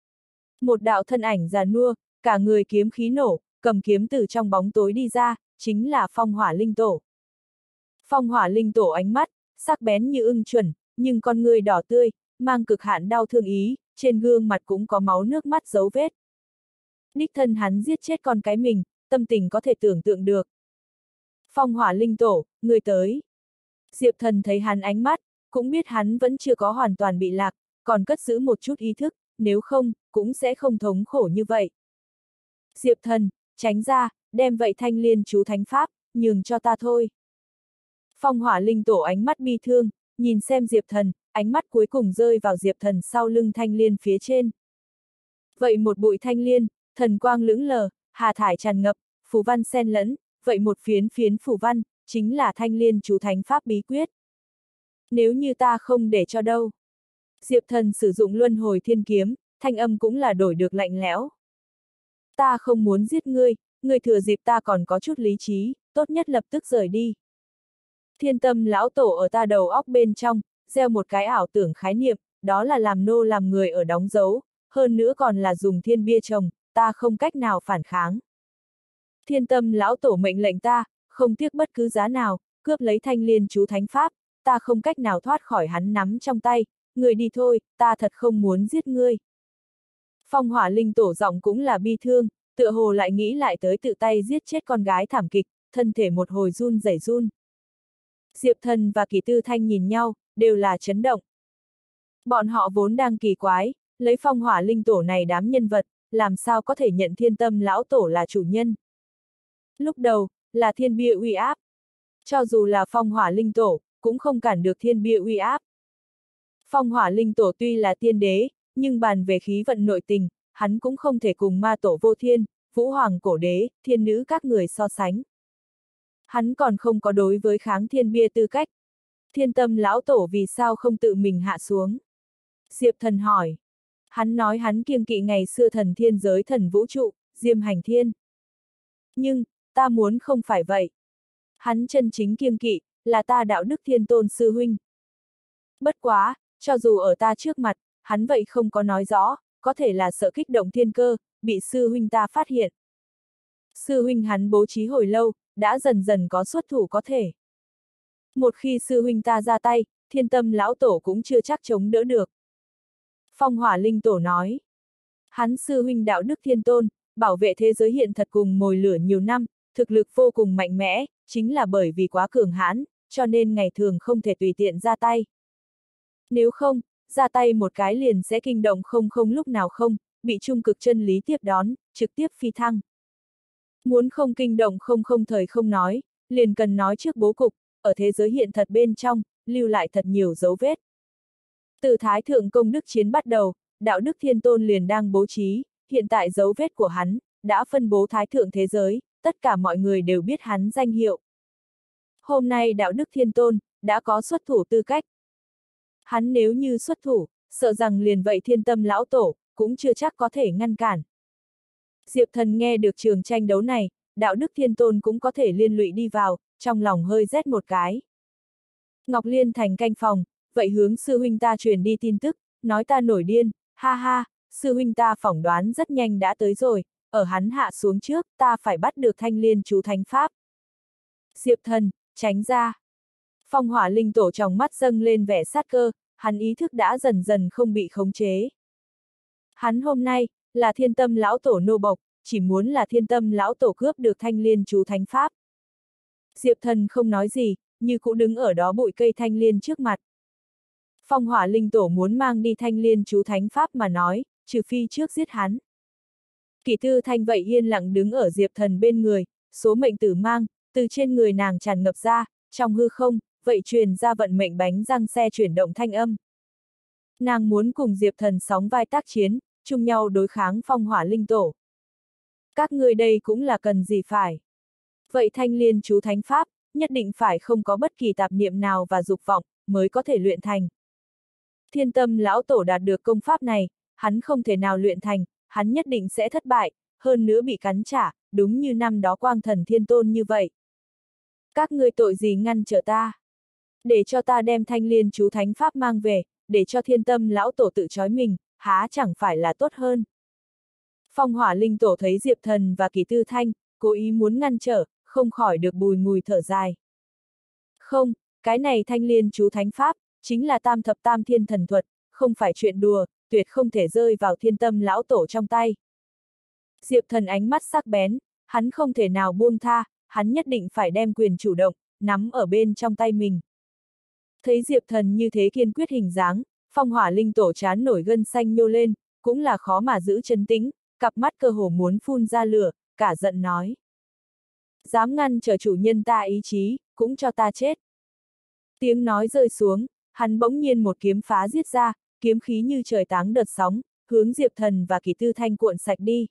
Một đạo thân ảnh già nua, cả người kiếm khí nổ, cầm kiếm từ trong bóng tối đi ra, chính là phong hỏa linh tổ. Phong hỏa linh tổ ánh mắt, sắc bén như ưng chuẩn, nhưng con người đỏ tươi, mang cực hạn đau thương ý, trên gương mặt cũng có máu nước mắt dấu vết. Đích thân hắn giết chết con cái mình, tâm tình có thể tưởng tượng được. Phong hỏa linh tổ, người tới. Diệp Thần thấy hắn ánh mắt, cũng biết hắn vẫn chưa có hoàn toàn bị lạc, còn cất giữ một chút ý thức, nếu không, cũng sẽ không thống khổ như vậy. Diệp Thần, tránh ra, đem vậy thanh liên chú thánh pháp, nhường cho ta thôi. Phong hỏa linh tổ ánh mắt bi thương, nhìn xem Diệp Thần, ánh mắt cuối cùng rơi vào Diệp Thần sau lưng thanh liên phía trên. Vậy một bụi thanh liên, thần quang lững lờ, hà thải tràn ngập, phù văn xen lẫn, vậy một phiến phiến phù văn, chính là thanh liên chú thánh pháp bí quyết. Nếu như ta không để cho đâu. Diệp Thần sử dụng luân hồi thiên kiếm, thanh âm cũng là đổi được lạnh lẽo. Ta không muốn giết ngươi, ngươi thừa dịp ta còn có chút lý trí, tốt nhất lập tức rời đi. Thiên tâm lão tổ ở ta đầu óc bên trong, gieo một cái ảo tưởng khái niệm, đó là làm nô làm người ở đóng dấu, hơn nữa còn là dùng thiên bia trồng, ta không cách nào phản kháng. Thiên tâm lão tổ mệnh lệnh ta, không tiếc bất cứ giá nào, cướp lấy thanh liên chú thánh pháp, ta không cách nào thoát khỏi hắn nắm trong tay, người đi thôi, ta thật không muốn giết ngươi. Phong Hỏa Linh Tổ giọng cũng là bi thương, tựa hồ lại nghĩ lại tới tự tay giết chết con gái thảm kịch, thân thể một hồi run rẩy run. Diệp Thần và Kỳ Tư Thanh nhìn nhau, đều là chấn động. Bọn họ vốn đang kỳ quái, lấy Phong Hỏa Linh Tổ này đám nhân vật, làm sao có thể nhận Thiên Tâm Lão Tổ là chủ nhân. Lúc đầu, là thiên bia uy áp. Cho dù là Phong Hỏa Linh Tổ, cũng không cản được thiên bia uy áp. Phong Hỏa Linh Tổ tuy là tiên đế, nhưng bàn về khí vận nội tình, hắn cũng không thể cùng ma tổ vô thiên, vũ hoàng cổ đế, thiên nữ các người so sánh. Hắn còn không có đối với kháng thiên bia tư cách. Thiên Tâm Lão Tổ vì sao không tự mình hạ xuống? Diệp Thần hỏi. Hắn nói hắn kiêng kỵ ngày xưa thần thiên giới thần vũ trụ, Diêm Hành Thiên. Nhưng, ta muốn không phải vậy. Hắn chân chính kiêng kỵ, là ta đạo đức thiên tôn sư huynh. Bất quá, cho dù ở ta trước mặt, hắn vậy không có nói rõ, có thể là sợ kích động thiên cơ, bị sư huynh ta phát hiện. Sư huynh hắn bố trí hồi lâu, đã dần dần có xuất thủ có thể. Một khi sư huynh ta ra tay, Thiên Tâm Lão Tổ cũng chưa chắc chống đỡ được. Phong Hỏa Linh Tổ nói. Hắn sư huynh đạo đức thiên tôn, bảo vệ thế giới hiện thật cùng mồi lửa nhiều năm, thực lực vô cùng mạnh mẽ, chính là bởi vì quá cường hãn, cho nên ngày thường không thể tùy tiện ra tay. Nếu không, ra tay một cái liền sẽ kinh động không lúc nào không, bị trung cực chân lý tiếp đón, trực tiếp phi thăng. Muốn không kinh động không thời không nói, liền cần nói trước bố cục, ở thế giới hiện thật bên trong, lưu lại thật nhiều dấu vết. Từ Thái Thượng Công Đức Chiến bắt đầu, đạo đức thiên tôn liền đang bố trí, hiện tại dấu vết của hắn, đã phân bố Thái Thượng thế giới, tất cả mọi người đều biết hắn danh hiệu. Hôm nay đạo đức thiên tôn, đã có xuất thủ tư cách. Hắn nếu như xuất thủ, sợ rằng liền vậy Thiên Tâm Lão Tổ, cũng chưa chắc có thể ngăn cản. Diệp Thần nghe được trường tranh đấu này, đạo đức thiên tôn cũng có thể liên lụy đi vào, trong lòng hơi rét một cái. Ngọc Liên Thành canh phòng, vậy hướng sư huynh ta truyền đi tin tức, nói ta nổi điên, ha ha, sư huynh ta phỏng đoán rất nhanh đã tới rồi, ở hắn hạ xuống trước, ta phải bắt được Thanh Liên chú thánh pháp. Diệp Thần, tránh ra. Phong Hỏa Linh Tổ trong mắt dâng lên vẻ sát cơ, hắn ý thức đã dần dần không bị khống chế. Hắn hôm nay, là Thiên Tâm Lão Tổ nô bộc, chỉ muốn là Thiên Tâm Lão Tổ cướp được Thanh Liên chú thánh pháp. Diệp Thần không nói gì, như cũ đứng ở đó bụi cây Thanh Liên trước mặt. Phong Hỏa Linh Tổ muốn mang đi Thanh Liên chú thánh pháp mà nói, trừ phi trước giết hắn. Kỳ Tư Thanh vậy yên lặng đứng ở Diệp Thần bên người, số mệnh tử mang, từ trên người nàng tràn ngập ra, trong hư không, vậy truyền ra vận mệnh bánh răng xe chuyển động thanh âm. Nàng muốn cùng Diệp Thần sóng vai tác chiến, chung nhau đối kháng Phong Hỏa Linh Tổ. Các ngươi đây cũng là cần gì phải. Vậy Thanh Liên chú thánh pháp, nhất định phải không có bất kỳ tạp niệm nào và dục vọng, mới có thể luyện thành. Thiên Tâm Lão Tổ đạt được công pháp này, hắn không thể nào luyện thành, hắn nhất định sẽ thất bại, hơn nữa bị cắn trả, đúng như năm đó Quang Thần Thiên Tôn như vậy. Các ngươi tội gì ngăn trở ta? Để cho ta đem Thanh Liên chú thánh pháp mang về, để cho Thiên Tâm Lão Tổ tự trói mình, há chẳng phải là tốt hơn. Phong Hỏa Linh Tổ thấy Diệp Thần và Kỳ Tư Thanh, cố ý muốn ngăn trở, không khỏi được bùi ngùi thở dài. Không, cái này Thanh Liên chú thánh pháp, chính là tam thập tam thiên thần thuật, không phải chuyện đùa, tuyệt không thể rơi vào Thiên Tâm Lão Tổ trong tay. Diệp Thần ánh mắt sắc bén, hắn không thể nào buông tha, hắn nhất định phải đem quyền chủ động, nắm ở bên trong tay mình. Thấy Diệp Thần như thế kiên quyết hình dáng, Phong Hỏa Linh Tổ chán nổi gân xanh nhô lên, cũng là khó mà giữ trấn tĩnh, cặp mắt cơ hồ muốn phun ra lửa, cả giận nói. Dám ngăn trở chủ nhân ta ý chí, cũng cho ta chết. Tiếng nói rơi xuống, hắn bỗng nhiên một kiếm phá giết ra, kiếm khí như trời táng đợt sóng, hướng Diệp Thần và Kỳ Tư Thanh cuộn sạch đi.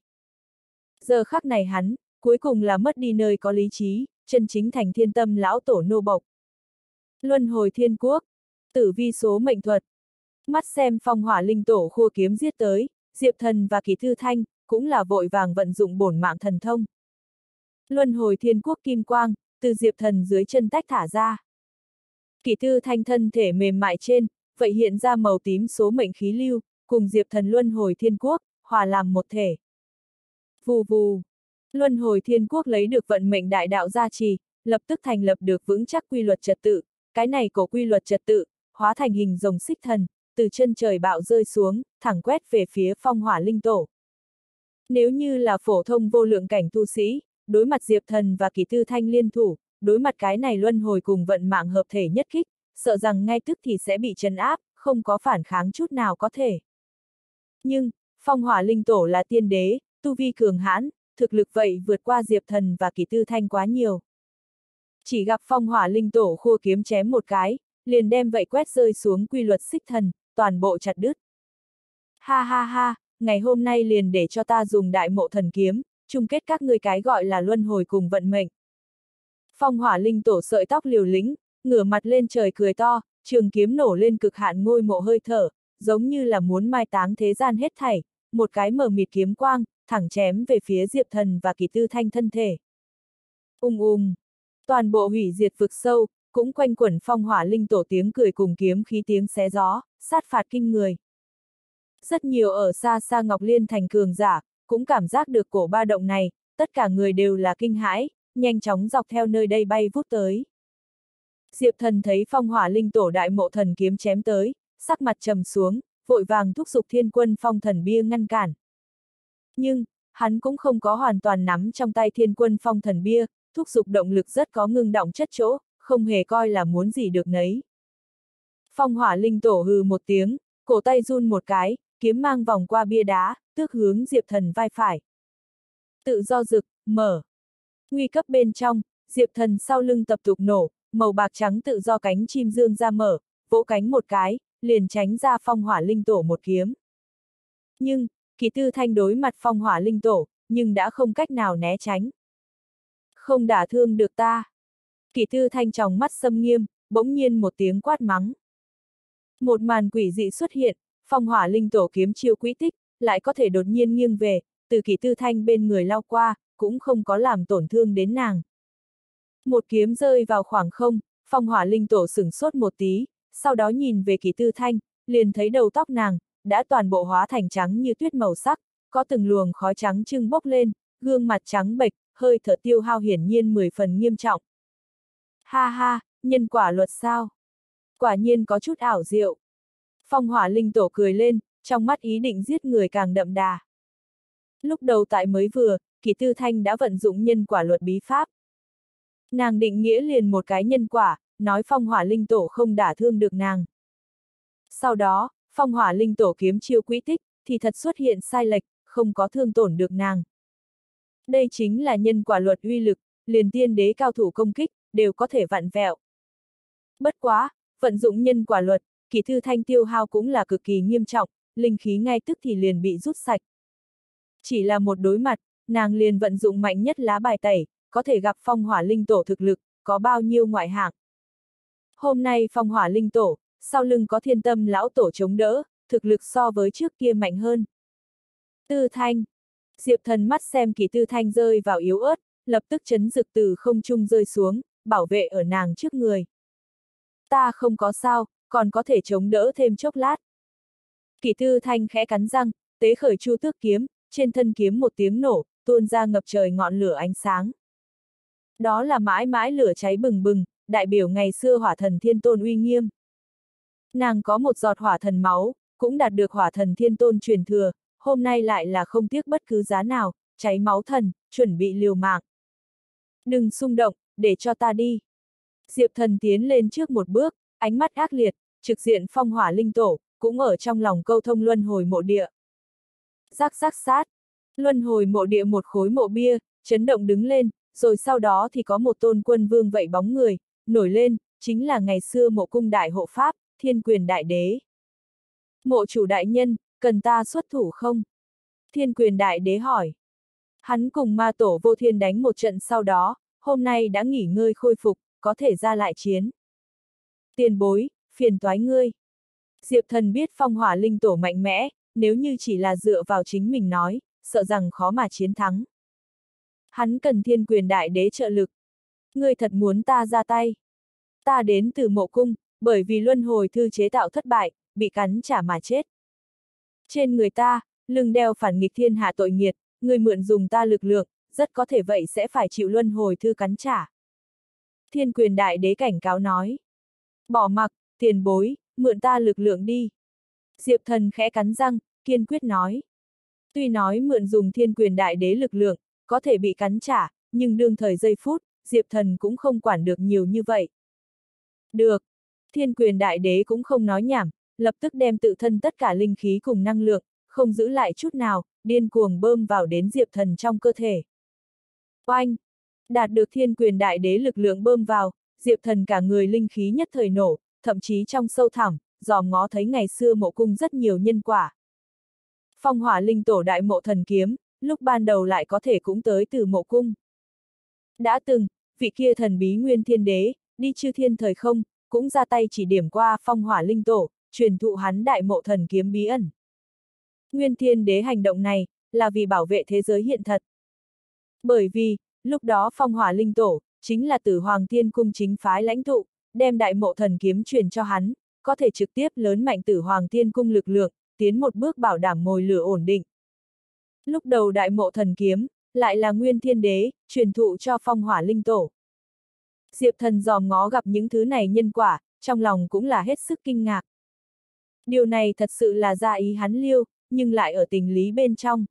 Giờ khắc này hắn, cuối cùng là mất đi nơi có lý trí, chân chính thành Thiên Tâm Lão Tổ nô bộc. Luân hồi thiên quốc, tử vi số mệnh thuật. Mắt xem Phong Hỏa Linh Tổ khua kiếm giết tới, Diệp Thần và Kỳ Tư Thanh, cũng là vội vàng vận dụng bổn mạng thần thông. Luân hồi thiên quốc kim quang, từ Diệp Thần dưới chân tách thả ra. Kỳ Tư Thanh thân thể mềm mại trên, vậy hiện ra màu tím số mệnh khí lưu, cùng Diệp Thần luân hồi thiên quốc, hòa làm một thể. Vù vù. Luân hồi thiên quốc lấy được vận mệnh đại đạo gia trì, lập tức thành lập được vững chắc quy luật trật tự, cái này cổ quy luật trật tự, hóa thành hình rồng xích thần, từ chân trời bạo rơi xuống, thẳng quét về phía phong hỏa linh tổ. Nếu như là phổ thông vô lượng cảnh tu sĩ, đối mặt Diệp Thần và Kỷ Tư Thanh liên thủ, đối mặt cái này luân hồi cùng vận mạng hợp thể nhất kích, sợ rằng ngay tức thì sẽ bị trấn áp, không có phản kháng chút nào có thể. Nhưng, phong hỏa linh tổ là tiên đế, tu vi cường hãn, thực lực vậy vượt qua Diệp Thần và Kỷ Tư Thanh quá nhiều. Chỉ gặp phong hỏa linh tổ khua kiếm chém một cái, liền đem vậy quét rơi xuống quy luật xích thần, toàn bộ chặt đứt. Ha ha ha, ngày hôm nay liền để cho ta dùng đại mộ thần kiếm, chung kết các ngươi cái gọi là luân hồi cùng vận mệnh. Phong hỏa linh tổ sợi tóc liều lĩnh, ngửa mặt lên trời cười to, trường kiếm nổ lên cực hạn ngôi mộ hơi thở, giống như là muốn mai táng thế gian hết thảy, một cái mờ mịt kiếm quang, thẳng chém về phía Diệp Thần và Kỷ Tư Thanh thân thể. Toàn bộ hủy diệt vực sâu, cũng quanh quẩn phong hỏa linh tổ tiếng cười cùng kiếm khí tiếng xé gió, sát phạt kinh người. Rất nhiều ở xa xa Ngọc Liên thành cường giả, cũng cảm giác được cổ ba động này, tất cả người đều là kinh hãi, nhanh chóng dọc theo nơi đây bay vút tới. Diệp Thần thấy phong hỏa linh tổ đại mộ thần kiếm chém tới, sắc mặt trầm xuống, vội vàng thúc giục thiên quân phong thần bia ngăn cản. Nhưng, hắn cũng không có hoàn toàn nắm trong tay thiên quân phong thần bia, thúc giục động lực rất có ngưng động chất chỗ, không hề coi là muốn gì được nấy. Phong hỏa linh tổ hừ một tiếng, cổ tay run một cái, kiếm mang vòng qua bia đá, tước hướng Diệp Thần vai phải. Tự do rực, mở. Nguy cấp bên trong, Diệp Thần sau lưng tập tục nổ, màu bạc trắng tự do cánh chim dương ra mở, vỗ cánh một cái, liền tránh ra phong hỏa linh tổ một kiếm. Nhưng, Kỷ Tư Thanh đối mặt phong hỏa linh tổ, nhưng đã không cách nào né tránh. Không đả thương được ta. Kỷ Tư Thanh tròng mắt sâm nghiêm, bỗng nhiên một tiếng quát mắng. Một màn quỷ dị xuất hiện, phong hỏa linh tổ kiếm chiêu quỹ tích, lại có thể đột nhiên nghiêng về, từ Kỷ Tư Thanh bên người lao qua, cũng không có làm tổn thương đến nàng. Một kiếm rơi vào khoảng không, phong hỏa linh tổ sửng sốt một tí, sau đó nhìn về Kỷ Tư Thanh, liền thấy đầu tóc nàng, đã toàn bộ hóa thành trắng như tuyết màu sắc, có từng luồng khói trắng trưng bốc lên, gương mặt trắng bệch, hơi thở tiêu hao hiển nhiên 10 phần nghiêm trọng. Ha ha, nhân quả luật sao? Quả nhiên có chút ảo diệu. Phong hỏa linh tổ cười lên, trong mắt ý định giết người càng đậm đà. Lúc đầu tại mới vừa, Kỷ Tư Thanh đã vận dụng nhân quả luật bí pháp. Nàng định nghĩa liền một cái nhân quả, nói phong hỏa linh tổ không đả thương được nàng. Sau đó, phong hỏa linh tổ kiếm chiêu quỹ tích, thì thật xuất hiện sai lệch, không có thương tổn được nàng. Đây chính là nhân quả luật uy lực, liền tiên đế cao thủ công kích, đều có thể vặn vẹo. Bất quá, vận dụng nhân quả luật, Kỷ Tư Thanh tiêu hao cũng là cực kỳ nghiêm trọng, linh khí ngay tức thì liền bị rút sạch. Chỉ là một đối mặt, nàng liền vận dụng mạnh nhất lá bài tẩy, có thể gặp phong hỏa linh tổ thực lực, có bao nhiêu ngoại hạng. Hôm nay phong hỏa linh tổ, sau lưng có thiên tâm lão tổ chống đỡ, thực lực so với trước kia mạnh hơn. Tư Thanh. Diệp Thần mắt xem Kỷ Tư Thanh rơi vào yếu ớt, lập tức chấn dực từ không trung rơi xuống, bảo vệ ở nàng trước người. Ta không có sao, còn có thể chống đỡ thêm chốc lát. Kỷ Tư Thanh khẽ cắn răng, tế khởi chu tước kiếm, trên thân kiếm một tiếng nổ, tuôn ra ngập trời ngọn lửa ánh sáng. Đó là mãi mãi lửa cháy bừng bừng, đại biểu ngày xưa hỏa thần thiên tôn uy nghiêm. Nàng có một giọt hỏa thần máu, cũng đạt được hỏa thần thiên tôn truyền thừa, hôm nay lại là không tiếc bất cứ giá nào, cháy máu thần, chuẩn bị liều mạng. Đừng xung động, để cho ta đi. Diệp Thần tiến lên trước một bước, ánh mắt ác liệt, trực diện phong hỏa linh tổ, cũng ở trong lòng câu thông luân hồi mộ địa. Rắc rắc sát, luân hồi mộ địa một khối mộ bia, chấn động đứng lên, rồi sau đó thì có một tôn quân vương vậy bóng người, nổi lên, chính là ngày xưa mộ cung đại hộ pháp, Thiên Quyền đại đế. Mộ chủ đại nhân, cần ta xuất thủ không? Thiên Quyền đại đế hỏi. Hắn cùng ma tổ vô thiên đánh một trận sau đó, hôm nay đã nghỉ ngơi khôi phục, có thể ra lại chiến. Tiền bối, phiền toái ngươi. Diệp Thần biết phong hỏa linh tổ mạnh mẽ, nếu như chỉ là dựa vào chính mình nói, sợ rằng khó mà chiến thắng. Hắn cần Thiên Quyền đại đế trợ lực. Ngươi thật muốn ta ra tay. Ta đến từ mộ cung, bởi vì luân hồi thư chế tạo thất bại, bị cắn trả mà chết. Trên người ta, lưng đeo phản nghịch thiên hạ tội nghiệt, ngươi mượn dùng ta lực lượng, rất có thể vậy sẽ phải chịu luân hồi thư cắn trả. Thiên Quyền đại đế cảnh cáo nói. Bỏ mặc, tiền bối, mượn ta lực lượng đi. Diệp Thần khẽ cắn răng, kiên quyết nói. Tuy nói mượn dùng thiên quyền đại đế lực lượng, có thể bị cắn trả, nhưng đương thời giây phút, Diệp Thần cũng không quản được nhiều như vậy. Được. Thiên quyền đại đế cũng không nói nhảm, lập tức đem tự thân tất cả linh khí cùng năng lượng, không giữ lại chút nào, điên cuồng bơm vào đến Diệp Thần trong cơ thể. Oanh! Đạt được thiên quyền đại đế lực lượng bơm vào, Diệp Thần cả người linh khí nhất thời nổ, thậm chí trong sâu thẳm, dòm ngó thấy ngày xưa mộ cung rất nhiều nhân quả. Phong hỏa linh tổ đại mộ thần kiếm, lúc ban đầu lại có thể cũng tới từ mộ cung. Đã từng, vị kia thần bí nguyên thiên đế, đi chư thiên thời không, cũng ra tay chỉ điểm qua phong hỏa linh tổ, truyền thụ hắn đại mộ thần kiếm bí ẩn. Nguyên thiên đế hành động này, là vì bảo vệ thế giới hiện thật. Bởi vì, lúc đó phong hỏa linh tổ, chính là Tử Hoàng Thiên Cung chính phái lãnh tụ, đem đại mộ thần kiếm truyền cho hắn, có thể trực tiếp lớn mạnh Tử Hoàng Thiên Cung lực lượng, tiến một bước bảo đảm mồi lửa ổn định. Lúc đầu đại mộ thần kiếm, lại là Nguyên Thiên Đế, truyền thụ cho phong hỏa linh tổ. Diệp Thần dòm ngó gặp những thứ này nhân quả, trong lòng cũng là hết sức kinh ngạc. Điều này thật sự là ra ý hắn liêu, nhưng lại ở tình lý bên trong.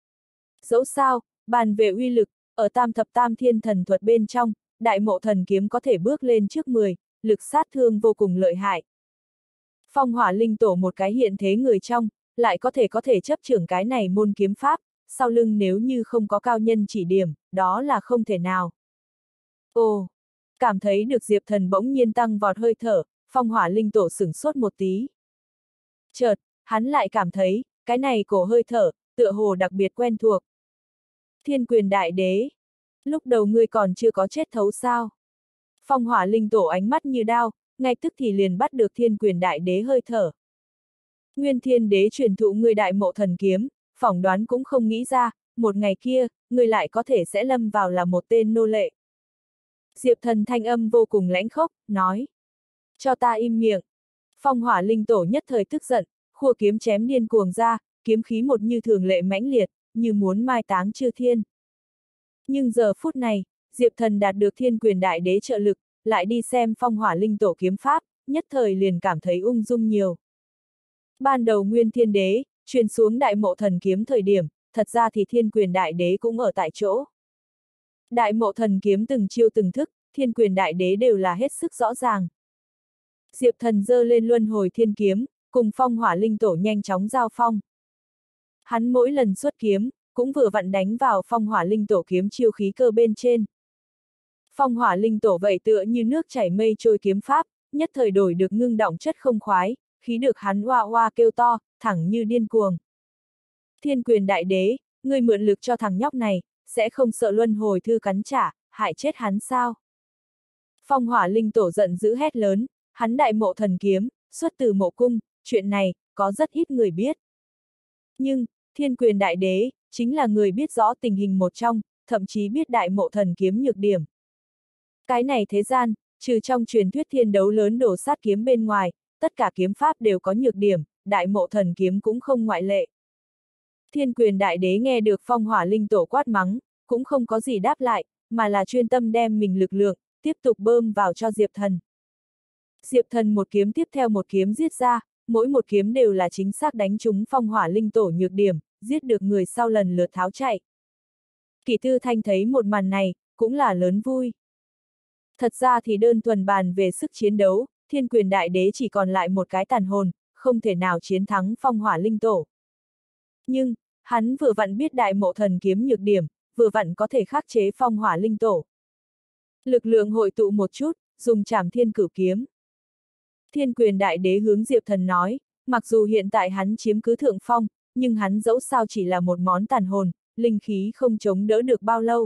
Dẫu sao, bàn về uy lực, ở tam thập tam thiên thần thuật bên trong, đại mộ thần kiếm có thể bước lên trước 10, lực sát thương vô cùng lợi hại. Phong hỏa linh tổ một cái hiện thế người trong, lại có thể chấp trưởng cái này môn kiếm pháp, sau lưng nếu như không có cao nhân chỉ điểm, đó là không thể nào. Ồ! Cảm thấy được Diệp Thần bỗng nhiên tăng vọt hơi thở, phong hỏa linh tổ sửng sốt một tí. Chợt, hắn lại cảm thấy, cái này cổ hơi thở, tựa hồ đặc biệt quen thuộc. Thiên quyền đại đế. Lúc đầu ngươi còn chưa có chết thấu sao? Phong hỏa linh tổ ánh mắt như đao, ngay tức thì liền bắt được thiên quyền đại đế hơi thở. Nguyên thiên đế truyền thụ ngươi đại mộ thần kiếm, phỏng đoán cũng không nghĩ ra, một ngày kia, ngươi lại có thể sẽ lâm vào là một tên nô lệ. Diệp Thần thanh âm vô cùng lãnh khốc, nói. Cho ta im miệng. Phong hỏa linh tổ nhất thời tức giận, khua kiếm chém điên cuồng ra, kiếm khí một như thường lệ mãnh liệt, như muốn mai táng chư thiên. Nhưng giờ phút này, Diệp Thần đạt được thiên quyền đại đế trợ lực, lại đi xem phong hỏa linh tổ kiếm pháp, nhất thời liền cảm thấy ung dung nhiều. Ban đầu Nguyên Thiên Đế, truyền xuống đại mộ thần kiếm thời điểm, thật ra thì thiên quyền đại đế cũng ở tại chỗ. Đại mộ thần kiếm từng chiêu từng thức, thiên quyền đại đế đều là hết sức rõ ràng. Diệp Thần giơ lên luân hồi thiên kiếm, cùng phong hỏa linh tổ nhanh chóng giao phong. Hắn mỗi lần xuất kiếm, cũng vừa vặn đánh vào phong hỏa linh tổ kiếm chiêu khí cơ bên trên. Phong hỏa linh tổ vậy tựa như nước chảy mây trôi kiếm pháp, nhất thời đổi được ngưng động chất không khoái, khí được hắn oa oa kêu to, thẳng như điên cuồng. Thiên quyền đại đế, ngươi mượn lực cho thằng nhóc này, sẽ không sợ luân hồi thư cắn trả, hại chết hắn sao? Phong hỏa linh tổ giận dữ hét lớn, hắn đại mộ thần kiếm, xuất từ mộ cung, chuyện này, có rất ít người biết. Nhưng, thiên quyền đại đế, chính là người biết rõ tình hình một trong, thậm chí biết đại mộ thần kiếm nhược điểm. Cái này thế gian, trừ trong truyền thuyết thiên đấu lớn đổ sát kiếm bên ngoài, tất cả kiếm pháp đều có nhược điểm, đại mộ thần kiếm cũng không ngoại lệ. Thiên quyền đại đế nghe được phong hỏa linh tổ quát mắng, cũng không có gì đáp lại, mà là chuyên tâm đem mình lực lượng, tiếp tục bơm vào cho Diệp Thần. Diệp Thần một kiếm tiếp theo một kiếm giết ra, mỗi một kiếm đều là chính xác đánh trúng phong hỏa linh tổ nhược điểm, giết được người sau lần lượt tháo chạy. Kỷ Tư Thanh thấy một màn này, cũng là lớn vui. Thật ra thì đơn thuần bàn về sức chiến đấu, thiên quyền đại đế chỉ còn lại một cái tàn hồn, không thể nào chiến thắng phong hỏa linh tổ. Nhưng, hắn vừa vặn biết đại mộ thần kiếm nhược điểm, vừa vặn có thể khắc chế phong hỏa linh tổ. Lực lượng hội tụ một chút, dùng trảm thiên cửu kiếm. Thiên quyền đại đế hướng Diệp Thần nói, mặc dù hiện tại hắn chiếm cứ thượng phong, nhưng hắn dẫu sao chỉ là một món tàn hồn, linh khí không chống đỡ được bao lâu.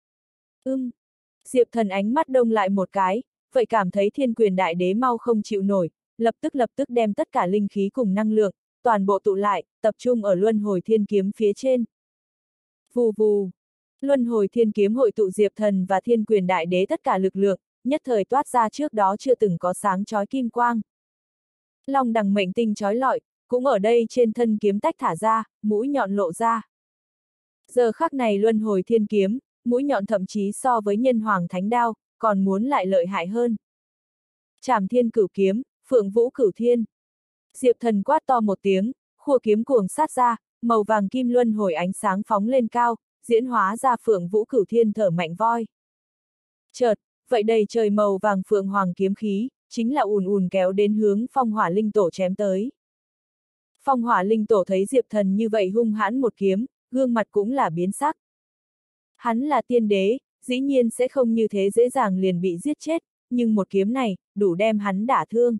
Diệp Thần ánh mắt đông lại một cái, vậy cảm thấy thiên quyền đại đế mau không chịu nổi, lập tức đem tất cả linh khí cùng năng lượng, toàn bộ tụ lại, tập trung ở luân hồi thiên kiếm phía trên. Vù vù. Luân hồi thiên kiếm hội tụ Diệp Thần và thiên quyền đại đế tất cả lực lượng, nhất thời toát ra trước đó chưa từng có sáng chói kim quang. Long đằng mệnh tinh chói lọi, cũng ở đây trên thân kiếm tách thả ra, mũi nhọn lộ ra. Giờ khắc này luân hồi thiên kiếm, mũi nhọn thậm chí so với nhân hoàng thánh đao, còn muốn lại lợi hại hơn. Trảm thiên cửu kiếm, phượng vũ cửu thiên. Diệp Thần quát to một tiếng, khua kiếm cuồng sát ra, màu vàng kim luân hồi ánh sáng phóng lên cao, diễn hóa ra Phượng Vũ Cửu Thiên thở mạnh voi. Chợt, vậy đầy trời màu vàng phượng hoàng kiếm khí, chính là ùn ùn kéo đến hướng Phong Hỏa Linh Tổ chém tới. Phong Hỏa Linh Tổ thấy Diệp Thần như vậy hung hãn một kiếm, gương mặt cũng là biến sắc. Hắn là tiên đế, dĩ nhiên sẽ không như thế dễ dàng liền bị giết chết, nhưng một kiếm này, đủ đem hắn đả thương.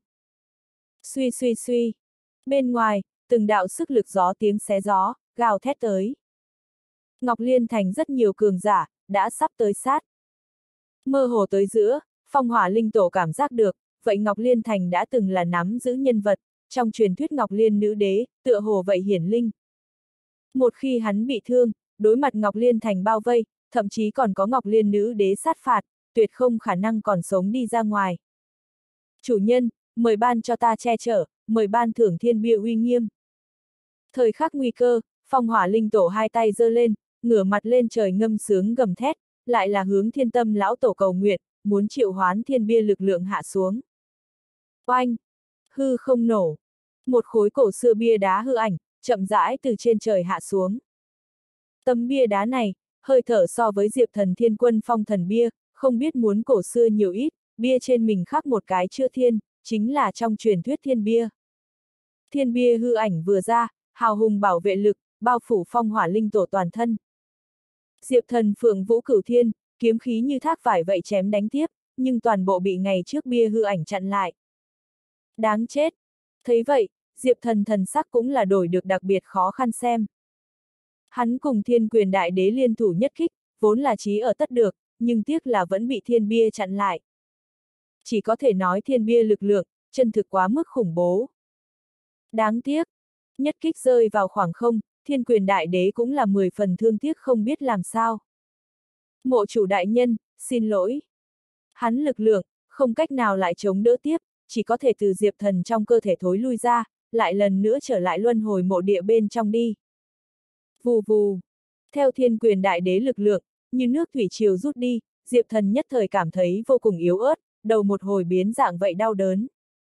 Suy suy suy. Bên ngoài, từng đạo sức lực gió tiếng xé gió, gào thét tới. Ngọc Liên Thành rất nhiều cường giả, đã sắp tới sát. Mơ hồ tới giữa, Phong Hỏa Linh Tổ cảm giác được, vậy Ngọc Liên Thành đã từng là nắm giữ nhân vật, trong truyền thuyết Ngọc Liên nữ đế, tựa hồ vậy hiển linh. Một khi hắn bị thương, đối mặt Ngọc Liên Thành bao vây, thậm chí còn có Ngọc Liên nữ đế sát phạt, tuyệt không khả năng còn sống đi ra ngoài. Chủ nhân, mời ban cho ta che chở, mời ban thưởng thiên bia uy nghiêm. Thời khắc nguy cơ, Phong Hỏa Linh Tổ hai tay giơ lên, ngửa mặt lên trời ngâm sướng gầm thét, lại là hướng Thiên Tâm lão tổ cầu nguyện, muốn triệu hoán thiên bia lực lượng hạ xuống. Oanh! Hư không nổ. Một khối cổ xưa bia đá hư ảnh, chậm rãi từ trên trời hạ xuống. Tấm bia đá này, hơi thở so với Diệp Thần Thiên Quân Phong Thần bia, không biết muốn cổ xưa nhiều ít, bia trên mình khắc một cái chữ thiên, chính là trong truyền thuyết thiên bia. Thiên bia hư ảnh vừa ra, hào hùng bảo vệ lực, bao phủ Phong Hỏa Linh Tổ toàn thân. Diệp Thần Phượng Vũ Cửu Thiên, kiếm khí như thác vải vậy chém đánh tiếp, nhưng toàn bộ bị ngày trước bia hư ảnh chặn lại. Đáng chết! Thấy vậy, Diệp Thần thần sắc cũng là đổi được đặc biệt khó khăn xem. Hắn cùng Thiên Quyền Đại Đế liên thủ nhất kích, vốn là chí ở tất được, nhưng tiếc là vẫn bị thiên bia chặn lại. Chỉ có thể nói thiên bia lực lượng, chân thực quá mức khủng bố. Đáng tiếc, nhất kích rơi vào khoảng không, Thiên Quyền Đại Đế cũng là 10 phần thương tiếc không biết làm sao. Mộ chủ đại nhân, xin lỗi. Hắn lực lượng, không cách nào lại chống đỡ tiếp, chỉ có thể từ Diệp Thần trong cơ thể thối lui ra, lại lần nữa trở lại luân hồi mộ địa bên trong đi. Vù vù. Theo Thiên Quyền Đại Đế lực lượng, như nước thủy triều rút đi, Diệp Thần nhất thời cảm thấy vô cùng yếu ớt, đầu một hồi biến dạng vậy đau đớn.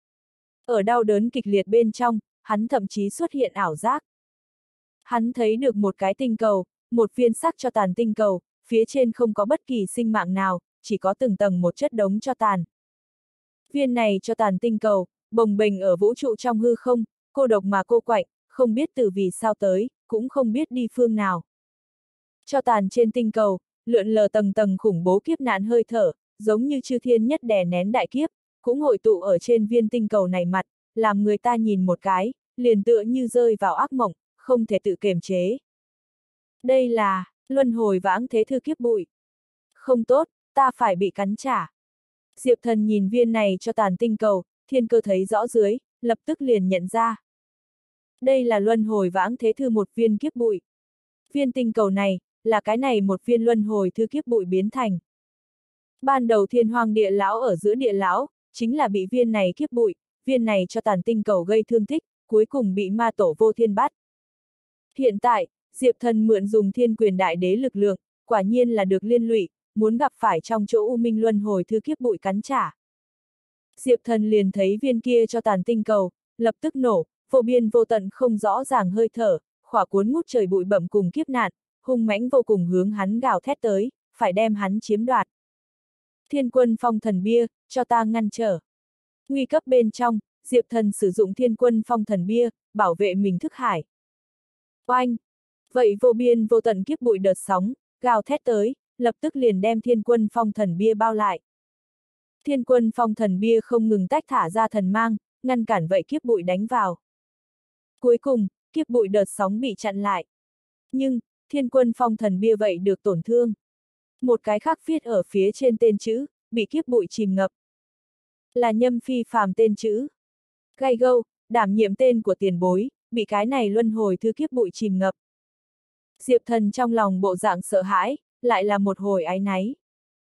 Ở đau đớn kịch liệt bên trong, hắn thậm chí xuất hiện ảo giác. Hắn thấy được một cái tinh cầu, một viên sắc cho tàn tinh cầu, phía trên không có bất kỳ sinh mạng nào, chỉ có từng tầng một chất đống cho tàn. Viên này cho tàn tinh cầu, bồng bềnh ở vũ trụ trong hư không, cô độc mà cô quạnh, không biết từ vì sao tới, cũng không biết đi phương nào. Cho tàn trên tinh cầu, lượn lờ tầng tầng khủng bố kiếp nạn hơi thở, giống như chư thiên nhất đè nén đại kiếp, cũng hội tụ ở trên viên tinh cầu này mặt, làm người ta nhìn một cái, liền tựa như rơi vào ác mộng, không thể tự kiềm chế. Đây là luân hồi vãng thế thư kiếp bụi. Không tốt, ta phải bị cắn trả. Diệp Thần nhìn viên này cho tàn tinh cầu, thiên cơ thấy rõ dưới, lập tức liền nhận ra. Đây là luân hồi vãng thế thư một viên kiếp bụi. Viên tinh cầu này, là cái này một viên luân hồi thư kiếp bụi biến thành. Ban đầu Thiên Hoang Địa Lão ở giữa Địa Lão, chính là bị viên này kiếp bụi, viên này cho tàn tinh cầu gây thương tích, cuối cùng bị ma tổ Vô Thiên bắt. Hiện tại, Diệp Thần mượn dùng Thiên Quyền Đại Đế lực lượng, quả nhiên là được liên lụy, muốn gặp phải trong chỗ U Minh luân hồi thư kiếp bụi cắn trả. Diệp Thần liền thấy viên kia cho tàn tinh cầu, lập tức nổ, vô biên vô tận không rõ ràng hơi thở, khỏa cuốn ngút trời bụi bẩm cùng kiếp nạn, hung mãnh vô cùng hướng hắn gào thét tới, phải đem hắn chiếm đoạt. Thiên Quân Phong Thần bia, cho ta ngăn trở. Nguy cấp bên trong, Diệp Thần sử dụng Thiên Quân Phong Thần bia, bảo vệ mình thức hải. Oanh! Vậy vô biên vô tận kiếp bụi đợt sóng, gào thét tới, lập tức liền đem Thiên Quân Phong Thần bia bao lại. Thiên Quân Phong Thần bia không ngừng tách thả ra thần mang, ngăn cản vậy kiếp bụi đánh vào. Cuối cùng, kiếp bụi đợt sóng bị chặn lại. Nhưng, Thiên Quân Phong Thần bia vậy được tổn thương. Một cái khác viết ở phía trên tên chữ, bị kiếp bụi chìm ngập. Là Nhâm Phi Phàm tên chữ. Gai gâu, đảm nhiệm tên của tiền bối, bị cái này luân hồi thư kiếp bụi chìm ngập. Diệp Thần trong lòng bộ dạng sợ hãi, lại là một hồi áy náy.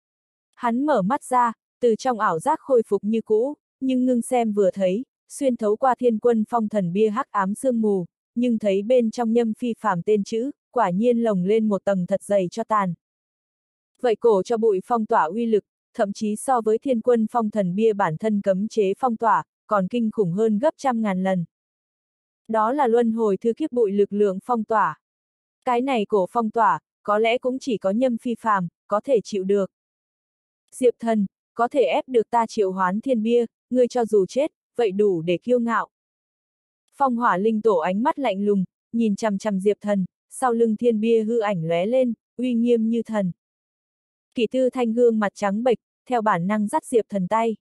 Hắn mở mắt ra, từ trong ảo giác khôi phục như cũ, nhưng ngưng xem vừa thấy, xuyên thấu qua Thiên Quân Phong Thần bia hắc ám sương mù, nhưng thấy bên trong Nhâm Phi Phàm tên chữ, quả nhiên lồng lên một tầng thật dày cho tàn. Vậy cổ cho bụi phong tỏa uy lực, thậm chí so với Thiên Quân Phong Thần bia bản thân cấm chế phong tỏa, còn kinh khủng hơn gấp trăm ngàn lần. Đó là luân hồi thư kiếp bụi lực lượng phong tỏa. Cái này cổ phong tỏa, có lẽ cũng chỉ có Nhâm Phi phàm có thể chịu được. Diệp Thần, có thể ép được ta triệu hoán thiên bia, ngươi cho dù chết, vậy đủ để kiêu ngạo. Phong hỏa linh tổ ánh mắt lạnh lùng, nhìn chằm chằm Diệp Thần, sau lưng thiên bia hư ảnh lóe lên, uy nghiêm như thần. Kỷ Tư Thanh gương mặt trắng bệch, theo bản năng dắt Diệp Thần tay.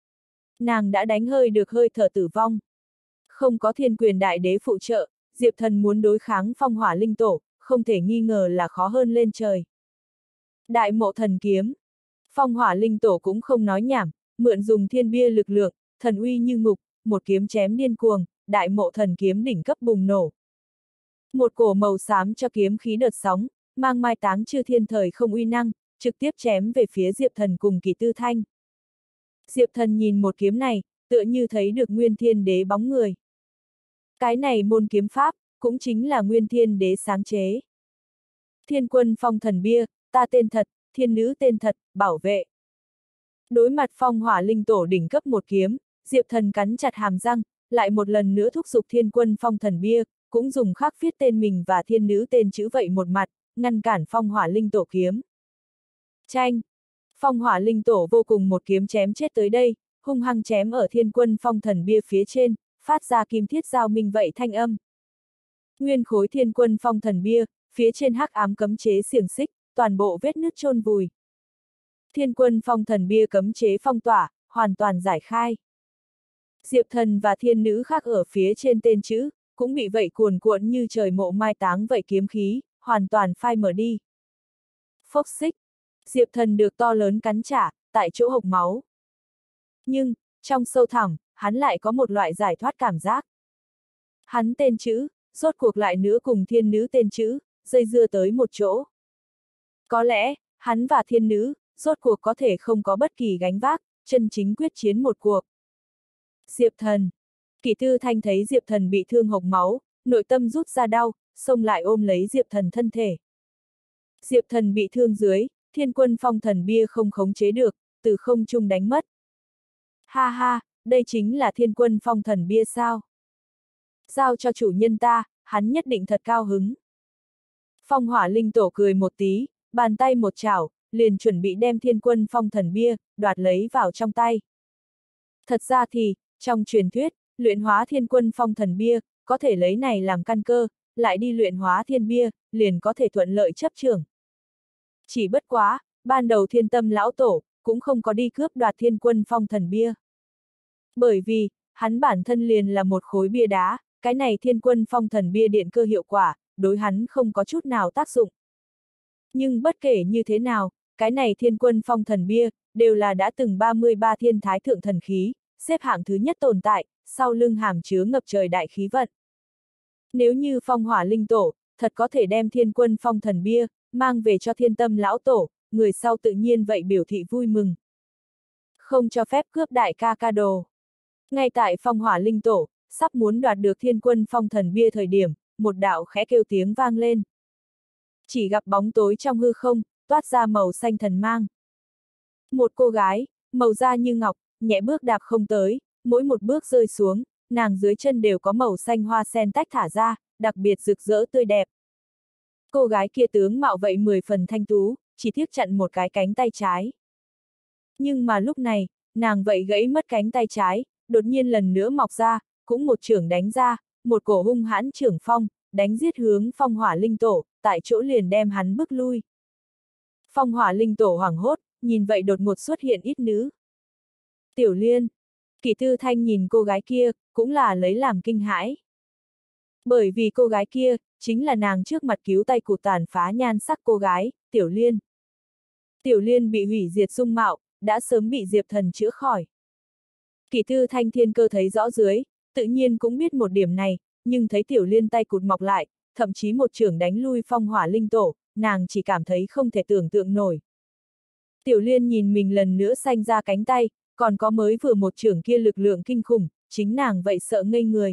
Nàng đã đánh hơi được hơi thở tử vong. Không có thiên quyền đại đế phụ trợ, Diệp Thần muốn đối kháng phong hỏa linh tổ, không thể nghi ngờ là khó hơn lên trời. Đại mộ thần kiếm. Phong hỏa linh tổ cũng không nói nhảm, mượn dùng thiên bia lực lượng, thần uy như ngục, một kiếm chém điên cuồng, đại mộ thần kiếm đỉnh cấp bùng nổ. Một cổ màu xám cho kiếm khí đợt sóng, mang mai táng chư thiên thời không uy năng, trực tiếp chém về phía Diệp Thần cùng Kỷ Tư Thanh. Diệp Thần nhìn một kiếm này, tựa như thấy được Nguyên Thiên Đế bóng người. Cái này môn kiếm pháp, cũng chính là Nguyên Thiên Đế sáng chế. Thiên quân phong thần bia, ta tên thật, thiên nữ tên thật, bảo vệ. Đối mặt phong hỏa linh tổ đỉnh cấp một kiếm, Diệp Thần cắn chặt hàm răng, lại một lần nữa thúc giục thiên quân phong thần bia, cũng dùng khắc viết tên mình và thiên nữ tên chữ vậy một mặt, ngăn cản phong hỏa linh tổ kiếm. Chanh! Phong hỏa linh tổ vô cùng một kiếm chém chết tới đây, hung hăng chém ở thiên quân phong thần bia phía trên, phát ra kim thiết giao minh vậy thanh âm. Nguyên khối thiên quân phong thần bia, phía trên hắc ám cấm chế xiềng xích, toàn bộ vết nứt chôn vùi. Thiên quân phong thần bia cấm chế phong tỏa, hoàn toàn giải khai. Diệp Thần và thiên nữ khác ở phía trên tên chữ, cũng bị vậy cuồn cuộn như trời mộ mai táng vậy kiếm khí, hoàn toàn phai mở đi. Phốc xích, Diệp Thần được to lớn cắn trả, tại chỗ hộc máu. Nhưng, trong sâu thẳm, hắn lại có một loại giải thoát cảm giác. Hắn tên chữ, rốt cuộc lại nữa cùng thiên nữ tên chữ, dây dưa tới một chỗ. Có lẽ, hắn và thiên nữ, rốt cuộc có thể không có bất kỳ gánh vác, chân chính quyết chiến một cuộc. Diệp Thần. Kỷ Tư Thanh thấy Diệp Thần bị thương hộc máu, nội tâm rút ra đau, xông lại ôm lấy Diệp Thần thân thể. Diệp Thần bị thương dưới, thiên quân phong thần bia không khống chế được, từ không trung đánh mất. Ha ha, đây chính là thiên quân phong thần bia sao? Giao cho chủ nhân ta, hắn nhất định thật cao hứng. Phong hỏa linh tổ cười một tí, bàn tay một chảo, liền chuẩn bị đem thiên quân phong thần bia, đoạt lấy vào trong tay. Thật ra thì, trong truyền thuyết, luyện hóa thiên quân phong thần bia, có thể lấy này làm căn cơ, lại đi luyện hóa thiên bia, liền có thể thuận lợi chấp trưởng. Chỉ bất quá, ban đầu thiên tâm lão tổ, cũng không có đi cướp đoạt thiên quân phong thần bia. Bởi vì, hắn bản thân liền là một khối bia đá, cái này thiên quân phong thần bia điện cơ hiệu quả, đối hắn không có chút nào tác dụng. Nhưng bất kể như thế nào, cái này thiên quân phong thần bia, đều là đã từng 33 thiên thái thượng thần khí, xếp hạng thứ nhất tồn tại, sau lưng hàm chứa ngập trời đại khí vận. Nếu như phong hỏa linh tổ, thật có thể đem thiên quân phong thần bia, mang về cho thiên tâm lão tổ, người sau tự nhiên vậy biểu thị vui mừng. Không cho phép cướp đại ca ca đồ. Ngay tại phong hỏa linh tổ, sắp muốn đoạt được thiên quân phong thần bia thời điểm, một đạo khẽ kêu tiếng vang lên. Chỉ gặp bóng tối trong hư không, toát ra màu xanh thần mang. Một cô gái, màu da như ngọc, nhẹ bước đạp không tới, mỗi một bước rơi xuống, nàng dưới chân đều có màu xanh hoa sen tách thả ra, đặc biệt rực rỡ tươi đẹp. Cô gái kia tướng mạo vậy 10 phần thanh tú, chỉ tiếc chặn một cái cánh tay trái. Nhưng mà lúc này, nàng vậy gãy mất cánh tay trái, đột nhiên lần nữa mọc ra, cũng một chưởng đánh ra, một cổ hung hãn chưởng phong, đánh giết hướng phong hỏa linh tổ, tại chỗ liền đem hắn bức lui. Phong hỏa linh tổ hoảng hốt, nhìn vậy đột ngột xuất hiện ít nữ. Tiểu Liên. Kỷ Tư Thanh nhìn cô gái kia, cũng là lấy làm kinh hãi. Bởi vì cô gái kia, chính là nàng trước mặt cứu tay cụt tàn phá nhan sắc cô gái, Tiểu Liên. Tiểu Liên bị hủy diệt dung mạo, đã sớm bị Diệp Thần chữa khỏi. Kỷ Tư Thanh thiên cơ thấy rõ dưới, tự nhiên cũng biết một điểm này, nhưng thấy Tiểu Liên tay cụt mọc lại, thậm chí một chưởng đánh lui phong hỏa linh tổ, nàng chỉ cảm thấy không thể tưởng tượng nổi. Tiểu Liên nhìn mình lần nữa xanh ra cánh tay, còn có mới vừa một chưởng kia lực lượng kinh khủng, chính nàng vậy sợ ngây người.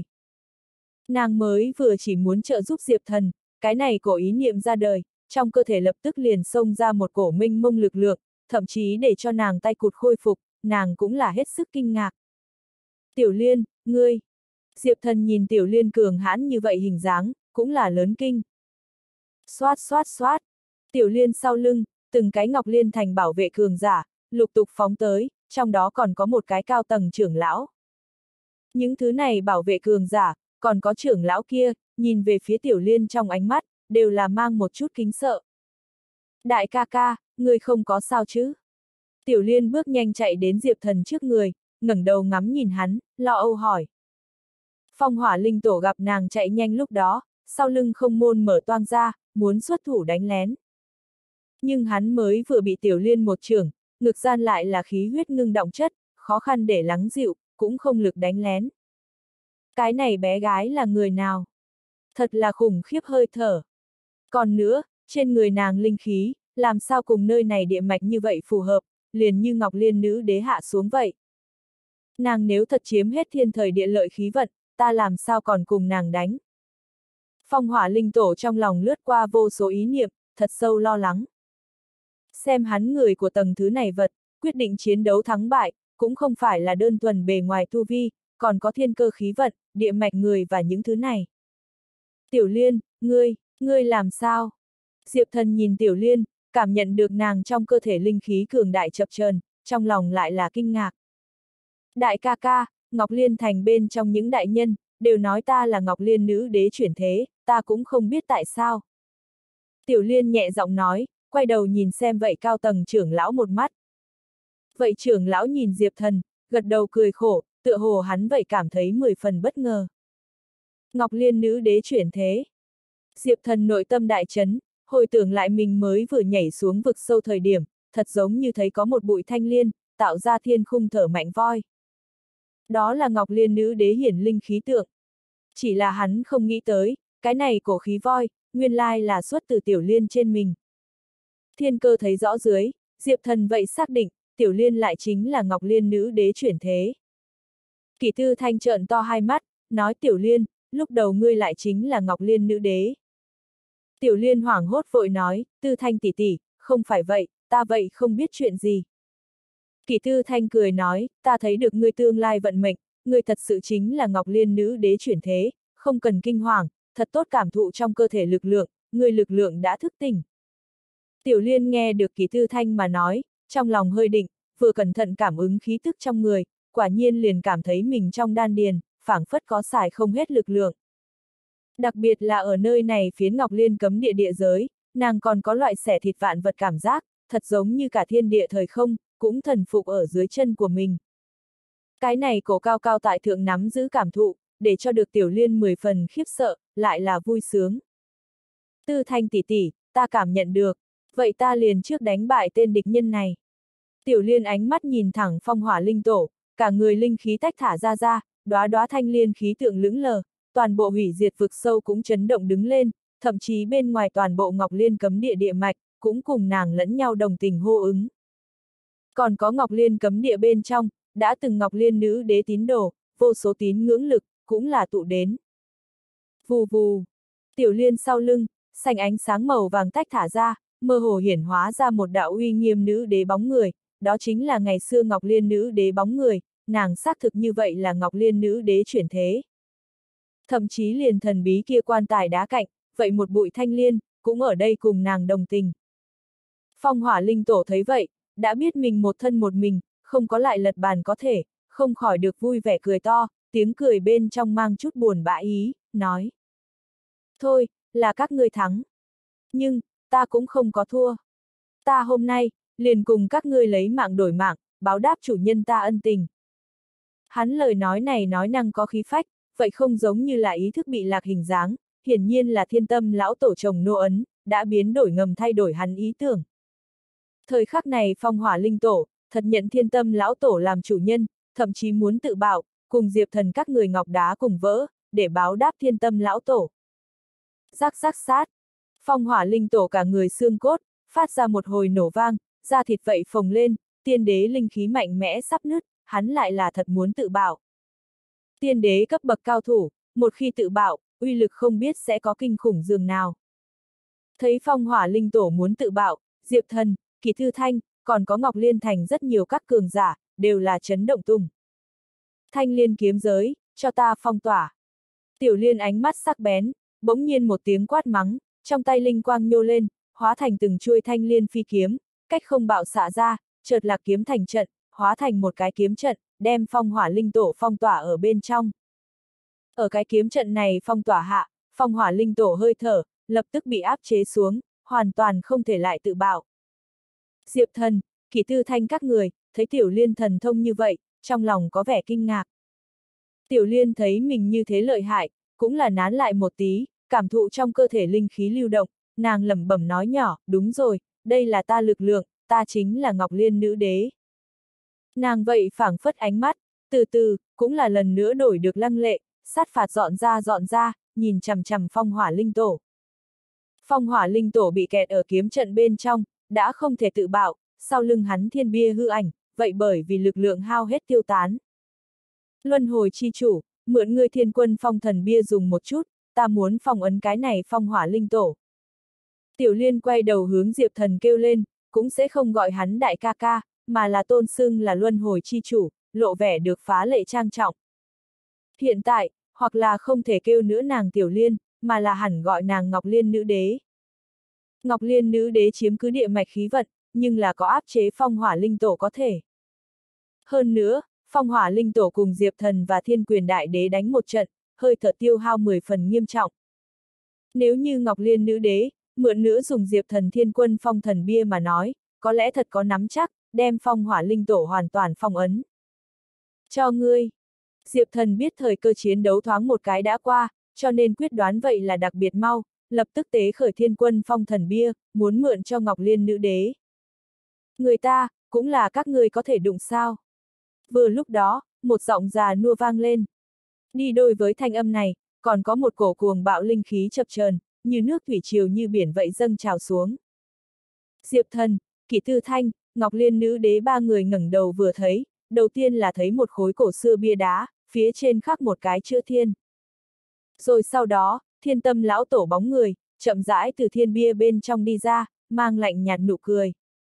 Nàng mới vừa chỉ muốn trợ giúp Diệp Thần, cái này cổ ý niệm ra đời, trong cơ thể lập tức liền xông ra một cổ mênh mông lực lượng, thậm chí để cho nàng tay cụt khôi phục, nàng cũng là hết sức kinh ngạc. Tiểu Liên, ngươi! Diệp Thần nhìn Tiểu Liên cường hãn như vậy hình dáng, cũng là lớn kinh. Xoát xoát xoát, Tiểu Liên sau lưng, từng cái Ngọc Liên thành bảo vệ cường giả, lục tục phóng tới, trong đó còn có một cái cao tầng trưởng lão. Những thứ này bảo vệ cường giả, còn có trưởng lão kia, nhìn về phía Tiểu Liên trong ánh mắt, đều là mang một chút kính sợ. Đại ca ca, ngươi không có sao chứ? Tiểu Liên bước nhanh chạy đến Diệp Thần trước người, ngẩng đầu ngắm nhìn hắn, lo âu hỏi. Phong Hỏa Linh Tổ gặp nàng chạy nhanh lúc đó, sau lưng không môn mở toang ra, muốn xuất thủ đánh lén. Nhưng hắn mới vừa bị Tiểu Liên một chưởng, ngực gian lại là khí huyết ngưng động chất, khó khăn để lắng dịu, cũng không lực đánh lén. Cái này bé gái là người nào? Thật là khủng khiếp hơi thở. Còn nữa, trên người nàng linh khí, làm sao cùng nơi này địa mạch như vậy phù hợp, liền như Ngọc Liên nữ đế hạ xuống vậy. Nàng nếu thật chiếm hết thiên thời địa lợi khí vận, ta làm sao còn cùng nàng đánh? Phong Hỏa Linh Tổ trong lòng lướt qua vô số ý niệm, thật sâu lo lắng. Xem hắn người của tầng thứ này vật, quyết định chiến đấu thắng bại, cũng không phải là đơn thuần bề ngoài tu vi, còn có thiên cơ khí vận, địa mạch người và những thứ này. Tiểu Liên, ngươi làm sao? Diệp Thần nhìn Tiểu Liên, cảm nhận được nàng trong cơ thể linh khí cường đại chập chờn, trong lòng lại là kinh ngạc. Đại ca ca, Ngọc Liên thành bên trong những đại nhân, đều nói ta là Ngọc Liên nữ đế chuyển thế, ta cũng không biết tại sao. Tiểu Liên nhẹ giọng nói, quay đầu nhìn xem vậy cao tầng trưởng lão một mắt. Vậy trưởng lão nhìn Diệp Thần, gật đầu cười khổ, tựa hồ hắn vậy cảm thấy 10 phần bất ngờ. Ngọc Liên nữ đế chuyển thế. Diệp Thần nội tâm đại chấn, hồi tưởng lại mình mới vừa nhảy xuống vực sâu thời điểm, thật giống như thấy có một bụi thanh liên, tạo ra thiên khung thở mạnh voi. Đó là Ngọc Liên nữ đế hiển linh khí tượng. Chỉ là hắn không nghĩ tới, cái này cổ khí voi, nguyên lai là xuất từ Tiểu Liên trên mình. Thiên cơ thấy rõ dưới, Diệp Thần vậy xác định, Tiểu Liên lại chính là Ngọc Liên nữ đế chuyển thế. Kỷ Tư Thanh trợn to hai mắt, nói Tiểu Liên, lúc đầu ngươi lại chính là Ngọc Liên nữ đế. Tiểu Liên hoảng hốt vội nói, Tư Thanh tỷ tỷ, không phải vậy, ta vậy không biết chuyện gì. Kỷ Tư Thanh cười nói, ta thấy được ngươi tương lai vận mệnh, ngươi thật sự chính là Ngọc Liên nữ đế chuyển thế, không cần kinh hoàng, thật tốt cảm thụ trong cơ thể lực lượng, ngươi lực lượng đã thức tỉnh. Tiểu Liên nghe được Kỷ Tư Thanh mà nói, trong lòng hơi định, vừa cẩn thận cảm ứng khí tức trong người, quả nhiên liền cảm thấy mình trong đan điền, phảng phất có xài không hết lực lượng. Đặc biệt là ở nơi này phiến Ngọc Liên cấm địa địa giới, nàng còn có loại xẻ thịt vạn vật cảm giác, thật giống như cả thiên địa thời không, cũng thần phục ở dưới chân của mình. Cái này cổ cao cao tại thượng nắm giữ cảm thụ, để cho được Tiểu Liên 10 phần khiếp sợ, lại là vui sướng. Tư Thanh tỷ tỷ, ta cảm nhận được, vậy ta liền trước đánh bại tên địch nhân này. Tiểu Liên ánh mắt nhìn thẳng Phong Hỏa Linh Tổ, cả người linh khí tách thả ra, đóa đóa thanh liên khí tượng lững lờ, toàn bộ hủy diệt vực sâu cũng chấn động đứng lên, thậm chí bên ngoài toàn bộ Ngọc Liên cấm địa địa mạch, cũng cùng nàng lẫn nhau đồng tình hô ứng. Còn có Ngọc Liên cấm địa bên trong, đã từng Ngọc Liên nữ đế tín đồ, vô số tín ngưỡng lực, cũng là tụ đến. Vù vù, Tiểu Liên sau lưng, xanh ánh sáng màu vàng tách thả ra, mơ hồ hiển hóa ra một đạo uy nghiêm nữ đế bóng người, đó chính là ngày xưa Ngọc Liên nữ đế bóng người, nàng xác thực như vậy là Ngọc Liên nữ đế chuyển thế. Thậm chí liền thần bí kia quan tài đá cạnh, vậy một bụi thanh liên, cũng ở đây cùng nàng đồng tình. Phong Hỏa Linh Tổ thấy vậy, đã biết mình một thân một mình, không có lại lật bàn có thể, không khỏi được vui vẻ cười to, tiếng cười bên trong mang chút buồn bã ý, nói. Thôi, là các ngươi thắng. Nhưng, ta cũng không có thua. Ta hôm nay, liền cùng các ngươi lấy mạng đổi mạng, báo đáp chủ nhân ta ân tình. Hắn lời nói này nói năng có khí phách, vậy không giống như là ý thức bị lạc hình dáng, hiển nhiên là Thiên Tâm lão tổ chồng nô ấn, đã biến đổi ngầm thay đổi hắn ý tưởng. Thời khắc này Phong Hỏa Linh Tổ, thật nhận Thiên Tâm lão tổ làm chủ nhân, thậm chí muốn tự bạo, cùng Diệp Thần các người ngọc đá cùng vỡ, để báo đáp Thiên Tâm lão tổ. Rắc rắc sát, Phong Hỏa Linh Tổ cả người xương cốt, phát ra một hồi nổ vang, da thịt vậy phồng lên, tiên đế linh khí mạnh mẽ sắp nứt, hắn lại là thật muốn tự bạo. Tiên đế cấp bậc cao thủ, một khi tự bạo, uy lực không biết sẽ có kinh khủng dường nào. Thấy Phong Hỏa Linh Tổ muốn tự bạo, Diệp Thần, Kỷ Tư Thanh, còn có Ngọc Liên thành rất nhiều các cường giả, đều là chấn động tung. Thanh liên kiếm giới, cho ta phong tỏa. Tiểu Liên ánh mắt sắc bén, bỗng nhiên một tiếng quát mắng, trong tay linh quang nhô lên, hóa thành từng chuôi thanh liên phi kiếm, cách không bạo xạ ra, chợt lạc kiếm thành trận, hóa thành một cái kiếm trận, đem phong hỏa linh tổ phong tỏa ở bên trong. Ở cái kiếm trận này phong tỏa hạ, phong hỏa linh tổ hơi thở, lập tức bị áp chế xuống, hoàn toàn không thể lại tự bạo. Diệp Thần, Kỷ Tư Thanh các người, thấy Tiểu Liên thần thông như vậy, trong lòng có vẻ kinh ngạc. Tiểu Liên thấy mình như thế lợi hại, cũng là nán lại một tí, cảm thụ trong cơ thể linh khí lưu động, nàng lẩm bẩm nói nhỏ, đúng rồi, đây là ta lực lượng, ta chính là Ngọc Liên nữ đế. Nàng vậy phảng phất ánh mắt, từ từ, cũng là lần nữa đổi được lăng lệ, sát phạt dọn ra, nhìn chằm chằm phong hỏa linh tổ. Phong hỏa linh tổ bị kẹt ở kiếm trận bên trong, đã không thể tự bạo, sau lưng hắn thiên bia hư ảnh, vậy bởi vì lực lượng hao hết tiêu tán. Luân hồi chi chủ, mượn ngươi thiên quân phong thần bia dùng một chút, ta muốn phong ấn cái này phong hỏa linh tổ. Tiểu Liên quay đầu hướng Diệp Thần kêu lên, cũng sẽ không gọi hắn đại ca ca, mà là tôn xưng là luân hồi chi chủ, lộ vẻ được phá lệ trang trọng. Hiện tại, hoặc là không thể kêu nữa nàng Tiểu Liên, mà là hẳn gọi nàng Ngọc Liên nữ đế. Ngọc Liên nữ đế chiếm cứ địa mạch khí vận, nhưng là có áp chế phong hỏa linh tổ có thể. Hơn nữa, phong hỏa linh tổ cùng Diệp Thần và Thiên Quyền đại đế đánh một trận, hơi thở tiêu hao 10 phần nghiêm trọng. Nếu như Ngọc Liên nữ đế, mượn nữa dùng Diệp Thần thiên quân phong thần bia mà nói, có lẽ thật có nắm chắc, đem phong hỏa linh tổ hoàn toàn phong ấn. Cho ngươi. Diệp Thần biết thời cơ chiến đấu thoáng một cái đã qua, cho nên quyết đoán vậy là đặc biệt mau, lập tức tế khởi thiên quân phong thần bia, muốn mượn cho Ngọc Liên nữ đế. Người ta, cũng là các ngươi có thể đụng sao. Vừa lúc đó, một giọng già nua vang lên. Đi đôi với thanh âm này, còn có một cổ cuồng bạo linh khí chập chờn, như nước thủy triều như biển vậy dâng trào xuống. Diệp Thần, Kỷ Tư Thanh, Ngọc Liên nữ đế ba người ngẩng đầu vừa thấy, đầu tiên là thấy một khối cổ xưa bia đá, phía trên khắc một cái chữ thiên. Rồi sau đó, Thiên Tâm lão tổ bóng người, chậm rãi từ thiên bia bên trong đi ra, mang lạnh nhạt nụ cười.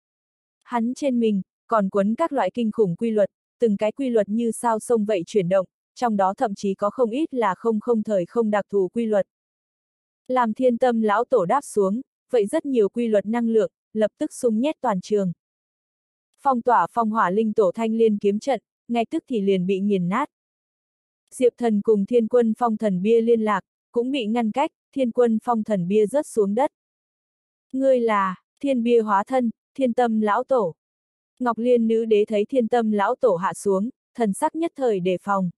Hắn trên mình, còn quấn các loại kinh khủng quy luật, từng cái quy luật như sao sông vậy chuyển động, trong đó thậm chí có không ít là không thời không đặc thù quy luật. Làm Thiên Tâm lão tổ đáp xuống, vậy rất nhiều quy luật năng lượng, lập tức xung nhét toàn trường. Phong tỏa phong hỏa linh tổ thanh liên kiếm trận, ngay tức thì liền bị nghiền nát. Diệp Thần cùng Thiên Quân phong thần bia liên lạc, cũng bị ngăn cách, Thiên Quân phong thần bia rớt xuống đất. Ngươi là, thiên bia hóa thân, Thiên Tâm lão tổ. Ngọc Liên nữ đế thấy Thiên Tâm lão tổ hạ xuống, thần sắc nhất thời đề phòng.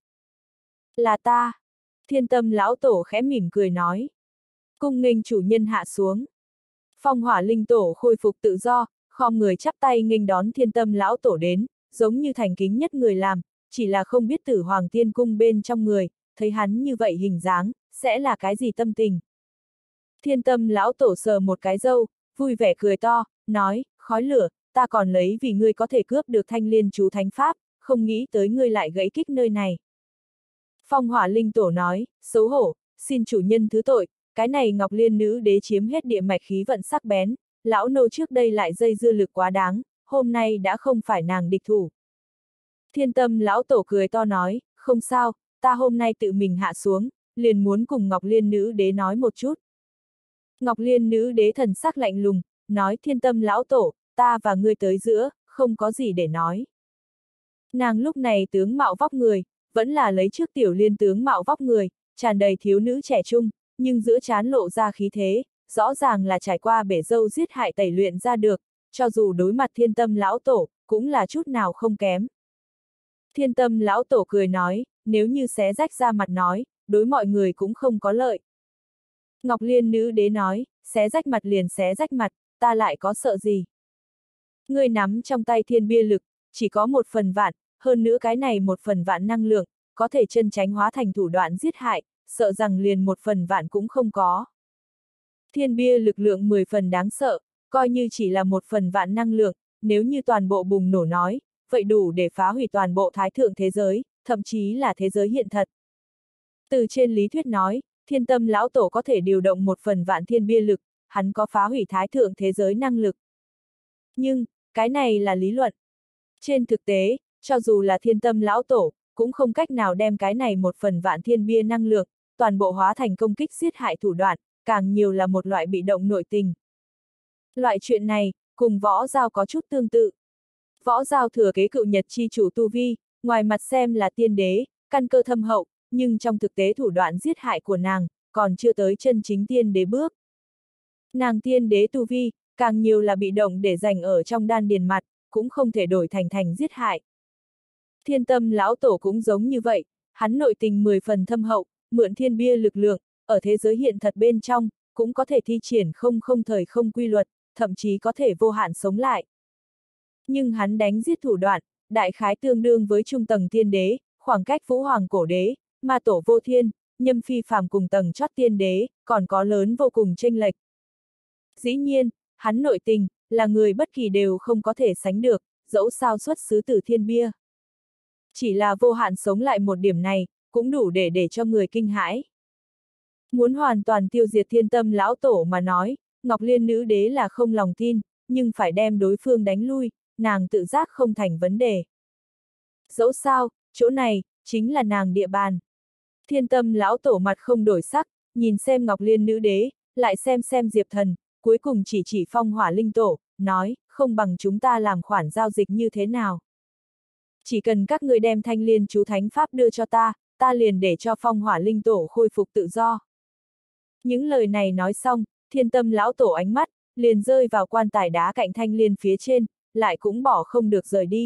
Là ta. Thiên Tâm lão tổ khẽ mỉm cười nói. Cung nghênh chủ nhân hạ xuống. Phong hỏa linh tổ khôi phục tự do, khom người chắp tay nghênh đón Thiên Tâm lão tổ đến, giống như thành kính nhất người làm, chỉ là không biết Tử Hoàng Tiên Cung bên trong người, thấy hắn như vậy hình dáng, sẽ là cái gì tâm tình. Thiên Tâm lão tổ sờ một cái râu, vui vẻ cười to, nói, khói lửa, ta còn lấy vì ngươi có thể cướp được thanh liên chú thánh pháp, không nghĩ tới ngươi lại gãy kích nơi này. Phong hỏa linh tổ nói, xấu hổ, xin chủ nhân thứ tội, cái này Ngọc Liên nữ đế chiếm hết địa mạch khí vận sắc bén, lão nô trước đây lại dây dưa lực quá đáng, hôm nay đã không phải nàng địch thủ. Thiên Tâm lão tổ cười to nói, không sao, ta hôm nay tự mình hạ xuống, liền muốn cùng Ngọc Liên nữ đế nói một chút. Ngọc Liên nữ đế thần sắc lạnh lùng, nói Thiên Tâm lão tổ, ta và ngươi tới giữa, không có gì để nói. Nàng lúc này tướng mạo vóc người, vẫn là lấy trước Tiểu Liên tướng mạo vóc người, tràn đầy thiếu nữ trẻ trung, nhưng giữa trán lộ ra khí thế, rõ ràng là trải qua bể dâu giết hại tẩy luyện ra được, cho dù đối mặt Thiên Tâm lão tổ, cũng là chút nào không kém. Thiên Tâm lão tổ cười nói, nếu như xé rách ra mặt nói, đối mọi người cũng không có lợi. Ngọc Liên nữ đế nói, xé rách mặt liền xé rách mặt, ta lại có sợ gì. Ngươi nắm trong tay thiên bia lực, chỉ có 1/1000, hơn nữa cái này 1/1000 năng lượng, có thể chân tránh hóa thành thủ đoạn giết hại, sợ rằng liền 1/1000 cũng không có. Thiên bia lực lượng 10 phần đáng sợ, coi như chỉ là 1/1000 năng lượng, nếu như toàn bộ bùng nổ nói, vậy đủ để phá hủy toàn bộ thái thượng thế giới, thậm chí là thế giới hiện thật. Từ trên lý thuyết nói, Thiên Tâm lão tổ có thể điều động 1/1000 thiên bia lực, hắn có phá hủy thái thượng thế giới năng lực. Nhưng, cái này là lý luận. Trên thực tế, cho dù là Thiên Tâm lão tổ, cũng không cách nào đem cái này một phần vạn thiên bia năng lượng, toàn bộ hóa thành công kích giết hại thủ đoạn, càng nhiều là một loại bị động nội tình. Loại chuyện này, cùng võ giao có chút tương tự. Võ giao thừa kế cựu nhật chi chủ tu vi, ngoài mặt xem là tiên đế, căn cơ thâm hậu, nhưng trong thực tế thủ đoạn giết hại của nàng, còn chưa tới chân chính tiên đế bước. Nàng tiên đế tu vi, càng nhiều là bị động để dành ở trong đan điền mặt, cũng không thể đổi thành giết hại. Thiên Tâm lão tổ cũng giống như vậy, hắn nội tình 10 phần thâm hậu, mượn thiên bia lực lượng, ở thế giới hiện thật bên trong, cũng có thể thi triển không thời không quy luật, thậm chí có thể vô hạn sống lại. Nhưng hắn đánh giết thủ đoạn, đại khái tương đương với trung tầng tiên đế, khoảng cách Vũ Hoàng cổ đế, ma tổ vô thiên, Nhâm phi phàm cùng tầng chót tiên đế, còn có lớn vô cùng chênh lệch. Dĩ nhiên, hắn nội tình, là người bất kỳ đều không có thể sánh được, dẫu sao xuất xứ từ thiên bia. Chỉ là vô hạn sống lại một điểm này, cũng đủ để cho người kinh hãi. Muốn hoàn toàn tiêu diệt Thiên Tâm lão tổ mà nói, Ngọc Liên nữ đế là không lòng tin, nhưng phải đem đối phương đánh lui, nàng tự giác không thành vấn đề. Dẫu sao, chỗ này, chính là nàng địa bàn. Thiên Tâm lão tổ mặt không đổi sắc, nhìn xem Ngọc Liên nữ đế, lại xem Diệp Thần, cuối cùng chỉ Phong Hỏa Linh tổ, nói, không bằng chúng ta làm khoản giao dịch như thế nào. Chỉ cần các người đem Thanh Liên chú thánh pháp đưa cho ta, ta liền để cho Phong Hỏa Linh tổ khôi phục tự do. Những lời này nói xong, Thiên Tâm lão tổ ánh mắt, liền rơi vào quan tài đá cạnh Thanh Liên phía trên, lại cũng bỏ không được rời đi.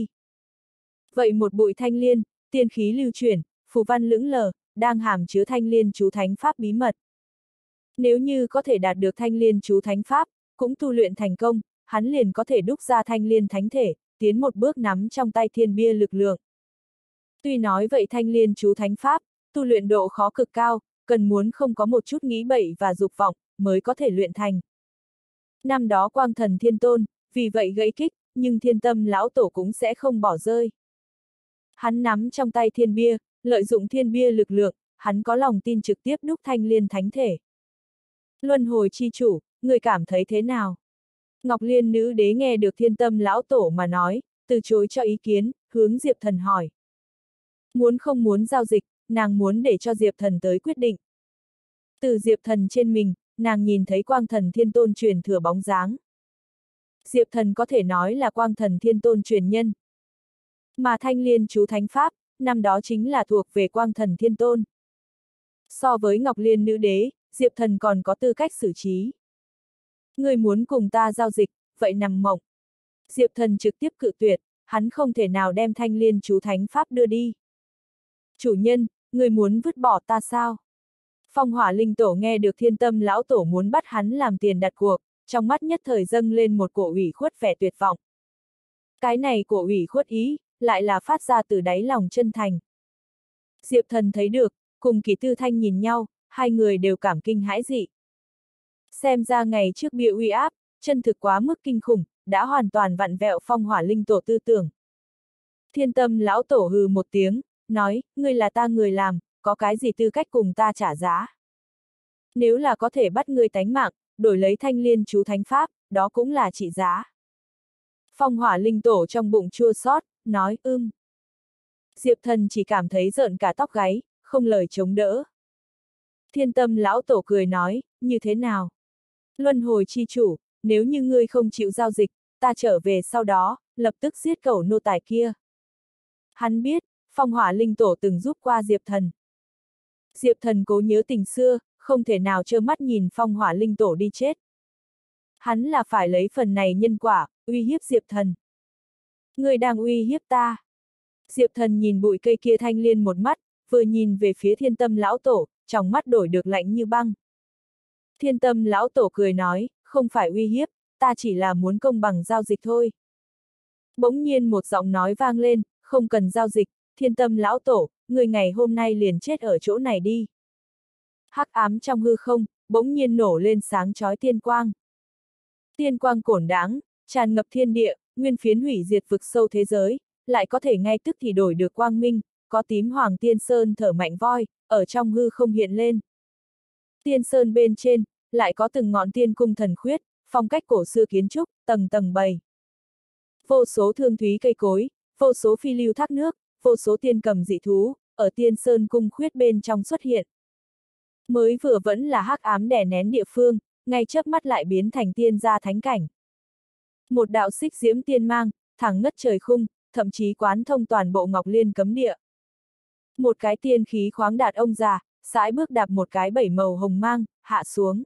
Vậy một bụi Thanh Liên, tiên khí lưu chuyển, phù văn lững lờ, đang hàm chứa Thanh Liên chú thánh pháp bí mật. Nếu như có thể đạt được Thanh Liên chú thánh pháp, cũng tu luyện thành công, hắn liền có thể đúc ra Thanh Liên thánh thể, tiến một bước nắm trong tay thiên bia lực lượng. Tuy nói vậy Thanh Liên chú thánh pháp, tu luyện độ khó cực cao, cần muốn không có một chút nghĩ bậy và dục vọng, mới có thể luyện thành. Năm đó Quang Thần Thiên Tôn, vì vậy gãy kích, nhưng Thiên Tâm lão tổ cũng sẽ không bỏ rơi. Hắn nắm trong tay thiên bia, lợi dụng thiên bia lực lượng, hắn có lòng tin trực tiếp đúc Thanh Liên thánh thể. Luân hồi chi chủ, người cảm thấy thế nào? Ngọc Liên nữ đế nghe được Thiên Tâm lão tổ mà nói, từ chối cho ý kiến, hướng Diệp Thần hỏi. Muốn không muốn giao dịch, nàng muốn để cho Diệp Thần tới quyết định. Từ Diệp Thần trên mình, nàng nhìn thấy Quang Thần Thiên Tôn truyền thừa bóng dáng. Diệp Thần có thể nói là Quang Thần Thiên Tôn truyền nhân. Mà Thanh Liên chú thánh pháp, năm đó chính là thuộc về Quang Thần Thiên Tôn. So với Ngọc Liên nữ đế, Diệp Thần còn có tư cách xử trí. Người muốn cùng ta giao dịch, vậy nằm mộng. Diệp Thần trực tiếp cự tuyệt, hắn không thể nào đem Thanh Liên chú thánh pháp đưa đi. Chủ nhân, người muốn vứt bỏ ta sao? Phong Hỏa Linh tổ nghe được Thiên Tâm lão tổ muốn bắt hắn làm tiền đặt cuộc, trong mắt nhất thời dâng lên một cổ ủy khuất vẻ tuyệt vọng. Cái này cổ ủy khuất ý, lại là phát ra từ đáy lòng chân thành. Diệp Thần thấy được, cùng Kỷ Tư Thanh nhìn nhau, hai người đều cảm kinh hãi dị. Xem ra ngày trước bia uy áp, chân thực quá mức kinh khủng, đã hoàn toàn vặn vẹo Phong Hỏa Linh tổ tư tưởng. Thiên Tâm lão tổ hừ một tiếng, nói, ngươi là ta người làm, có cái gì tư cách cùng ta trả giá? Nếu là có thể bắt ngươi tánh mạng, đổi lấy Thanh Liên chú thánh pháp, đó cũng là trị giá. Phong Hỏa Linh tổ trong bụng chua xót, nói, Diệp Thần chỉ cảm thấy rợn cả tóc gáy, không lời chống đỡ. Thiên Tâm lão tổ cười nói, như thế nào? Luân hồi chi chủ, nếu như ngươi không chịu giao dịch, ta trở về sau đó, lập tức giết cẩu nô tài kia. Hắn biết, Phong Hỏa Linh tổ từng giúp qua Diệp Thần. Diệp Thần cố nhớ tình xưa, không thể nào trơ mắt nhìn Phong Hỏa Linh tổ đi chết. Hắn là phải lấy phần này nhân quả, uy hiếp Diệp Thần. Người đang uy hiếp ta. Diệp Thần nhìn bụi cây kia Thanh Liên một mắt, vừa nhìn về phía Thiên Tâm lão tổ, trong mắt đổi được lạnh như băng. Thiên Tâm lão tổ cười nói, không phải uy hiếp, ta chỉ là muốn công bằng giao dịch thôi. Bỗng nhiên một giọng nói vang lên, không cần giao dịch, Thiên Tâm lão tổ, người ngày hôm nay liền chết ở chỗ này đi. Hắc ám trong hư không, bỗng nhiên nổ lên sáng chói tiên quang. Tiên quang cổn đáng, tràn ngập thiên địa, nguyên phiến hủy diệt vực sâu thế giới, lại có thể ngay tức thì đổi được quang minh, có tím hoàng tiên sơn thở mạnh voi, ở trong hư không hiện lên. Tiên sơn bên trên, lại có từng ngọn tiên cung thần khuyết, phong cách cổ xưa kiến trúc, tầng tầng bày. Vô số thương thúy cây cối, vô số phi lưu thác nước, vô số tiên cầm dị thú, ở Tiên Sơn cung khuyết bên trong xuất hiện. Mới vừa vẫn là hắc ám đè nén địa phương, ngay chớp mắt lại biến thành tiên gia thánh cảnh. Một đạo xích diễm tiên mang, thẳng ngất trời khung, thậm chí quán thông toàn bộ Ngọc Liên cấm địa. Một cái tiên khí khoáng đạt ông già, sải bước đạp một cái bảy màu hồng mang, hạ xuống.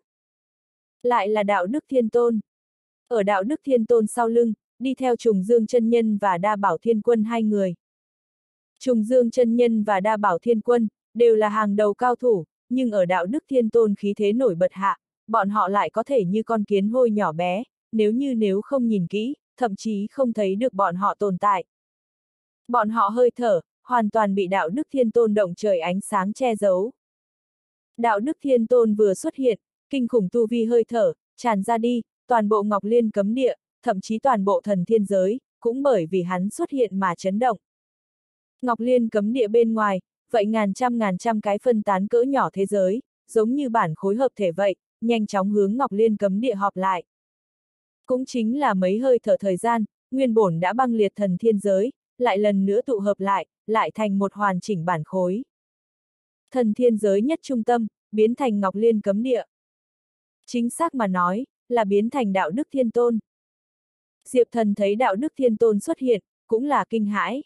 Lại là đạo Đức Thiên Tôn. Ở đạo Đức Thiên Tôn sau lưng, đi theo Trùng Dương chân nhân và Đa Bảo Thiên Quân hai người. Trùng Dương chân nhân và Đa Bảo Thiên Quân, đều là hàng đầu cao thủ, nhưng ở đạo Đức Thiên Tôn khí thế nổi bật hạ, bọn họ lại có thể như con kiến hôi nhỏ bé, nếu không nhìn kỹ, thậm chí không thấy được bọn họ tồn tại. Bọn họ hơi thở, hoàn toàn bị đạo Đức Thiên Tôn động trời ánh sáng che giấu. Đạo Đức Thiên Tôn vừa xuất hiện, kinh khủng tu vi hơi thở, tràn ra đi, toàn bộ Ngọc Liên cấm địa, thậm chí toàn bộ thần thiên giới, cũng bởi vì hắn xuất hiện mà chấn động. Ngọc Liên cấm địa bên ngoài, vậy ngàn trăm cái phân tán cỡ nhỏ thế giới, giống như bản khối hợp thể vậy, nhanh chóng hướng Ngọc Liên cấm địa họp lại. Cũng chính là mấy hơi thở thời gian, nguyên bổn đã băng liệt thần thiên giới, lại lần nữa tụ hợp lại thành một hoàn chỉnh bản khối. Thần thiên giới nhất trung tâm, biến thành Ngọc Liên cấm địa. Chính xác mà nói, là biến thành đạo Đức Thiên Tôn. Diệp Thần thấy đạo Đức Thiên Tôn xuất hiện, cũng là kinh hãi.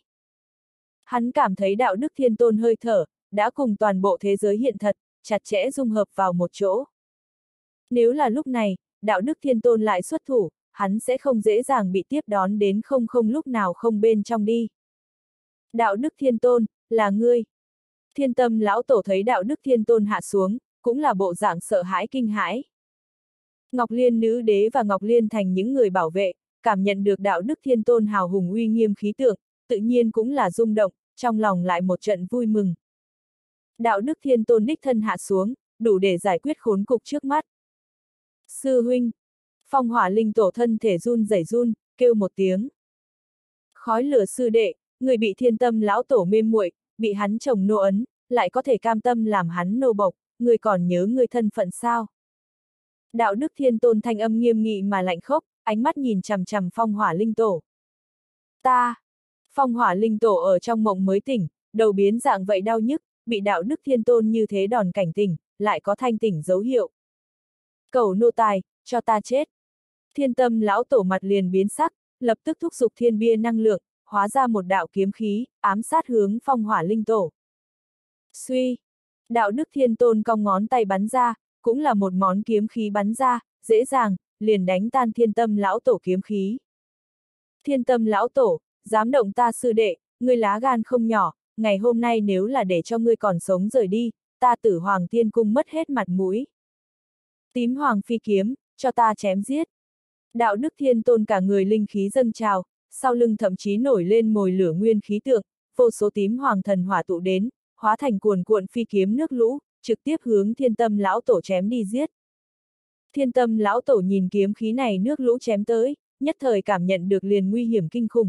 Hắn cảm thấy đạo Đức Thiên Tôn hơi thở, đã cùng toàn bộ thế giới hiện thật, chặt chẽ dung hợp vào một chỗ. Nếu là lúc này, đạo Đức Thiên Tôn lại xuất thủ, hắn sẽ không dễ dàng bị tiếp đón đến không lúc nào không bên trong đi. Đạo Đức Thiên Tôn, là ngươi. Thiên Tâm lão tổ thấy đạo Đức Thiên Tôn hạ xuống, cũng là bộ dạng sợ hãi kinh hãi. Ngọc Liên nữ đế và Ngọc Liên thành những người bảo vệ, cảm nhận được đạo Đức Thiên Tôn hào hùng uy nghiêm khí tượng, tự nhiên cũng là rung động, trong lòng lại một trận vui mừng. Đạo Đức Thiên Tôn đích thân hạ xuống, đủ để giải quyết khốn cục trước mắt. Sư huynh, Phong Hỏa Linh tổ thân thể run rẩy run, kêu một tiếng. Khói lửa sư đệ, người bị Thiên Tâm lão tổ mê muội, bị hắn chồng nô ấn, lại có thể cam tâm làm hắn nô bộc, người còn nhớ người thân phận sao? Đạo Đức Thiên Tôn thanh âm nghiêm nghị mà lạnh khốc, ánh mắt nhìn chằm chằm Phong Hỏa Linh tổ. Phong Hỏa Linh tổ ở trong mộng mới tỉnh, đầu biến dạng vậy đau nhức, bị đạo Đức Thiên Tôn như thế đòn cảnh tỉnh, lại có thanh tỉnh dấu hiệu. Cẩu nô tài, cho ta chết. Thiên Tâm lão tổ mặt liền biến sắc, lập tức thúc giục thiên bia năng lượng, hóa ra một đạo kiếm khí, ám sát hướng Phong Hỏa Linh tổ. Suy! Đạo Đức Thiên Tôn cong ngón tay bắn ra, cũng là một món kiếm khí bắn ra, dễ dàng, liền đánh tan Thiên Tâm lão tổ kiếm khí. Thiên Tâm lão tổ, dám động ta sư đệ, ngươi lá gan không nhỏ, ngày hôm nay nếu là để cho ngươi còn sống rời đi, ta Tử Hoàng Tiên Cung mất hết mặt mũi. Tím Hoàng phi kiếm, cho ta chém giết. Đạo Đức Thiên Tôn cả người linh khí dâng trào, sau lưng thậm chí nổi lên mồi lửa nguyên khí tượng, vô số tím hoàng thần hỏa tụ đến, hóa thành cuồn cuộn phi kiếm nước lũ, trực tiếp hướng Thiên Tâm lão tổ chém đi giết. Thiên Tâm lão tổ nhìn kiếm khí này nước lũ chém tới, nhất thời cảm nhận được liền nguy hiểm kinh khủng.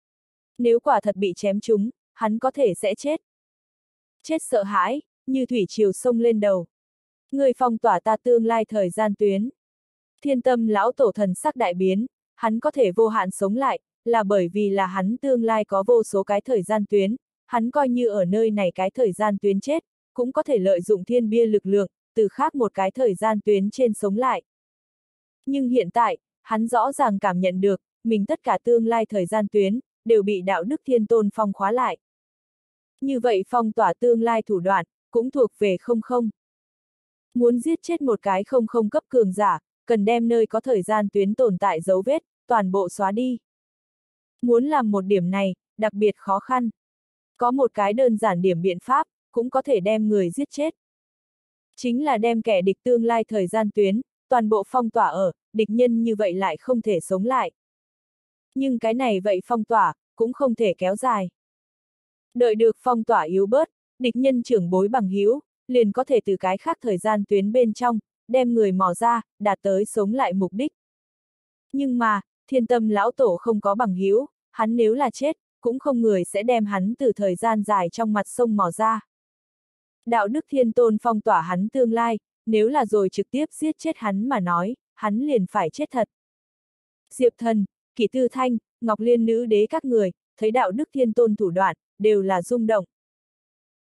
Nếu quả thật bị chém trúng, hắn có thể sẽ chết. Chết sợ hãi, như thủy triều sông lên đầu. Người phong tỏa ta tương lai thời gian tuyến. Thiên Tâm lão tổ thần sắc đại biến, hắn có thể vô hạn sống lại, là bởi vì là hắn tương lai có vô số cái thời gian tuyến, hắn coi như ở nơi này cái thời gian tuyến chết, cũng có thể lợi dụng thiên bia lực lượng, từ khác một cái thời gian tuyến trên sống lại. Nhưng hiện tại, hắn rõ ràng cảm nhận được, mình tất cả tương lai thời gian tuyến, đều bị đạo Đức Thiên Tôn phong khóa lại. Như vậy phong tỏa tương lai thủ đoạn, cũng thuộc về không không. Muốn giết chết một cái không không cấp cường giả, cần đem nơi có thời gian tuyến tồn tại dấu vết, toàn bộ xóa đi. Muốn làm một điểm này, đặc biệt khó khăn. Có một cái đơn giản điểm biện pháp, cũng có thể đem người giết chết. Chính là đem kẻ địch tương lai thời gian tuyến, toàn bộ phong tỏa ở, địch nhân như vậy lại không thể sống lại. Nhưng cái này vậy phong tỏa, cũng không thể kéo dài. Đợi được phong tỏa yếu bớt, địch nhân trưởng bối bằng hữu, liền có thể từ cái khác thời gian tuyến bên trong, đem người mò ra, đạt tới sống lại mục đích. Nhưng mà, Thiên Tâm lão tổ không có bằng hữu, hắn nếu là chết, cũng không người sẽ đem hắn từ thời gian dài trong mặt sông mò ra. Đạo Đức Thiên Tôn phong tỏa hắn tương lai, nếu là rồi trực tiếp giết chết hắn mà nói, hắn liền phải chết thật. Diệp Thần, Kỷ Tư Thanh, Ngọc Liên nữ đế các người, thấy đạo Đức Thiên Tôn thủ đoạn, đều là rung động.